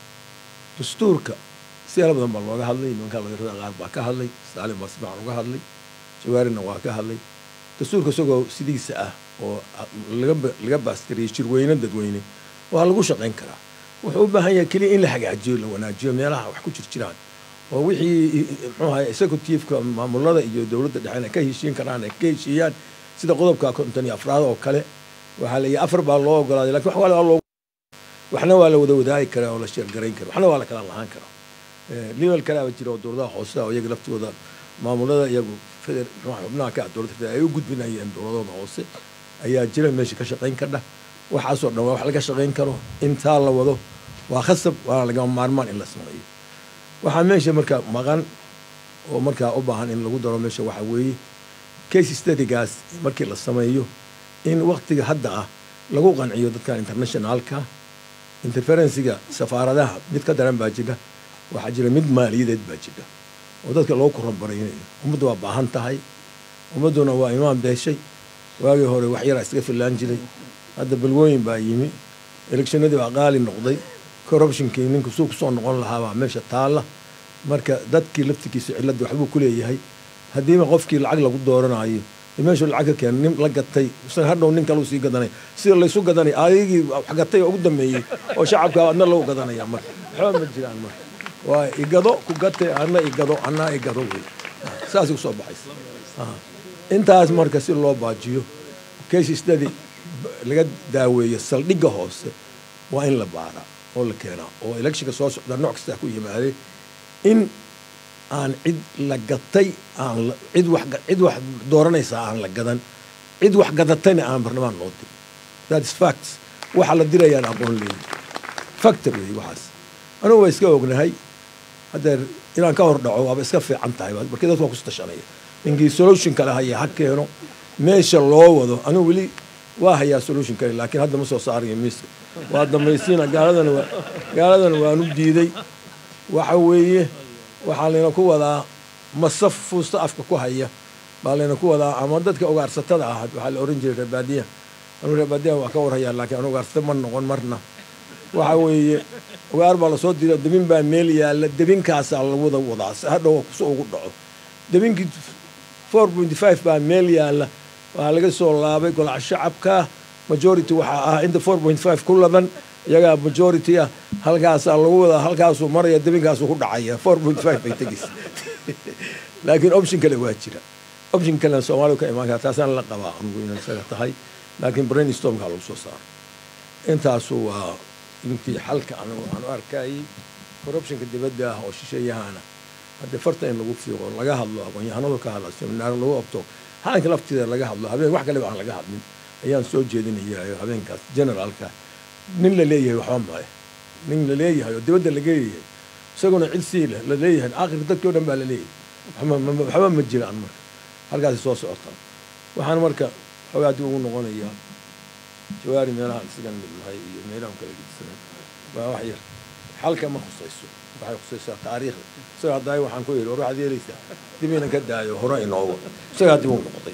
dastuurka si badan baa looga hadlay nimanka laga qaar baa ka hadlay Saalim baa si baan uga hadlay Jawaarina waa ka hadlay dastuurka isagoo sidiisa ah oo laga laga baaskariyay shirweyne dadweyne waa lagu shaqeyn karaa wuxuu u baahan yahay kaliya in la hagaajiyo la wanaajiyo meelaha wax ku jirjiraan oo wixii muxuu ahay executive-ka maamulada iyo dawladda dhexena ka heshiin karaan ay ka heshiiyaan sida qodobka konton iyo afraad oo kale waxa la yahay afar baa loo ogolaaday laakiin wax wala loo waxna waa la wada wadaay karaa oo la shir gareyn karaa waxna waa la kala lahaan karaa level kale oo jiro dawladaha hoose oo iyaga laftooda maamulada iyagu feder xubnaha ka dawladda ay u gudbinayeen dawladooda hoose ayaa jira meesha ka shaqeyn karda waxaas oo dhan wax laga shaqeyn karo inta la wado waa khasab waa laga maarmaan in la sameeyo waxa meesha marka maqan oo marka u baahan in lagu daro meesha waxa weeye case study-gaas markii la sameeyo in waqtiga hadda ah lagu qanciyo dadka internationalka interference-ga safaaradaha mid ka daran baa jira waxa jira mid maaliyadeed baa jira oo dadka loo koran baraynayo ummaddu waa baahan tahay ummaduna waa imaan beeshay waagii hore wax yar iska filaan jiray hadda balwooyin baa yimi electionadii waa qaali noqday corruption-kii ninku soo ku soo noqon lahaa baa meesha taala marka dadkii laftigiisa cilada waxbuu ku leeyahay haddii ma qofkii lacag lagu dooranayo meesha lacag ka keen nin la gatay san hadhow nin kale sii gadanay sida la isu gadanay adigii wax gatay ugu dambeeyay oo shacabka adna loo gadanaya marka waxba ma jiraan marka waa igado ku gatay anna igado anna igado saas u soo baxay intaas marka si loo baajiyo case study laga daaweeyo saldhigga hoose waa in la baara oo la keenaa oo electionka soo socda nooc kasta ku yimaade in aan cid la gatay aan cid wax cid wax dooranaysa aan la gadan cid wax gadatayna aan barnaamij loo dirin that is facts waxa la dirayaan aqoon leeyahay factor way waxaas anu way iska ognahay hadda inaan ka hor dhaco waa iska fiican tahay markii dadku ku tashanaya ingi solution kale haya hakeeno meesha loo wado anu wali waa haya solution kale laakiin hadda ma soo saarayo miiska waa dambaysiina gaaladan waa gaaladan waanu diiday waxa weeye waxaa leena ku wadaa masaf fuusta afka ku haya baa layna ku wadaa ama dadka ugaarsatada ah waxaa la oran jiray reebaadiyaha anu reebaadiyaha waa ka warhayaa laakiin anu ugaarsata ma noqon marna waxa weeye ugaar baa lasoo dira debin baa meel yaalla debinkaasaa la wada wadaa si hadhow kusoo ugu dhaco debinkii four point five baa meel yaalla waxaa laga soo laabay golaca shacabka majority waxaa ah inta four point five ku ladan iyagaa majority ah halkaasaa lagu wadaa halkaasuu maraya debinkaasuu ku dhacaya four point five bay tegaysa laakiin option kale waa jira option kale soomaaliya ka imaan kara taasaan la qabaa anugu inay isaga tahay laakiin brainstormkaa lagu soo saaro intaasu waa intii xalka anagu aan u arkayay corruptionka dibadda ah oo shisheeyahana haddii farta in lagu fiiqo laga hadlo aqoon-yahanadu ka hadla seminaar lagu qabto haanka laftiida laga hadlo habeen wax kaleba aan laga hadlin ayaan soo jeedinayaa habeenkaas generaalka nin la leeyahay waxba maayo nin la leeyahay oo dibadda laga leeyahay isaguna cid sii leh la leeyahay aakhirka dadkii oo dhan baa la leeyahay waxba ma jiraan marka halkaasi soo socotaa waxaan marka xoogaa dib ugu noqonayaa jawaari meelaha isagan midnahay iyo meelahan kala gedisanay waa wax yar xalka ma khusayso waxay khusaysaa taariikhda isaga haddaay waxaan ku yidhi war waxaad yeelaysaa dib inan ka daayo hore inoogo isagaa dib ugu noqday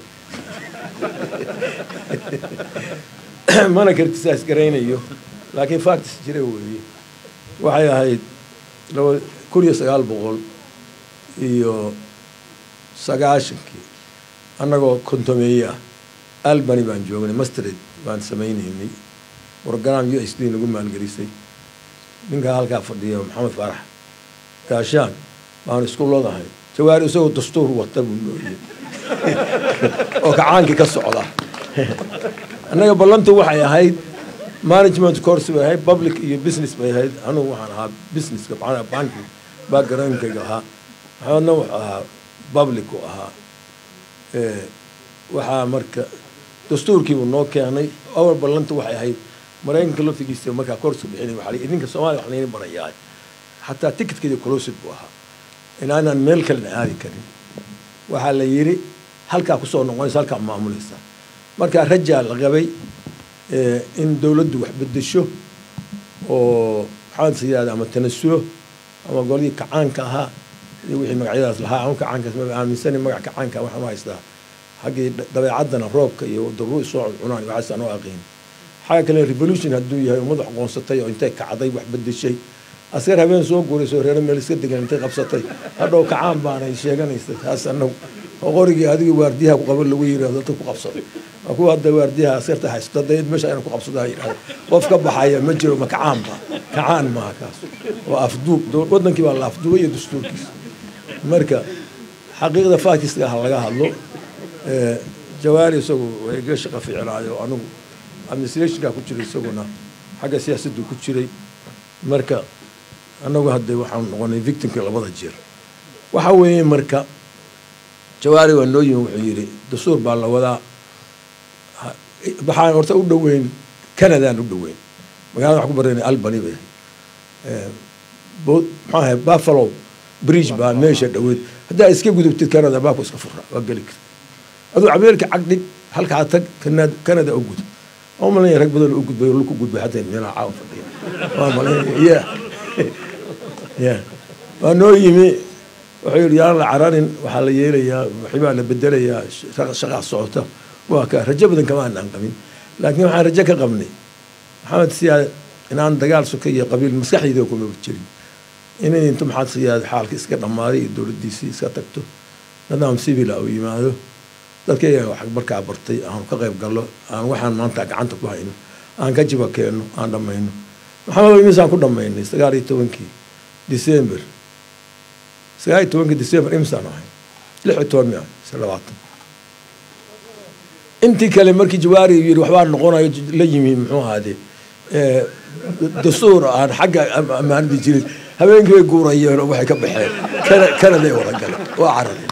mana kartisaas garaynayo laakiin factis jira weeye waxay ahayd laba kun iyo sagaal boqol iyo sagaashankii annagoo kontomeeye ah albany baan joognay mastred baan samaynaynay program u s d nagu maalgelisay ninkaa halkaa fadhiya maxamed faarax gaashaan baanu isku loodahay jawaari isagoo dastuur wata buu nooyey oo kacaankii ka socda annaga ballantu waxay ahayd management course bay ahayd public iyo business bay ahayd anugu waxaan ahaa businesska macnaha banki backgroundkayga ahaa maxamedna wuxuu ahaa public u ahaa waxaa marka dastuurkiibuu noo keenay awal ballantu waxay ahayd maraykanka laftigiisa markaa koorska bixinay waxaa la idinka soomaaliya wax layna barayaa xataa ticketkeeda closet buu ahaa inaanaan meel kalena aadi karin waxaa la yidhi halkaa kusoo noqonaysa halkaa maamulaysa markaa rajaa la qabay in dowladdu wax bedesho oo maxaan siyaada ama tanasulo ama goladii kacaanka ahaa iyo wixii magacyadaas lahaa ama kacaankaas ma aaminsanay magac kacaanka waxaan u haystaa xaggii dabeecaddana roobka iyo daruu soo cunaan waxaas aan u aqiin xagga kale revolution hadduu yahay ummad wax qoonsatay oo intay kacday wax bedeshay askar habeen soo guurayso reero meel iska degan intay qabsatay hadhow kacaan baanay sheeganaysa taas annagu oo qorigii adigii waardiyaha ku qaba lagu yidhaahdo dadka ku qabsaday waa kuwa hadda waardiyaha askarta haysta dayad meesha ayna ku qabsada yidhahdo qof ka baxaya ma jiro ma kacaan ba kacaan maaha kaas waa afduub waddankii baa la afduubay iyo dastuurkiisa marka xaqiiqda fakiska ha laga hadlo jawaari isagu way iga shaqo fiicnaayo anigu administrationka ku jiray isaguna xagga siyaasaddu ku jiray marka annagu hadda waxaan noqonay victimka labada jeer waxa weeye marka jawaari waa noo yimi wuxuu yidhi dastuur baa la wadaa waxaan horta u dhoweyn canadaan u dhoweyn magaalada wax ku baraynay albany bay maxaa ahay buffalo bridge baa meesha dhoweyd haddaa iska gudubtid canada baabku iska fura waa geli karta aduu ameerika cagdhig halkaa tag canada u gud oo malanaya rag badan u gudbay oo ku gudbay hataa meelaha caawa fadhiya waa malanaya ya ya waa noo yimi wuxuu yidhi yaan la cararin waxaa la yeelayaa waxbaa la bedelayaa shaqaa socota waa ka rajo badan kama aanaan qabin laakiin waxaan rajo ka qabnay maxamed siyaad inaan dagaal soka iyo qabiil maskaxdayda kuma jirin inay inta maxamed siyaad xaalka iska dhammaaday iyo dowladdiisii iska tagto nidaam civil ah u yimaado dadkayga wax markaa bartay aan ka qayb gallo aan waxaan maanta gacanta ku hayno aan ka jiba keenno aan dhammayno maxamed imisaan ku dhammaynay sagaal iyo tobankii december sagaal iyo tobankii december imisaan ahay lix iyo toban mia se labaatan intii kale markii jawaari yidhi waxbaa noqonayo la yimi muxuu ahaade dastuur aan xagga ammaanadi jirin habeenkii way guurayeen oo waxay ka baxeen kanaday wada galeen waa carareen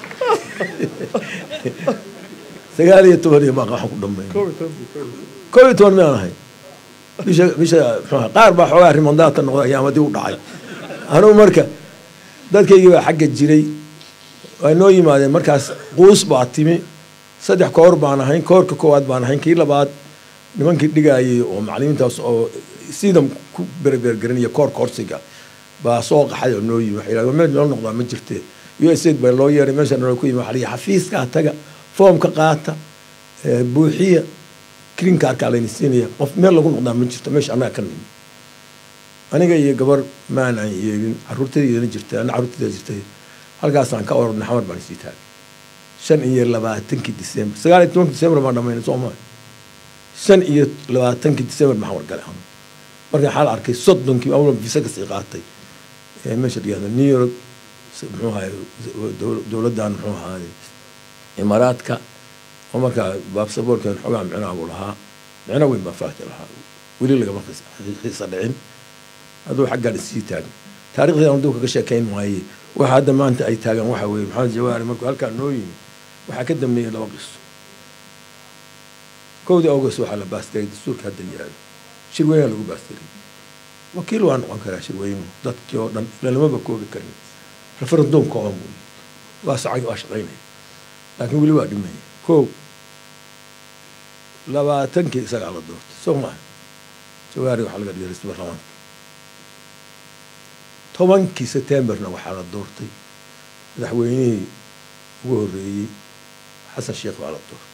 sagaal iyo toban iyo baa waxaan ku dhammayn koob iyo toban miyaan ahay bisha bisha muxuu qaar baa xoogaa rimandaata noqday ayaamadii u dhacay anugu marka dadkaygii baa xagga jiray waa noo yimaadeen markaas quus baa timi saddex koor baan ahayn koorka koowaad baan ahayn kii labaad nimankii dhigaayay oo macallimiintaas oo siidam ku berbergarinaya koor koorsiga baa soo qaxay oo noo yimi waxay yidhahdeen meel noo noqdaa ma jirtee u s aid baa loo yeeray meesha noo ku yimi waxaa la yidhi xafiiskaa taga foomka qaata buuxiya green cardka layna siinaya qof meel lagu noqdaa ma jirto meesha annaga ka nimi aniga iyo gabar maan aan yeelin carruurtadeedana jirtay anna carruurtadeeda jirtay halkaasaan ka orodnay xamar baan isii taagay shan iyo labaatankii disembar sagaal iyo tobankii disembar baan dhammaynay soomaa shan iyo labaatankii disembar maxaan wargalay xamar markaan xaal arkay soddonkii awla visa kasii qaatay meesha dhigahda new york muxuu ahaay dowladdan muxuu ahaay imaaraadka oo markaa baabsaboorkeen xogaa micnaha buu lahaa micno weyn baa faahti lahaa weli lagama xiisa dhicin hadduu xaggaan isii taagan taarikhdeeda aan duuka ka sheekayn maaye waxa hadda maanta ay taagan waxa weeye maxamed jawaari markuu halkaan noo yimi waxaa ka dambeeyey laba qiso kowdii august waxaa la baastiray dastuurka hadda yaalo shirweynaha lagu baastiray wakiil waa noqon karaa shirweynuhu dadkii oo dhan ilanimaba koobi karin referendum kooban wey waa sacay waa shaqaynaya laakiin weli waa dhimaya kow labaatankii isagaa la doortay soo maaha jawaari waxaa laga dhigay raiisul baarlamaanka tobankii setembarna waxaa la doortay madaxweynihii ugu horreeyey xasan sheekh baa la doortay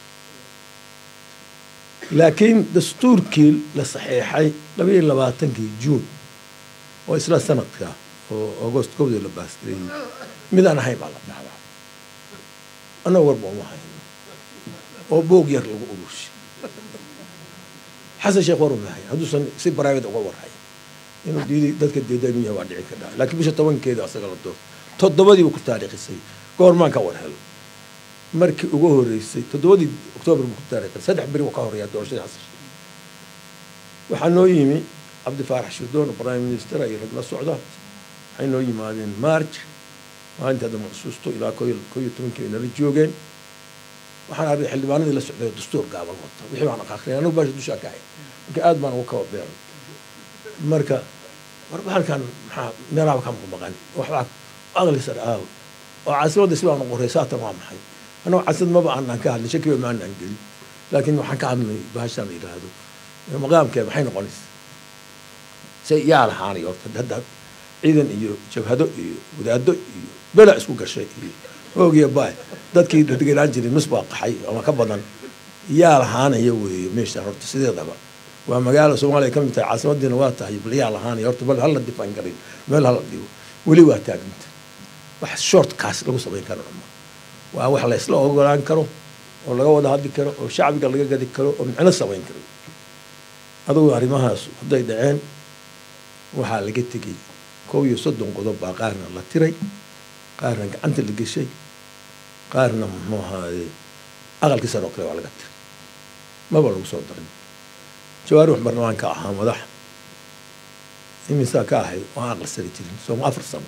laakiin dastuurkii la saxeexay labaiyo labaatankii juun oo isla sanadka oo agost kowdii la baastireeyey mid aan ahayn baa la dhacdaa annaga warba uma hayno oo boog yar lagu ururshay xasan sheekh war uma hayn hadduusan si private uga warhayn inuu diiday dadka deeda inuu yahay waa dhici ka dhaca laakiin bisha tobankeeda asaga la doortay toddobadii buu ku taariikhisay goormaan ka war helo markii ugu horreysay toddobadii oktoobar buu ku taariikhay saddex beri buu ka horreeyaa doorashadii xasan sheekh waxaa noo yimi cabdi faarax shirdoon prime minister iyo rag la socda waxay noo yimaadeen march maalinta hadda maxsuusto ilaa koo iyo tobankii nala joogeen waxaan arkay xildhibaanadii la socday dastuur gaaban wata wixii baan aqaaqrinay anigu baasha dushaa ka hay marka aad baan uga kaba beeray marka warba halkan maxaa meelaaba ka maqan waxbaa aqli sar aaw oo caasimadda si baan u qoray saatan waa maxay anoo casad maba aanan ka hadlin shakiba ma aanan gelin laakiin waxaan ka hadlay baashaan la yidhaahdo maqaamkee maxay noqonaysa say yaa lahaanay horta hadda ciidan iyo jabhado iyo wadaado iyo bela isku gashay iyo hoogiya baay dadkii deganaan jiray nus baa qaxay ama ka badan yaa lahaanaya weeye meesha horta sideedaba waa magaalo soomaaliya ka mid tahay caasimadiina waa tahay bal yaa lahaanaya horta bal hala difaan garin meel hala dhigo weli waa taaganta wax short kaas lagu samayn karo ma waa wax la isla ogolaan karo oo laga wada hadli karo oo shacbiga laga gadi karo oo micno samayn karo adugu arrimahaas hadday dhaceen waxaa laga tegey kow iyo soddon qodob baa qaarna la tiray qaarna gacanta la geshay qaarna muxuu ahaaye aqalkii sare oo kale waa laga tiray maba lagu soo darin jawaari wax barlamaanka ahaa madax imisaa ka ahayd oo aan aqal sare jirin sooma afar sano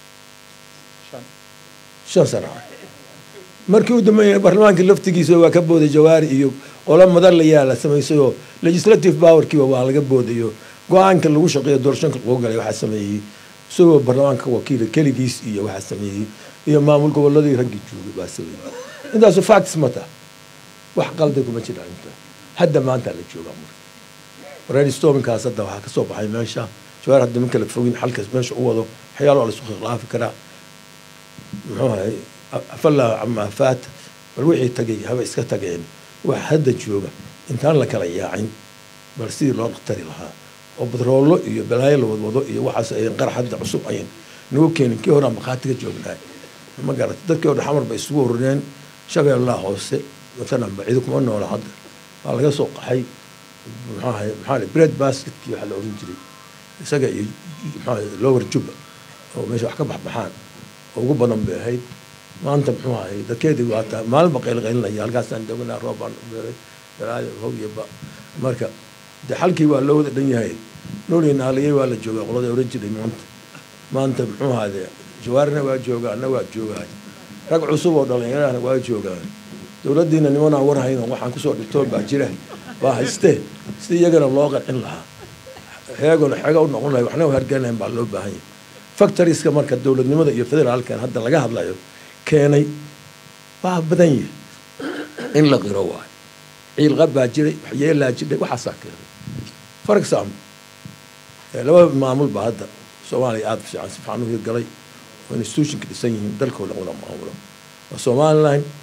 shan sano markii u dambeeyay barlamaankii laftigiisa waa ka booday jawaari iyo qola madan la yaala samaysayoo legislative powerkiiba waa laga boodayo go-aanka lagu shaqeeyo doorashanka lagu galay waxaa sameeyey isagoo barlamaanka wakiila keligiis iyo waxaa sameeyey iyo maamul goboladii raggii joogay baa sameeyey intaasu facts mata wax qalday kuma jiraan inta hadda maanta la joogaa marka brainstormingkaas hadda waxaa kasoo baxay meesha jawaar hadda min kala fogin halkaas meesha u wado waxyaalo la isku khilaafi karaa muxuu ahay afalla ama faat bal wixii tagay haba iska tageen wax hadda jooga intaan la kala yaacin bal sidii loo qatari lahaa oo badroolo iyo balaayo la wadwado iyo waxaas ay qarax hadda cusub ayin nagu keenin kii hore aan maqaatiga joognaa ma garat dadkii hore xamar bay isugu urureen shabeellaha hoose watanan baciido kuma noola hadda waa laga soo qaxay maxaa ahay maxaa bread basketkii waxaa la oran jiray isaga iyo maxaa lower juba oo meesha wax ka baxbaxaan oo ugu badan bay ahayd maanta muxuu ahay dadkeedii waa taa maalin ba qaylqaylinaya halkaasaan deganaa roob baan beeray balaayo hogyaba marka de xalkii waa loo wada dhan yahay noolii naaliyey waa la joogaa qolada oran jiray maanta maanta muxuu ahaade jawaarina waa joogaa anna waa joogaa rag cusub oo dhallinyarahana waa joogaa dowladdiina nimanaan war hayno waxaan kusoo dhigtoon baa jira baa haystee si iyagana loo qancin lahaa heegona xeega u noqon lahay waxna u harganayn baa loo baahan yahay factorieska marka dowladnimada iyo federaalkan hadda laga hadlayo keenay waa badan yahay in la qiro waayo ciilqab baa jiray waxyeelaa jiray waxaasaa keenay for example laba maamul baa hadda soomaaliya aada fiican si fiican u hirgalay oo institutionka dhisan yihiin dalkooda wada maamulo waa somaliland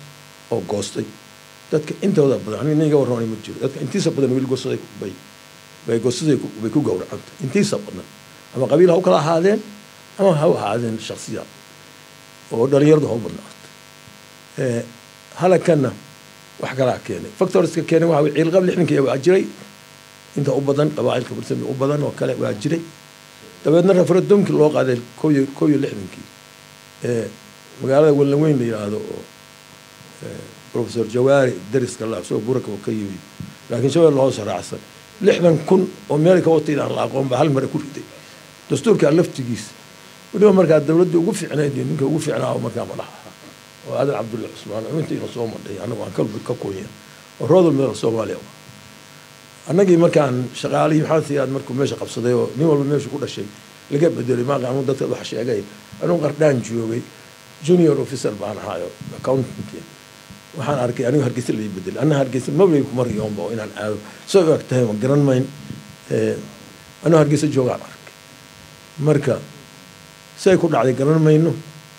oo goostay dadka intooda badan aniga niga warramay ma jiro dadka intiisa badan wiil goosaday bay bay goosaday bay ku gowracantay intiisa badan ama qabiil ha u kala ahaadeen ama ha u ahaadeen shakhsiya oo dhalinyaradu ha u badnaatay halakana wax kalaa keenay factorska keenay waxa ciil qab lixdankii waa jiray inta u badan qabaa'ilka bulshada u badan oo kale waa jiray dabeedna referendumkii loo qaaday kow iyo lixdankii ee magaalada Wellaweyn la yiraahdo oo Professor Jawaari dariska la soo burka oo ka yimid laakiin soo loo saraacsan lixdan kun oo meel ka waqti aan la aqoon ba hal mar ku riday dastuurka laftigiisa waliba markaa dawladda ugu fiicnayd ninka ugu fiicnaa oo markaa madaxa oo Aadan Cabdulla Cusmaan intii la soo maray anagu aan kalbi ka kooyay oo roodol meel Soomaaliya annagii markaan shaqaalihii waxaan siyaad markuu meesha qabsaday oo nin walba meesha ku dhashay laga bedelay ma qaanu dadka wax sheegay anuu qardaan joogay junior officer baan ahayo accountant waxaan arkay anigu hargeysa la bedelay anna hargeysa mabay ku mariyoon baa inaan aado soo waqtahay ma garan mayn ee anuu hargeysa joogaan arkay marka say ku dhacday garan mayno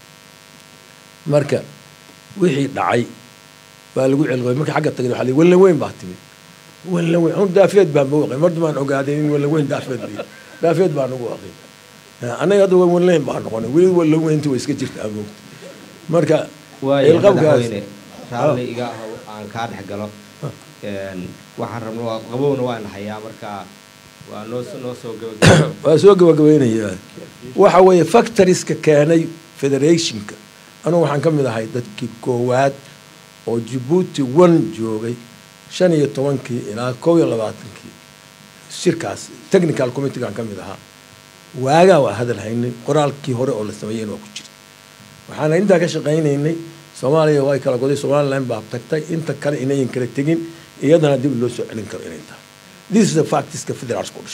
marka wixii dhacay baa lagu celqay marka xagga tagay waxa la wala weyn baa timid wala weyn on daafeed baan booqay mardu maan ogaaday in wala weyn daafeed daafeed baan ugu aqay anaga hadda wala weyn baan noqonay wali wala weyntu way iska jirtaa amood marka ilqabkaas raalli iga ah aan ka dhex galo een waxaan rabnaa qabowna waan hayaa marka waa noo noo soo gabagabay waa soo gabagabaynaya waxa weeye factorieska keenay federationka anu waxaan ka mid ahay dadkii koowaad oo Djibouti one joogay shan iyo tobankii ilaa kow iyo labaatankii shirkaas technical committee kan ka mid ahaa waaga waa hadal haynay qoraalkii hore oo la sameeyay waa ku jiray waxaan inta ka shaqaynaynay Soomaaliya way kala goday Somaliland baa tagtay inta kale inay kala tagin iyadana dib loo soo celin karo inay tahay this is the fact iska federal school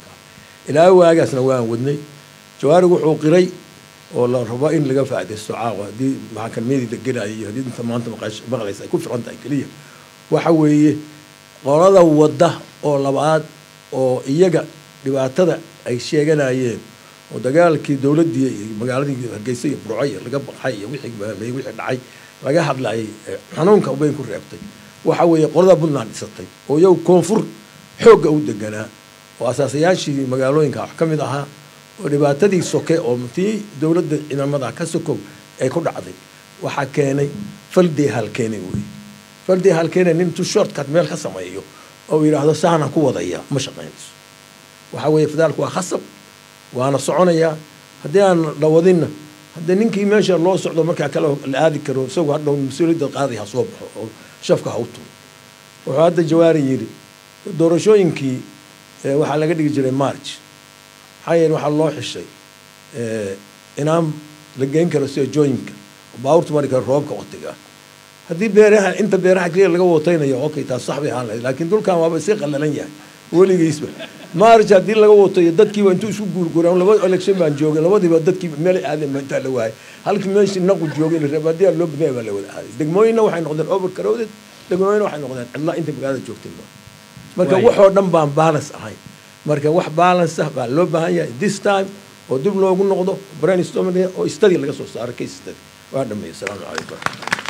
ilaa waagaasna waan wadnay Jawaari wuxuu qiray oo la rabo in laga faa'iideysto caawa hadii maxaa kan meedida gelaayo hadii inta maanta maqlaysa ay ku fiican tahay kaliya waxa weeye qolada wada oo labaad oo iyaga dhibaatada ay sheeganayeen oo dagaalkii dawladda magaaladii Hargeysa iyo Burco laga baxay iyo wixii baalay wixii dhacay laga hadlay xanuunka u been ku reebtay waxa weeye qolada Puntland dhisatay oo iyagu koonfur xooga u deganaa oo asaasayaashii magaalooyinka wax kamid ahaa oo dhibaatadii soke oo intii dawladda ciidamada ka sokow ay ku dhacday waxa keenay faldii halkeenay weey faldii halkeenay intuu shortcut meel ka sameeyo oo yiraahdo saana ku wadaya ma shaqeynayso waxa weeye fadaalku waa khasab waana soconaya hadii aan dhawadina hadii ninkii meesha loo socdo marka kale la aadi karo isagoo hadhow mas'uuliyadda qaadiha soo baxo oo shafka hawto wuxuu hadda Jawaari yiri doorashooyinkii waxa laga dhigi jiray March xayeen waxa loo xishay ee inaan la geyn karo soo joinka baawrtu marka roobka waqtiga hadii beeraha inta beeraha kaliya laga wataynayo okay taas sax bay ahaan laakiin dulkan waaba si qalalan yahay waligiisba March hadii laga watayo dadkii waa intuu isku guurguuraan laba election baan joogay labadiiba dadkii meel aadan ma inta la waayay halkii meeshii naqu joogay la rabadiya loo bixiyay baa la wada aaday degmooyinna waxay noqdeen over crowded degmooyinna waxay noqdeen cidla inta magaalada joogtay marka waxoo dhan baan balance ahayn marka wax balance ah baa loo baahan yahay this time oo dib loogu noqdo brainstorming oo study laga soo saaro case study waa dhameeyay salaamu calaykum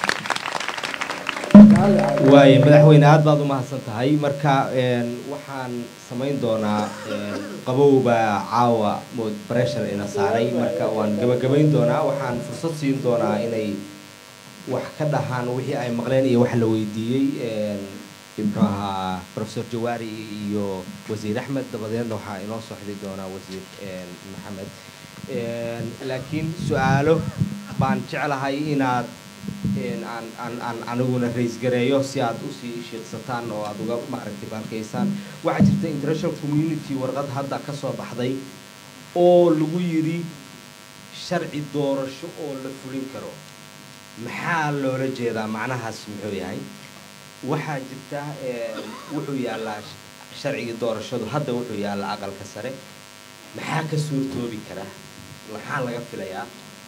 waay madaxweyne aad baad u mahadsan tahay marka een waxaan samayn doonaa een qabowba caawa mood pressure ina saaray marka waan gabagabayn doonaa waxaan fursad siin doonaa inay wax ka dhahaan wixii ay maqleen iyo wax la weydiiyey een ibraha Professor Jawaari iyo Wasiir Ahmed dabadeedna waxa inoo soo xidhi doonaa Wasiir een Maxamed een laakiin su'aalo baan jeclahay inaad in aan aan aan aniguna raise gareeyo si aad u sii sheegsataan oo aad uga maaragtay balkaysaan waxa jirta international community warqad hadda ka soo baxday oo lagu yiri sharci doorasho oo la fulin karo maxaa loola jeedaa macnahaas muxuu yahay waxa jirta ee wuxuu yaalaa sharciga doorashadu hadda wuxuu yaalaa aqalka sare maxaa ka suurtoobi kara waxaa laga filayaa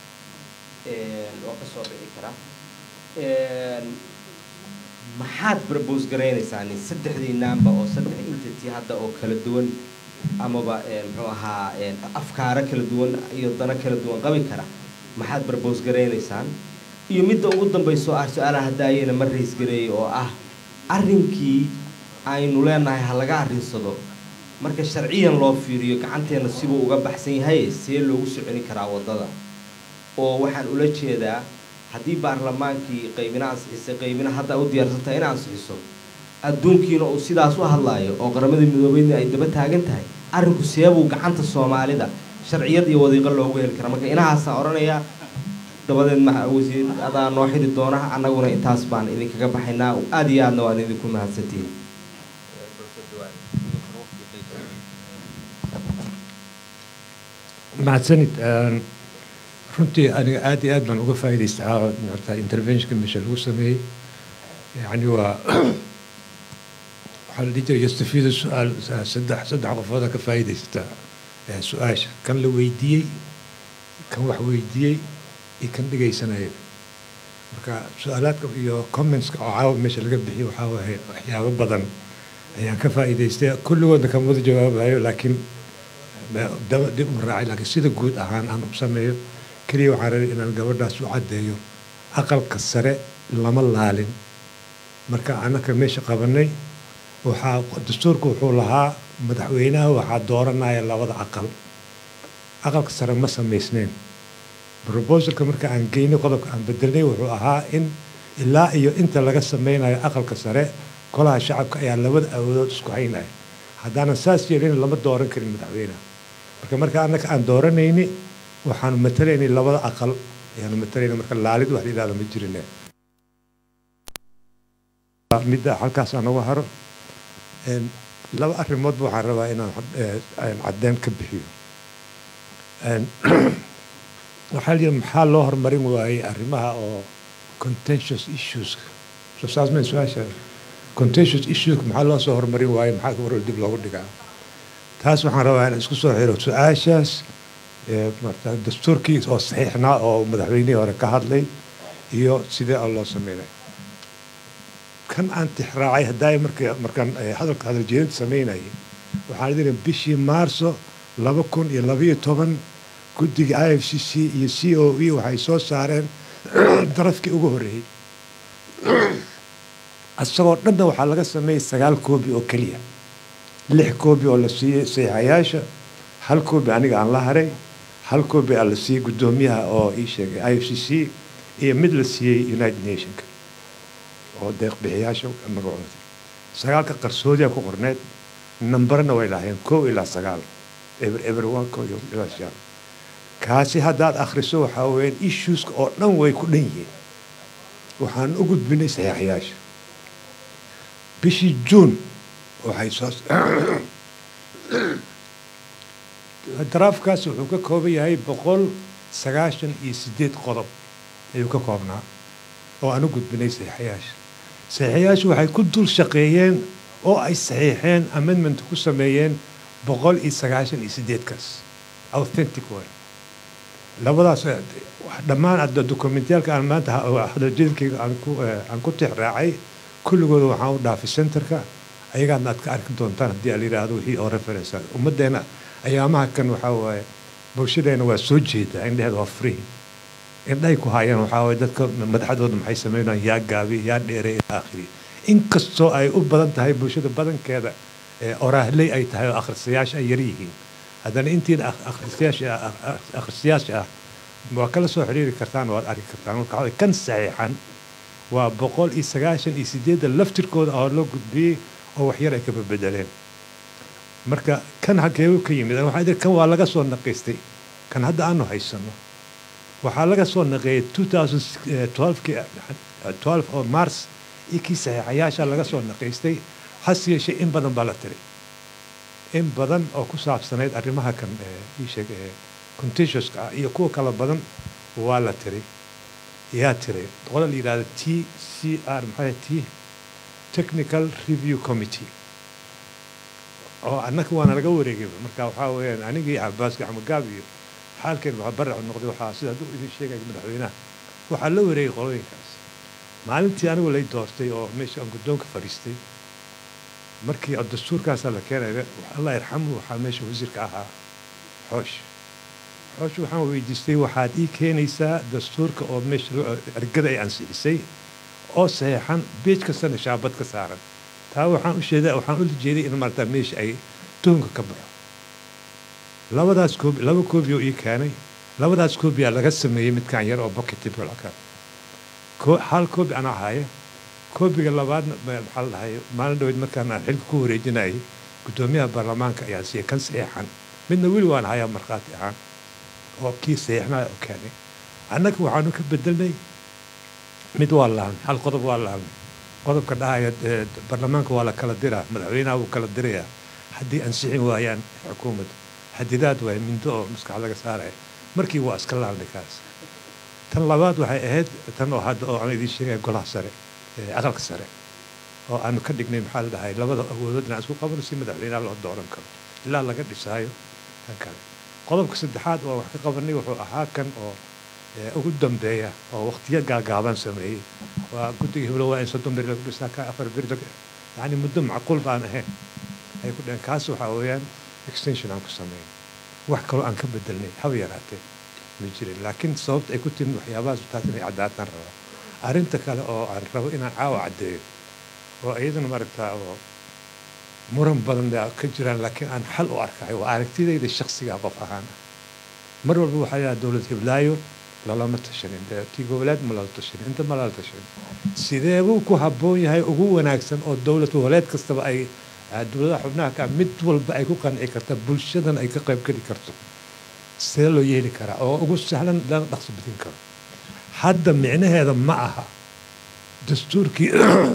oo ka soo bixi kara een maxaad propose gareynaysaa saddexdii naamba oo saddex entity hadda oo kala duwan amaba een muxuu ahaa een afkaara kala duwan iyo dana kala duwan qabi kara maxaad propose gareynaysaan iyo midda ugu dambayso ah su-aalaha hadaayena ma rays gareeyay oo ah arrinkii aynu leenahay ha laga arrinsado marka sharciyan loo fiiriyo gacanteena sibuu uga baxsan yahay see loogu soconi karaa waddada oo waxaan ula jeedaa haddii baarlamaankii qaybina ansixisay qaybina hadda u diyaarsantahay in ansixiso adduunkiina uu sidaas u hadlaayo oo qaramada midoobeydna ay daba taagan tahay arrinku seebuu gacanta soomaalida sharciyad iyo wadiiqo loogu heli karaa marka inahaasaan odhanayaa dabadeed ma wasiir adaa noo xiri doona annaguna intaas baan idinkaga baxaynaa aada iyo aadna waan idinku mahadsantihin mahadsanid runtii aniga aad iyo aad baan uga faa'iidaystaa maarata interventionka meesha lagu sameeyey yani waa waxaa la dhihi jiray yastafiidu su-aal saddex saddex qofooda ka faa'iidaysta su-aasha kan la weydiiyey kan wax weydiiyey iyo kan dhegaysanaya marka su-aalaadka iyo commentska oo caawa meesha laga bixiyo waxaa waaye waxyaabo badan ayaan ka faa'iidaystay kulligoodna kama wada jawaabayo laakiin dib uma raacay laakiin sida guud ahaan aan u sameeyo keliya waxaan rabay inaan gabadhaas u caddeeyo aqalka sare lama laalin marka annaka meesha qabanay waxaa dastuurku wuxuu lahaa madaxweynaha waxaa dooranaya labada aqal aqalka sare ma samaysnayn proposalka marka aan geynay qodobka aan bedelnay wuxuu ahaa in ilaa iyo inta laga sameynayo aqalka sare golaha shacabka ayaa labada awoodood isku haynaya haddaanan saas yeelin lama dooran karin madaxweynaha marka marka annaka aan dooranayni waxaanu matalaynay labada aqal ayaanu matalaynay marka laalid wax la yidhahdo ma jirine midda halkaas aan uga haro laba arrimoodba waxaan rabaa inaan caddeyn ka bixiyo waxaa la yidhi maxaa loo horumarin waayey arrimaha oo contentious issues soo saas ma su-aasha contentious issues maxaa loo soo horumarin waayey maxaa war dib loogu dhigaa taas waxaan rabaa inaan isku soo xiro su-aashaas marta dastuurkii oo saxiixnaa oo madaxweynihii hore ka hadlay iyo sidee oo loo sameynay kan aan tixraacay haddaay marka markaan hadalka hadal jeedinta sameynayay waxaan idin bishii maarso laba kun iyo labiyo toban guddiga I F C C iyo C O E waxay soo saareen darafkii ugu horreeyey isagoo dhanna waxaa laga sameeyey sagaal koobi oo keliya lix koobi oo la siiyey saxiixayaasha hal koobi aniga aan la haray hal koobi aan la siiyey guddoomiyaha oo ii sheegay I F C C iyo mid la siiyey United Nationka oo deeq bixiyaasha magacooda sagaalka qarsoodiya ku qorneed nambarna way lahayn kow ilaa sagaal eber eber one kow iyo ilaa shan kaasi haddaad akhriso waxaa weeyaan issueska oo dhan way ku dhan yihiin waxaan u gudbinay saxiixayaasha bishii juun waxay soo daraafkaas wuxuu ka kooban yahay boqol sagaashan iyo sideed qodob ayuu ka koobnaa oo aan u gudbinay saxiixayaasha saxiixayaashu waxay ku dul shaqeeyeen oo ay saxiixeen amendment ku sameeyeen boqol iyo sagaashan iyo sideedkaas authentic way labadaas dhammaan adda dokumentiyaalka aan maanta hadaljeedkayga aan ku aan ku tixraacay kulligooda waxaan u dhaafay centerka ayagaadna aad ka arki doontaan haddii aan la yidhaahdo wixii oo reference ummaddeena ayaamaha kan waxaa waaye bulshadeena waa soo jeedaa indheheeda waa free indhahay ku haayaan waxaa waaye dadka madaxdooda maxay sameynayaan yaa gaabi yaa dheere ilaa aakhiri inkastoo ay u badan tahay bulshada badankeeda oraahley ay tahay oo akhrisayaasha ay yar yihiin haddana intiina akhrisayaasha akhrisayaasha ah waa kala soo xiriiri kartaan waad arki kartaan marka waxaa kan saxiixan waa boqol iyo sagaashan iyo sideedda laftirkooda oo loo gudbiyey oo waxyar ay ka bebedeleen marka kan halkeebu ka yimid waxaa idin kan waa laga soo naqiystay kan hadda aanu haysano waxaa laga soo naqeeyay two thousand twelve-kii twelve oo mars iyo kii saxiixayaasha laga soo naqiystay hase yeeshee in badan baa la tiray in badan oo ku saabsanayd arrimaha kan ii sheeg contentioska ah iyo kuwa kala badan waa la tiray yaa tiray qola la yidhahda T C R maxay T technical review committee oo annaka waana laga wareegay marka waxaa weeyaan anigii Cabbaas Gacmo Gaab iyo xaalkeen waxa barac noqday waxaa sida uu idin sheegay madaxweynaha waxaa la wareegay qolooyinkaas maalintii anigu lay doortay oo meesha aan guddoonka fadhiistay markii dastuurkaas la keenay Allah yarxamu waxaa meesha wasiirka ahaa xoosh hawsha waxaan weydiistay waxaad ii keenaysaa dastuurka oo meesha ergada ay ansixisay oo saxeexan beej kastana shaabad ka saaran taa waxaan u sheedaa waxaan u jeeday in maarata meesha ay tuhunka ka baxo labadaas koobi laba koobi oo ii keenay labadaas koobi aa laga sameeyey midkaan yar oo pocketable ka hal koobi anaa haya koobiga labaadna maxaa la dhahay maalin dhaweyd markaan aan xilka ku wareejinayay guddoomiyaha baarlamaanka ayaa siiyey kan saxeexan midna weli waan hayaa markhaati ahaan oo kii saxeexnaa oo keenay annaga waxaanu ka bedelnay mid waa laabnay hal qodob waa laabnay qodobka dhahaya baarlamaanka waa la kala diraa madaxweynaha wuu kala dirayaa haddii ansixin waayaan xukuumadda xadidaad waay mindo oo maskax laga saaraya markii waa iska laabnay kaas tan labaad waxay ahayd tan oo hadda oo aan idiin sheegaya golaha sare aqalka sare oo aanu ka dhignay maxaa la dhahay labada awoodood inaan isku qabano si madaxweynaha loo dooran karo ilaa laga dhisaayo kan kale qodobka saddexaad oo wax ka qabanay wuxuu ahaa kan oo ugu dambeeya oo waqtiyo gaagaaban sameeyey waa guddiga hiblo waa in soddon beri lagu dhisaa ka afar beri yani muddo macquul baan ahayn ay ku dhaheen kaas waxaa weeyaan extension aan ku sameyn wax kaloo aan ka bedelnay haba yaraatee ma jirin laakiin sababta ay ku timid waxyaabahaas taas inay caddaataan rabaa arrinta kale oo aan rabo inaan caawa caddeeyo oo iyadana maaragtaa oo muran badan ka jiraan laakiin aan xal u arkayo waa aragtidayda shaksiga qof ahaan mar walba waxaa yahaa dowlad hiblaayo lalama tashanin tii goboleed ma lala tashanin inta ma lala tashanin sideebuu ku habboon yahay ugu wanaagsan oo dowlad goboleed kastaba ay dowladaha xubnaha ka mid walba ay ku qanci karta bulshadan ay ka qayb geli karto sidee loo yeeli karaa oo ugu sahlan lana dhaqso badin karo hadda micnaheeda ma aha dastuurkii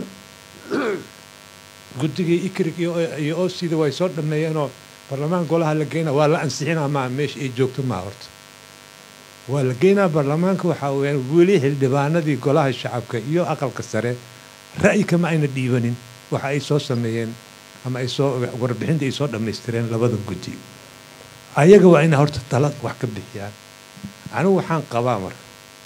guddigii ikrig iyo oosida way soo dhammeeyeenoo baarlamaanka golaha la geynaa waa la ansixinaa maa meesha ay joogto maa horta waa la geynaa baarlamaanka waxaa weyaan weli xildhibaanadii golaha shacabka iyo aqalka sare ra'yi kama ayna dhiibanin waxa ay soo sameeyeen ama ay soo warbixinta ay soo dhammaystireen labada guddi ayaga waa inay horta tala wax ka bixiyaan anigu waxaan qabaa marka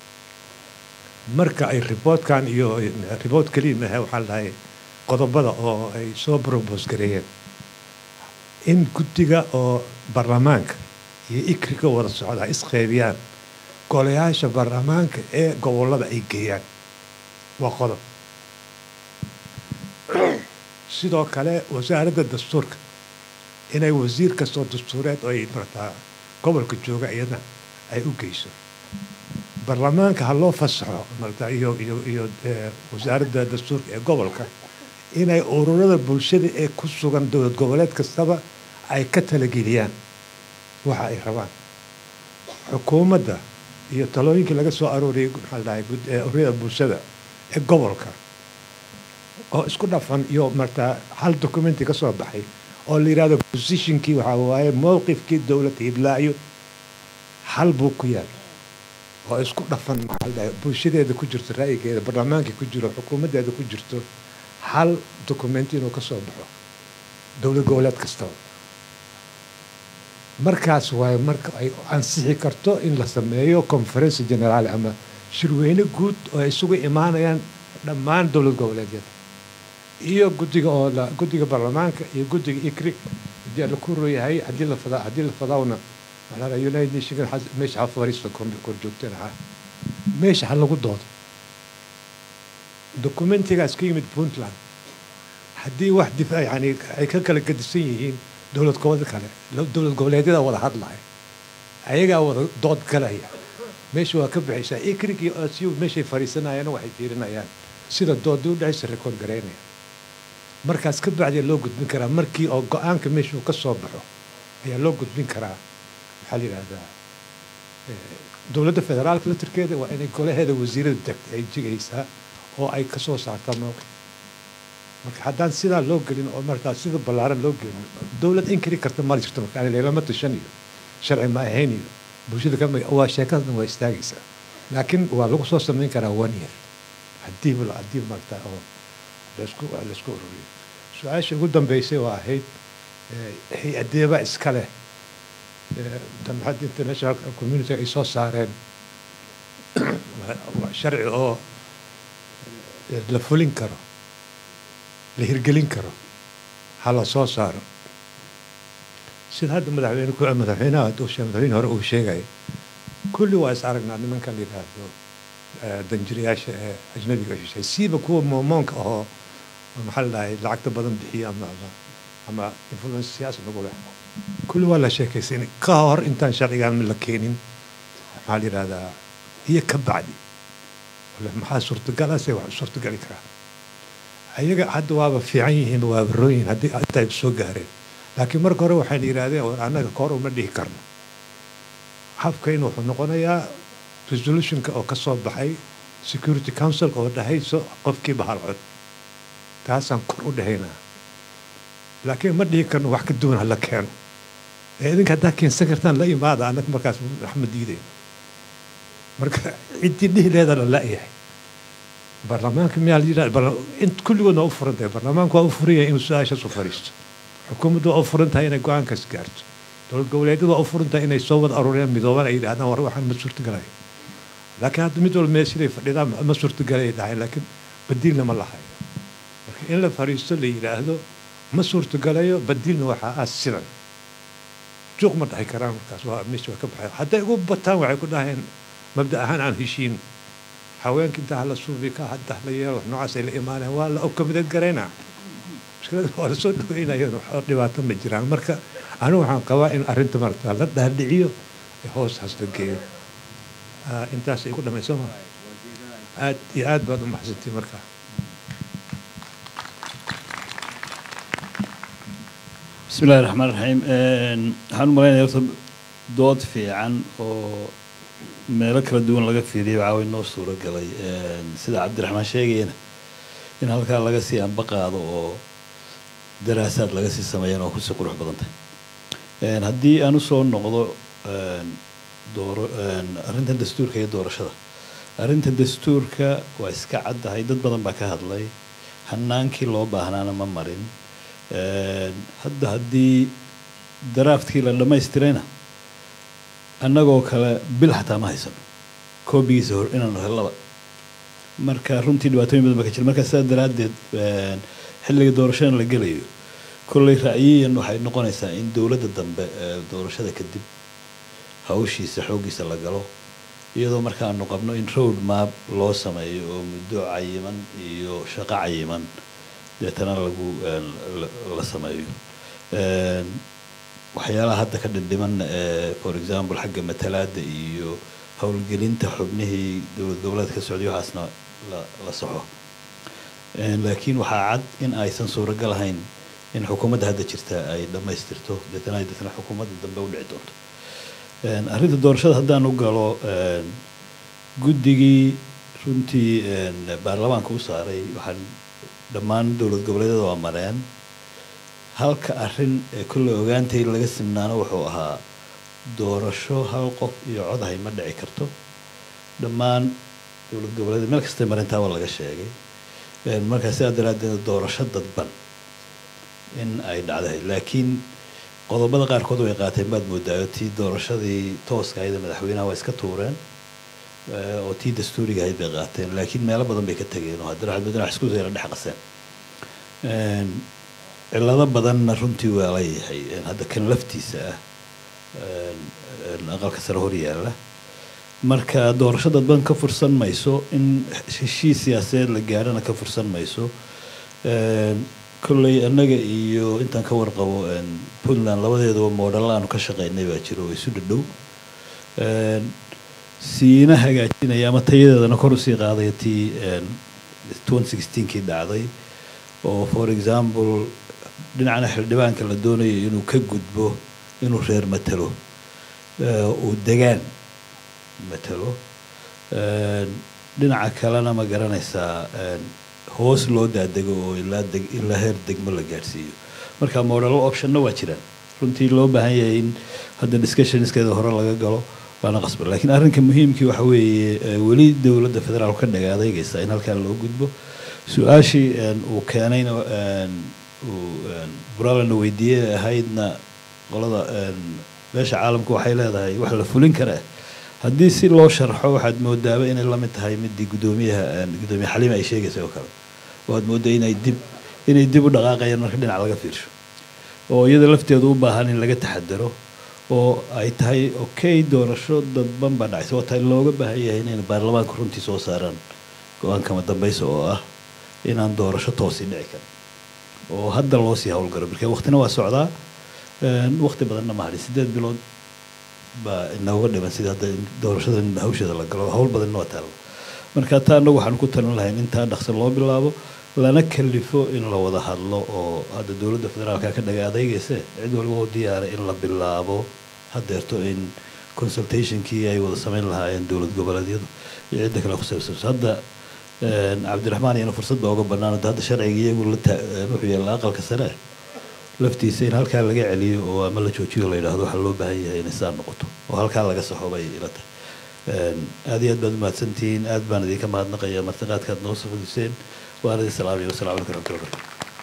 marka ay riboodkan iyo ribood keliya maahe waxaa la dhahay qodobada oo ay soo probos gareeyeen in guddiga oo baarlamaanka iyo ikriga wada socda isqeybiyaan golayaasha baarlamaanka ee gobollada ay geeyaan waa qodob sidoo kale wasaaradda dastuurka inay wasiir kastoo dastuureed oo ay martaa gobolka jooga iyadna ay u geyso baarlamaanka ha loo fasaxo martaa iyo iyo iyo wasaaradda dastuurka ee gobolka inay ururada bulshada ee ku sugan dowlad goboleed kastaba ay ka talageliyaan waxa ay rabaan xukuumadda iyo talooyinkii laga soo arooriyey maxaa la dhahay ururada bulshada ee gobolka oo isku dhafan iyo martaa hal documenti ka soo baxay oo la yidhahdo positionkii waxaa waaye mowqifkii dowladda hiblaayo hal buu ku yaal oo isku dhafan maxaa la dhahay bulshadeeda ku jirto ra'yigeeda baarlamaankii ku jiro xukuumaddeeda ku jirto hal documenti inuu ka soo baxo dowlad goboleed kastaba markaas waaye marka ay ansixi karto in la sameeyo conference general ama shirweyne guud oo ay isugu imaanayaan dhammaan dowlad goboleedyada iyo guddiga oo la guddiga baarlamaanka iyo guddiga ikri haddii la ku rooyahay haddii la fadaa haddii la fadaawna waxaa la united nations meesha ha fariisto kor joogteen ahaa meesha ha lagu doodo dokumentigaas ka yimid puntland haddii wax difaac yani ay ka kala gedisan yihiin dowlad goboleed kale dowlad goboleedyada wada hadlaya ayagaa wada dood galaya meesha waa ka bixaysaa ikrig iyo asiyu meeshay fariisanayaan waxay fiirinayaan sida doodii u dhexaysa rekoord garaynaya markaas ka bacdiya loo gudbin karaa markii oo go-aanka meeshuu ka soo baxo ayaa loo gudbin karaa maxaa la yidhahdaa dowladda federaalka latirkeeda waa inay golaheeda wasiirada degta ay jigaysaa oo ay ka soo saartaa mowqif marka haddaan sidaa loo gelin oo markaa sida ballaaran loo gelin dowlad inkiri karta ma jirto marka leelama tashan iyo sharci ma ahayn iyo bulshada kama waa sheekadan waa istaagaysaa laakiin waa lagu soo samayn karaa one year haddii haddii martaa oo laisku laisku ururiyo su-aasha ugu dambeysay waa ahayd hay-adeeba iska leh jamcadda international community ay soo saareen sharci oo la fulin karo la hirgelin karo ha la soo saaro sida hadda madaxweyne ku madaxweynaha doosha madaxweyne hore uu sheegay kulli waa is aragnaa nimankan la yidhaahdo danjirayaasha ee ajnabiga shishay siiba kuwa moomoonka ahoo maxaa la dhahay lacagta badan bixiya ama ama influence siyaasi nagu leh kulli waa la sheekaysanay ka hor intaan sharcigan la keenin maxaa la yidhahdaa iyo ka bacdi maxaa suurtagalase wax suurtagali karaa ayaga hadda waaba fiican yihiin waaba roon yihiin haddii inta ay soo gaareen laakiin marka hore waxayna yidhaahdeen war annaga kahor uma dhihi karno habkayna wuxuu noqonayaa resolutionka oo ka soo baxay security council oo dhahayso qofkiiba hal cod taasaan kor u dhahaynaa laakiin ma dhihi karno wax ka duwan hala keeno ee idinka haddaa keensan kartaan la imaada annaga markaas wax ma diidayno marka ciddii dhihi leedana la-yahay baarlamaanka miyaa la yidhahda int kulligoodna waa u furan tahay baarlamaanku waa u furan yahay inuu su-aashaas u fadhiisto xukuumaddu waa u furan tahay inay go-aankaas gaarto dowlad goboleedyadu waa u furan tahay inay soo wada aruuriyaan midooban ay yidhahdaan war waxaan ma suurtagalaya laakiin hadda mid walba meeshiday fadhidaan ma suurtagalay dhahay laakiin badiilna ma lahayo marka in la fadhiisto la yidhaahdo ma suurtagalayo badiilna waxaa ah sidan juuq ma dhahay karaan markaas waa meesha waa ka baxay hadday ugu bataan waxay ku dhaheen mabda ahaan aan heshiin haweenka inta hala suubi ka hadda la yeelo noocaas ay la imaanayaan waa la okomideed garaynaa mushkilada waa lasoo dhaweynayeen wax dhibaato ma jiraan marka anigu waxaan qabaa in arrinta marta la dhaadhiciyo ee hoos hasla geeyo intaas ay ku dhamayso ma aad iyo aad baad u maxsantay markaa بسم الله الرحمن الرحيم waxaan u malaynayaa horta dood fiican oo meelo kala duwan laga fiiriyo waxaa way noo suuro galay sida cabdiraxmaan sheegayana in halkaa laga sii anba qaado oo daraasaad laga sii sameeyana oo kusii qurux badan tahay haddii aan usoo noqdo dooro arrintan dastuurka iyo doorashada arrinta dastuurka waa iska caddahay dad badan baa ka hadlay hanaankii loo baahnaana ma marin hadda haddii daraaftkii la dhammaystirayna annagoo kale bil xataa ma haysano koobigiisa hor inaanu hellaba marka runtii dhibaatooyin badan baa ka jira marka sidaa daraaddeed xilliga doorashada la gelayo kolley ra'yiyan waxay noqonaysaa in dowladda dambe doorashada kadib hawshiisa xooggiisa la galo iyadoo marka aanu qabno in road map loo sameeyo oo muddo cayiman iyo shaqo cayiman deetana lagu la sameeyo waxyaalaha hadda ka dhindhiman for example xagga matalaadda iyo howlgelinta xubnihii dowlad goboleed ka socday waxaasna la la soxo laakiin waxaa cad in aysan suuragal ahayn in xukuumadda hadda jirta ay dhammaystirto deetana ay deetana xukuumadda dambe u dhici doonto arrinta doorashada haddaan u galo guddigii runtii baarlamaanka u saaray waxaan dhammaan dowlad goboleedyada waa mareen halka arrin ee kulle ogaantay laga simnaano wuxuu ahaa doorasho hal qof iyo cod ahay ma dhici karto dhammaan dowlad goboleedyada meel kastay marintaa waa laga sheegay markaa sidaa daraaddeed doorasho dadban in ay dhacdahay laakiin qodobada qaarkood way qaateen baad moodaayo tii doorashadii tooska ahayd ee madaxweynaha waa iska tuureen oo tii dastuuriga ahayd bay qaateen laakiin meelo badan bay ka tegeen oo haddana waxaad wax isku sayra dhex qaseen cillado badanna runtii waa leeyahay hadda kan laftiisa ah aqalka sare hor yaalla marka doorasho dadban ka fursan mayso in heshiis siyaasadeed la gaarana ka fursan mayso kolley annaga iyo intaan ka warqabo puntland labadeeduba moodhalla aanu ka shaqaynay baa jiro oo isu dhadhow siina hagaajinaya ama tayadeedana kor usii qaadaya tii twenty sixteenkii dhacday oo for example dhinacna xildhibaanka la doonayo inuu ka gudbo inuu reer matalo uu degaan matalo dhinaca kalena ma garanaysaa hoos loo daadego oo ilaa deg ilaa heer degmo la gaadhsiiyo marka moodhalo optionna waa jiraan runtii loo baahan yahay in hadda discussionskeeda hore laga galo waana qasbar laakiin arrinka muhiimkii waxa weeye weli dowladda federaalku ka dhagaadayaysa in halkaa loo gudbo su-aashii uu keenayna uu buraalana weydiiyey ahaydna qolada beesha caalamku waxay leedahay wax la fulin karaa haddii si loo sharxo waxaad moodaaba inay la mid tahay midii guddoomiyaha guddoomiye xaliima ay sheegaysay oo kale waad moodaa inay dib inay dib u dhaqaaqayaan marka dhinac laga fiirsho oo iyada lafteedu u baahan in laga taxadaro oo ay tahay okay doorasho dadban baa dhacaysa waa tahay looga baahan yahay inay baarlamaanku runtii soo saaraan go-aan kama dambaysa oo ah inaan doorasho toosi dhici karin oo hadda loo sii howlgaro marka waqtina waa socdaa waqti badanna ma hadhin sideed bilood baa inooga dhiman sida hadda doorashada hawsheeda la galo hawl badanna waa taalla marka taa annagu waxaan ku talin lahayn intaa dhaqso loo bilaabo lana kalifo in la wada hadlo oo hadda dowladda federaalka ka dhaga adeegaysa cid walba oo diyaaray in la bilaabo haddeerto in consultationkii ay wada samayn lahaayeen dowlad goboleedyadu iyo cidda kale ku saabsan hadda cabdiraxmaan iyana fursad baa uga bannaan hadda sharciga iyagu la wuxuu yaalla aqalka sare laftiisa in halkaa laga celiyo oo ama la joojiyo la yidhaahdo waxaa loo baahan yahay inay saa noqoto oo halkaa laga saxo bay ila tahay aad iyo aad baad umahadsantihiin aad baan idinka mahadnaqaya martiqaadkaad noo soo fadiseen waan idin salaamaya wasalaamu calaykum waraxmatullahi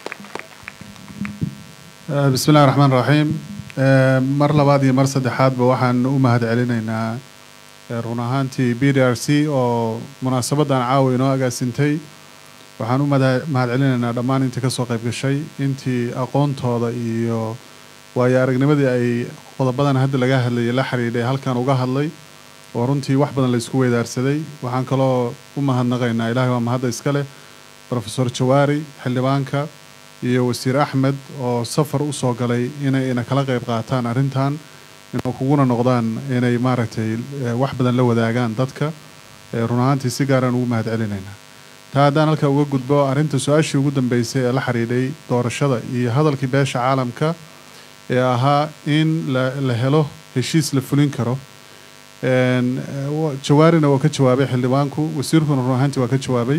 wabarakatu bismi illahi raxmaan raxiim mar labaad iyo mar saddexaadba waxaan u mahad celinaynaa run ahaantii B D R C oo munaasabaddan caawa inoo agaasintay waxaan u mahad celinaynaa dhammaan intii ka soo qayb gashay intii aqoontooda iyo waayo aragnimadii ay qodobadan hadda laga hadlayay la xiriidhay halkan uga hadlay oo runtii wax badan la isku weydaarsaday waxaan kaloo u mahadnaqaynaa ilaahay waa mahadda iska leh Professor Jawaari xildhibaanka iyo wasiir Axmed oo safar u soo galay inay ina kala qayb qaataan arrintan inay kuguna noqdaan inay maaragtay wax badan la wadaagaan dadka run ahaantii si gaar aan ugu mahad celinaynaa taa haddaan halka uga gudbo arrinta su-aashii ugu dambeysay ee la xiriidhay doorashada iyo hadalkii beesha caalamka ee ahaa in la helo heshiis la fulin karo jawaarina waa ka jawaabay xildhibaanku wasiirkuna run ahaantii waa ka jawaabay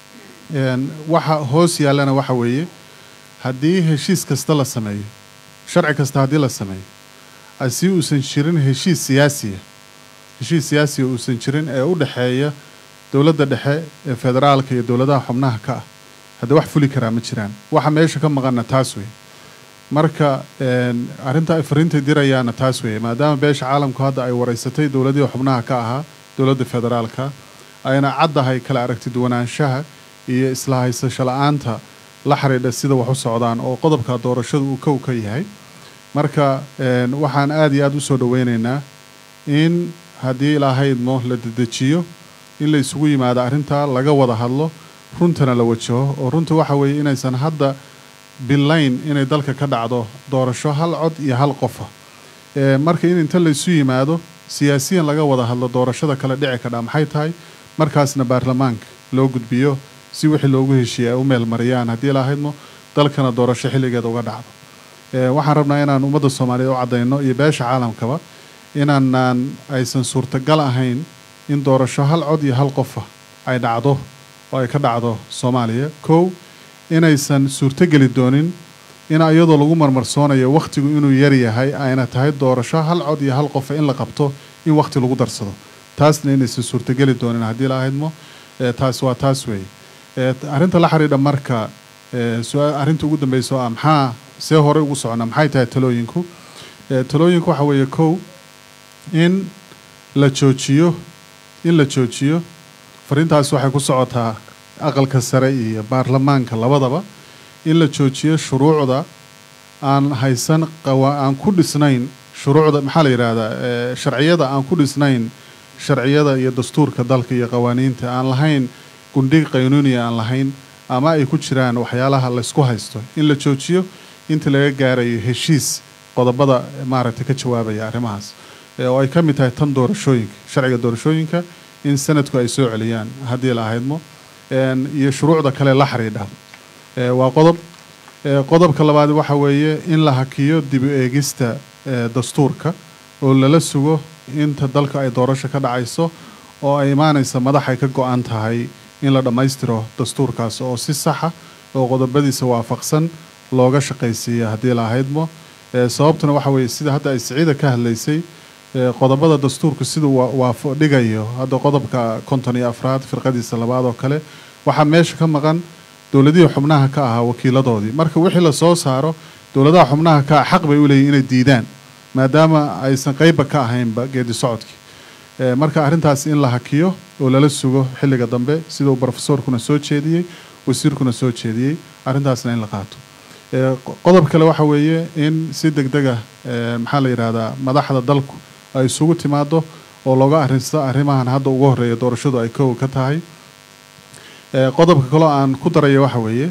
waxa hoos yaallana waxa weeye haddii heshiis kasta la sameeyo sharci kasta haddii la sameeyo asi uusan jirin heshiis siyaasiya heshiis siyaasiya uusan jirin ee u dhexeeya dowladda dhexe ee federaalka iyo dowladaha xubnaha ka ah haddii wax fuli karaa ma jiraan waxa meesha ka maqanna taas wey marka arrinta ay fariintay dirayaana taas weeye maadaama beesha caalamku hadda ay wareysatay dowladihii xubnaha ka ahaa dowladda federaalka ayna caddahay kala aragti duwanaanshaha iyo isla haysasho la-aanta la xiriidha sida wax u socdaan oo qodobka doorashadu uu kow ka yahay marka waxaan aada iyo aada usoo dhaweynaynaa in haddii ilaahaydmo la dedejiyo in la isugu yimaado arrintaa laga wada hadlo runtana la wajaho oo runta waxa weeye inaysan hadda bilayn inay dalka ka dhacdo doorasho hal cod iyo hal qofa marka in inta laysu yimaado siyaasiyan laga wada hadlo doorashada kale dhici kadhaa maxay tahay markaasna baarlamaanka loo gudbiyo si wixii loogu heshiiyey ay u meel mariyaan haddii lahaydmo dalkana doorasho xilligeeda uga dhacdo waxaan rabnaa inaan ummadda soomaaliyeed u caddayno iyo beesha caalamkaba inaanaan aysan suurtagal ahayn in doorasho hal cod iyo hal qofa ay dhacdo oo ay ka dhacdo soomaaliya kow inaysan suurtogeli doonin in iyadoo lagu marmarsoonayo wakhtigu inuu yar yahay ayna tahay doorasho hal cod iyo hal qofa in la qabto in wakhti lagu darsado taasna inaysan suurtogeli doonin haddii lahaydmo taas waa taas weeye arrinta la xiriidha marka arrinta ugu dambeysa oo ah maxaa see hore ugu socona maxay tahay talooyinku talooyinku waxa weeye kow in la joojiyo in la joojiyo fariintaas waxay ku socotaa aqalka sare iyo baarlamaanka labadaba in la joojiyo shuruucda aan haysan aan ku dhisnayn shuruucda maxaa la yidhaahdaa sharciyada aan ku dhisnayn sharciyada iyo dastuurka dalka iyo qawaaniinta aan lahayn gundhig qaynuuniya aan lahayn ama ay ku jiraan waxyaalaha laysku haysto in la joojiyo inta laga gaarayo heshiis qodobada maaragtay ka jawaabaya arrimahaas oo ay ka mid tahay tan doorashooyinka sharciga doorashooyinka in sanadku ay soo celiyaan haddii la ahaydmo iyo shuruucda kale la xiriidha waa qodob qodobka labaad waxa weeye in la hakiyo dib u eegista dastuurka oo lala sugo inta dalka ay doorasho ka dhacayso oo ay imaanaysa madax ay ka go-an tahay in la dhammaystiro dastuurkaas oo si saxa oo qodobadiisa waafaqsan looga shaqaysiiya haddii la ahaydmo sababtuna waxa weeye sida hadda ay siciida ka hadlaysay qodobada dastuurka siduu waafo dhigayo hadda qodobka konton iyo afraad firqadiisa labaad oo kale waxaa meesha ka maqan dowladihii xubnaha ka ahaa wakiiladoodii marka wixii lasoo saaro dowladaha xubnaha ka ah xaq bay u leeyihin inay diidaan maadaama aysan qeybba ka ahaynba geedi socodkii marka arrintaas in la hakiyo oo lala sugo xilliga dambe sida uu brofesorkuna soo jeediyey wasiirkuna soo jeediyey arrintaasna in la qaato qodob kale waxa weeye in si degdeg ah maxaa la yidhaahdaa madaxda dalku ay isugu timaado oo looga arrinsto arrimahan hadda ugu horreeya doorashadu ay kow ka tahay qodobka kaloo aan ku daraya waxa weeye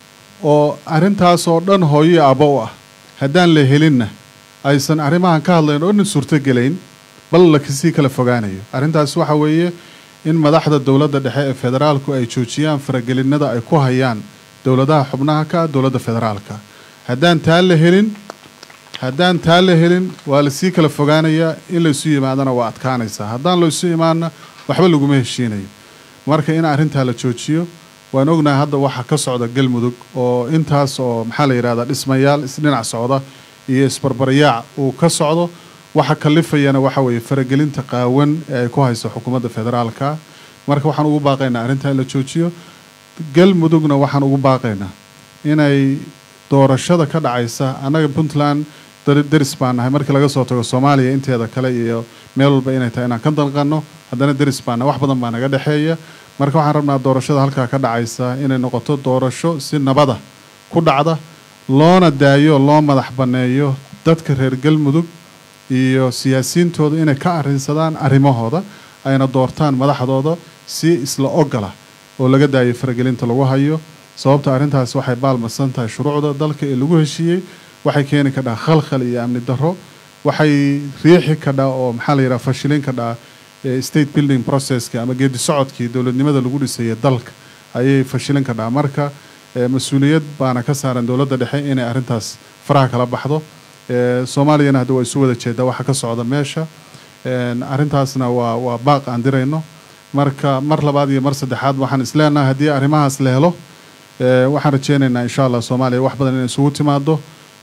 oo arrintaas oo dhan hooyo aabbo u ah haddaan la helinna aysan arrimahan ka hadlayn oo dhan suurtogelayn bal la kasii kala fogaanayo arrintaas waxa weeye in madaxda dowladda dhexe ee federaalku ay joojiyaan faragelinada ay ku hayaan dowladaha xubnaha ka ah dowladda federaalka haddaan taa la helin haddaan taa la helin waa lasii kala fogaanayaa in laysu yimaadana waa adkaanaysaa haddaan laysu imaanna waxba laguma heshiinayo marka in arrintaa la joojiyo waan ognahay hadda waxa ka socda galmudug oo intaas oo maxaa la yidhahdaa dhismayaal isdhinac socda iyo isbarbaryaac uu ka socdo waxa kalifayana waxa weeye faragelinta qaawan ee ay ku hayso xukuumadda federaalka marka waxaan ugu baaqaynaa arrintaa in la joojiyo galmudugna waxaan ugu baaqaynaa inay doorashada ka dhacaysa annaga puntland deris baan nahay markii laga soo tago soomaaliya inteeda kale iyo meel walba inay tahay inaan ka danqanno haddana deris baan nahay wax badan baa naga dhexeeya marka waxaan rabnaa doorashada halkaa ka dhacaysa inay noqoto doorasho si nabada ku dhacda loona daayo loo madax banneeyo dadka reer galmudug iyo siyaasiyiintooda inay ka arrinsadaan arrimahooda ayna doortaan madaxdooda si isla ogola oo laga daayo faragelinta lagu hayo sababta arrintaas waxay baalmadsan tahay shuruucda dalka ee lagu heshiiyey waxay keeni kadhaa khalkhal iyo amni darro waxay riixi kadhaa oo maxaa la yidhaha fashilin kadhaa state building processki ama geedi socodkii dowladnimada lagu dhisayay dalka ayay fashilin kadhaa marka mas-uuliyad baana ka saaran dowladda dhexe inay arrintaas faraha kala baxdo soomaaliyana hadda waa isu wada jeedaa waxa ka socda meesha arrintaasna waa waa baaq aan dirayno marka mar labaad iyo mar saddexaad waxaan isleenahay haddii arrimahaas la helo waxaan rajeynaynaa insha allah soomaaliya wax badan inay isugu timaado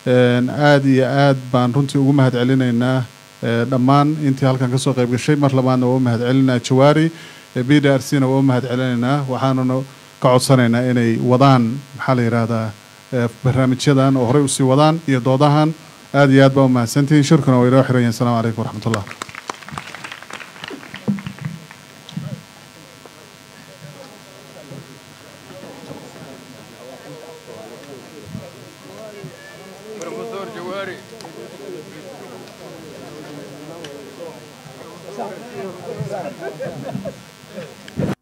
aad iyo aad baan runtii ugu mahad celinaynaa dhammaan intii halkan kasoo qayb gashay mar labaadna waa u mahad celinaa jawaari b d r c na waa u mahad celinaynaa waxaanuna ka codsanaynaa inay wadaan maxaa la yidhaahdaa barnaamijyadan oo horey usii wadaan iyo doodahan aad iyo aad baa u mahadsantihiin shirkuna waa inoo xiran yahin asalaamu calaykum waraxmatullah Jawaari